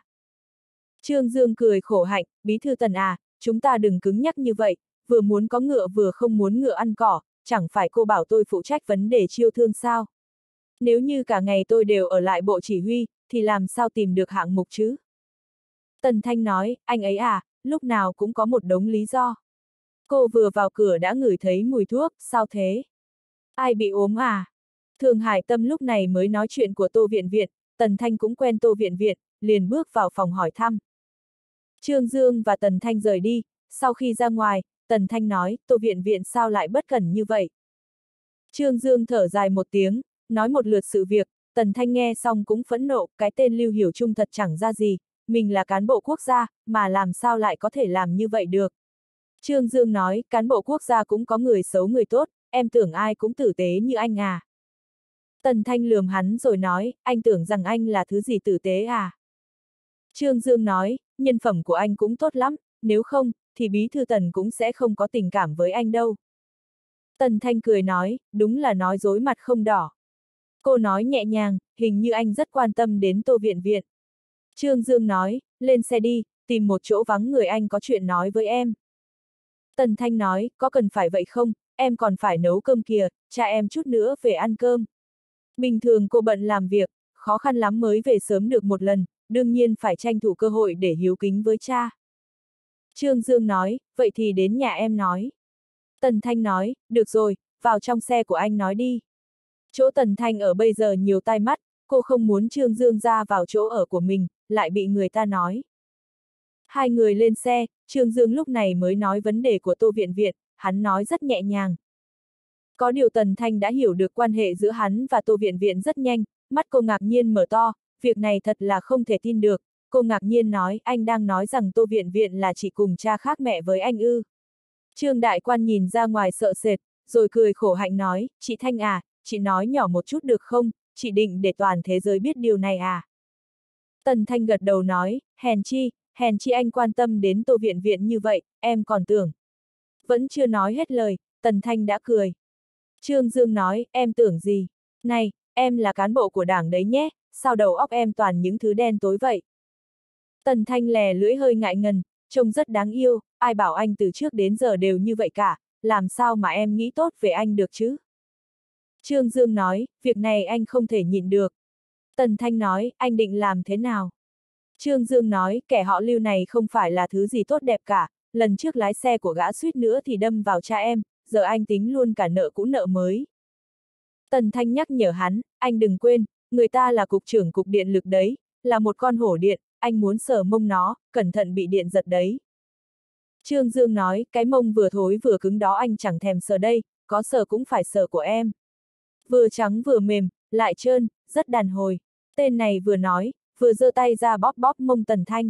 Trương Dương cười khổ hạnh, bí thư Tần à, chúng ta đừng cứng nhắc như vậy, vừa muốn có ngựa vừa không muốn ngựa ăn cỏ, chẳng phải cô bảo tôi phụ trách vấn đề chiêu thương sao? Nếu như cả ngày tôi đều ở lại bộ chỉ huy, thì làm sao tìm được hạng mục chứ? Tần Thanh nói, anh ấy à, lúc nào cũng có một đống lý do. Cô vừa vào cửa đã ngửi thấy mùi thuốc, sao thế? Ai bị ốm à? Thường Hải Tâm lúc này mới nói chuyện của Tô Viện Viện, Tần Thanh cũng quen Tô Viện Viện, liền bước vào phòng hỏi thăm. Trương Dương và Tần Thanh rời đi, sau khi ra ngoài, Tần Thanh nói, Tô Viện Viện sao lại bất cẩn như vậy? Trương Dương thở dài một tiếng, nói một lượt sự việc, Tần Thanh nghe xong cũng phẫn nộ, cái tên Lưu Hiểu Trung thật chẳng ra gì, mình là cán bộ quốc gia, mà làm sao lại có thể làm như vậy được? Trương Dương nói, cán bộ quốc gia cũng có người xấu người tốt, em tưởng ai cũng tử tế như anh à? Tần Thanh lườm hắn rồi nói, anh tưởng rằng anh là thứ gì tử tế à? Trương Dương nói, nhân phẩm của anh cũng tốt lắm, nếu không, thì bí thư Tần cũng sẽ không có tình cảm với anh đâu. Tần Thanh cười nói, đúng là nói dối mặt không đỏ. Cô nói nhẹ nhàng, hình như anh rất quan tâm đến Tô Viện Viện. Trương Dương nói, lên xe đi, tìm một chỗ vắng người, anh có chuyện nói với em. Tần Thanh nói, có cần phải vậy không, em còn phải nấu cơm kìa, cha em chút nữa về ăn cơm. Bình thường cô bận làm việc, khó khăn lắm mới về sớm được một lần, đương nhiên phải tranh thủ cơ hội để hiếu kính với cha. Trương Dương nói, vậy thì đến nhà em nói. Tần Thanh nói, được rồi, vào trong xe của anh nói đi. Chỗ Tần Thanh ở bây giờ nhiều tai mắt, cô không muốn Trương Dương ra vào chỗ ở của mình, lại bị người ta nói. Hai người lên xe, Trương Dương lúc này mới nói vấn đề của Tô Viện Viện, hắn nói rất nhẹ nhàng. Có điều Tần Thanh đã hiểu được quan hệ giữa hắn và Tô Viện Viện rất nhanh, mắt cô ngạc nhiên mở to, việc này thật là không thể tin được. Cô ngạc nhiên nói, anh đang nói rằng Tô Viện Viện là chị cùng cha khác mẹ với anh ư. Trương Đại Quan nhìn ra ngoài sợ sệt, rồi cười khổ hạnh nói, chị Thanh à, chị nói nhỏ một chút được không, chị định để toàn thế giới biết điều này à. Tần Thanh gật đầu nói, hèn chi, hèn chi anh quan tâm đến Tô Viện Viện như vậy, em còn tưởng. Vẫn chưa nói hết lời, Tần Thanh đã cười. Trương Dương nói, em tưởng gì? Này, em là cán bộ của đảng đấy nhé, sao đầu óc em toàn những thứ đen tối vậy? Tần Thanh lè lưỡi hơi ngại ngần, trông rất đáng yêu, ai bảo anh từ trước đến giờ đều như vậy cả, làm sao mà em nghĩ tốt về anh được chứ? Trương Dương nói, việc này anh không thể nhịn được. Tần Thanh nói, anh định làm thế nào? Trương Dương nói, kẻ họ Lưu này không phải là thứ gì tốt đẹp cả, lần trước lái xe của gã suýt nữa thì đâm vào cha em, giờ anh tính luôn cả nợ cũ nợ mới. Tần Thanh nhắc nhở hắn, anh đừng quên, người ta là cục trưởng cục điện lực đấy, là một con hổ điện, anh muốn sờ mông nó, cẩn thận bị điện giật đấy. Trương Dương nói, cái mông vừa thối vừa cứng đó anh chẳng thèm sờ đây, có sờ cũng phải sờ của em. Vừa trắng vừa mềm, lại trơn, rất đàn hồi. Tên này vừa nói, vừa giơ tay ra bóp bóp mông Tần Thanh.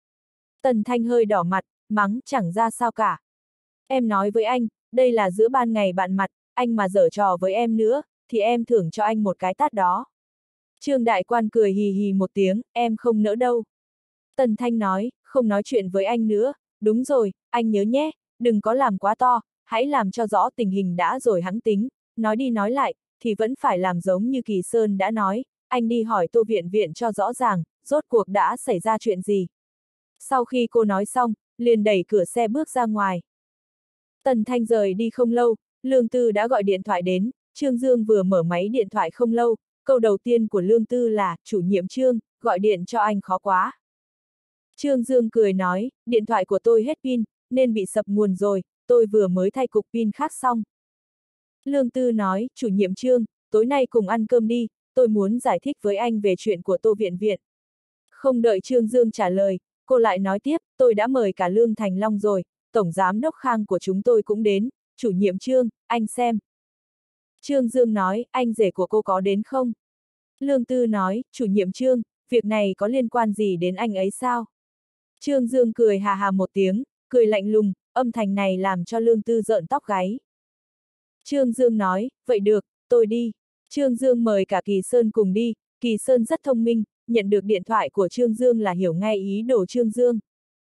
Tần Thanh hơi đỏ mặt, mắng chẳng ra sao cả. Em nói với anh, đây là giữa ban ngày bạn mặt, anh mà giở trò với em nữa, thì em thưởng cho anh một cái tát đó. Trương Đại Quan cười hì hì một tiếng, em không nỡ đâu. Tần Thanh nói, không nói chuyện với anh nữa, đúng rồi, anh nhớ nhé, đừng có làm quá to, hãy làm cho rõ tình hình đã rồi hẵng tính, nói đi nói lại, thì vẫn phải làm giống như Kỳ Sơn đã nói, anh đi hỏi Tô Viện Viện cho rõ ràng, rốt cuộc đã xảy ra chuyện gì. Sau khi cô nói xong, liền đẩy cửa xe bước ra ngoài. Tần Thanh rời đi không lâu, Lương Tư đã gọi điện thoại đến, Trương Dương vừa mở máy điện thoại không lâu, câu đầu tiên của Lương Tư là, chủ nhiệm Trương, gọi điện cho anh khó quá. Trương Dương cười nói, điện thoại của tôi hết pin, nên bị sập nguồn rồi, tôi vừa mới thay cục pin khác xong. Lương Tư nói, chủ nhiệm Trương, tối nay cùng ăn cơm đi, tôi muốn giải thích với anh về chuyện của Tô Viện Viện. Không đợi Trương Dương trả lời, cô lại nói tiếp, tôi đã mời cả Lương Thành Long rồi, Tổng Giám đốc Khang của chúng tôi cũng đến, chủ nhiệm Trương, anh xem. Trương Dương nói, anh rể của cô có đến không? Lương Tư nói, chủ nhiệm Trương, việc này có liên quan gì đến anh ấy sao? Trương Dương cười hà hà một tiếng, cười lạnh lùng, âm thanh này làm cho Lương Tư rợn tóc gáy. Trương Dương nói, vậy được, tôi đi. Trương Dương mời cả Kỳ Sơn cùng đi, Kỳ Sơn rất thông minh, nhận được điện thoại của Trương Dương là hiểu ngay ý đồ Trương Dương.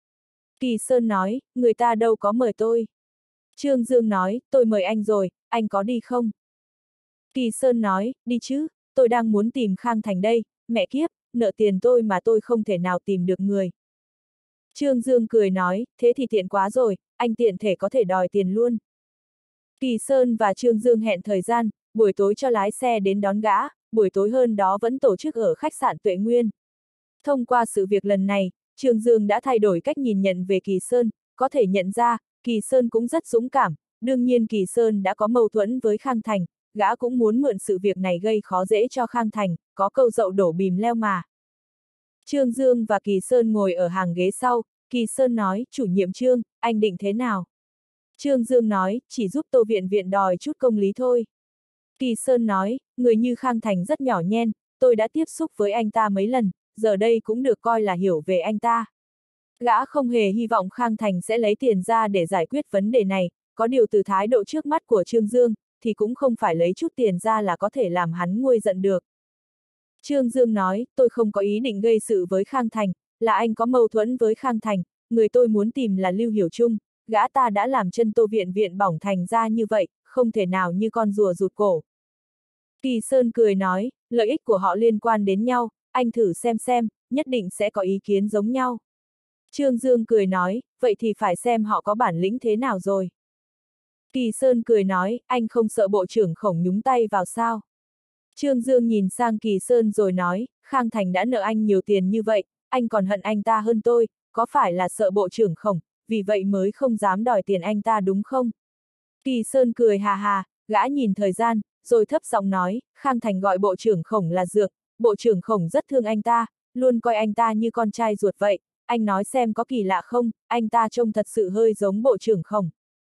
Kỳ Sơn nói, người ta đâu có mời tôi. Trương Dương nói, tôi mời anh rồi, anh có đi không? Kỳ Sơn nói, đi chứ, tôi đang muốn tìm Khang Thành đây, mẹ kiếp, nợ tiền tôi mà tôi không thể nào tìm được người. Trương Dương cười nói, thế thì tiện quá rồi, anh tiện thể có thể đòi tiền luôn. Kỳ Sơn và Trương Dương hẹn thời gian, buổi tối cho lái xe đến đón gã, buổi tối hơn đó vẫn tổ chức ở khách sạn Tuệ Nguyên. Thông qua sự việc lần này, Trương Dương đã thay đổi cách nhìn nhận về Kỳ Sơn, có thể nhận ra, Kỳ Sơn cũng rất dũng cảm, đương nhiên Kỳ Sơn đã có mâu thuẫn với Khang Thành, gã cũng muốn mượn sự việc này gây khó dễ cho Khang Thành, có câu dậu đổ bìm leo mà. Trương Dương và Kỳ Sơn ngồi ở hàng ghế sau, Kỳ Sơn nói, chủ nhiệm Trương, anh định thế nào? Trương Dương nói, chỉ giúp Tô Viện Viện đòi chút công lý thôi. Kỳ Sơn nói, người như Khang Thành rất nhỏ nhen, tôi đã tiếp xúc với anh ta mấy lần, giờ đây cũng được coi là hiểu về anh ta. Gã không hề hy vọng Khang Thành sẽ lấy tiền ra để giải quyết vấn đề này, có điều từ thái độ trước mắt của Trương Dương, thì cũng không phải lấy chút tiền ra là có thể làm hắn nguôi giận được. Trương Dương nói, tôi không có ý định gây sự với Khang Thành, là anh có mâu thuẫn với Khang Thành, người tôi muốn tìm là Lưu Hiểu Trung, gã ta đã làm chân Tô Viện Viện bỏng thành ra như vậy, không thể nào như con rùa rụt cổ. Kỳ Sơn cười nói, lợi ích của họ liên quan đến nhau, anh thử xem xem, nhất định sẽ có ý kiến giống nhau. Trương Dương cười nói, vậy thì phải xem họ có bản lĩnh thế nào rồi. Kỳ Sơn cười nói, anh không sợ bộ trưởng Khổng nhúng tay vào sao? Trương Dương nhìn sang Kỳ Sơn rồi nói, Khang Thành đã nợ anh nhiều tiền như vậy, anh còn hận anh ta hơn tôi, có phải là sợ bộ trưởng Khổng, vì vậy mới không dám đòi tiền anh ta đúng không? Kỳ Sơn cười hà hà, gã nhìn thời gian, rồi thấp giọng nói, Khang Thành gọi bộ trưởng Khổng là Dược, bộ trưởng Khổng rất thương anh ta, luôn coi anh ta như con trai ruột vậy, anh nói xem có kỳ lạ không, anh ta trông thật sự hơi giống bộ trưởng Khổng.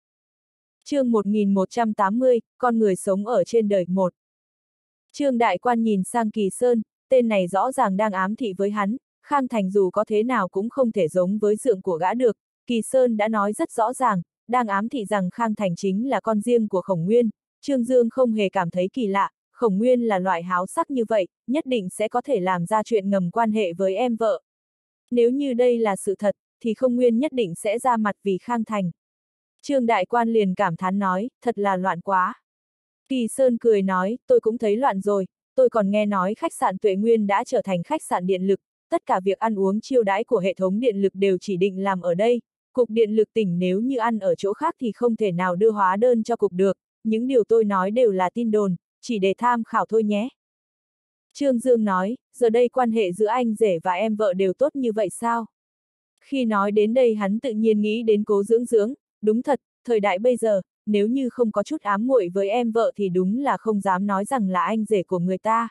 Chương một nghìn một trăm tám mươi, con người sống ở trên đời một. Trương Đại Quan nhìn sang Kỳ Sơn, tên này rõ ràng đang ám thị với hắn, Khang Thành dù có thế nào cũng không thể giống với dượng của gã được, Kỳ Sơn đã nói rất rõ ràng, đang ám thị rằng Khang Thành chính là con riêng của Khổng Nguyên. Trương Dương không hề cảm thấy kỳ lạ, Khổng Nguyên là loại háo sắc như vậy, nhất định sẽ có thể làm ra chuyện ngầm quan hệ với em vợ. Nếu như đây là sự thật, thì Khổng Nguyên nhất định sẽ ra mặt vì Khang Thành. Trương Đại Quan liền cảm thán nói, thật là loạn quá. Kỳ Sơn cười nói, tôi cũng thấy loạn rồi, tôi còn nghe nói khách sạn Tuệ Nguyên đã trở thành khách sạn điện lực, tất cả việc ăn uống chiêu đãi của hệ thống điện lực đều chỉ định làm ở đây. Cục điện lực tỉnh nếu như ăn ở chỗ khác thì không thể nào đưa hóa đơn cho cục được, những điều tôi nói đều là tin đồn, chỉ để tham khảo thôi nhé. Trương Dương nói, giờ đây quan hệ giữa anh rể và em vợ đều tốt như vậy sao? Khi nói đến đây hắn tự nhiên nghĩ đến Cố Dưỡng Dưỡng, đúng thật, thời đại bây giờ, nếu như không có chút ám muội với em vợ thì đúng là không dám nói rằng là anh rể của người ta.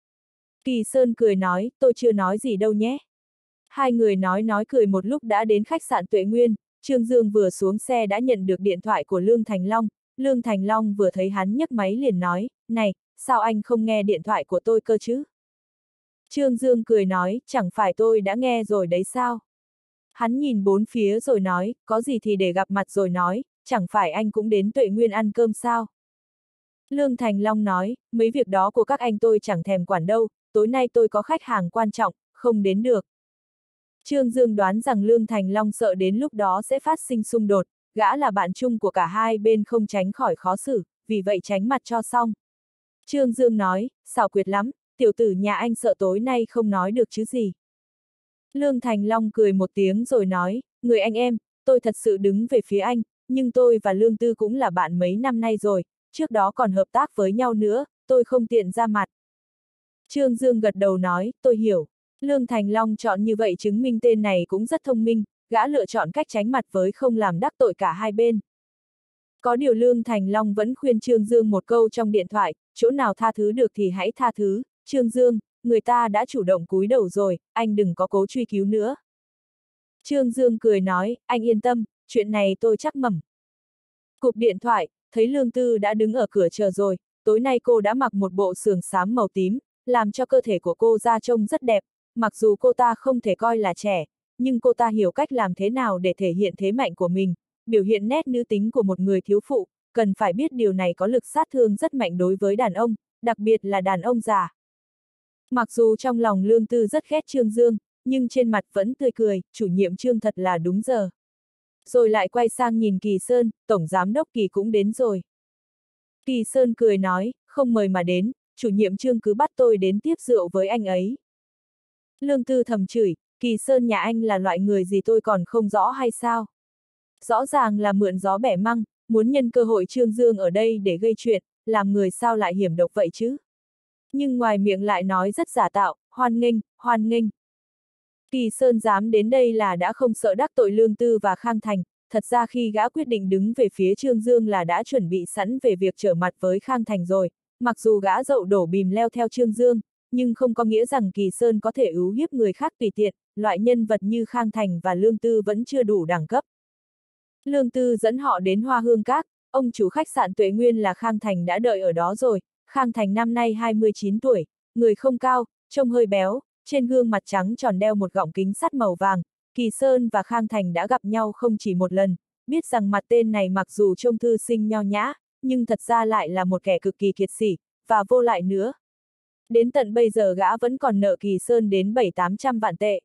Kỳ Sơn cười nói, tôi chưa nói gì đâu nhé. Hai người nói nói cười một lúc đã đến khách sạn Tuệ Nguyên, Trương Dương vừa xuống xe đã nhận được điện thoại của Lương Thành Long, Lương Thành Long vừa thấy hắn nhấc máy liền nói, này, sao anh không nghe điện thoại của tôi cơ chứ? Trương Dương cười nói, chẳng phải tôi đã nghe rồi đấy sao? Hắn nhìn bốn phía rồi nói, có gì thì để gặp mặt rồi nói, chẳng phải anh cũng đến Tuệ Nguyên ăn cơm sao? Lương Thành Long nói, mấy việc đó của các anh tôi chẳng thèm quản đâu, tối nay tôi có khách hàng quan trọng, không đến được. Trương Dương đoán rằng Lương Thành Long sợ đến lúc đó sẽ phát sinh xung đột, gã là bạn chung của cả hai bên không tránh khỏi khó xử, vì vậy tránh mặt cho xong. Trương Dương nói, xảo quyệt lắm, tiểu tử nhà anh sợ tối nay không nói được chứ gì. Lương Thành Long cười một tiếng rồi nói, người anh em, tôi thật sự đứng về phía anh, nhưng tôi và Lương Tư cũng là bạn mấy năm nay rồi, trước đó còn hợp tác với nhau nữa, tôi không tiện ra mặt. Trương Dương gật đầu nói, tôi hiểu. Lương Thành Long chọn như vậy chứng minh tên này cũng rất thông minh, gã lựa chọn cách tránh mặt với không làm đắc tội cả hai bên. Có điều Lương Thành Long vẫn khuyên Trương Dương một câu trong điện thoại, chỗ nào tha thứ được thì hãy tha thứ, Trương Dương, người ta đã chủ động cúi đầu rồi, anh đừng có cố truy cứu nữa. Trương Dương cười nói, anh yên tâm, chuyện này tôi chắc mẩm. Cục điện thoại, thấy Lương Tư đã đứng ở cửa chờ rồi, tối nay cô đã mặc một bộ sườn xám màu tím, làm cho cơ thể của cô ra trông rất đẹp, mặc dù cô ta không thể coi là trẻ, nhưng cô ta hiểu cách làm thế nào để thể hiện thế mạnh của mình, biểu hiện nét nữ tính của một người thiếu phụ, cần phải biết điều này có lực sát thương rất mạnh đối với đàn ông, đặc biệt là đàn ông già. Mặc dù trong lòng Lương Tư rất ghét Trương Dương, nhưng trên mặt vẫn tươi cười, chủ nhiệm Trương thật là đúng giờ. Rồi lại quay sang nhìn Kỳ Sơn, tổng giám đốc Kỳ cũng đến rồi. Kỳ Sơn cười nói, không mời mà đến, chủ nhiệm Trương cứ bắt tôi đến tiếp rượu với anh ấy. Lương Tư thầm chửi, Kỳ Sơn nhà anh là loại người gì tôi còn không rõ hay sao? Rõ ràng là mượn gió bẻ măng, muốn nhân cơ hội Trương Dương ở đây để gây chuyện, làm người sao lại hiểm độc vậy chứ? Nhưng ngoài miệng lại nói rất giả tạo, hoan nghênh, hoan nghênh. Kỳ Sơn dám đến đây là đã không sợ đắc tội Lương Tư và Khang Thành, thật ra khi gã quyết định đứng về phía Trương Dương là đã chuẩn bị sẵn về việc trở mặt với Khang Thành rồi, mặc dù gã dậu đổ bìm leo theo Trương Dương, nhưng không có nghĩa rằng Kỳ Sơn có thể ưu hiếp người khác tùy tiện, loại nhân vật như Khang Thành và Lương Tư vẫn chưa đủ đẳng cấp. Lương Tư dẫn họ đến Hoa Hương Các, ông chủ khách sạn Tuệ Nguyên là Khang Thành đã đợi ở đó rồi. Khang Thành năm nay hai mươi chín tuổi, người không cao, trông hơi béo, trên gương mặt trắng tròn đeo một gọng kính sắt màu vàng. Kỳ Sơn và Khang Thành đã gặp nhau không chỉ một lần, biết rằng mặt tên này mặc dù trông thư sinh nho nhã, nhưng thật ra lại là một kẻ cực kỳ kiệt sĩ, và vô lại nữa. Đến tận bây giờ gã vẫn còn nợ Kỳ Sơn đến bảy tám trăm vạn tệ.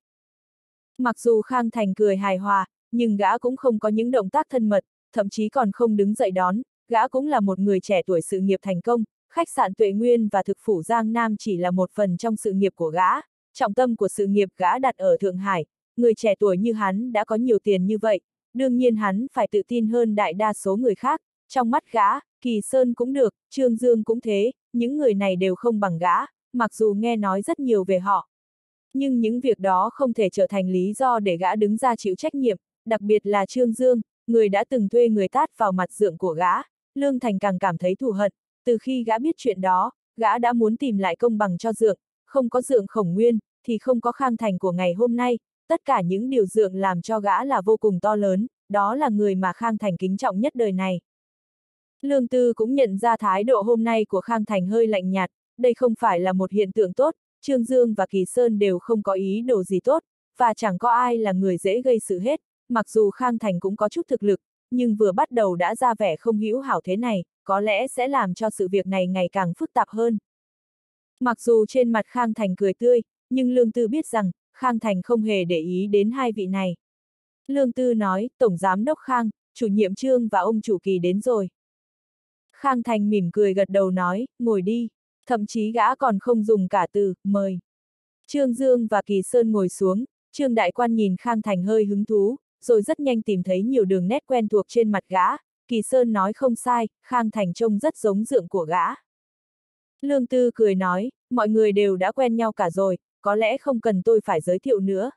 Mặc dù Khang Thành cười hài hòa, nhưng gã cũng không có những động tác thân mật, thậm chí còn không đứng dậy đón, gã cũng là một người trẻ tuổi sự nghiệp thành công, khách sạn Tuệ Nguyên và thực phủ Giang Nam chỉ là một phần trong sự nghiệp của gã, trọng tâm của sự nghiệp gã đặt ở Thượng Hải, người trẻ tuổi như hắn đã có nhiều tiền như vậy, đương nhiên hắn phải tự tin hơn đại đa số người khác, trong mắt gã, Kỳ Sơn cũng được, Trương Dương cũng thế, những người này đều không bằng gã, mặc dù nghe nói rất nhiều về họ. Nhưng những việc đó không thể trở thành lý do để gã đứng ra chịu trách nhiệm, đặc biệt là Trương Dương, người đã từng thuê người tát vào mặt dượng của gã, Lương Thành càng cảm thấy thù hận, từ khi gã biết chuyện đó, gã đã muốn tìm lại công bằng cho dượng, không có dượng Khổng Nguyên, thì không có Khang Thành của ngày hôm nay, tất cả những điều dượng làm cho gã là vô cùng to lớn, đó là người mà Khang Thành kính trọng nhất đời này. Lương Tư cũng nhận ra thái độ hôm nay của Khang Thành hơi lạnh nhạt, đây không phải là một hiện tượng tốt, Trương Dương và Kỳ Sơn đều không có ý đồ gì tốt, và chẳng có ai là người dễ gây sự hết, mặc dù Khang Thành cũng có chút thực lực, nhưng vừa bắt đầu đã ra vẻ không hữu hảo thế này, có lẽ sẽ làm cho sự việc này ngày càng phức tạp hơn. Mặc dù trên mặt Khang Thành cười tươi, nhưng Lương Tư biết rằng, Khang Thành không hề để ý đến hai vị này. Lương Tư nói, Tổng Giám Đốc Khang, chủ nhiệm Trương và ông chủ Kỳ đến rồi. Khang Thành mỉm cười gật đầu nói, ngồi đi, thậm chí gã còn không dùng cả từ, mời. Trương Dương và Kỳ Sơn ngồi xuống, Trương Đại Quan nhìn Khang Thành hơi hứng thú, rồi rất nhanh tìm thấy nhiều đường nét quen thuộc trên mặt gã, Kỳ Sơn nói không sai, Khang Thành trông rất giống dượng của gã. Lương Tư cười nói, mọi người đều đã quen nhau cả rồi, có lẽ không cần tôi phải giới thiệu nữa.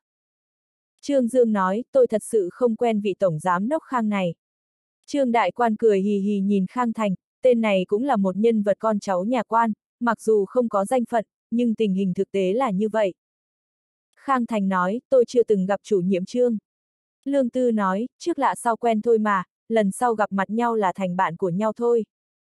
Trương Dương nói, tôi thật sự không quen vị Tổng Giám Đốc Khang này. Trương Đại Quan cười hì hì nhìn Khang Thành, tên này cũng là một nhân vật con cháu nhà quan, mặc dù không có danh phận, nhưng tình hình thực tế là như vậy. Khang Thành nói, tôi chưa từng gặp chủ nhiệm Trương. Lương Tư nói, trước lạ sau quen thôi mà, lần sau gặp mặt nhau là thành bạn của nhau thôi.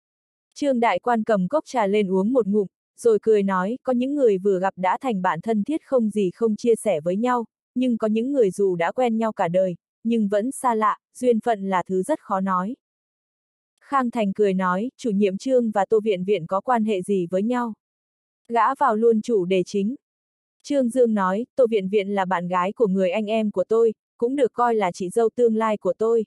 Trương Đại Quan cầm cốc trà lên uống một ngụm, rồi cười nói, có những người vừa gặp đã thành bạn thân thiết không gì không chia sẻ với nhau, nhưng có những người dù đã quen nhau cả đời, nhưng vẫn xa lạ, duyên phận là thứ rất khó nói. Khang Thành cười nói, chủ nhiệm Trương và Tô Viện Viện có quan hệ gì với nhau? Gã vào luôn chủ đề chính. Trương Dương nói, Tô Viện Viện là bạn gái của người anh em của tôi, cũng được coi là chị dâu tương lai của tôi.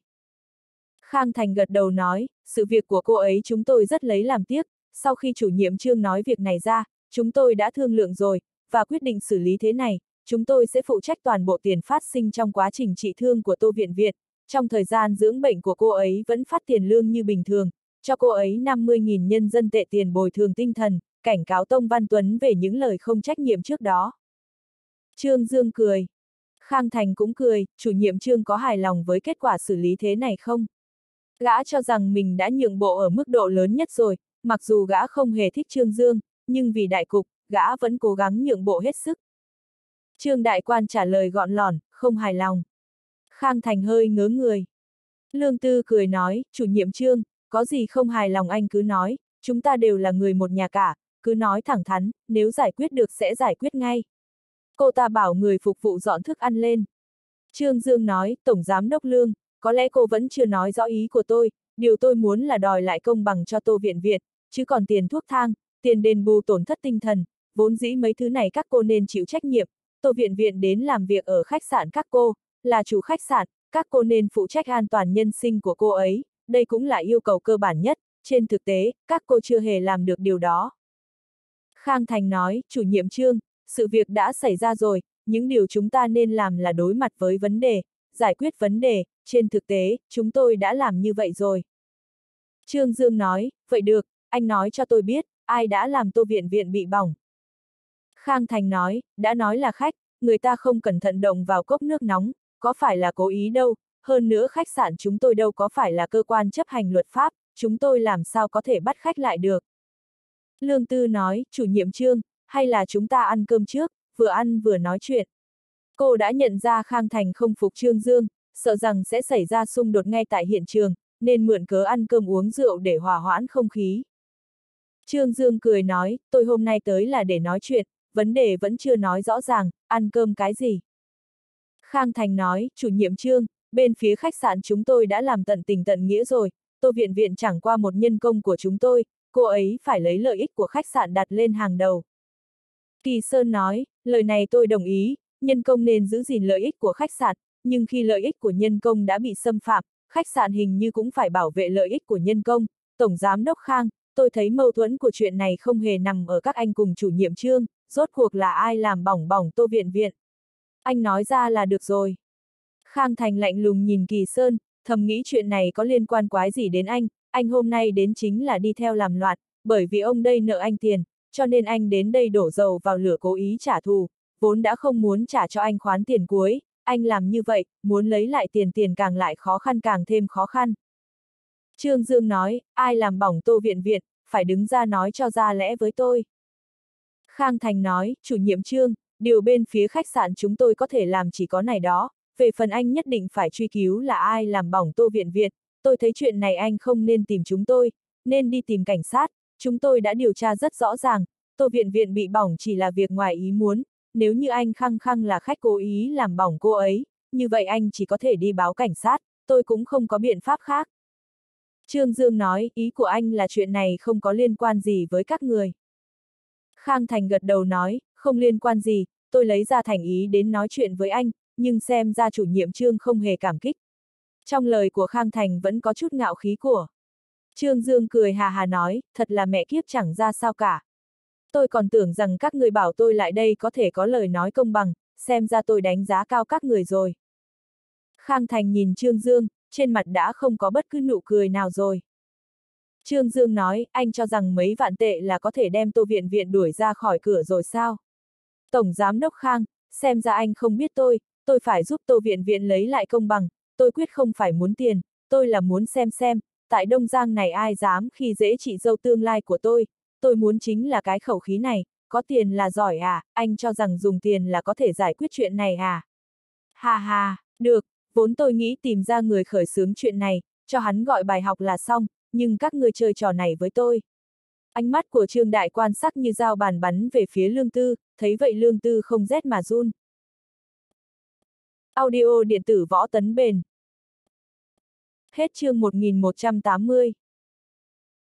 Khang Thành gật đầu nói, sự việc của cô ấy chúng tôi rất lấy làm tiếc, sau khi chủ nhiệm Trương nói việc này ra, chúng tôi đã thương lượng rồi, và quyết định xử lý thế này, chúng tôi sẽ phụ trách toàn bộ tiền phát sinh trong quá trình trị thương của Tô Viện Viện, trong thời gian dưỡng bệnh của cô ấy vẫn phát tiền lương như bình thường, cho cô ấy năm mươi nghìn nhân dân tệ tiền bồi thường tinh thần, cảnh cáo Tông Văn Tuấn về những lời không trách nhiệm trước đó. Trương Dương cười. Khang Thành cũng cười, chủ nhiệm Trương có hài lòng với kết quả xử lý thế này không? Gã cho rằng mình đã nhượng bộ ở mức độ lớn nhất rồi, mặc dù gã không hề thích Trương Dương, nhưng vì đại cục, gã vẫn cố gắng nhượng bộ hết sức. Trương Đại Quan trả lời gọn lỏn, không hài lòng. Khang Thành hơi ngớ người. Lương Tư cười nói, chủ nhiệm Trương, có gì không hài lòng anh cứ nói, chúng ta đều là người một nhà cả, cứ nói thẳng thắn, nếu giải quyết được sẽ giải quyết ngay. Cô ta bảo người phục vụ dọn thức ăn lên. Trương Dương nói, Tổng Giám Đốc Lương, có lẽ cô vẫn chưa nói rõ ý của tôi, điều tôi muốn là đòi lại công bằng cho Tô Viện Viện, chứ còn tiền thuốc thang, tiền đền bù tổn thất tinh thần, vốn dĩ mấy thứ này các cô nên chịu trách nhiệm, Tô Viện Viện đến làm việc ở khách sạn các cô, là chủ khách sạn, các cô nên phụ trách an toàn nhân sinh của cô ấy, đây cũng là yêu cầu cơ bản nhất, trên thực tế, các cô chưa hề làm được điều đó. Khang Thành nói, chủ nhiệm Trương, sự việc đã xảy ra rồi, những điều chúng ta nên làm là đối mặt với vấn đề, giải quyết vấn đề, trên thực tế, chúng tôi đã làm như vậy rồi. Trương Dương nói, vậy được, anh nói cho tôi biết, ai đã làm Tô Viện Viện bị bỏng. Khang Thành nói, đã nói là khách, người ta không cẩn thận động vào cốc nước nóng, có phải là cố ý đâu, hơn nữa khách sạn chúng tôi đâu có phải là cơ quan chấp hành luật pháp, chúng tôi làm sao có thể bắt khách lại được. Lương Tư nói, chủ nhiệm Trương, hay là chúng ta ăn cơm trước, vừa ăn vừa nói chuyện. Cô đã nhận ra Khang Thành không phục Trương Dương, sợ rằng sẽ xảy ra xung đột ngay tại hiện trường, nên mượn cớ ăn cơm uống rượu để hòa hoãn không khí. Trương Dương cười nói, tôi hôm nay tới là để nói chuyện, vấn đề vẫn chưa nói rõ ràng, ăn cơm cái gì. Khang Thành nói, chủ nhiệm Trương, bên phía khách sạn chúng tôi đã làm tận tình tận nghĩa rồi, Tô Viện Viện chẳng qua một nhân công của chúng tôi, cô ấy phải lấy lợi ích của khách sạn đặt lên hàng đầu. Kỳ Sơn nói, lời này tôi đồng ý, nhân công nên giữ gìn lợi ích của khách sạn, nhưng khi lợi ích của nhân công đã bị xâm phạm, khách sạn hình như cũng phải bảo vệ lợi ích của nhân công. Tổng Giám đốc Khang, tôi thấy mâu thuẫn của chuyện này không hề nằm ở các anh cùng chủ nhiệm Trương, rốt cuộc là ai làm bỏng bỏng Tô Viện Viện. Anh nói ra là được rồi. Khang Thành lạnh lùng nhìn Kỳ Sơn, thầm nghĩ chuyện này có liên quan quái gì đến anh, anh hôm nay đến chính là đi theo làm loạn, bởi vì ông đây nợ anh tiền, cho nên anh đến đây đổ dầu vào lửa cố ý trả thù, vốn đã không muốn trả cho anh khoán tiền cuối, anh làm như vậy, muốn lấy lại tiền tiền càng lại khó khăn càng thêm khó khăn. Trương Dương nói, ai làm bỏng Tô Viện Viện, phải đứng ra nói cho ra lẽ với tôi. Khang Thành nói, chủ nhiệm Trương, điều bên phía khách sạn chúng tôi có thể làm chỉ có này đó, về phần anh nhất định phải truy cứu là ai làm bỏng Tô Viện Viện, tôi thấy chuyện này anh không nên tìm chúng tôi, nên đi tìm cảnh sát, chúng tôi đã điều tra rất rõ ràng, Tô Viện Viện bị bỏng chỉ là việc ngoài ý muốn, nếu như anh khăng khăng là khách cố ý làm bỏng cô ấy, như vậy anh chỉ có thể đi báo cảnh sát, tôi cũng không có biện pháp khác. Trương Dương nói, ý của anh là chuyện này không có liên quan gì với các người. Khang Thành gật đầu nói, không liên quan gì, tôi lấy ra thành ý đến nói chuyện với anh, nhưng xem ra chủ nhiệm Trương không hề cảm kích. Trong lời của Khang Thành vẫn có chút ngạo khí của. Trương Dương cười hà hà nói, thật là mẹ kiếp chẳng ra sao cả. Tôi còn tưởng rằng các người bảo tôi lại đây có thể có lời nói công bằng, xem ra tôi đánh giá cao các người rồi. Khang Thành nhìn Trương Dương, trên mặt đã không có bất cứ nụ cười nào rồi. Trương Dương nói, anh cho rằng mấy vạn tệ là có thể đem Tô Viện Viện đuổi ra khỏi cửa rồi sao? Tổng Giám đốc Khang, xem ra anh không biết tôi, tôi phải giúp Tô Viện Viện lấy lại công bằng, tôi quyết không phải muốn tiền, tôi là muốn xem xem, tại Đông Giang này ai dám khi dễ chị dâu tương lai của tôi, tôi muốn chính là cái khẩu khí này, có tiền là giỏi à, anh cho rằng dùng tiền là có thể giải quyết chuyện này à? Ha ha, được, vốn tôi nghĩ tìm ra người khởi xướng chuyện này, cho hắn gọi bài học là xong, nhưng các ngươi chơi trò này với tôi. Ánh mắt của Trương Đại Quan sắc như dao bàn bắn về phía Lương Tư, thấy vậy Lương Tư không rét mà run. Audio điện tử Võ Tấn Bền. Hết chương một nghìn một trăm tám mươi.